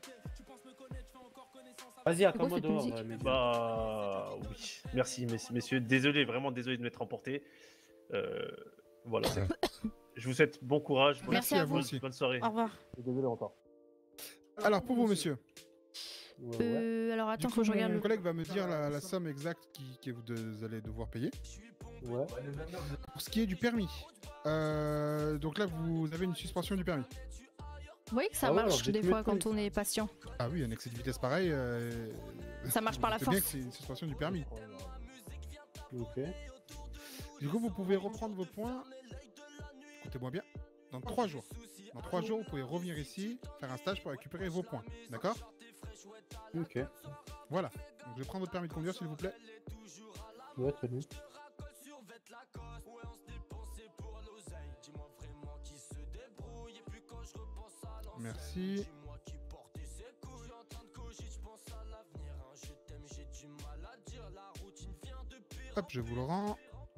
Vas-y, quoi attends-moi cette dehors. musique euh, Mehdi. Bah oui, merci mess- messieurs, désolé, vraiment désolé de m'être emporté. Euh, voilà. Je vous souhaite bon courage, bonne, Merci à vous bonne- aussi. bonne soirée. Au revoir. Désolé encore. Alors pour vous monsieur, Euh, alors du attends, coup faut que je regarde mon le. collègue va me dire la, la somme exacte qui, que vous de- allez devoir payer. Ouais. Pour ce qui est du permis, euh, donc là vous avez une suspension du permis. Vous voyez que ça Ah ouais, alors, marche j'ai des tout fois mes quand trucs. on est patient. Ah oui, un excès de vitesse pareil. euh, Ça marche par la vous doutez bien force. que c'est une suspension du permis. Ok. Du coup, vous pouvez reprendre vos points. Écoutez-moi bien. Dans trois jours. Dans trois jours, vous pouvez revenir ici, faire un stage pour récupérer vos points. D'accord? Ok. Voilà. Donc, je vais prendre votre permis de conduire, s'il vous plaît. Ouais, très bien. Merci. Hop, je vous le rends.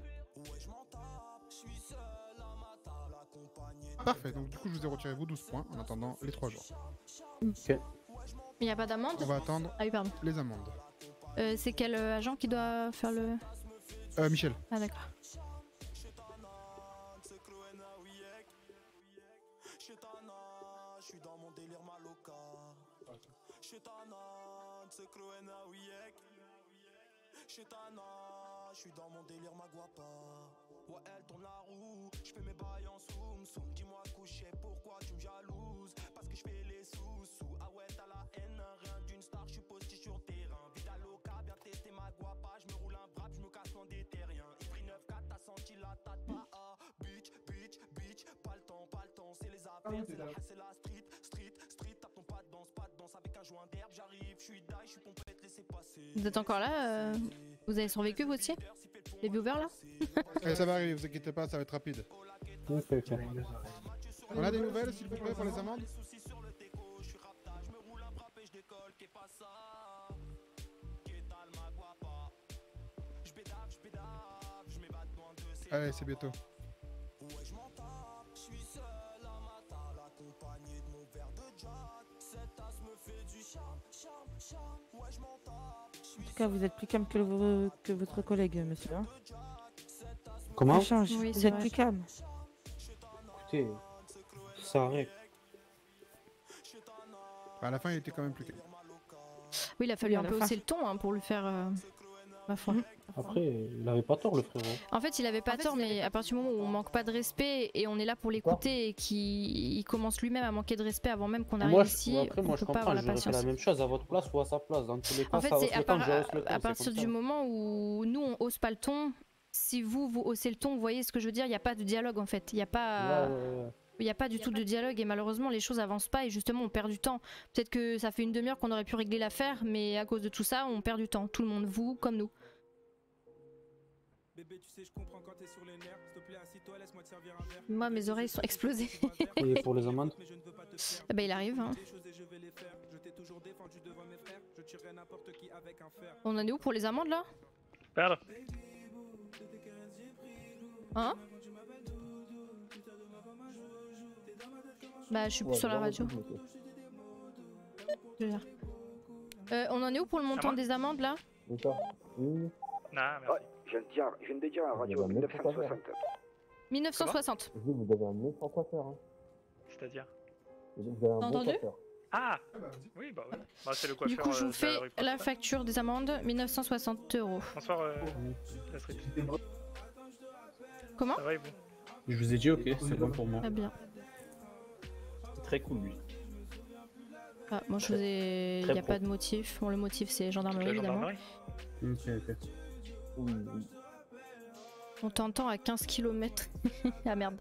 Parfait, donc du coup je vous ai retiré vos douze points en attendant les trois jours. Ok. Il n'y a pas d'amende? On va attendre Ah oui, pardon. les amendes. Euh, c'est quel euh, agent qui doit faire le... Euh, Michel. Ah d'accord. Chétana, je suis dans mon délire ma guapa. Ouais, elle tourne la roue, je fais mes bails en soum soum. Dis-moi coucher, pourquoi tu me jalouses? Parce que je fais les sous-sous. Ah ouais, t'as la haine, rien d'une star, je suis posté sur terrain. Vida loca, bien testé ma guapa. Je me roule un brap, je me casse loin des terriens. Ifri neuf quatre, t'as senti la tête pas. Ah, bitch, bitch, bitch, pas le temps, pas le temps. C'est les affaires, c'est la, c'est la street, street, street. Tape ton pas de danse, pas de danse. Avec un joint d'herbe, j'arrive, je suis die, je suis pompette, laissez passer. Vous êtes encore là euh, Vous avez survécu vous aussi? Les viewers là? Eh, ça va arriver, vous inquiétez pas, ça va être rapide. Ok, ok. On a des nouvelles, s'il vous plaît, pour les amendes? Allez, c'est bientôt. En tout cas, vous êtes plus calme que, vo- que votre collègue, monsieur. Hein. Comment? Ça change. Oui, vous c'est êtes vrai. plus calme. Écoutez, ça arrive. À la fin, il était quand même plus calme. Oui, il a fallu Oui, à un la peu fin. hausser le ton hein, pour le faire, euh, ma foi. Après, il avait pas tort, le frérot. En fait, il avait pas tort, mais à partir du moment où on manque pas de respect et on est là pour l'écouter et qu'il il commence lui-même à manquer de respect avant même qu'on arrive Moi, je, ici, après, on moi, je peut pas avoir comprends, la j'aurais fait patience. la même chose à votre place ou à sa place. Dans tous les cas, En fait, ça c'est hausse à, le ton, par- je hausse le ton, à c'est partir comme du ça. moment où nous on hausse pas le ton, si vous vous haussez le ton, vous voyez ce que je veux dire, il n'y a pas de dialogue en fait. Il y a pas. Ouais, ouais, ouais. Il n'y a pas du tout de dialogue et malheureusement les choses avancent pas et justement on perd du temps. Peut-être que ça fait une demi-heure qu'on aurait pu régler l'affaire, mais à cause de tout ça on perd du temps. Tout le monde, vous comme nous. Moi mes oreilles sont explosées. Et pour les amendes? Eh ben il arrive. Hein. On en est où pour les amendes là? Perdre. Hein? Bah je suis plus Ouais, sur la vraiment radio. tout, ok. Je veux dire. Euh, on en est où pour le montant des amendes là? D'accord. Oui. Non, merci. Je viens de dire, je viens de dire à la radio Vous avez un mille neuf cent soixante. mille neuf cent soixante. Je dis, vous avez un méchant à faire. Hein. C'est-à-dire Vous avez un T'as bon entendu? coiffeur. Ah oui, bah oui. Bah, c'est le coiffeur. Du coup je euh, vous de fais rue la principale. facture des amendes, mille neuf cent soixante euros. Bonsoir, euh, la street. Comment? Ça va et vous? Je vous ai dit, ok, c'est bon pour moi. Très bien. C'est très cool, lui. Ah, moi je vous ai... Il Très n'y a pro. pas de motif. Bon le motif c'est gendarmerie La évidemment. gendarmerie. Ok, ok. Oui, oui. On t'entend à quinze kilomètres. Ah merde.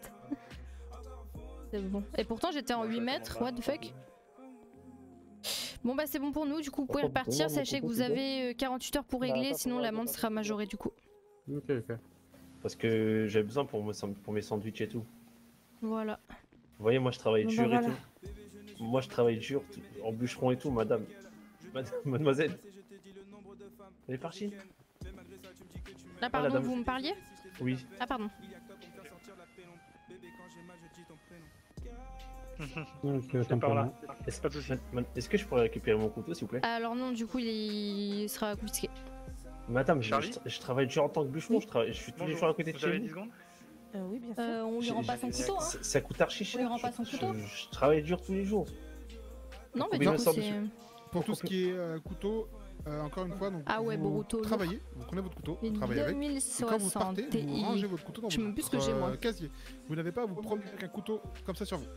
C'est bon. Et pourtant j'étais en huit mètres, what the fuck. Bon bah c'est bon pour nous, du coup vous pouvez Pourquoi vous repartir, demandez mon sachez que couteau, vous c'est bon avez euh, quarante-huit heures pour Bah, régler, attends, sinon attends, l'amende attends, sera majorée du coup. Ok, ok. Parce que j'ai besoin pour, me, pour mes sandwichs et tout. Voilà. Vous voyez, moi je travaille Bon, bah, dur et voilà. tout. Moi je travaille dur, tout- en bûcheron et tout, madame. Madame- Mademoiselle. Elle est partie? Là pardon, dame. vous me parliez? Oui. Ah pardon. C'est par là. Est-ce est-ce que je pourrais récupérer mon couteau, s'il vous plaît? Alors non, du coup il sera confisqué. Madame, je, Charlie je- je travaille dur en tant que bûcheron, je, travaille, je suis tous les Bonjour. jours à côté de Vous chez avez vous. dix secondes? Euh, oui, bien sûr. Euh, on lui J'ai- rend pas son j'ai- couteau hein. ça, ça coûte archi On cher. lui rend pas son Je- couteau. Je, je travaille dur tous les jours. Non mais Combien du coup ça, c'est... monsieur Pour tout ce qui est euh, coup euh, encore une fois, donc Ah ouais, vous Boruto, lourd. travaillez, vous prenez votre couteau, Une vous travaillez avec, et deux mille quand vous partez, soixante vous Ti. rangez votre couteau dans Je sais même plus ce votre que j'ai, moi. euh, casier. Vous n'avez pas à vous promener avec un couteau comme ça sur vous.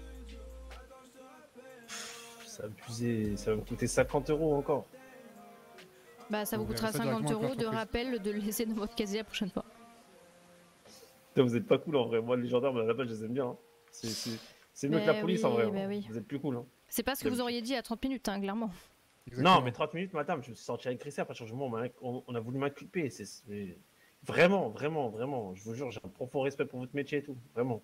Ça va, abusé, ça va me coûter cinquante euros encore. Bah ça vous Vous coûtera verrez ça cinquante directement avec euros de l'entreprise. rappel de le laisser dans votre casier la prochaine fois. Putain, vous êtes pas cool en vrai. Moi, les gendarmes, à la base, je les aime bien. Hein. C'est- C'est c'est mieux que la Mais police oui, en vrai. mais hein. oui. Vous êtes plus cool. Hein. C'est pas ce que vous auriez dit à trente minutes, hein, clairement. Non, mais trente minutes, madame, je me suis senti agressé à partir du moment où on m'a- on, on a voulu m'inculper. C'est c'est- Vraiment, vraiment, vraiment. Je vous jure, j'ai un profond respect pour votre métier et tout. Vraiment.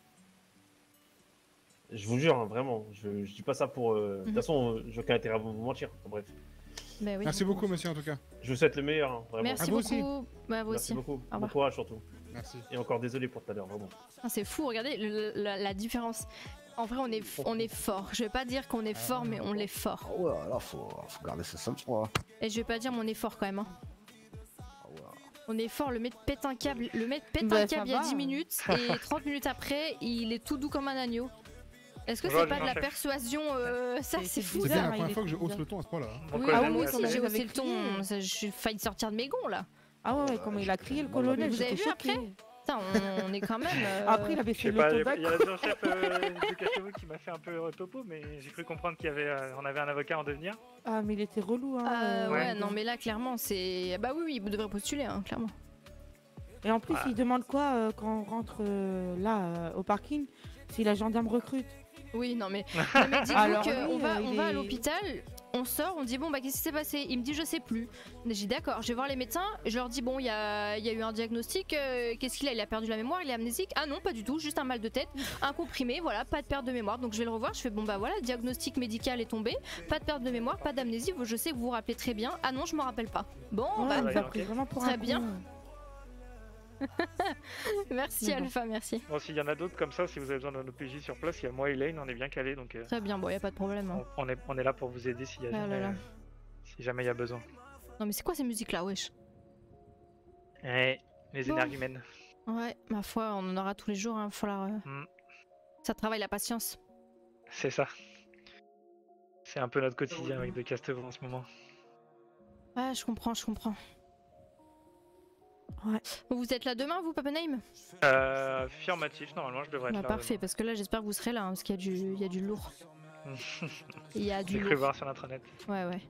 Je vous jure, hein, vraiment. Je, je dis pas ça pour. euh, De toute Mhm. façon, euh, j'ai aucun intérêt à vous vous mentir. Bon, bref. Bah oui. Merci beaucoup, monsieur, en tout cas. Je vous souhaite le meilleur, hein, vraiment. Merci À vous aussi. beaucoup. Bah vous Merci aussi. beaucoup. Au Bon revoir. courage surtout. Merci. Et encore désolé pour tout à l'heure, vraiment. Ah, c'est fou, regardez le- la, la différence. En vrai, on est, on est fort. Je vais pas dire qu'on est fort, mais on l'est fort. Ouais, là, faut, faut garder ça sans froid. Et je vais pas dire mais on est fort quand même. Hein. On est fort, le mec pète un câble, le mec pète Bah, un ça câble il y a va, dix hein. minutes et trente minutes après, il est tout doux comme un agneau. Est-ce que Bonjour, c'est pas de la chef. persuasion euh, Ça, c'est fou. C'est bien ça. la première fois que je hausse le ton à ce point-là. hein. Oui, Ah bah, oui, moi aussi comment j'ai vous haussé avez le ton. crié. ça- J'ai failli sortir de mes gonds là. Ah ouais, ouais, comment il a crié le colonel. Vous avez j'étais vu après choquée. Putain, on, on est quand même. euh, Après, il avait Je fait sais le pas, ton il y d'un a il y a coup. l'adjoint-chef euh, de Cachez-vous qui m'a fait un peu euh, topo, mais j'ai cru comprendre qu'il y avait, euh, on avait un avocat en devenir. Ah, mais il était relou, hein. euh, euh, ouais, non mais là clairement c'est. Bah oui, oui, vous devrez postuler, hein, clairement. Et en plus, Ah. il demande quoi euh, quand on rentre euh, là, euh, au parking, si la gendarme recrute? Oui, non mais, non, mais dites-vous Alors qu'on lui, va, euh, on il va à est- l'hôpital, on sort, on dit bon bah qu'est-ce qui s'est passé? Il me dit je sais plus. J'ai dit d'accord, je vais voir les médecins, je leur dis bon il y a, il y a eu un diagnostic, euh, qu'est-ce qu'il a? Il a perdu la mémoire, il est amnésique? Ah non pas du tout, juste un mal de tête, un comprimé, voilà, pas de perte de mémoire. Donc je vais le revoir, je fais bon bah voilà, diagnostic médical est tombé, pas de perte de mémoire, pas d'amnésie, je sais que vous vous rappelez très bien. Ah non je me rappelle pas. Bon Ouais, bah il nous a pris vraiment pour très un bien. con. Merci Mais bon. Alpha, merci. Bon, s'il y en a d'autres comme ça, si vous avez besoin d'un O P J sur place, il y a moi et Lane, on est bien calés, donc euh, Très bien, bon y a pas de problème. hein. on, est, on est là pour vous aider s'il y a Ah là jamais, là. euh, si jamais il y a besoin. Non mais c'est quoi ces musiques là, wesh? Eh, les Bon. énergumènes. Ouais, ma foi, on en aura tous les jours, hein, falloir. euh, Mm. Ça travaille la patience. C'est ça. C'est un peu notre quotidien avec de Castevaux en ce moment. Ouais, je comprends, je comprends. Ouais. Vous êtes là demain, vous, Papa Name? Euh, affirmatif, normalement je devrais être Bah, là. parfait, parce que là, j'espère que vous serez là, hein, parce qu'il y a du, il y a du lourd. demain. Il y a du J'ai cru lourd. voir sur l'intranet. Ouais, ouais.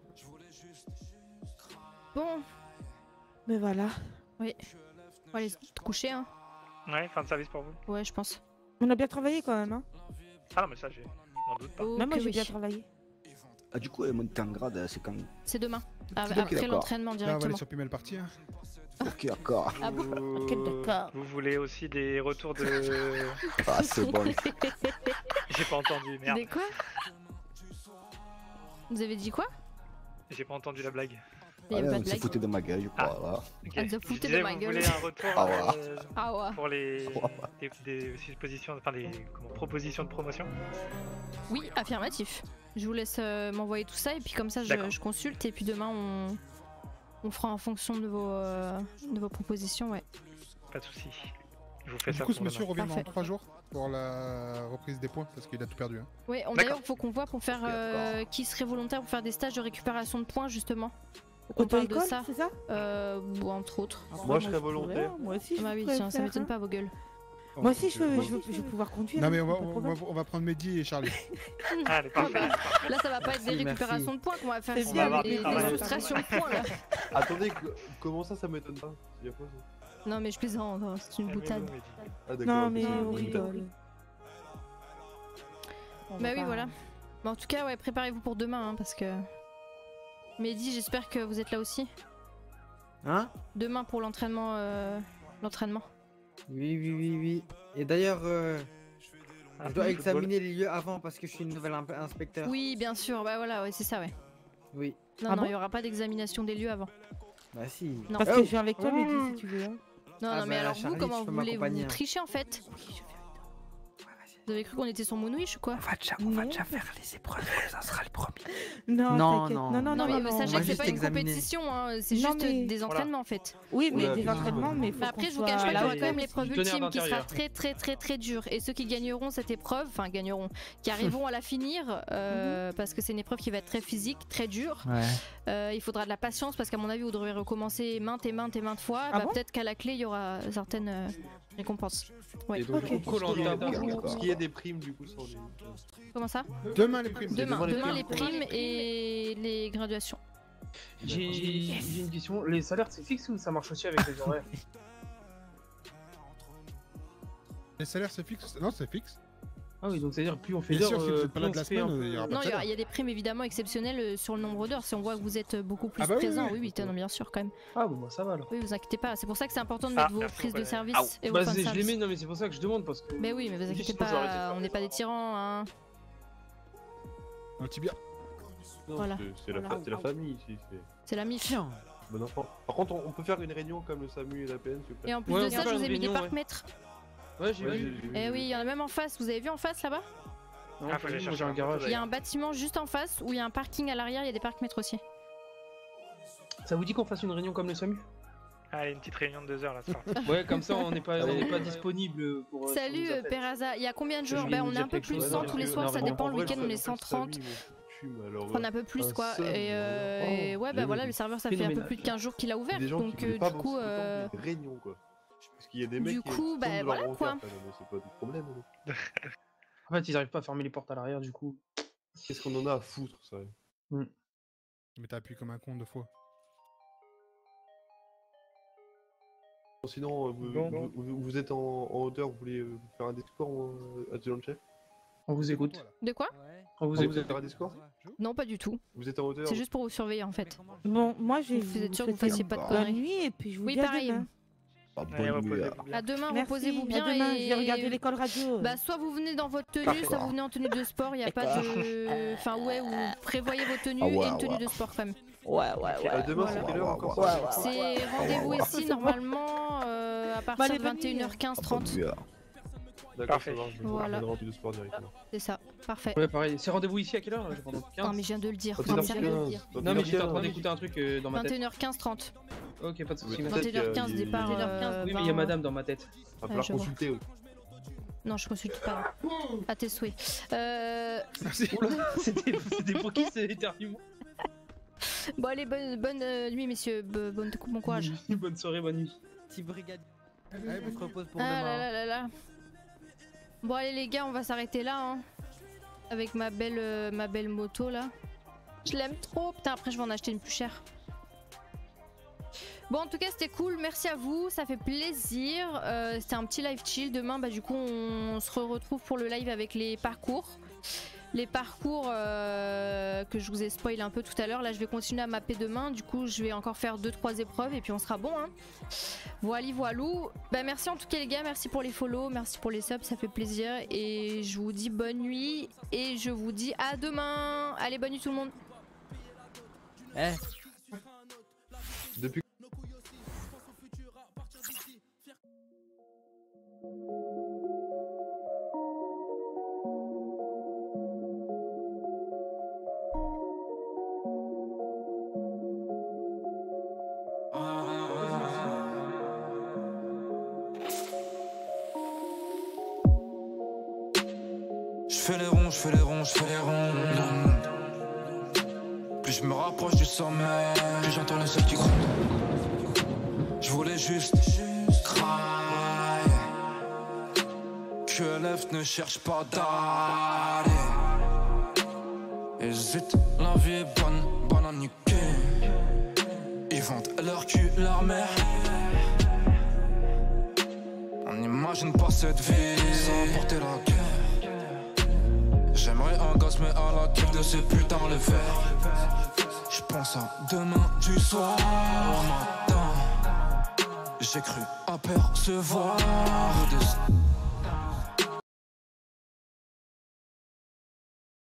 Bon. Mais voilà. Oui. On va aller se coucher, hein. Ouais, fin de service pour vous. Ouais, je pense. On a bien travaillé quand même, hein. Ah non, mais ça, j'ai- j'en doute pas. Même moi, que j'ai oui. bien travaillé. Ah, du coup, elle est montée en grade, c'est quand. C'est demain. Ah, Ok, après d'accord. l'entraînement Là, on va aller directement. sur Pimel partie. Hein. Ok, d'accord. Ah bon Vous... Ok, d'accord. Vous voulez aussi des retours de... Ah, c'est bon. J'ai pas entendu, merde. Des quoi? Vous avez dit quoi? J'ai pas entendu la blague. Il y Ah avait ouais, pas on de s'est blague. foutu de ma gueule, je crois. Là. Ok. Ah, vous Je foutez disais, de ma vous gueule. voulez un retour Ah ouais. euh, Ah ouais. pour les des, des suppositions, enfin les comment, propositions de promotion? Oui, affirmatif. Je vous laisse euh, m'envoyer tout ça et puis comme ça je, D'accord. je consulte et puis demain on, on fera en fonction de vos, euh, de vos propositions, ouais. Pas de soucis. Je vous fais Du ça coup, pour ce monsieur demain. revient dans Parfait. trois jours pour la reprise des points parce qu'il a tout perdu. Hein. Ouais, on- D'accord. d'ailleurs faut qu'on voit pour faire euh, qui serait volontaire pour faire des stages de récupération de points justement. On parle de Auto-école, ça. c'est ça? Euh, bon, entre autres. Moi, je serais volontaire. Moi aussi, je Bah oui, pourrais tiens, ça faire, m'étonne hein. pas vos gueules. Moi aussi, je, veux- Moi je, veux- je vais pouvoir conduire. Non, mais hein, on va, pas de on, problème. va, on va prendre Mehdi et Charlie. Allez, Ah parfait. bah, là ça va pas être des Merci, récupérations de points qu'on va faire, C'est c'est bien, des, mais- des Ah ouais. soustractions de points là. Attendez, co- comment ça, ça m'étonne pas? Il y a quoi, ça? Non mais je plaisante, hein, c'est une boutade. Ah, d'accord. Non, ok, mais c'est on une rigole. boutade. On Bah va oui, pas- voilà. Mais en tout cas, ouais, préparez-vous pour demain, hein, parce que... Mehdi, j'espère que vous êtes là aussi. Hein? Demain pour l'entraînement... euh, L'entraînement. Oui, oui, oui, oui. Et d'ailleurs, euh, Un je dois peu de examiner les lieux avant parce que je suis une nouvelle imp- inspecteur. Oui, bien sûr, bah voilà, ouais, c'est ça, ouais. Oui. Non, Ah non, bon il y aura pas d'examination des lieux avant. Bah si. Non. Parce Oh. que je viens avec toi, Mehdi, si tu veux. hein. Non, Ah non, mais bah, alors vous, Charlie, comment tu peux vous voulez vous m'accompagner, hein. tricher en fait? Vous avez cru qu'on était sur Moonwish ou quoi? On va déjà, on va déjà faire les épreuves, ça sera le premier. Non, Non, t'inquiète. non. non, non, Non, mais non, sachez on que va c'est juste pas une examiner. compétition, hein, c'est Non, juste mais- des entraînements en fait. Oui, mais Oula, des putain. entraînements, mais faut Mais après, qu'on je vous cache pas soit qu'il y là aura où- quand même l'épreuve Du tonnerre ultime qui sera d'intérieur. très très très très dure. Et ceux qui gagneront cette épreuve, enfin gagneront, qui arriveront à la finir, euh, parce que c'est une épreuve qui va être très physique, très dure. Ouais. Euh, il faudra de la patience parce qu'à mon avis, vous devrez recommencer maintes et maintes et maintes fois. Ah Bah, bon peut-être qu'à la clé, il y aura certaines euh, récompenses. Ouais. Et donc, Ok. du coup, est-ce qu'il y a- Koh-Lanta. est-ce qu'il y a des primes du coup sur les. Comment ça? Demain, les primes. Demain, demain les demain les primes. primes et les graduations. J'ai j'ai une question. Les salaires, c'est fixe ou ça marche aussi avec les horaires? Les salaires, c'est fixe? Non, c'est fixe. Ah oui, donc c'est-à-dire plus on fait Bien sûr, d'heures, si vous euh, êtes pas plus là on de la se fait un semaine, peu- il y aura pas Non, de il y, aura- salaire. il y a des primes évidemment exceptionnelles euh, sur le nombre d'heures. Si on voit que vous êtes beaucoup plus Ah bah oui, présent, oui, oui, oui, oui. non, bien sûr, quand même. Ah bon, bah ça va alors. Oui, vous inquiétez pas. C'est pour ça que c'est important de Ah, mettre vos merci, prises de ouais. service Ah, et vos bah fins de c'est- je les service. mets, non mais c'est pour ça que je demande parce que. Mais oui, mais vous inquiétez Sinon, j'aurais été pas, faire on n'est pas des tyrans, hein. Un tibia. Non, Voilà. c'est- c'est la, fa- c'est la famille ici. c'est C'est la mif. Bon enfant. Par contre, on, on peut faire une réunion comme le SAMU et la P N, s'il vous plaît. Et en plus Ouais, de on ça, peut je faire vous ai une mis des réunion, parcs-mètres. Ouais, j'ai Ouais, vu. j'ai- j'ai Eh vu. oui, il y en a même en face. Vous avez vu en face là-bas? Non, Ah, faut aller moi, chercher j'ai un un garage. Il y a un bâtiment juste en face où il y a un parking à l'arrière. Il y a des parcs-mètres aussi. Ça vous dit qu'on fasse une réunion comme le SAMU? Allez, une petite réunion de deux heures là ce soir. Ouais, comme ça on n'est pas, on Allez. n'est pas disponible pour. euh, Salut sur nos euh, appels. Peraza. Il y a combien de Je jours? vais Ben, nous on est dire un peu quelque plus de chose. cent Ouais, tous les non, soirs. non, Ça non, dépend. En Le vrai, week-end, le on est SAMU, cent trente. ils m'ont foutu, mais alors, On a un peu plus un quoi. seum, Et, euh, oh, et ouais, bah mais voilà, oui. le serveur ça fait un peu Phénoménal. plus de quinze jours qu'il a ouvert. Des gens Donc qui euh, voulaient pas du bosser coup. tout le temps, euh, des réunions quoi. Parce qu'il y a des mecs Du qui coup, tombent bah, de leur voilà, rencard, quoi. enfin, non, mais c'est pas du problème. hein. En fait, ils arrivent pas à fermer les portes à l'arrière du coup. Qu'est-ce qu'on en a à foutre, ça? Mais t'as appuyé comme un con deux fois. Sinon, euh, vous, Bon. vous- vous- vous êtes en, en hauteur, vous voulez euh, faire un discours, euh, adjudant de chef? On vous écoute. De quoi? On vous Vous écoute. voulez faire un discours? Non, pas du tout. Vous êtes en hauteur? C'est juste pour vous surveiller en fait. Bon, moi, je vais Vous êtes sûr que vous souhaiter fassiez pas de bonne conneries? nuit et puis je vous Oui, dis à pareil. demain. Pas Allez, bonne nuit. reposez-vous bien. À demain, Merci, reposez-vous à bien demain, et. je vais regarder l'école radio. Bah, soit vous venez dans votre tenue, Parfait. soit vous venez en tenue de sport. Il y a pas de. Enfin, ouais, vous prévoyez vos tenues Ah ouais, et une tenue ouais. de sport quand même. Ouais, ouais, Euh, demain, c'est Voilà. quelle heure encore? Ouais, ouais, ça C'est rendez-vous ici normalement euh, à partir allez, de bonne vingt et une heures quinze Pas trente. bonne nuit, là. D'accord, Parfait. ça marche, je vais Voilà. vous de sport directement. C'est ça, parfait. Ouais, pareil. C'est rendez-vous ici à quelle heure là? J'ai pas entendu. Non, quinze. mais je viens de le dire. vingt et Faut une me heures sérieux de le quinze. dire. Non, mais j'étais en train vingt et une heures quinze. d'écouter un truc euh, dans ma vingt et tête. une heures quinze trente. Ok, pas de soucis. Mais madame. vingt et une heures quinze qu'il y a- départ. il y a- euh, Oui, mais vingt. il y a madame dans ma tête. Va Ouais, falloir je vois. consulter. oui. Non, je consulte pas. À tes souhaits. Euh... Merci. Oula, c'était c'était pour qui ce éternuement? Bon, allez, bonne, bonne euh, nuit, messieurs. Bo- bonne, bon courage. Bonne soirée, bonne nuit. Petit brigadier. Allez, On se repose pour Ah demain. là là là là. Bon, allez, les gars, on va s'arrêter là. Hein. Avec ma belle, euh, ma belle moto là. Je l'aime trop. Putain, après, je vais en acheter une plus chère. Bon, en tout cas, c'était cool. Merci à vous. Ça fait plaisir. Euh, c'était un petit live chill. Demain, bah, du coup, on se retrouve pour le live avec les parcours. Les parcours euh, que je vous ai spoilé un peu tout à l'heure. Là, je vais continuer à mapper demain. Du coup, je vais encore faire deux trois épreuves et puis on sera bon. Hein. Voilà, voilou. Bah, merci en tout cas, les gars. Merci pour les follow. Merci pour les subs. Ça fait plaisir. Et je vous dis bonne nuit. Et je vous dis à demain. Allez, bonne nuit tout le monde. Eh. Depuis Je fais les ronds, je fais les ronds, je fais les ronds. Plus je me rapproche du sommet, plus j'entends le seul qui gronde. Je voulais juste cry. Que l'œuf ne cherche pas d'aller. Hésite, la vie est bonne, bonne à niquer. Ils vendent leur cul, leur mère. On n'imagine pas cette vie sans porter la guerre. J'aimerais un gosse mais à la kiff de ces putains les verts. J'pense à demain du soir au matin. J'ai cru apercevoir le destin.